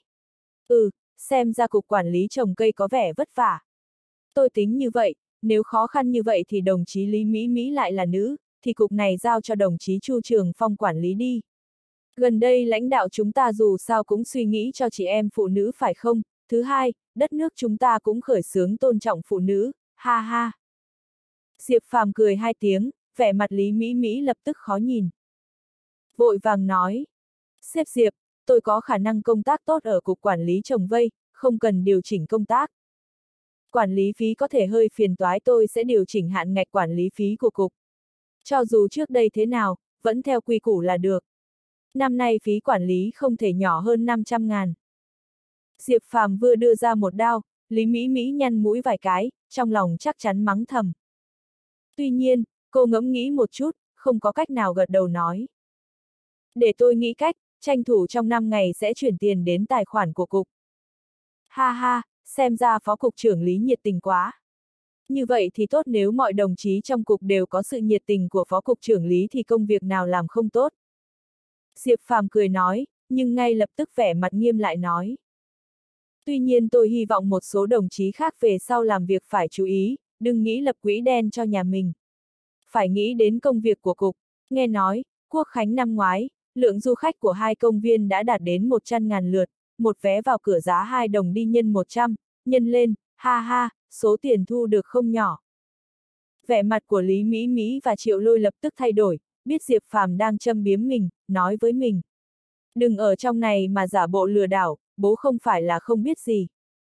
Xem ra cục quản lý trồng cây có vẻ vất vả. Tôi tính như vậy, nếu khó khăn như vậy thì đồng chí Lý Mỹ Mỹ lại là nữ, thì cục này giao cho đồng chí Chu Trường Phong quản lý đi. Gần đây lãnh đạo chúng ta dù sao cũng suy nghĩ cho chị em phụ nữ phải không? Thứ hai, đất nước chúng ta cũng khởi xướng tôn trọng phụ nữ, ha ha. Diệp Phàm cười 2 tiếng, vẻ mặt Lý Mỹ Mỹ lập tức khó nhìn. Vội vàng nói, sếp Diệp, tôi có khả năng công tác tốt ở cục quản lý trồng vây, không cần điều chỉnh công tác. Quản lý phí có thể hơi phiền toái, tôi sẽ điều chỉnh hạn ngạch quản lý phí của cục. Cho dù trước đây thế nào, vẫn theo quy củ là được. Năm nay phí quản lý không thể nhỏ hơn 500.000. Diệp Phàm vừa đưa ra một đao, Lý Mỹ Mỹ nhăn mũi vài cái, trong lòng chắc chắn mắng thầm. Tuy nhiên, cô ngẫm nghĩ một chút, không có cách nào gật đầu nói. Để tôi nghĩ cách, tranh thủ trong 5 ngày sẽ chuyển tiền đến tài khoản của cục. Ha ha, xem ra phó cục trưởng Lý nhiệt tình quá. Như vậy thì tốt, nếu mọi đồng chí trong cục đều có sự nhiệt tình của phó cục trưởng Lý thì công việc nào làm không tốt. Diệp Phàm cười nói, nhưng ngay lập tức vẻ mặt nghiêm lại nói. Tuy nhiên tôi hy vọng một số đồng chí khác về sau làm việc phải chú ý, đừng nghĩ lập quỹ đen cho nhà mình. Phải nghĩ đến công việc của cục. Nghe nói, Quốc khánh năm ngoái, lượng du khách của 2 công viên đã đạt đến 100.000 lượt, một vé vào cửa giá 2 đồng đi nhân 100, nhân lên, ha ha, số tiền thu được không nhỏ. Vẻ mặt của Lý Mỹ Mỹ và Triệu Lôi lập tức thay đổi, biết Diệp Phàm đang châm biếm mình, nói với mình. Đừng ở trong này mà giả bộ lừa đảo, bố không phải là không biết gì.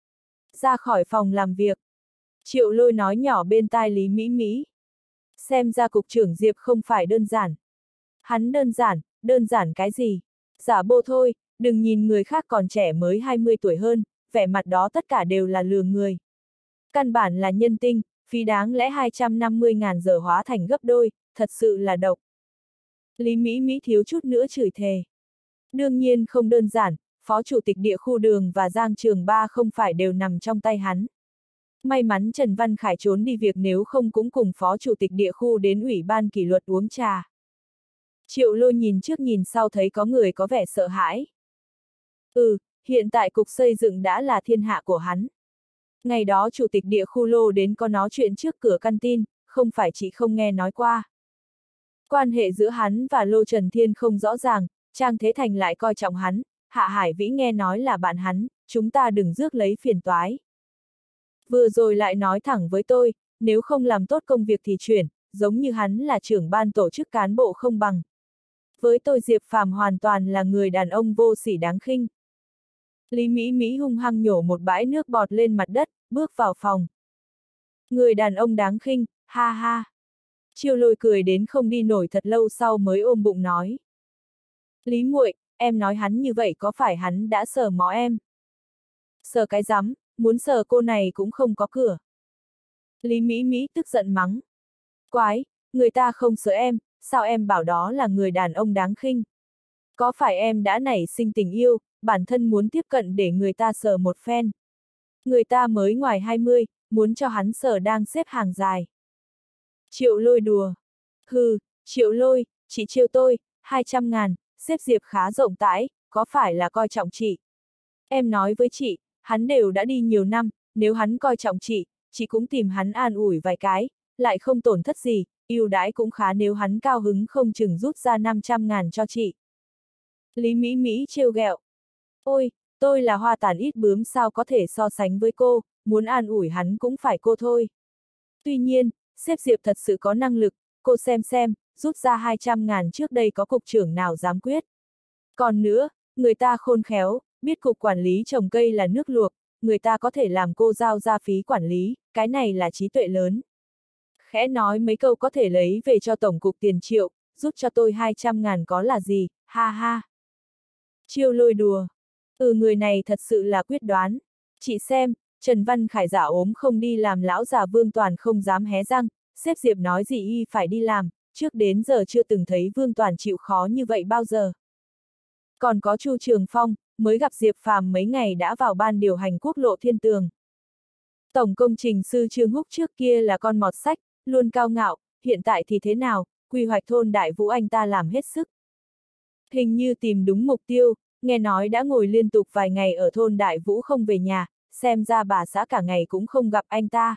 Ra khỏi phòng làm việc. Triệu Lôi nói nhỏ bên tai Lý Mỹ Mỹ. Xem ra cục trưởng Diệp không phải đơn giản. Hắn đơn giản cái gì? Giả bộ thôi, đừng nhìn người khác còn trẻ mới 20 tuổi hơn, vẻ mặt đó tất cả đều là lừa người. Căn bản là nhân tinh, phí đáng lẽ 250.000 giờ hóa thành gấp đôi, thật sự là độc. Lý Mỹ Mỹ thiếu chút nữa chửi thề. Đương nhiên không đơn giản, Phó Chủ tịch Địa khu Đường và Giang Trường Ba không phải đều nằm trong tay hắn. May mắn Trần Văn Khải trốn đi việc nếu không cũng cùng Phó Chủ tịch Địa khu đến Ủy ban kỷ luật uống trà. Triệu Lôi nhìn trước nhìn sau thấy có người có vẻ sợ hãi. Hiện tại cục xây dựng đã là thiên hạ của hắn. Ngày đó Chủ tịch Địa khu Lô đến có nói chuyện trước cửa căn tin, không phải chị không nghe nói qua. Quan hệ giữa hắn và Lô Trần Thiên không rõ ràng, Trang Thế Thành lại coi trọng hắn, Hạ Hải Vĩ nghe nói là bạn hắn, chúng ta đừng rước lấy phiền toái. Vừa rồi lại nói thẳng với tôi, nếu không làm tốt công việc thì chuyển, giống như hắn là trưởng ban tổ chức cán bộ không bằng. Với tôi Diệp Phàm hoàn toàn là người đàn ông vô sỉ đáng khinh. Lý Mỹ Mỹ hung hăng nhổ một bãi nước bọt lên mặt đất, bước vào phòng. Người đàn ông đáng khinh, ha ha. Triệu Lôi cười đến không đi nổi thật lâu sau mới ôm bụng nói. Lý muội, em nói hắn như vậy có phải hắn đã sờ mó em? Sờ cái rắm, muốn sờ cô này cũng không có cửa. Lý Mỹ Mỹ tức giận mắng. Quái, người ta không sờ em, sao em bảo đó là người đàn ông đáng khinh? Có phải em đã nảy sinh tình yêu, bản thân muốn tiếp cận để người ta sờ một phen? Người ta mới ngoài 20, muốn cho hắn sờ đang xếp hàng dài. Triệu Lôi đùa. Hừ, Triệu Lôi, chị trêu tôi, 200.000, xếp Diệp khá rộng rãi, có phải là coi trọng chị? Em nói với chị, hắn đều đã đi nhiều năm, nếu hắn coi trọng chị cũng tìm hắn an ủi vài cái, lại không tổn thất gì, ưu đãi cũng khá nếu hắn cao hứng không chừng rút ra 500.000 cho chị. Lý Mỹ Mỹ trêu ghẹo. Ôi, tôi là hoa tàn ít bướm sao có thể so sánh với cô, muốn an ủi hắn cũng phải cô thôi. Tuy nhiên, sếp Diệp thật sự có năng lực, cô xem, rút ra 200.000 trước đây có cục trưởng nào dám quyết. Còn nữa, người ta khôn khéo, biết cục quản lý trồng cây là nước luộc, người ta có thể làm cô giao ra phí quản lý, cái này là trí tuệ lớn. Khẽ nói mấy câu có thể lấy về cho tổng cục tiền Triệu, rút cho tôi 200.000 có là gì, ha ha. Triệu Lôi đùa. Người này thật sự là quyết đoán. Chị xem, Trần Văn Khải giả ốm không đi làm lão già Vương Toàn không dám hé răng, sếp Diệp nói gì y phải đi làm, trước đến giờ chưa từng thấy Vương Toàn chịu khó như vậy bao giờ. Còn có Chu Trường Phong, mới gặp Diệp Phàm mấy ngày đã vào ban điều hành quốc lộ Thiên Tường. Tổng công trình sư Trương Húc trước kia là con mọt sách, luôn cao ngạo, hiện tại thì thế nào, quy hoạch thôn Đại Vũ anh ta làm hết sức. Hình như tìm đúng mục tiêu, nghe nói đã ngồi liên tục vài ngày ở thôn Đại Vũ không về nhà, xem ra bà xã cả ngày cũng không gặp anh ta.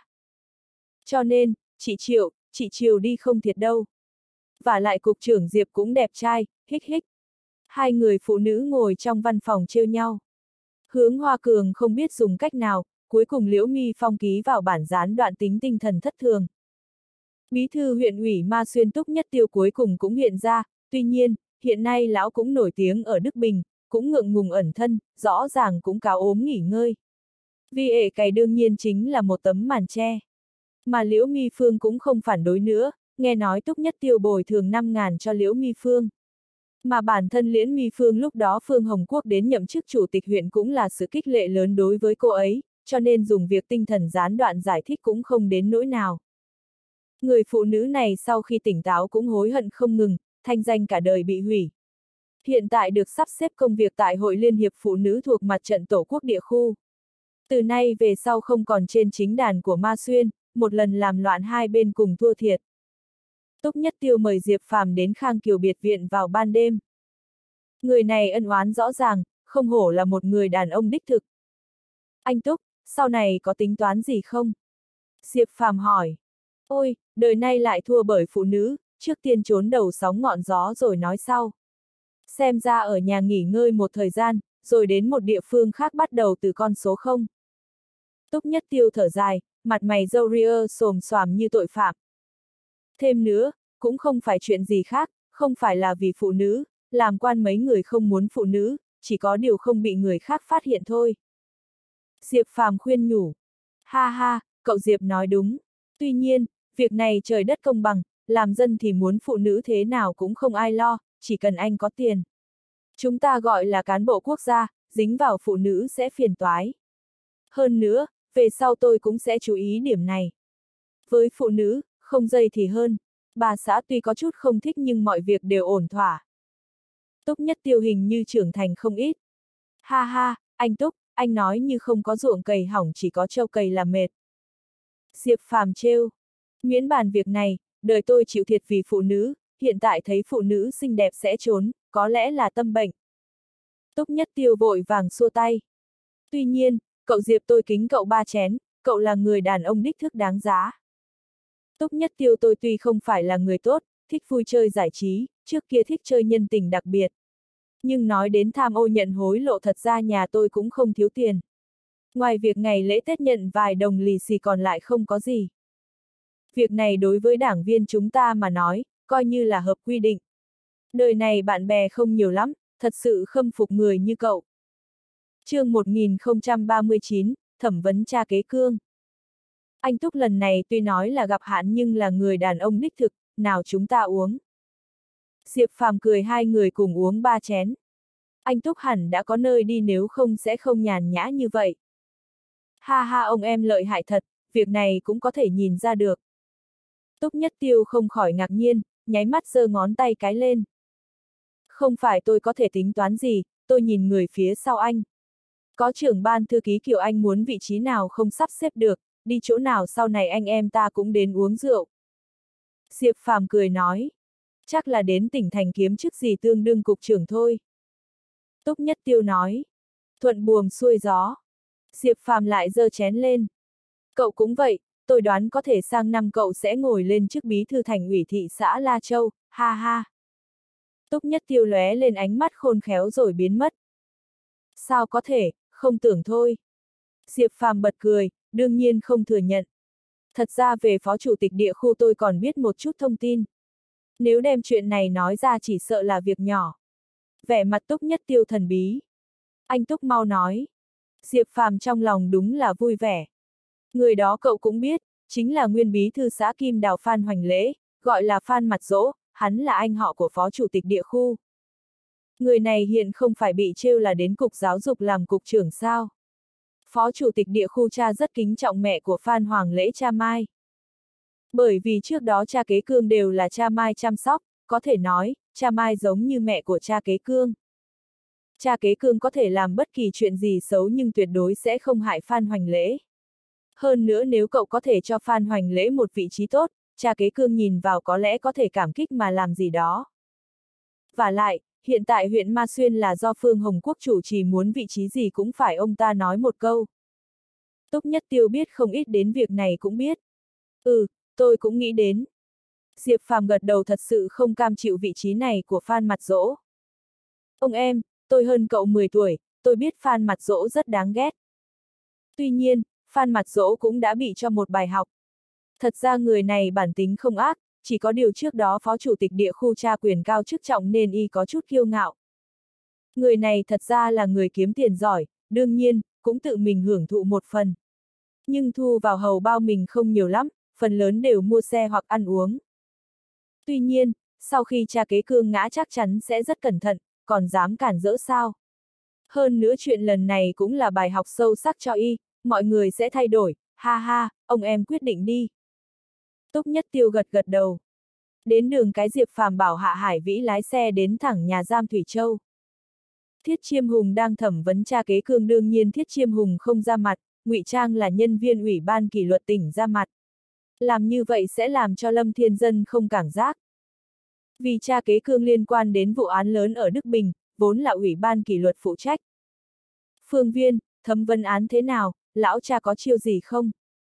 Cho nên, chị Triệu đi không thiệt đâu. Và lại cục trưởng Diệp cũng đẹp trai, hích hích. Hai người phụ nữ ngồi trong văn phòng trêu nhau. Hướng Hoa Cường không biết dùng cách nào, cuối cùng Liễu My Phong ký vào bản gián đoạn tính tinh thần thất thường. Bí thư huyện ủy Ma Xuyên Túc Nhất Tiêu cuối cùng cũng hiện ra, tuy nhiên, hiện nay lão cũng nổi tiếng ở Đức Bình, cũng ngượng ngùng ẩn thân, rõ ràng cũng cáo ốm nghỉ ngơi. Vì ệ cày đương nhiên chính là một tấm màn che. Mà Liễu My Phương cũng không phản đối nữa, nghe nói Túc Nhất Tiêu bồi thường 5.000 cho Liễu My Phương. Mà bản thân Liễu My Phương lúc đó Phương Hồng Quốc đến nhậm chức chủ tịch huyện cũng là sự khích lệ lớn đối với cô ấy, cho nên dùng việc tinh thần gián đoạn giải thích cũng không đến nỗi nào. Người phụ nữ này sau khi tỉnh táo cũng hối hận không ngừng, thanh danh cả đời bị hủy. Hiện tại được sắp xếp công việc tại Hội Liên hiệp Phụ nữ thuộc mặt trận Tổ quốc địa khu. Từ nay về sau không còn trên chính đàn của Ma Xuyên, một lần làm loạn hai bên cùng thua thiệt. Túc Nhất Tiêu mời Diệp Phàm đến Khang Kiều biệt viện vào ban đêm. Người này ân oán rõ ràng, không hổ là một người đàn ông đích thực. Anh Túc, sau này có tính toán gì không? Diệp Phàm hỏi. Ôi, đời nay lại thua bởi phụ nữ, trước tiên trốn đầu sóng ngọn gió rồi nói sau. Xem ra ở nhà nghỉ ngơi một thời gian, rồi đến một địa phương khác bắt đầu từ con số 0. Túc Nhất Tiêu thở dài, mặt mày râu ria xồm xoàm như tội phạm. Thêm nữa, cũng không phải chuyện gì khác, không phải là vì phụ nữ, làm quan mấy người không muốn phụ nữ, chỉ có điều không bị người khác phát hiện thôi. Diệp Phàm khuyên nhủ. Ha ha, cậu Diệp nói đúng. Tuy nhiên, việc này trời đất công bằng, làm dân thì muốn phụ nữ thế nào cũng không ai lo, chỉ cần anh có tiền. Chúng ta gọi là cán bộ quốc gia, dính vào phụ nữ sẽ phiền toái. Hơn nữa, về sau tôi cũng sẽ chú ý điểm này. Với phụ nữ, không dây thì hơn. Bà xã tuy có chút không thích nhưng mọi việc đều ổn thỏa. Túc Nhất Tiêu hình như trưởng thành không ít. Ha ha, anh Túc, anh nói như không có ruộng cày hỏng chỉ có trâu cày là mệt. Diệp Phàm trêu. Miễn bàn việc này, đời tôi chịu thiệt vì phụ nữ, hiện tại thấy phụ nữ xinh đẹp sẽ trốn, có lẽ là tâm bệnh. Túc Nhất Tiêu vội vàng xua tay. Tuy nhiên, cậu Diệp tôi kính cậu 3 chén, cậu là người đàn ông đích thức đáng giá. Túc Nhất Tiêu tôi tuy không phải là người tốt, thích vui chơi giải trí, trước kia thích chơi nhân tình đặc biệt. Nhưng nói đến tham ô nhận hối lộ thật ra nhà tôi cũng không thiếu tiền. Ngoài việc ngày lễ Tết nhận vài đồng lì xì còn lại không có gì. Việc này đối với đảng viên chúng ta mà nói, coi như là hợp quy định. Đời này bạn bè không nhiều lắm, thật sự khâm phục người như cậu. Chương 1039, thẩm vấn cha kế cương. Anh Túc lần này tuy nói là gặp hạn nhưng là người đàn ông đích thực, nào chúng ta uống. Diệp Phàm cười hai người cùng uống 3 chén. Anh Túc hẳn đã có nơi đi nếu không sẽ không nhàn nhã như vậy. Ha ha ông em lợi hại thật, việc này cũng có thể nhìn ra được. Túc Nhất Tiêu không khỏi ngạc nhiên, nháy mắt giơ ngón tay cái lên. Không phải tôi có thể tính toán gì, tôi nhìn người phía sau anh. Có trưởng ban thư ký Kiều Anh muốn vị trí nào không sắp xếp được, đi chỗ nào sau này anh em ta cũng đến uống rượu. Diệp Phàm cười nói, chắc là đến tỉnh thành kiếm chức gì tương đương cục trưởng thôi. Túc Nhất Tiêu nói, thuận buồm xuôi gió. Diệp Phàm lại giơ chén lên. Cậu cũng vậy, tôi đoán có thể sang năm cậu sẽ ngồi lên chức bí thư thành ủy thị xã La Châu, ha ha. Túc Nhất Tiêu lóe lên ánh mắt khôn khéo rồi biến mất. Sao có thể, không tưởng thôi. Diệp Phàm bật cười, đương nhiên không thừa nhận. Thật ra về phó chủ tịch địa khu tôi còn biết một chút thông tin. Nếu đem chuyện này nói ra chỉ sợ là việc nhỏ. Vẻ mặt Túc Nhất Tiêu thần bí. Anh Túc mau nói. Diệp Phàm trong lòng đúng là vui vẻ. Người đó cậu cũng biết, chính là nguyên bí thư xã Kim Đào Phan Hoành Lễ, gọi là Phan Mặt Dỗ, hắn là anh họ của phó chủ tịch địa khu. Người này hiện không phải bị trêu là đến cục giáo dục làm cục trưởng sao. Phó chủ tịch địa khu cha rất kính trọng mẹ của Phan Hoàng Lễ cha Mai. Bởi vì trước đó cha kế cương đều là cha Mai chăm sóc, có thể nói, cha Mai giống như mẹ của cha kế cương. Cha kế cương có thể làm bất kỳ chuyện gì xấu nhưng tuyệt đối sẽ không hại Phan Hoành Lễ. Hơn nữa nếu cậu có thể cho Phan Hoành Lễ một vị trí tốt, cha kế cương nhìn vào có lẽ có thể cảm kích mà làm gì đó. Và lại, hiện tại huyện Ma Xuyên là do Phương Hồng Quốc chủ trì muốn vị trí gì cũng phải ông ta nói một câu. Túc Nhất Tiêu biết không ít đến việc này cũng biết. Ừ, tôi cũng nghĩ đến. Diệp Phàm gật đầu thật sự không cam chịu vị trí này của Phan Mặt Dỗ. Ông em, tôi hơn cậu 10 tuổi, tôi biết Phan Mặt Dỗ rất đáng ghét. Tuy nhiên, Phan Mặt Dỗ cũng đã bị cho một bài học. Thật ra người này bản tính không ác, chỉ có điều trước đó phó chủ tịch địa khu tra quyền cao chức trọng nên y có chút kiêu ngạo. Người này thật ra là người kiếm tiền giỏi, đương nhiên, cũng tự mình hưởng thụ một phần. Nhưng thu vào hầu bao mình không nhiều lắm, phần lớn đều mua xe hoặc ăn uống. Tuy nhiên, sau khi cha kế cương ngã chắc chắn sẽ rất cẩn thận, còn dám cản rỡ sao. Hơn nữa chuyện lần này cũng là bài học sâu sắc cho y, mọi người sẽ thay đổi, ha ha, ông em quyết định đi. Túc Nhất Tiêu gật gật đầu. Đến đường cái Diệp Phàm bảo Hạ Hải Vĩ lái xe đến thẳng nhà giam Thủy Châu. Thiết Chiêm Hùng đang thẩm vấn cha kế cương đương nhiên Thiết Chiêm Hùng không ra mặt, ngụy trang là nhân viên ủy ban kỷ luật tỉnh ra mặt. Làm như vậy sẽ làm cho Lâm Thiên Dân không cảm giác. Vì cha kế cương liên quan đến vụ án lớn ở Đức Bình, vốn là ủy ban kỷ luật phụ trách. Phương Viên, thẩm vấn án thế nào, lão cha có chiêu gì không?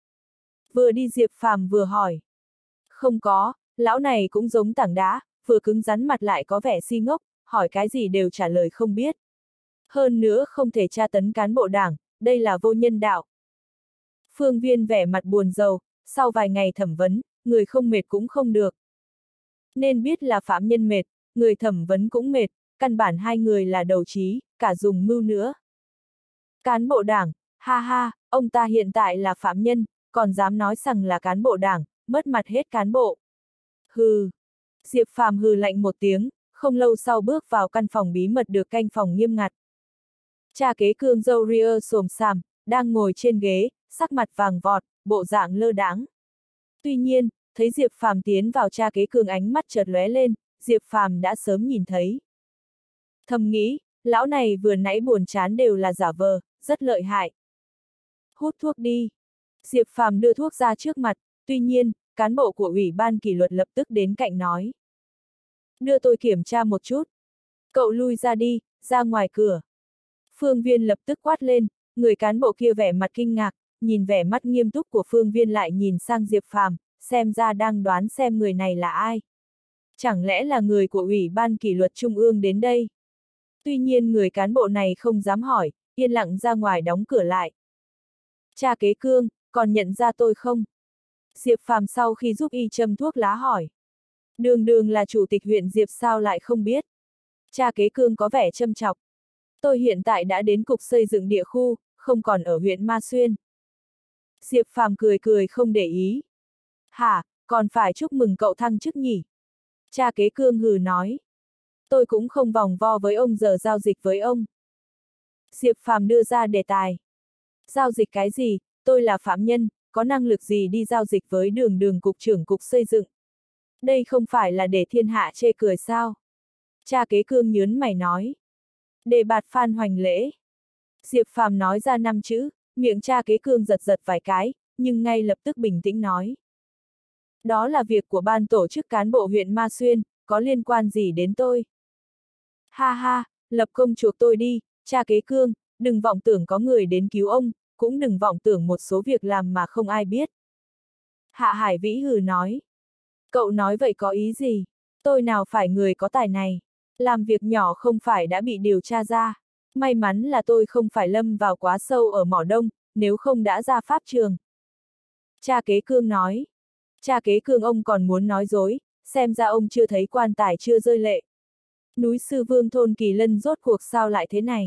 Vừa đi Diệp Phàm vừa hỏi. Không có, lão này cũng giống tảng đá, vừa cứng rắn mặt lại có vẻ si ngốc, hỏi cái gì đều trả lời không biết. Hơn nữa không thể tra tấn cán bộ đảng, đây là vô nhân đạo. Phương Viên vẻ mặt buồn rầu, sau vài ngày thẩm vấn, người không mệt cũng không được. Nên biết là phạm nhân mệt, người thẩm vấn cũng mệt, căn bản hai người là đầu trí, cả dùng mưu nữa. Cán bộ đảng, Ha ha, ông ta hiện tại là phạm nhân, còn dám nói rằng là cán bộ đảng, mất mặt hết cán bộ. Hừ. Diệp Phàm hừ lạnh một tiếng, không lâu sau bước vào căn phòng bí mật được canh phòng nghiêm ngặt. Cha kế Cương râu ria xồm xoàm, đang ngồi trên ghế, sắc mặt vàng vọt, bộ dạng lơ đãng. Tuy nhiên, thấy Diệp Phàm tiến vào, cha kế Cương ánh mắt chợt lóe lên, Diệp Phàm đã sớm nhìn thấy. Thầm nghĩ, lão này vừa nãy buồn chán đều là giả vờ, rất lợi hại. Hút thuốc đi. Diệp Phàm đưa thuốc ra trước mặt, tuy nhiên, cán bộ của Ủy ban kỷ luật lập tức đến cạnh nói. Đưa tôi kiểm tra một chút. Cậu lui ra đi, ra ngoài cửa. Phương Viên lập tức quát lên, người cán bộ kia vẻ mặt kinh ngạc, nhìn vẻ mắt nghiêm túc của Phương Viên lại nhìn sang Diệp Phàm, xem ra đang đoán xem người này là ai. Chẳng lẽ là người của Ủy ban kỷ luật Trung ương đến đây? Tuy nhiên người cán bộ này không dám hỏi, yên lặng ra ngoài đóng cửa lại. Cha kế Cương, còn nhận ra tôi không? Diệp Phàm sau khi giúp y châm thuốc lá hỏi. Đường Đường là chủ tịch huyện Diệp sao lại không biết? Cha kế Cương có vẻ châm chọc. Tôi hiện tại đã đến cục xây dựng địa khu, không còn ở huyện Ma Xuyên. Diệp Phàm cười cười không để ý. Hả, còn phải chúc mừng cậu thăng chức nhỉ? Cha kế Cương hừ nói. Tôi cũng không vòng vo với ông, giờ giao dịch với ông. Diệp Phàm đưa ra đề tài. Giao dịch cái gì, tôi là phạm nhân, có năng lực gì đi giao dịch với Đường Đường cục trưởng cục xây dựng? Đây không phải là để thiên hạ chê cười sao? Cha kế Cương nhớn mày nói. Đề bạt Phan Hoành Lễ. Diệp Phàm nói ra 5 chữ, miệng cha kế Cương giật giật vài cái, nhưng ngay lập tức bình tĩnh nói. Đó là việc của ban tổ chức cán bộ huyện Ma Xuyên, có liên quan gì đến tôi? Ha ha, lập công chuộc tôi đi, cha kế Cương, đừng vọng tưởng có người đến cứu ông, cũng đừng vọng tưởng một số việc làm mà không ai biết. Hạ Hải Vĩ hừ nói. Cậu nói vậy có ý gì? Tôi nào phải người có tài này? Làm việc nhỏ không phải đã bị điều tra ra. May mắn là tôi không phải lâm vào quá sâu ở mỏ đông, nếu không đã ra pháp trường. Cha kế Cương nói. Cha kế Cương, ông còn muốn nói dối, xem ra ông chưa thấy quan tài chưa rơi lệ. Núi Sư Vương thôn Kỳ Lân rốt cuộc sao lại thế này?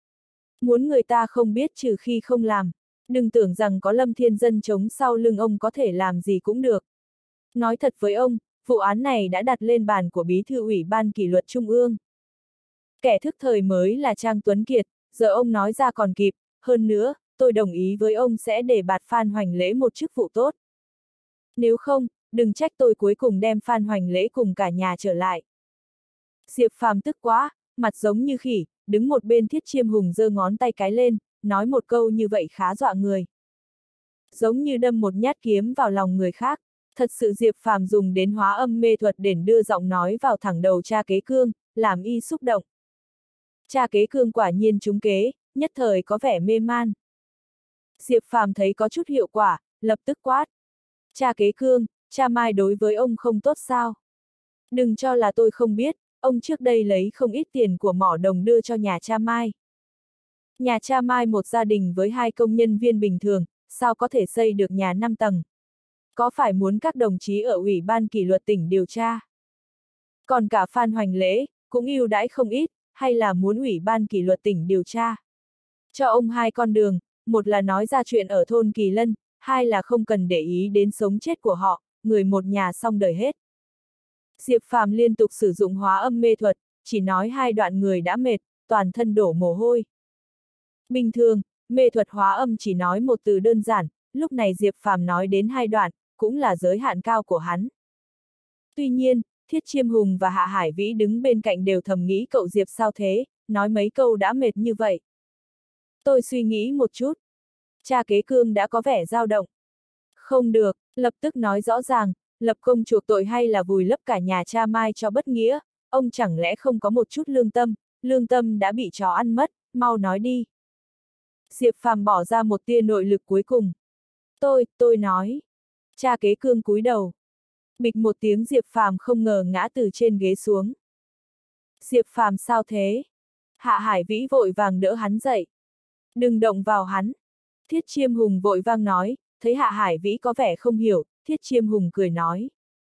Muốn người ta không biết trừ khi không làm. Đừng tưởng rằng có Lâm Thiên Dân chống sau lưng ông có thể làm gì cũng được. Nói thật với ông, vụ án này đã đặt lên bàn của Bí thư Ủy ban kỷ luật Trung ương. Kẻ thức thời mới là Trang Tuấn Kiệt, giờ ông nói ra còn kịp, hơn nữa, tôi đồng ý với ông sẽ đề bạt Phan Hoành Lễ một chức vụ tốt. Nếu không, đừng trách tôi cuối cùng đem Phan Hoành Lễ cùng cả nhà trở lại. Diệp Phàm tức quá, mặt giống như khỉ, đứng một bên Thiết Chiêm Hùng giơ ngón tay cái lên, nói một câu như vậy khá dọa người. Giống như đâm một nhát kiếm vào lòng người khác. Thật sự Diệp Phàm dùng đến hóa âm mê thuật để đưa giọng nói vào thẳng đầu cha kế Cương, làm y xúc động. Cha kế Cương quả nhiên trúng kế, nhất thời có vẻ mê man. Diệp Phàm thấy có chút hiệu quả, lập tức quát. Cha kế Cương, cha Mai đối với ông không tốt sao? Đừng cho là tôi không biết, ông trước đây lấy không ít tiền của mỏ đồng đưa cho nhà cha Mai. Nhà cha Mai một gia đình với 2 công nhân viên bình thường, sao có thể xây được nhà 5 tầng? Có phải muốn các đồng chí ở Ủy ban kỷ luật tỉnh điều tra? Còn cả Phan Hoành Lễ, cũng ưu đãi không ít, hay là muốn Ủy ban kỷ luật tỉnh điều tra? Cho ông 2 con đường, một là nói ra chuyện ở thôn Kỳ Lân, 2 là không cần để ý đến sống chết của họ, người một nhà xong đời hết. Diệp Phàm liên tục sử dụng hóa âm mê thuật, chỉ nói 2 đoạn người đã mệt, toàn thân đổ mồ hôi. Bình thường, mê thuật hóa âm chỉ nói một từ đơn giản, lúc này Diệp Phàm nói đến 2 đoạn, cũng là giới hạn cao của hắn. Tuy nhiên, Thiết Chiêm Hùng và Hạ Hải Vĩ đứng bên cạnh đều thầm nghĩ cậu Diệp sao thế, nói mấy câu đã mệt như vậy. Tôi suy nghĩ một chút. Cha kế Cương đã có vẻ dao động. Không được, lập tức nói rõ ràng, lập công chuộc tội hay là vùi lấp cả nhà cha Mai cho bất nghĩa, ông chẳng lẽ không có một chút lương tâm đã bị chó ăn mất, mau nói đi. Diệp Phàm bỏ ra một tia nội lực cuối cùng. Tôi nói. Cha kế Cương cúi đầu. Bịch một tiếng, Diệp Phàm không ngờ ngã từ trên ghế xuống. Diệp Phàm sao thế? Hạ Hải Vĩ vội vàng đỡ hắn dậy. Đừng động vào hắn. Thiết Chiêm Hùng vội vang nói, thấy Hạ Hải Vĩ có vẻ không hiểu, Thiết Chiêm Hùng cười nói.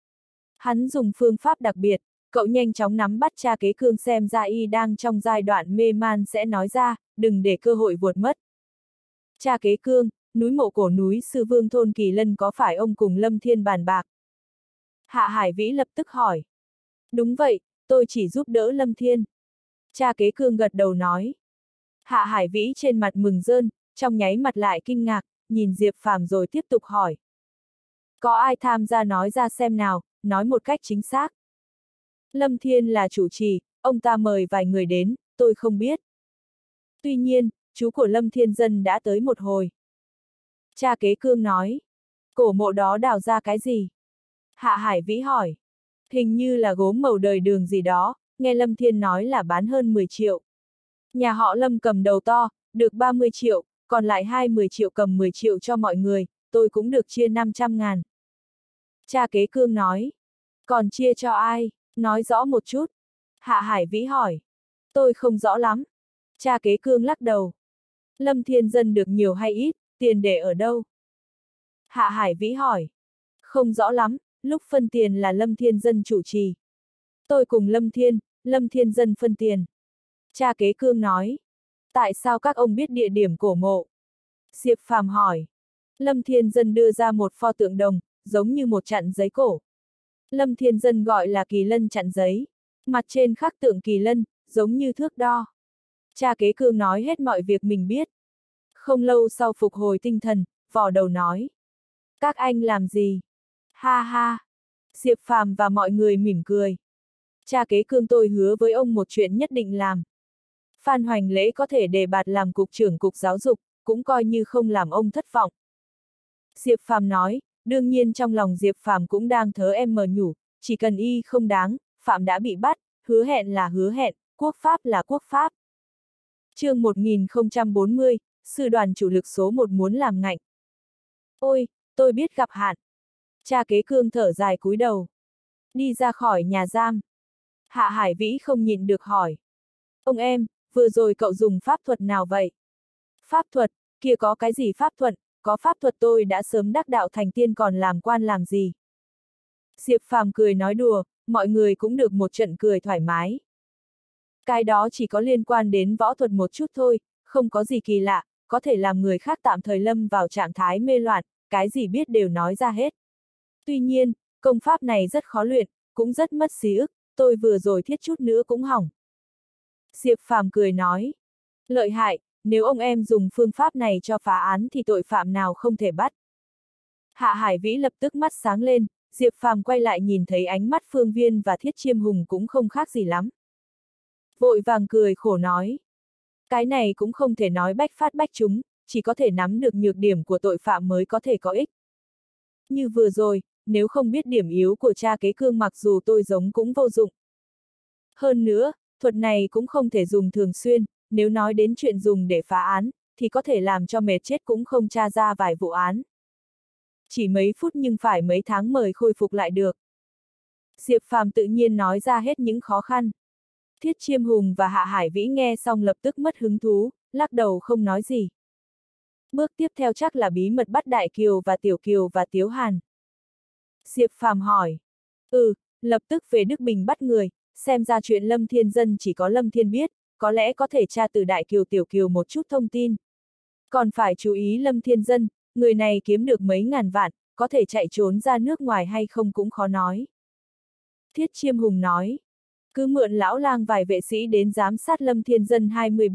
Hắn dùng phương pháp đặc biệt, cậu nhanh chóng nắm bắt cha kế Cương, xem ra y đang trong giai đoạn mê man sẽ nói ra, đừng để cơ hội vụt mất. Cha Kế Cương, núi mộ cổ núi Sư Vương thôn Kỳ Lân có phải ông cùng Lâm Thiên bàn bạc? Hạ Hải Vĩ lập tức hỏi. Đúng vậy, tôi chỉ giúp đỡ Lâm Thiên. Cha Kế Cương gật đầu nói. Hạ Hải Vĩ trên mặt mừng rơn, trong nháy mặt lại kinh ngạc, nhìn Diệp Phàm rồi tiếp tục hỏi. Có ai tham gia nói ra xem nào, nói một cách chính xác. Lâm Thiên là chủ trì, ông ta mời vài người đến, tôi không biết. Tuy nhiên, chú của Lâm Thiên Dân đã tới một hồi. Cha Kế Cương nói. Cổ mộ đó đào ra cái gì? Hạ Hải Vĩ hỏi. Hình như là gốm màu đời đường gì đó, nghe Lâm Thiên nói là bán hơn 10 triệu. Nhà họ Lâm cầm đầu to, được 30 triệu, còn lại 20 triệu cầm 10 triệu cho mọi người, tôi cũng được chia 500.000. Cha Kế Cương nói. Còn chia cho ai? Nói rõ một chút. Hạ Hải Vĩ hỏi. Tôi không rõ lắm. Cha Kế Cương lắc đầu. Lâm Thiên Dân được nhiều hay ít, tiền để ở đâu? Hạ Hải Vĩ hỏi. Không rõ lắm, lúc phân tiền là Lâm Thiên Dân chủ trì. Tôi cùng Lâm Thiên Dân phân tiền. Cha Kế Cương nói. Tại sao các ông biết địa điểm cổ mộ? Diệp Phàm hỏi. Lâm Thiên Dân đưa ra một pho tượng đồng, giống như một chặn giấy cổ. Lâm Thiên Dân gọi là Kỳ Lân chặn giấy. Mặt trên khắc tượng Kỳ Lân, giống như thước đo. Cha Kế Cương nói hết mọi việc mình biết. Không lâu sau phục hồi tinh thần, vò đầu nói. Các anh làm gì? Ha ha! Diệp Phàm và mọi người mỉm cười. Cha Kế Cương, tôi hứa với ông một chuyện nhất định làm. Phan Hoành Lễ có thể đề bạt làm cục trưởng cục giáo dục, cũng coi như không làm ông thất vọng. Diệp Phàm nói, đương nhiên trong lòng Diệp Phàm cũng đang thớ em mờ nhủ, chỉ cần y không đáng, phạm đã bị bắt, hứa hẹn là hứa hẹn, quốc pháp là quốc pháp. Chương 1040, sư đoàn chủ lực số 1 muốn làm ngạnh. Ôi, tôi biết gặp hạn. Cha Kế Cương thở dài cúi đầu. Đi ra khỏi nhà giam. Hạ Hải Vĩ không nhịn được hỏi. Ông em, vừa rồi cậu dùng pháp thuật nào vậy? Pháp thuật, kia có cái gì pháp thuật, có pháp thuật tôi đã sớm đắc đạo thành tiên còn làm quan làm gì. Diệp Phàm cười nói đùa, mọi người cũng được một trận cười thoải mái. Cái đó chỉ có liên quan đến võ thuật một chút thôi, không có gì kỳ lạ, có thể làm người khác tạm thời lâm vào trạng thái mê loạn, cái gì biết đều nói ra hết. Tuy nhiên, công pháp này rất khó luyện, cũng rất mất xí ức, tôi vừa rồi thiết chút nữa cũng hỏng. Diệp Phàm cười nói. Lợi hại, nếu ông em dùng phương pháp này cho phá án thì tội phạm nào không thể bắt. Hạ Hải Vĩ lập tức mắt sáng lên, Diệp Phàm quay lại nhìn thấy ánh mắt Phương Viên và Thiết Chiêm Hùng cũng không khác gì lắm. Vội vàng cười khổ nói. Cái này cũng không thể nói bách phát bách trúng, chỉ có thể nắm được nhược điểm của tội phạm mới có thể có ích. Như vừa rồi, nếu không biết điểm yếu của cha Kế Cương mặc dù tôi giống cũng vô dụng. Hơn nữa, thuật này cũng không thể dùng thường xuyên, nếu nói đến chuyện dùng để phá án, thì có thể làm cho mệt chết cũng không tra ra vài vụ án. Chỉ mấy phút nhưng phải mấy tháng mời khôi phục lại được. Diệp Phàm tự nhiên nói ra hết những khó khăn. Thiết Chiêm Hùng và Hạ Hải Vĩ nghe xong lập tức mất hứng thú, lắc đầu không nói gì. Bước tiếp theo chắc là bí mật bắt Đại Kiều và Tiểu Kiều và Tiếu Hàn. Diệp Phàm hỏi. Lập tức về Đức Bình bắt người, xem ra chuyện Lâm Thiên Dân chỉ có Lâm Thiên biết, có lẽ có thể tra từ Đại Kiều Tiểu Kiều một chút thông tin. Còn phải chú ý Lâm Thiên Dân, người này kiếm được mấy ngàn vạn, có thể chạy trốn ra nước ngoài hay không cũng khó nói. Thiết Chiêm Hùng nói. Cứ mượn lão lang vài vệ sĩ đến giám sát Lâm Thiên Dân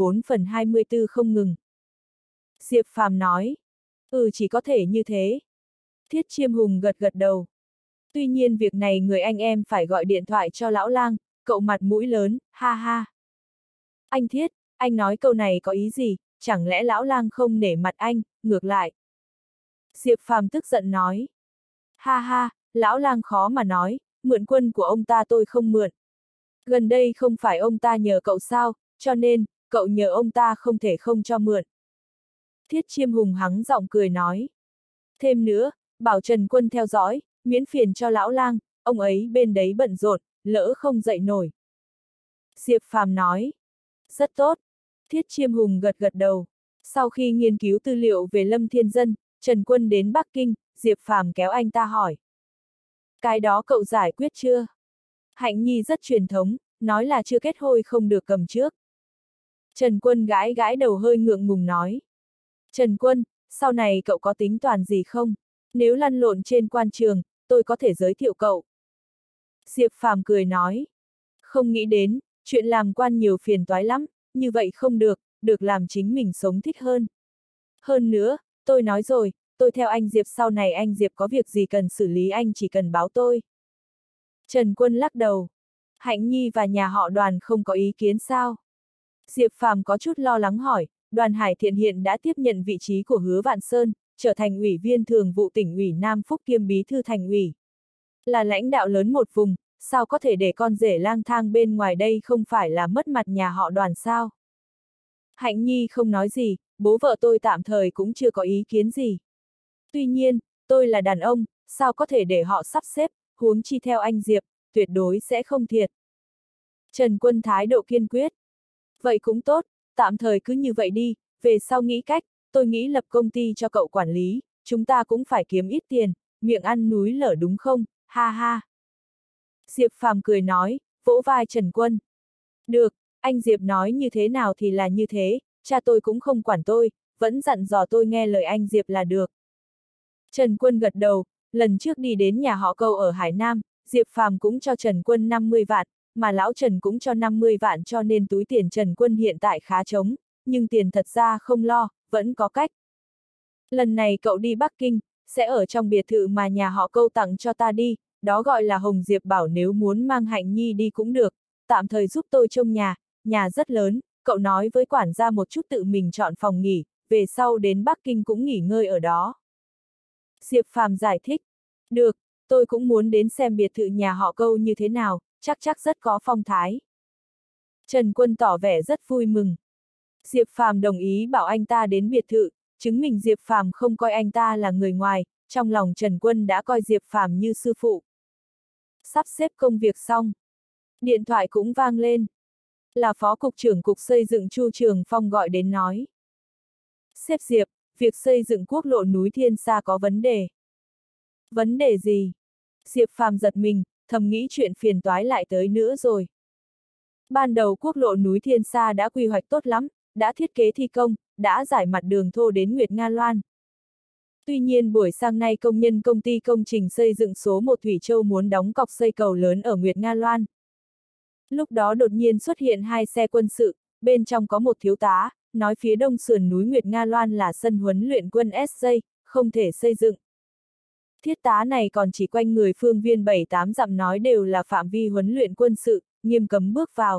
24/24 không ngừng. Diệp Phàm nói. Chỉ có thể như thế. Thiết Chiêm Hùng gật gật đầu. Tuy nhiên việc này người anh em phải gọi điện thoại cho lão lang, cậu mặt mũi lớn, ha ha. Anh Thiết, anh nói câu này có ý gì, chẳng lẽ lão lang không nể mặt anh, ngược lại. Diệp Phàm tức giận nói. Ha ha, lão lang khó mà nói, mượn quân của ông ta tôi không mượn. Gần đây không phải ông ta nhờ cậu sao, cho nên, cậu nhờ ông ta không thể không cho mượn. Thiết Chiêm Hùng hắng giọng cười nói. Thêm nữa, bảo Trần Quân theo dõi, miễn phiền cho lão lang, ông ấy bên đấy bận rộn, lỡ không dậy nổi. Diệp Phàm nói. Rất tốt. Thiết Chiêm Hùng gật gật đầu. Sau khi nghiên cứu tư liệu về Lâm Thiên Dân, Trần Quân đến Bắc Kinh, Diệp Phàm kéo anh ta hỏi. Cái đó cậu giải quyết chưa? Hạnh Nhi rất truyền thống, nói là chưa kết hôn không được cầm trước. Trần Quân gãi gãi đầu hơi ngượng ngùng nói. Trần Quân, sau này cậu có tính toán gì không? Nếu lăn lộn trên quan trường, tôi có thể giới thiệu cậu. Diệp Phàm cười nói. Không nghĩ đến, chuyện làm quan nhiều phiền toái lắm, như vậy không được, được làm chính mình sống thích hơn. Hơn nữa, tôi nói rồi, tôi theo anh Diệp, sau này anh Diệp có việc gì cần xử lý anh chỉ cần báo tôi. Trần Quân lắc đầu. Hạnh Nhi và nhà họ Đoàn không có ý kiến sao? Diệp Phàm có chút lo lắng hỏi, Đoàn Hải Thiện hiện đã tiếp nhận vị trí của Hứa Vạn Sơn, trở thành ủy viên thường vụ tỉnh ủy Nam Phúc kiêm bí thư thành ủy. Là lãnh đạo lớn một vùng, sao có thể để con rể lang thang bên ngoài, đây không phải là mất mặt nhà họ Đoàn sao? Hạnh Nhi không nói gì, bố vợ tôi tạm thời cũng chưa có ý kiến gì. Tuy nhiên, tôi là đàn ông, sao có thể để họ sắp xếp, huống chi theo anh Diệp, tuyệt đối sẽ không thiệt. Trần Quân thái độ kiên quyết. Vậy cũng tốt, tạm thời cứ như vậy đi, về sau nghĩ cách, tôi nghĩ lập công ty cho cậu quản lý, chúng ta cũng phải kiếm ít tiền, miệng ăn núi lở đúng không, ha ha. Diệp Phàm cười nói, vỗ vai Trần Quân. Được, anh Diệp nói như thế nào thì là như thế, cha tôi cũng không quản tôi, vẫn dặn dò tôi nghe lời anh Diệp là được. Trần Quân gật đầu, lần trước đi đến nhà họ Câu ở Hải Nam, Diệp Phàm cũng cho Trần Quân 50 vạn, mà lão Trần cũng cho 50 vạn, cho nên túi tiền Trần Quân hiện tại khá trống, nhưng tiền thật ra không lo, vẫn có cách. Lần này cậu đi Bắc Kinh, sẽ ở trong biệt thự mà nhà họ Câu tặng cho ta đi, đó gọi là Hồng Diệp bảo, nếu muốn mang Hạnh Nhi đi cũng được, tạm thời giúp tôi trông nhà rất lớn, cậu nói với quản gia một chút tự mình chọn phòng nghỉ, về sau đến Bắc Kinh cũng nghỉ ngơi ở đó. Diệp Phàm giải thích, được, tôi cũng muốn đến xem biệt thự nhà họ Câu như thế nào, chắc rất có phong thái. Trần Quân tỏ vẻ rất vui mừng. Diệp Phàm đồng ý bảo anh ta đến biệt thự, chứng minh Diệp Phàm không coi anh ta là người ngoài, trong lòng Trần Quân đã coi Diệp Phàm như sư phụ. Sắp xếp công việc xong. Điện thoại cũng vang lên. Là Phó Cục trưởng Cục Xây dựng Chu Trường Phong gọi đến nói. Sếp Diệp, việc xây dựng quốc lộ núi Thiên Sa có vấn đề. Vấn đề gì? Diệp Phàm giật mình, thầm nghĩ chuyện phiền toái lại tới nữa rồi. Ban đầu quốc lộ núi Thiên Sa đã quy hoạch tốt lắm, đã thiết kế thi công, đã giải mặt đường thô đến Nguyệt Nga Loan. Tuy nhiên buổi sáng nay công nhân công ty công trình xây dựng số 1 Thủy Châu muốn đóng cọc xây cầu lớn ở Nguyệt Nga Loan. Lúc đó đột nhiên xuất hiện 2 xe quân sự, bên trong có một thiếu tá, nói phía đông sườn núi Nguyệt Nga Loan là sân huấn luyện quân SJ, không thể xây dựng. Thiết tá này còn chỉ quanh người phương viên 7-8 dặm nói đều là phạm vi huấn luyện quân sự, nghiêm cấm bước vào.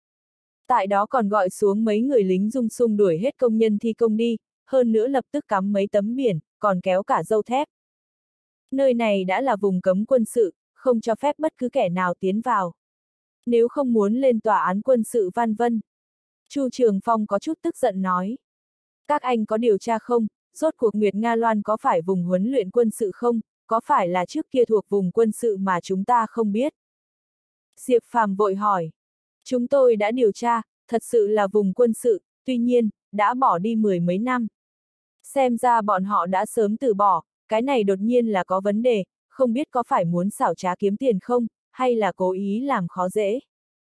Tại đó còn gọi xuống mấy người lính dung sung đuổi hết công nhân thi công đi, hơn nữa lập tức cắm mấy tấm biển, còn kéo cả dâu thép. Nơi này đã là vùng cấm quân sự, không cho phép bất cứ kẻ nào tiến vào. Nếu không muốn lên tòa án quân sự Văn Vân. Chu Trường Phong có chút tức giận nói. Các anh có điều tra không, rốt cuộc Nguyệt Nga Loan có phải vùng huấn luyện quân sự không, có phải là trước kia thuộc vùng quân sự mà chúng ta không biết? Diệp Phàm vội hỏi. Chúng tôi đã điều tra, thật sự là vùng quân sự, tuy nhiên, đã bỏ đi 10 mấy năm. Xem ra bọn họ đã sớm từ bỏ, cái này đột nhiên là có vấn đề, không biết có phải muốn xảo trá kiếm tiền không, hay là cố ý làm khó dễ.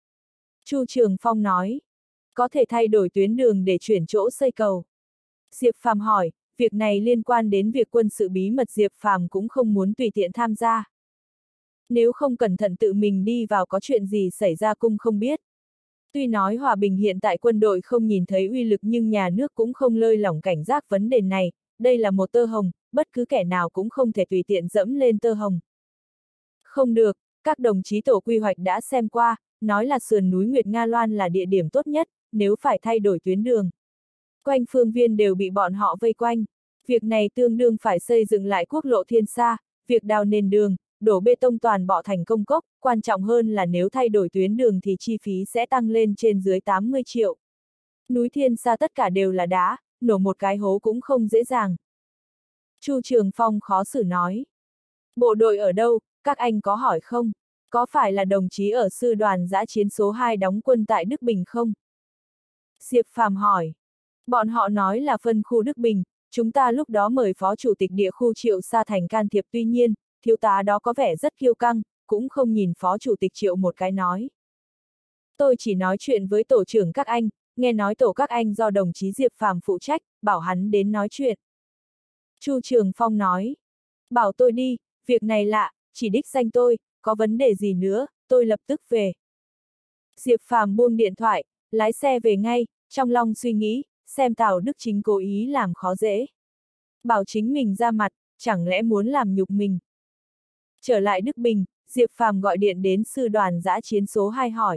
Chu Trường Phong nói, có thể thay đổi tuyến đường để chuyển chỗ xây cầu. Diệp Phàm hỏi, việc này liên quan đến việc quân sự bí mật, Diệp Phàm cũng không muốn tùy tiện tham gia. Nếu không cẩn thận tự mình đi vào có chuyện gì xảy ra cũng không biết. Tuy nói hòa bình hiện tại quân đội không nhìn thấy uy lực nhưng nhà nước cũng không lơi lỏng cảnh giác vấn đề này, đây là một tơ hồng, bất cứ kẻ nào cũng không thể tùy tiện dẫm lên tơ hồng. Không được, các đồng chí tổ quy hoạch đã xem qua, nói là sườn núi Nguyệt Nga Loan là địa điểm tốt nhất, nếu phải thay đổi tuyến đường. Quanh phương viên đều bị bọn họ vây quanh. Việc này tương đương phải xây dựng lại quốc lộ Thiên Sa, việc đào nền đường, đổ bê tông toàn bộ thành công cốc, quan trọng hơn là nếu thay đổi tuyến đường thì chi phí sẽ tăng lên trên dưới 80 triệu. Núi Thiên Sa tất cả đều là đá, nổ một cái hố cũng không dễ dàng. Chu Trường Phong khó xử nói. Bộ đội ở đâu, các anh có hỏi không? Có phải là đồng chí ở sư đoàn dã chiến số 2 đóng quân tại Đức Bình không? Diệp Phàm hỏi. Bọn họ nói là phân khu Đức Bình, chúng ta lúc đó mời phó chủ tịch địa khu Triệu Sa Thành can thiệp, tuy nhiên, thiếu tá đó có vẻ rất kiêu căng, cũng không nhìn phó chủ tịch Triệu một cái nói. Tôi chỉ nói chuyện với tổ trưởng các anh, nghe nói tổ các anh do đồng chí Diệp Phàm phụ trách, bảo hắn đến nói chuyện. Chu Trường Phong nói, bảo tôi đi, việc này lạ, chỉ đích danh tôi, có vấn đề gì nữa, tôi lập tức về. Diệp Phàm buông điện thoại, lái xe về ngay, trong lòng suy nghĩ, xem Tào Đức Chính cố ý làm khó dễ. Bảo chính mình ra mặt, chẳng lẽ muốn làm nhục mình. Trở lại Đức Bình, Diệp Phàm gọi điện đến sư đoàn dã chiến số 2 hỏi.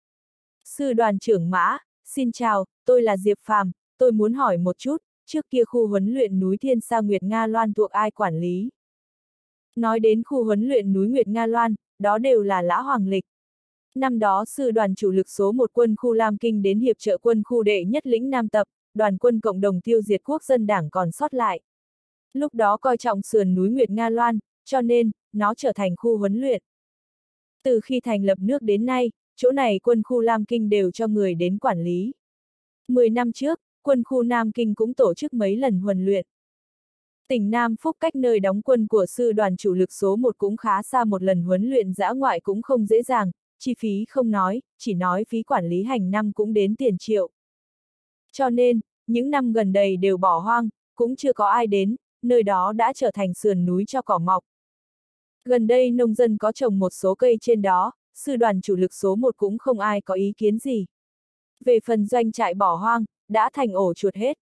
Sư đoàn trưởng Mã, xin chào, tôi là Diệp Phàm, tôi muốn hỏi một chút, trước kia khu huấn luyện núi Thiên Sa Nguyệt Nga Loan thuộc ai quản lý? Nói đến khu huấn luyện núi Nguyệt Nga Loan, đó đều là Lã Hoàng Lịch. Năm đó sư đoàn chủ lực số 1 quân khu Lam Kinh đến hiệp trợ quân khu đệ nhất lĩnh Nam Tập, đoàn quân cộng đồng tiêu diệt quốc dân đảng còn sót lại. Lúc đó coi trọng sườn núi Nguyệt Nga Loan, cho nên, nó trở thành khu huấn luyện. Từ khi thành lập nước đến nay, chỗ này quân khu Lam Kinh đều cho người đến quản lý. 10 năm trước, quân khu Nam Kinh cũng tổ chức mấy lần huấn luyện. Tỉnh Nam Phúc cách nơi đóng quân của sư đoàn chủ lực số 1 cũng khá xa, một lần huấn luyện dã ngoại cũng không dễ dàng, chi phí không nói, chỉ nói phí quản lý hành năm cũng đến tiền triệu. Cho nên, những năm gần đây đều bỏ hoang, cũng chưa có ai đến, nơi đó đã trở thành sườn núi cho cỏ mọc. Gần đây nông dân có trồng một số cây trên đó, sư đoàn chủ lực số 1 cũng không ai có ý kiến gì. Về phần doanh trại bỏ hoang, đã thành ổ chuột hết.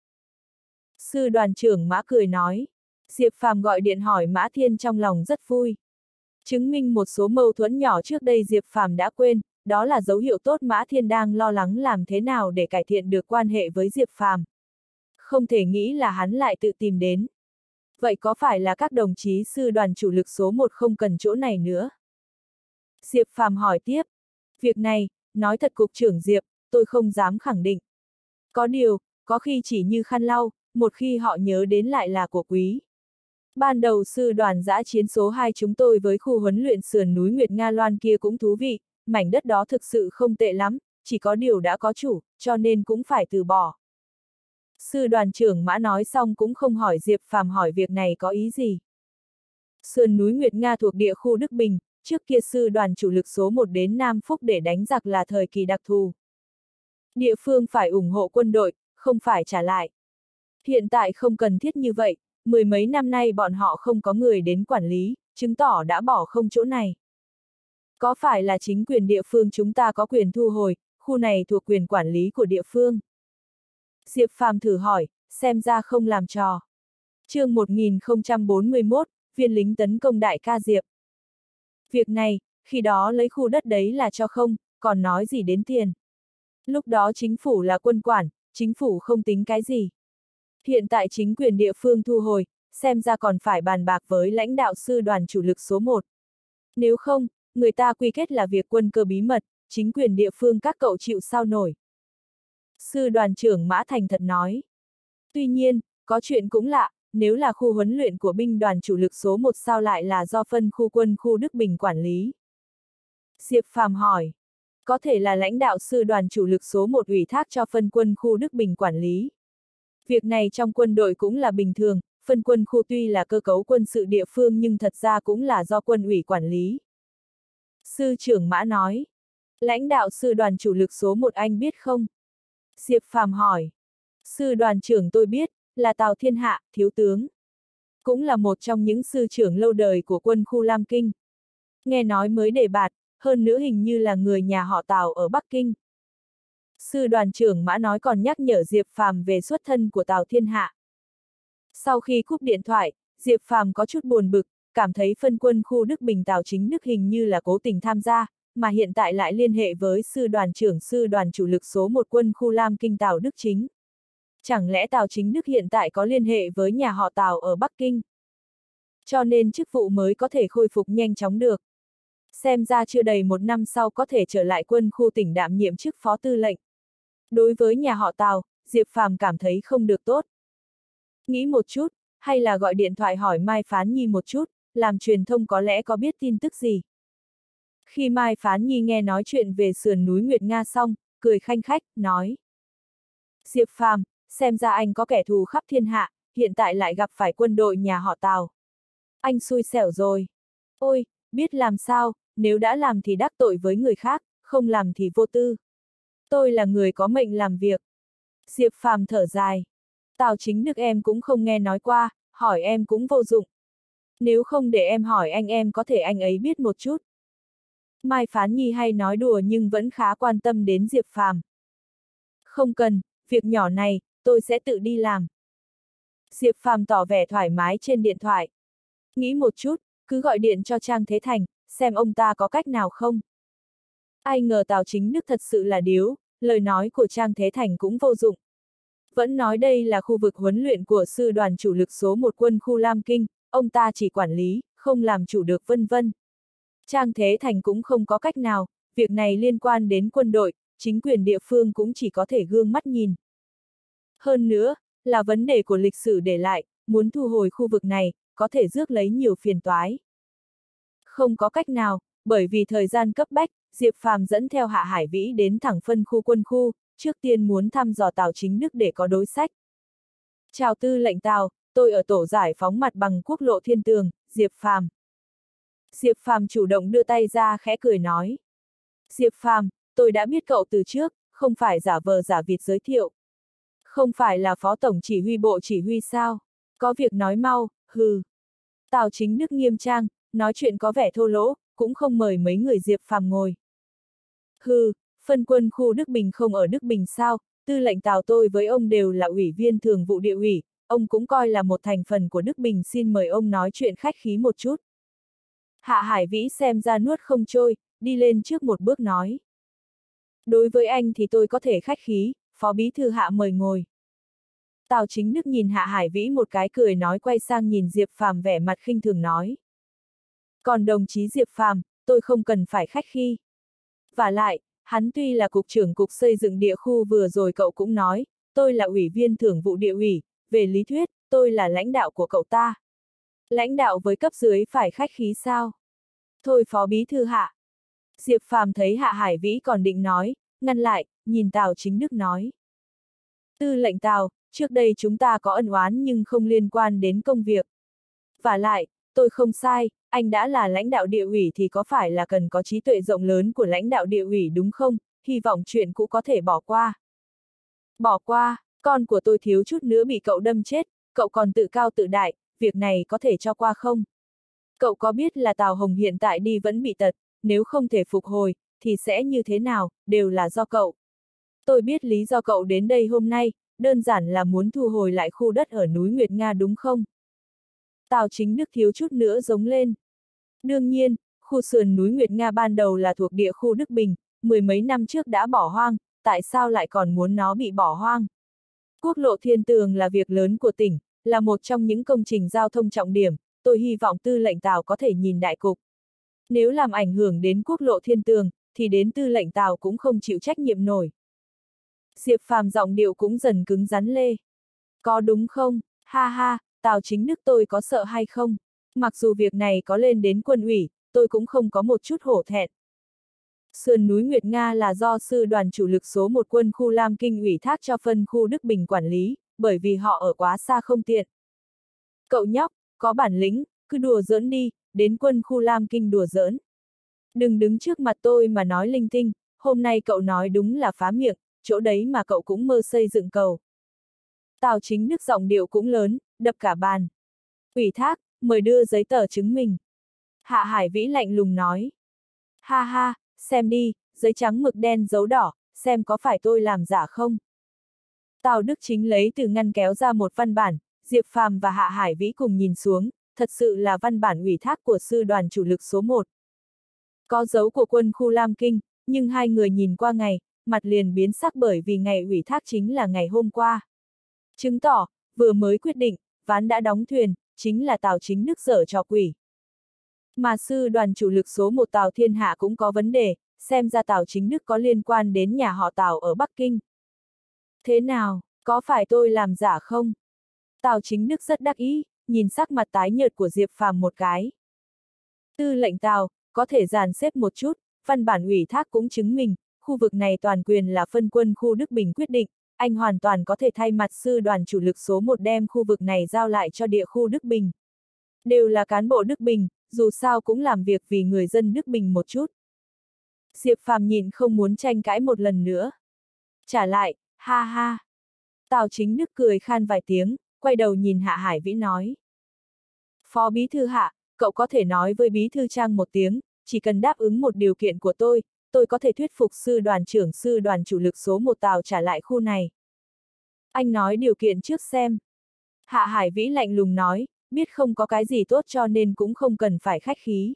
Sư đoàn trưởng Mã cười nói. Diệp Phàm gọi điện hỏi Mã Thiên trong lòng rất vui. Chứng minh một số mâu thuẫn nhỏ trước đây Diệp Phàm đã quên, đó là dấu hiệu tốt. Mã Thiên đang lo lắng làm thế nào để cải thiện được quan hệ với Diệp Phàm. Không thể nghĩ là hắn lại tự tìm đến. Vậy có phải là các đồng chí sư đoàn chủ lực số 1 không cần chỗ này nữa? Diệp Phàm hỏi tiếp. Việc này, nói thật cục trưởng Diệp, tôi không dám khẳng định. Có điều, có khi chỉ như khăn lau, một khi họ nhớ đến lại là của quý. Ban đầu sư đoàn dã chiến số 2 chúng tôi với khu huấn luyện sườn núi Nguyệt Nga Loan kia cũng thú vị, mảnh đất đó thực sự không tệ lắm, chỉ có điều đã có chủ, cho nên cũng phải từ bỏ. Sư đoàn trưởng Mã nói xong cũng không hỏi Diệp Phàm hỏi việc này có ý gì. Sườn núi Nguyệt Nga thuộc địa khu Đức Bình, trước kia sư đoàn chủ lực số 1 đến Nam Phúc để đánh giặc là thời kỳ đặc thù. Địa phương phải ủng hộ quân đội, không phải trả lại. Hiện tại không cần thiết như vậy, mười mấy năm nay bọn họ không có người đến quản lý, chứng tỏ đã bỏ không chỗ này. Có phải là chính quyền địa phương chúng ta có quyền thu hồi, khu này thuộc quyền quản lý của địa phương? Diệp Phàm thử hỏi, xem ra không làm trò. Chương 1041, viên lính tấn công đại ca Diệp. Việc này, khi đó lấy khu đất đấy là cho không, còn nói gì đến tiền. Lúc đó chính phủ là quân quản, chính phủ không tính cái gì. Hiện tại chính quyền địa phương thu hồi, xem ra còn phải bàn bạc với lãnh đạo sư đoàn chủ lực số 1. Nếu không, người ta quy kết là việc quân cơ bí mật, chính quyền địa phương các cậu chịu sao nổi. Sư đoàn trưởng Mã thành thật nói. Tuy nhiên, có chuyện cũng lạ, nếu là khu huấn luyện của binh đoàn chủ lực số 1 sao lại là do phân khu quân khu Đức Bình quản lý? Diệp Phàm hỏi. Có thể là lãnh đạo sư đoàn chủ lực số 1 ủy thác cho phân quân khu Đức Bình quản lý. Việc này trong quân đội cũng là bình thường, phân quân khu tuy là cơ cấu quân sự địa phương nhưng thật ra cũng là do quân ủy quản lý. Sư trưởng Mã nói. Lãnh đạo sư đoàn chủ lực số 1 anh biết không? Diệp Phàm hỏi. Sư đoàn trưởng tôi biết, là Tào Thiên Hạ, thiếu tướng. Cũng là một trong những sư trưởng lâu đời của quân khu Lam Kinh. Nghe nói mới đề bạt, hơn nữa hình như là người nhà họ Tào ở Bắc Kinh. Sư đoàn trưởng Mã nói còn nhắc nhở Diệp Phàm về xuất thân của Tào Thiên Hạ. Sau khi cúp điện thoại, Diệp Phàm có chút buồn bực, cảm thấy phân quân khu Đức Bình Tào Chính Đức hình như là cố tình tham gia, mà hiện tại lại liên hệ với sư đoàn trưởng sư đoàn chủ lực số 1 quân khu Lam Kinh Tào Đức Chính. Chẳng lẽ Tào Chính Đức hiện tại có liên hệ với nhà họ Tào ở Bắc Kinh? Cho nên chức vụ mới có thể khôi phục nhanh chóng được. Xem ra chưa đầy một năm sau có thể trở lại quân khu tỉnh đảm nhiệm chức phó tư lệnh. Đối với nhà họ Tào, Diệp Phàm cảm thấy không được tốt. Nghĩ một chút, hay là gọi điện thoại hỏi Mai Phán Nhi một chút, làm truyền thông có lẽ có biết tin tức gì. Khi Mai Phán Nhi nghe nói chuyện về sườn núi Nguyệt Nga xong, cười khanh khách, nói. Diệp Phàm, xem ra anh có kẻ thù khắp thiên hạ, hiện tại lại gặp phải quân đội nhà họ Tào. Anh xui xẻo rồi. Ôi, biết làm sao, nếu đã làm thì đắc tội với người khác, không làm thì vô tư. Tôi là người có mệnh làm việc. Diệp Phàm thở dài. Tào Chính Đức em cũng không nghe nói qua, hỏi em cũng vô dụng. Nếu không để em hỏi anh em có thể anh ấy biết một chút. Mai Phán Nhi hay nói đùa nhưng vẫn khá quan tâm đến Diệp Phàm. Không cần, việc nhỏ này, tôi sẽ tự đi làm. Diệp Phàm tỏ vẻ thoải mái trên điện thoại. Nghĩ một chút, cứ gọi điện cho Trang Thế Thành, xem ông ta có cách nào không. Ai ngờ Tào Chính Đức thật sự là điếu, lời nói của Trang Thế Thành cũng vô dụng. Vẫn nói đây là khu vực huấn luyện của sư đoàn chủ lực số 1 quân khu Lam Kinh, ông ta chỉ quản lý, không làm chủ được vân vân. Trang Thế Thành cũng không có cách nào, việc này liên quan đến quân đội, chính quyền địa phương cũng chỉ có thể gương mắt nhìn. Hơn nữa, là vấn đề của lịch sử để lại, muốn thu hồi khu vực này, có thể rước lấy nhiều phiền toái. Không có cách nào, bởi vì thời gian cấp bách, Diệp Phàm dẫn theo Hạ Hải Vĩ đến thẳng phân khu quân khu, trước tiên muốn thăm dò Tào Chính Đức để có đối sách. Chào tư lệnh Tào, tôi ở tổ giải phóng mặt bằng quốc lộ Thiên Tường, Diệp Phàm. Diệp Phàm chủ động đưa tay ra khẽ cười nói. Diệp Phàm, tôi đã biết cậu từ trước, không phải giả vờ giả vịt giới thiệu. Không phải là phó tổng chỉ huy bộ chỉ huy sao? Có việc nói mau, hừ. Tào Chính Đức nghiêm trang, nói chuyện có vẻ thô lỗ, cũng không mời mấy người Diệp Phàm ngồi. Hừ, phân quân khu Đức Bình không ở Đức Bình sao, tư lệnh Tào tôi với ông đều là ủy viên thường vụ địa ủy, ông cũng coi là một thành phần của Đức Bình, xin mời ông nói chuyện khách khí một chút. Hạ Hải Vĩ xem ra nuốt không trôi, đi lên trước một bước nói. Đối với anh thì tôi có thể khách khí, phó bí thư Hạ mời ngồi. Tào Chính Đức nhìn Hạ Hải Vĩ một cái cười nói, quay sang nhìn Diệp Phàm vẻ mặt khinh thường nói. Còn đồng chí Diệp Phàm, tôi không cần phải khách khí. Vả lại, hắn tuy là cục trưởng cục xây dựng địa khu, vừa rồi cậu cũng nói, tôi là ủy viên thường vụ địa ủy, về lý thuyết, tôi là lãnh đạo của cậu ta. Lãnh đạo với cấp dưới phải khách khí sao? Thôi phó bí thư Hạ. Diệp Phàm thấy Hạ Hải Vĩ còn định nói, ngăn lại, nhìn Tào Chính Đức nói. Tư lệnh Tào, trước đây chúng ta có ân oán nhưng không liên quan đến công việc. Vả lại, tôi không sai, anh đã là lãnh đạo địa ủy thì có phải là cần có trí tuệ rộng lớn của lãnh đạo địa ủy đúng không? Hy vọng chuyện cũ có thể bỏ qua. Bỏ qua, con của tôi thiếu chút nữa bị cậu đâm chết, cậu còn tự cao tự đại, việc này có thể cho qua không? Cậu có biết là Tào Hồng hiện tại đi vẫn bị tật, nếu không thể phục hồi, thì sẽ như thế nào, đều là do cậu. Tôi biết lý do cậu đến đây hôm nay, đơn giản là muốn thu hồi lại khu đất ở núi Nguyệt Nga đúng không? Tào Chính Đức thiếu chút nữa giống lên. Đương nhiên, khu sườn núi Nguyệt Nga ban đầu là thuộc địa khu Đức Bình, mười mấy năm trước đã bỏ hoang, tại sao lại còn muốn nó bị bỏ hoang? Quốc lộ Thiên Tường là việc lớn của tỉnh, là một trong những công trình giao thông trọng điểm, tôi hy vọng tư lệnh Tào có thể nhìn đại cục. Nếu làm ảnh hưởng đến quốc lộ Thiên Tường, thì đến tư lệnh Tào cũng không chịu trách nhiệm nổi. Diệp Phàm giọng điệu cũng dần cứng rắn lê. Có đúng không? Ha ha, Tào Chính Đức tôi có sợ hay không? Mặc dù việc này có lên đến quân ủy, tôi cũng không có một chút hổ thẹn. Sườn núi Nguyệt Nga là do sư đoàn chủ lực số 1 quân khu Lam Kinh ủy thác cho phân khu Đức Bình quản lý, bởi vì họ ở quá xa không tiện. Cậu nhóc, có bản lĩnh, cứ đùa giỡn đi, đến quân khu Lam Kinh đùa giỡn. Đừng đứng trước mặt tôi mà nói linh tinh, hôm nay cậu nói đúng là phá miệng, chỗ đấy mà cậu cũng mơ xây dựng cầu. Tào Chính Đức giọng điệu cũng lớn, đập cả bàn. Ủy thác, mời đưa giấy tờ chứng minh. Hạ Hải Vĩ lạnh lùng nói. Ha ha, xem đi, giấy trắng mực đen dấu đỏ, xem có phải tôi làm giả không? Tào Đức Chính lấy từ ngăn kéo ra một văn bản, Diệp Phàm và Hạ Hải Vĩ cùng nhìn xuống, thật sự là văn bản ủy thác của sư đoàn chủ lực số 1. Có dấu của quân khu Lam Kinh, nhưng hai người nhìn qua ngày, mặt liền biến sắc bởi vì ngày ủy thác chính là ngày hôm qua. Chứng tỏ, vừa mới quyết định, ván đã đóng thuyền, chính là Tào Chính Đức giở trò quỷ. Mà sư đoàn chủ lực số 1 Tào Thiên Hạ cũng có vấn đề, xem ra Tào Chính Đức có liên quan đến nhà họ Tào ở Bắc Kinh. Thế nào, có phải tôi làm giả không? Tào Chính Đức rất đắc ý, nhìn sắc mặt tái nhợt của Diệp Phàm một cái. Tư lệnh Tào, có thể dàn xếp một chút, văn bản ủy thác cũng chứng minh, khu vực này toàn quyền là phân quân khu Đức Bình quyết định, anh hoàn toàn có thể thay mặt sư đoàn chủ lực số 1 đem khu vực này giao lại cho địa khu Đức Bình. Đều là cán bộ Đức Bình, dù sao cũng làm việc vì người dân Đức Bình một chút. Diệp Phàm nhìn không muốn tranh cãi một lần nữa. Trả lại, ha ha. Tào Chính Đức cười khan vài tiếng, quay đầu nhìn Hạ Hải Vĩ nói. Phó bí thư Hạ, cậu có thể nói với bí thư Trang một tiếng, chỉ cần đáp ứng một điều kiện của tôi có thể thuyết phục sư đoàn trưởng sư đoàn chủ lực số 1 Tào trả lại khu này. Anh nói điều kiện trước xem. Hạ Hải Vĩ lạnh lùng nói, biết không có cái gì tốt cho nên cũng không cần phải khách khí.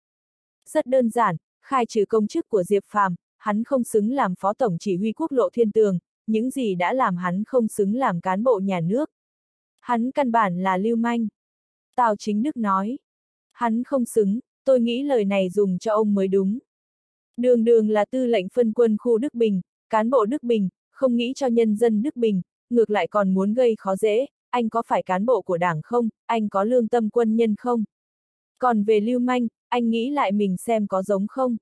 Rất đơn giản, khai trừ công chức của Diệp Phàm, hắn không xứng làm phó tổng chỉ huy quốc lộ thiên tường, những gì đã làm hắn không xứng làm cán bộ nhà nước. Hắn căn bản là lưu manh. Tào Chính Đức nói. Hắn không xứng, tôi nghĩ lời này dùng cho ông mới đúng. Đường đường là tư lệnh phân quân khu Đức Bình, cán bộ Đức Bình, không nghĩ cho nhân dân Đức Bình, ngược lại còn muốn gây khó dễ, anh có phải cán bộ của đảng không, anh có lương tâm quân nhân không? Còn về lưu manh, anh nghĩ lại mình xem có giống không?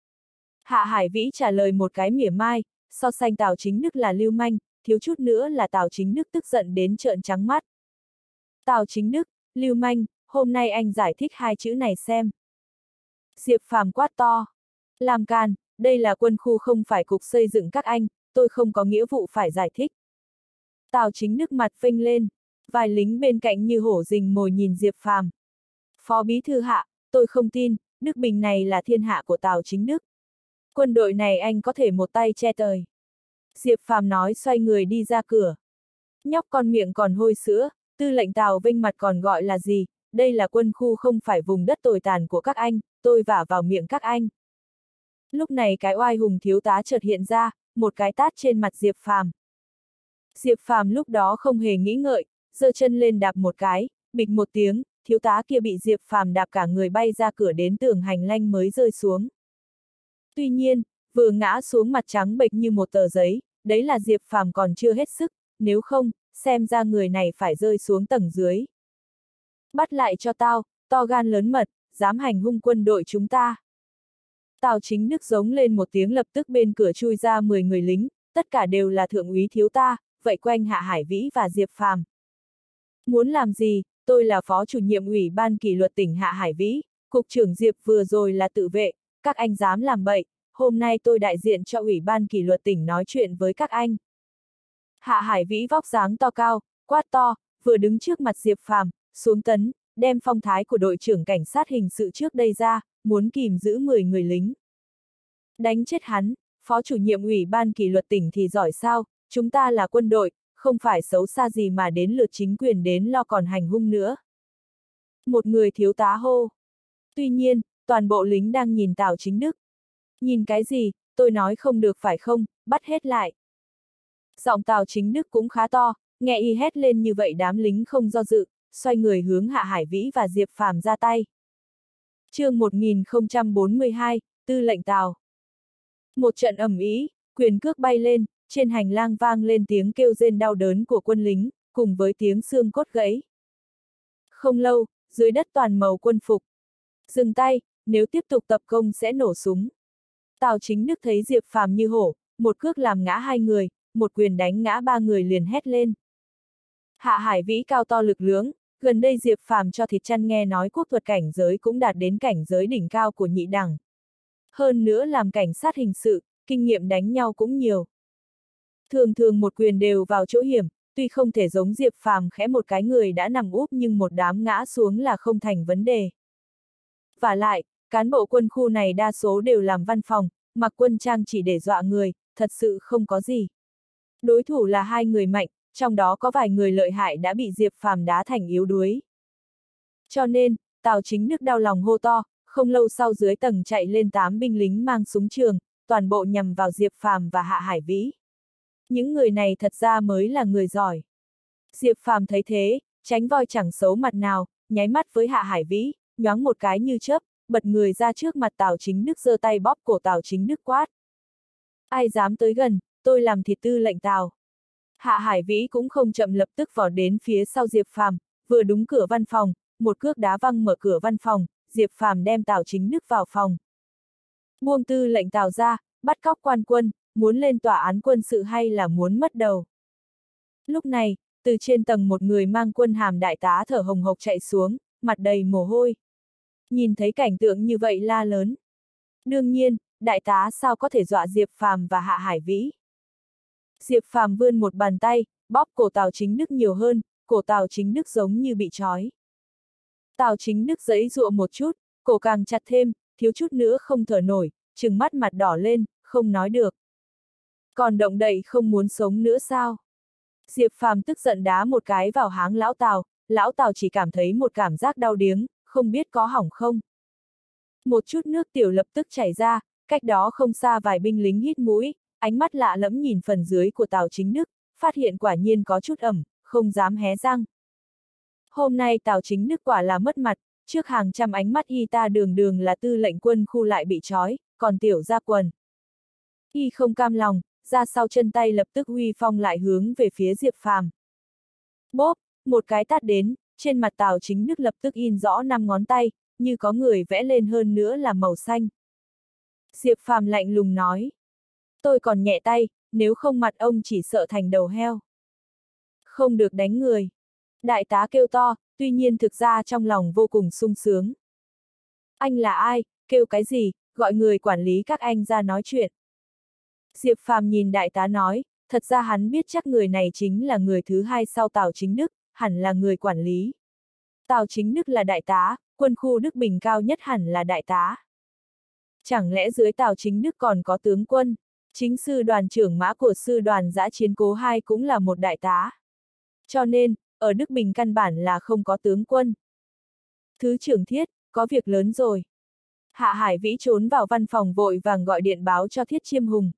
Hạ Hải Vĩ trả lời một cái mỉa mai, so sánh Tào Chính Đức là lưu manh, thiếu chút nữa là Tào Chính Đức tức giận đến trợn trắng mắt. Tào Chính Đức, lưu manh, hôm nay anh giải thích hai chữ này xem. Diệp Phàm quát to. Làm càn, đây là quân khu không phải cục xây dựng các anh, tôi không có nghĩa vụ phải giải thích. Tào Chính Đức mặt phênh lên, vài lính bên cạnh như hổ rình mồi nhìn Diệp Phàm. Phó bí thư Hạ, tôi không tin, Đức Bình này là thiên hạ của Tào Chính Đức. Quân đội này anh có thể một tay che trời. Diệp Phàm nói xoay người đi ra cửa. Nhóc con miệng còn hôi sữa, tư lệnh Tào Vinh mặt còn gọi là gì, đây là quân khu không phải vùng đất tồi tàn của các anh, tôi vả vào miệng các anh. Lúc này cái oai hùng thiếu tá chợt hiện ra, một cái tát trên mặt Diệp Phàm. Diệp Phàm lúc đó không hề nghĩ ngợi, giơ chân lên đạp một cái, bịch một tiếng, thiếu tá kia bị Diệp Phàm đạp cả người bay ra cửa đến tường hành lang mới rơi xuống. Tuy nhiên, vừa ngã xuống mặt trắng bệch như một tờ giấy, đấy là Diệp Phàm còn chưa hết sức, nếu không, xem ra người này phải rơi xuống tầng dưới. Bắt lại cho tao, to gan lớn mật, dám hành hung quân đội chúng ta. Tào Chính Đức giống lên một tiếng lập tức bên cửa chui ra 10 người lính, tất cả đều là thượng úy thiếu ta, vậy quanh Hạ Hải Vĩ và Diệp Phàm. Muốn làm gì, tôi là phó chủ nhiệm ủy ban kỷ luật tỉnh Hạ Hải Vĩ, cục trưởng Diệp vừa rồi là tự vệ, các anh dám làm bậy, hôm nay tôi đại diện cho ủy ban kỷ luật tỉnh nói chuyện với các anh. Hạ Hải Vĩ vóc dáng to cao, quát to, vừa đứng trước mặt Diệp Phàm, xuống tấn, đem phong thái của đội trưởng cảnh sát hình sự trước đây ra, muốn kìm giữ 10 người lính. Đánh chết hắn, phó chủ nhiệm ủy ban kỷ luật tỉnh thì giỏi sao, chúng ta là quân đội, không phải xấu xa gì mà đến lượt chính quyền đến lo còn hành hung nữa. Một người thiếu tá hô. Tuy nhiên, toàn bộ lính đang nhìn Tào Chính Đức. Nhìn cái gì, tôi nói không được phải không, bắt hết lại. Giọng Tào Chính Đức cũng khá to, nghe y hét lên như vậy đám lính không do dự, xoay người hướng Hạ Hải Vĩ và Diệp Phàm ra tay. Chương 1042, Tư lệnh Tào. Một trận ầm ĩ, quyền cước bay lên, trên hành lang vang lên tiếng kêu rên đau đớn của quân lính, cùng với tiếng xương cốt gãy. Không lâu, dưới đất toàn màu quân phục. Dừng tay, nếu tiếp tục tập công sẽ nổ súng. Tào Chính Đức thấy Diệp Phàm như hổ, một cước làm ngã 2 người, một quyền đánh ngã 3 người liền hét lên. Hạ Hải Vĩ cao to lực lưỡng, gần đây Diệp Phàm cho thịt chăn nghe nói quốc thuật cảnh giới cũng đạt đến cảnh giới đỉnh cao của nhị đẳng. Hơn nữa làm cảnh sát hình sự, kinh nghiệm đánh nhau cũng nhiều. Thường thường một quyền đều vào chỗ hiểm, tuy không thể giống Diệp Phàm khẽ một cái người đã nằm úp nhưng một đám ngã xuống là không thành vấn đề. Vả lại, cán bộ quân khu này đa số đều làm văn phòng, mặc quân trang chỉ để dọa người, thật sự không có gì. Đối thủ là 2 người mạnh, trong đó có vài người lợi hại đã bị Diệp Phàm đá thành yếu đuối. Cho nên, Tào Chính Đức đau lòng hô to, không lâu sau dưới tầng chạy lên 8 binh lính mang súng trường, toàn bộ nhằm vào Diệp Phàm và Hạ Hải Vĩ. Những người này thật ra mới là người giỏi. Diệp Phàm thấy thế, tránh voi chẳng xấu mặt nào, nháy mắt với Hạ Hải Vĩ, nhoáng một cái như chớp, bật người ra trước mặt Tào Chính Đức giơ tay bóp cổ Tào Chính Đức quát. Ai dám tới gần, tôi làm thịt tư lệnh Tào. Hạ Hải Vĩ cũng không chậm lập tức vọt đến phía sau Diệp Phàm, vừa đúng cửa văn phòng, một cước đá văng mở cửa văn phòng, Diệp Phàm đem Tào Chính Đức vào phòng. Buông tư lệnh Tào ra, bắt cóc quan quân, muốn lên tòa án quân sự hay là muốn mất đầu. Lúc này, từ trên tầng một người mang quân hàm đại tá thở hồng hộc chạy xuống, mặt đầy mồ hôi. Nhìn thấy cảnh tượng như vậy la lớn. Đương nhiên, đại tá sao có thể dọa Diệp Phàm và Hạ Hải Vĩ. Diệp Phàm vươn một bàn tay, bóp cổ Tào Chính Đức nhiều hơn, cổ Tào Chính Đức giống như bị trói. Tào Chính Đức giãy giụa một chút, cổ càng chặt thêm, thiếu chút nữa không thở nổi, trừng mắt mặt đỏ lên, không nói được. Còn động đậy không muốn sống nữa sao? Diệp Phàm tức giận đá một cái vào háng lão Tào chỉ cảm thấy một cảm giác đau điếng, không biết có hỏng không. Một chút nước tiểu lập tức chảy ra, cách đó không xa vài binh lính hít mũi, ánh mắt lạ lẫm nhìn phần dưới của Tào Chính Đức, phát hiện quả nhiên có chút ẩm, không dám hé răng. Hôm nay Tào Chính Đức quả là mất mặt, trước hàng trăm ánh mắt y ta đường đường là tư lệnh quân khu lại bị trói, còn tiểu ra quần. Y không cam lòng, ra sau chân tay lập tức huy phong lại hướng về phía Diệp Phàm. Bốp, một cái tát đến, trên mặt Tào Chính Đức lập tức in rõ 5 ngón tay, như có người vẽ lên hơn nữa là màu xanh. Diệp Phàm lạnh lùng nói. Tôi còn nhẹ tay, nếu không mặt ông chỉ sợ thành đầu heo. Không được đánh người. Đại tá kêu to, tuy nhiên thực ra trong lòng vô cùng sung sướng. Anh là ai, kêu cái gì, gọi người quản lý các anh ra nói chuyện. Diệp Phàm nhìn đại tá nói, thật ra hắn biết chắc người này chính là người thứ hai sau Tào Chính Đức, hẳn là người quản lý. Tào Chính Đức là đại tá, quân khu Đức Bình cao nhất hẳn là đại tá. Chẳng lẽ dưới Tào Chính Đức còn có tướng quân, chính sư đoàn trưởng mã của sư đoàn dã chiến cố 2 cũng là một đại tá. Cho nên, ở Đức Bình căn bản là không có tướng quân. Thứ trưởng Thiết, có việc lớn rồi. Hạ Hải Vĩ trốn vào văn phòng vội vàng gọi điện báo cho Thiết Chiêm Hùng.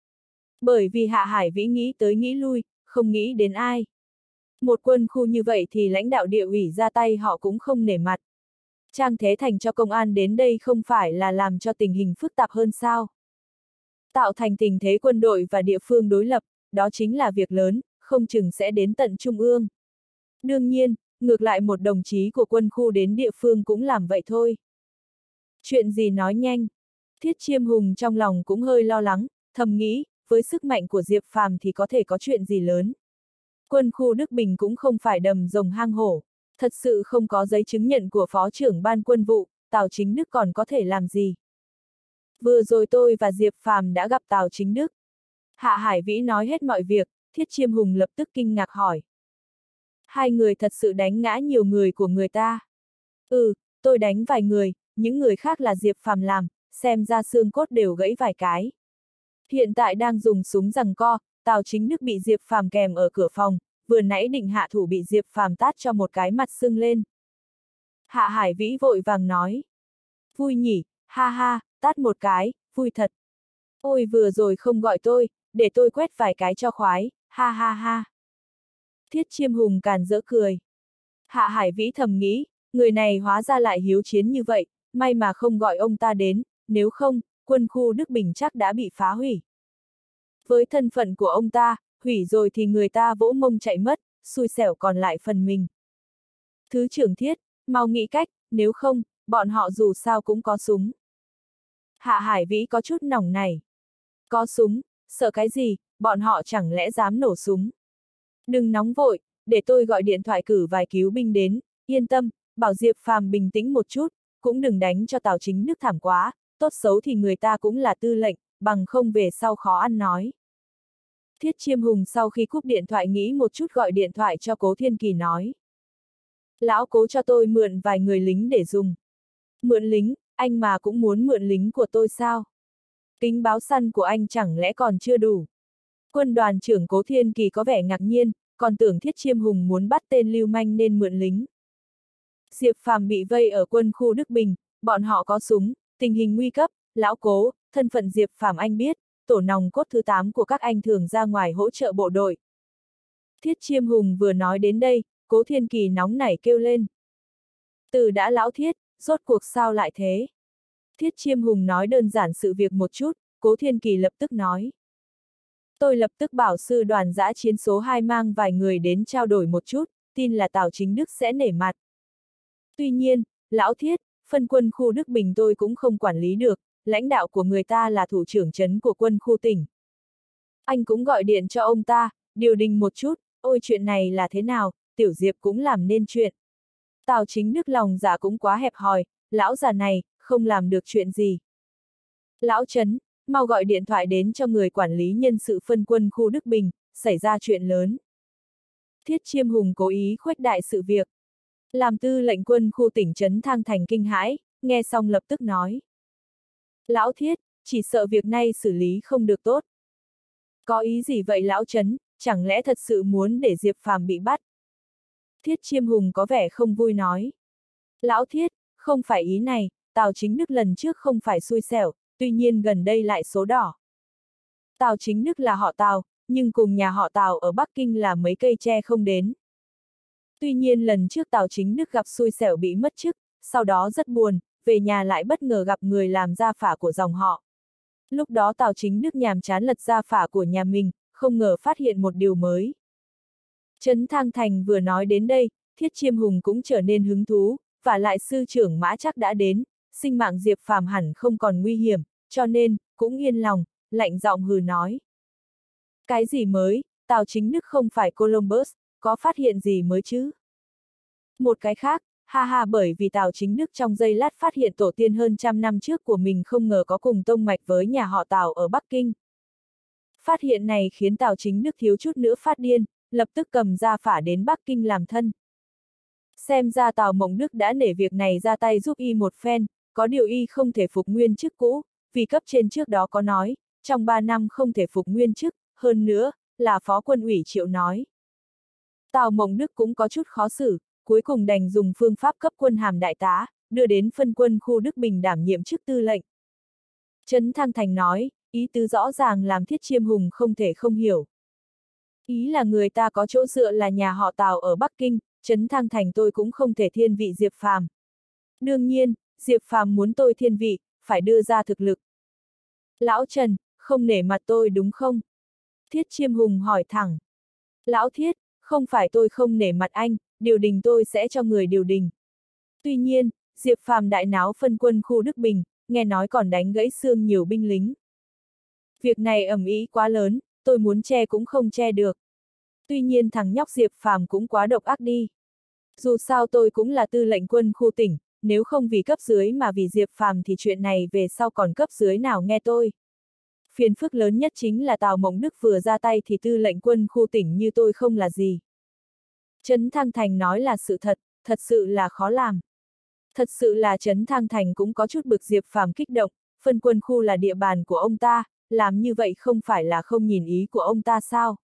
Bởi vì Hạ Hải Vĩ nghĩ tới nghĩ lui, không nghĩ đến ai. Một quân khu như vậy thì lãnh đạo địa ủy ra tay họ cũng không nể mặt. Trang Thế Thành cho công an đến đây không phải là làm cho tình hình phức tạp hơn sao? Tạo thành tình thế quân đội và địa phương đối lập, đó chính là việc lớn, không chừng sẽ đến tận trung ương. Đương nhiên, ngược lại một đồng chí của quân khu đến địa phương cũng làm vậy thôi. Chuyện gì nói nhanh? Thiết Chiêm Hùng trong lòng cũng hơi lo lắng, thầm nghĩ, với sức mạnh của Diệp Phàm thì có thể có chuyện gì lớn. Quân khu Đức Bình cũng không phải đầm rồng hang hổ, thật sự không có giấy chứng nhận của Phó trưởng Ban Quân vụ, Tào Chính Đức còn có thể làm gì. Vừa rồi tôi và Diệp Phàm đã gặp Tào Chính Đức. Hạ Hải Vĩ nói hết mọi việc, Thiết Chiêm Hùng lập tức kinh ngạc hỏi. Hai người thật sự đánh ngã nhiều người của người ta. Ừ, tôi đánh vài người, những người khác là Diệp Phàm làm, xem ra xương cốt đều gãy vài cái. Hiện tại đang dùng súng giằng co, Tào Chính Đức bị Diệp Phàm kèm ở cửa phòng, vừa nãy định hạ thủ bị Diệp Phàm tát cho một cái mặt sưng lên. Hạ Hải Vĩ vội vàng nói. Vui nhỉ, ha ha, tát một cái, vui thật. Ôi vừa rồi không gọi tôi, để tôi quét vài cái cho khoái, ha ha ha. Thiết Chiêm Hùng càn rỡ cười. Hạ Hải Vĩ thầm nghĩ, người này hóa ra lại hiếu chiến như vậy, may mà không gọi ông ta đến, nếu không, quân khu Đức Bình chắc đã bị phá hủy. Với thân phận của ông ta, hủy rồi thì người ta vỗ mông chạy mất, xui xẻo còn lại phần mình. Thứ trưởng Thiết, mau nghĩ cách, nếu không, bọn họ dù sao cũng có súng. Hạ Hải Vĩ có chút nóng này. Có súng, sợ cái gì, bọn họ chẳng lẽ dám nổ súng. Đừng nóng vội, để tôi gọi điện thoại cử vài cứu binh đến, yên tâm, bảo Diệp Phàm bình tĩnh một chút, cũng đừng đánh cho Tào Chính Đức thảm quá, tốt xấu thì người ta cũng là tư lệnh, bằng không về sau khó ăn nói. Thiết Chiêm Hùng sau khi cúp điện thoại nghĩ một chút gọi điện thoại cho Cố Thiên Kỳ nói. Lão Cố cho tôi mượn vài người lính để dùng. Mượn lính, anh mà cũng muốn mượn lính của tôi sao? Kính báo săn của anh chẳng lẽ còn chưa đủ? Quân đoàn trưởng Cố Thiên Kỳ có vẻ ngạc nhiên, còn tưởng Thiết Chiêm Hùng muốn bắt tên lưu manh nên mượn lính. Diệp Phàm bị vây ở quân khu Đức Bình, bọn họ có súng, tình hình nguy cấp, lão Cố, thân phận Diệp Phàm anh biết, tổ nòng cốt thứ 8 của các anh thường ra ngoài hỗ trợ bộ đội. Thiết Chiêm Hùng vừa nói đến đây, Cố Thiên Kỳ nóng nảy kêu lên. Từ đã lão Thiết, rốt cuộc sao lại thế? Thiết Chiêm Hùng nói đơn giản sự việc một chút, Cố Thiên Kỳ lập tức nói. Tôi lập tức bảo sư đoàn dã chiến số 2 mang vài người đến trao đổi một chút, tin là Tào Chính Đức sẽ nể mặt. Tuy nhiên, lão Thiết, phân quân khu Đức Bình tôi cũng không quản lý được, lãnh đạo của người ta là thủ trưởng trấn của quân khu tỉnh. Anh cũng gọi điện cho ông ta, điều đình một chút, ôi chuyện này là thế nào, Tiểu Diệp cũng làm nên chuyện. Tào Chính Đức lòng dạ cũng quá hẹp hòi, lão già này, không làm được chuyện gì. Lão Trấn, mau gọi điện thoại đến cho người quản lý nhân sự phân quân khu Đức Bình, xảy ra chuyện lớn. Thiết Chiêm Hùng cố ý khuếch đại sự việc. Làm tư lệnh quân khu tỉnh Trấn Thang Thành kinh hãi, nghe xong lập tức nói. Lão Thiết, chỉ sợ việc này xử lý không được tốt. Có ý gì vậy lão Trấn, chẳng lẽ thật sự muốn để Diệp Phàm bị bắt? Thiết Chiêm Hùng có vẻ không vui nói. Lão Thiết, không phải ý này, Tào Chính Đức lần trước không phải xui xẻo, tuy nhiên gần đây lại số đỏ. Tào Chính Đức là họ Tào, nhưng cùng nhà họ Tào ở Bắc Kinh là mấy cây tre không đến. Tuy nhiên lần trước Tào Chính Đức gặp xui xẻo bị mất chức, sau đó rất buồn, về nhà lại bất ngờ gặp người làm gia phả của dòng họ. Lúc đó Tào Chính Đức nhàm chán lật gia phả của nhà mình, không ngờ phát hiện một điều mới. Trấn Thang Thành vừa nói đến đây, Thiết Chiêm Hùng cũng trở nên hứng thú, và lại sư trưởng Mã Trắc đã đến, sinh mạng Diệp Phàm hẳn không còn nguy hiểm, cho nên, cũng yên lòng, lạnh giọng hừ nói. Cái gì mới, Tào Chính Đức không phải Columbus, có phát hiện gì mới chứ? Một cái khác, ha ha, bởi vì Tào Chính Đức trong giây lát phát hiện tổ tiên hơn 100 năm trước của mình không ngờ có cùng tông mạch với nhà họ Tào ở Bắc Kinh. Phát hiện này khiến Tào Chính Đức thiếu chút nữa phát điên, lập tức cầm gia phả đến Bắc Kinh làm thân. Xem ra Tào Mộng Đức đã nể việc này ra tay giúp y một phen, có điều y không thể phục nguyên chức cũ, vì cấp trên trước đó có nói, trong 3 năm không thể phục nguyên chức, hơn nữa, là phó quân ủy Triệu nói. Tào Mộng Đức cũng có chút khó xử, cuối cùng đành dùng phương pháp cấp quân hàm đại tá, đưa đến phân quân khu Đức Bình đảm nhiệm chức tư lệnh. Trấn Thang Thành nói, ý tứ rõ ràng làm Thiết Chiêm Hùng không thể không hiểu. Ý là người ta có chỗ dựa là nhà họ Tào ở Bắc Kinh, Trấn Thang Thành tôi cũng không thể thiên vị Diệp Phàm. Đương nhiên, Diệp Phàm muốn tôi thiên vị, phải đưa ra thực lực. Lão Trần, không nể mặt tôi đúng không? Thiết Chiêm Hùng hỏi thẳng. Lão Thiết, không phải tôi không nể mặt anh, điều đình tôi sẽ cho người điều đình. Tuy nhiên, Diệp Phàm đại náo phân quân khu Đức Bình, nghe nói còn đánh gãy xương nhiều binh lính. Việc này ầm ĩ quá lớn, tôi muốn che cũng không che được. Tuy nhiên thằng nhóc Diệp Phàm cũng quá độc ác đi. Dù sao tôi cũng là tư lệnh quân khu tỉnh, nếu không vì cấp dưới mà vì Diệp Phàm thì chuyện này về sau còn cấp dưới nào nghe tôi. Phiền phức lớn nhất chính là Tào Mộng Đức vừa ra tay thì tư lệnh quân khu tỉnh như tôi không là gì. Trấn Thang Thành nói là sự thật, thật sự là khó làm. Thật sự là Trấn Thang Thành cũng có chút bực Diệp Phàm kích động, phân quân khu là địa bàn của ông ta, làm như vậy không phải là không nhìn ý của ông ta sao?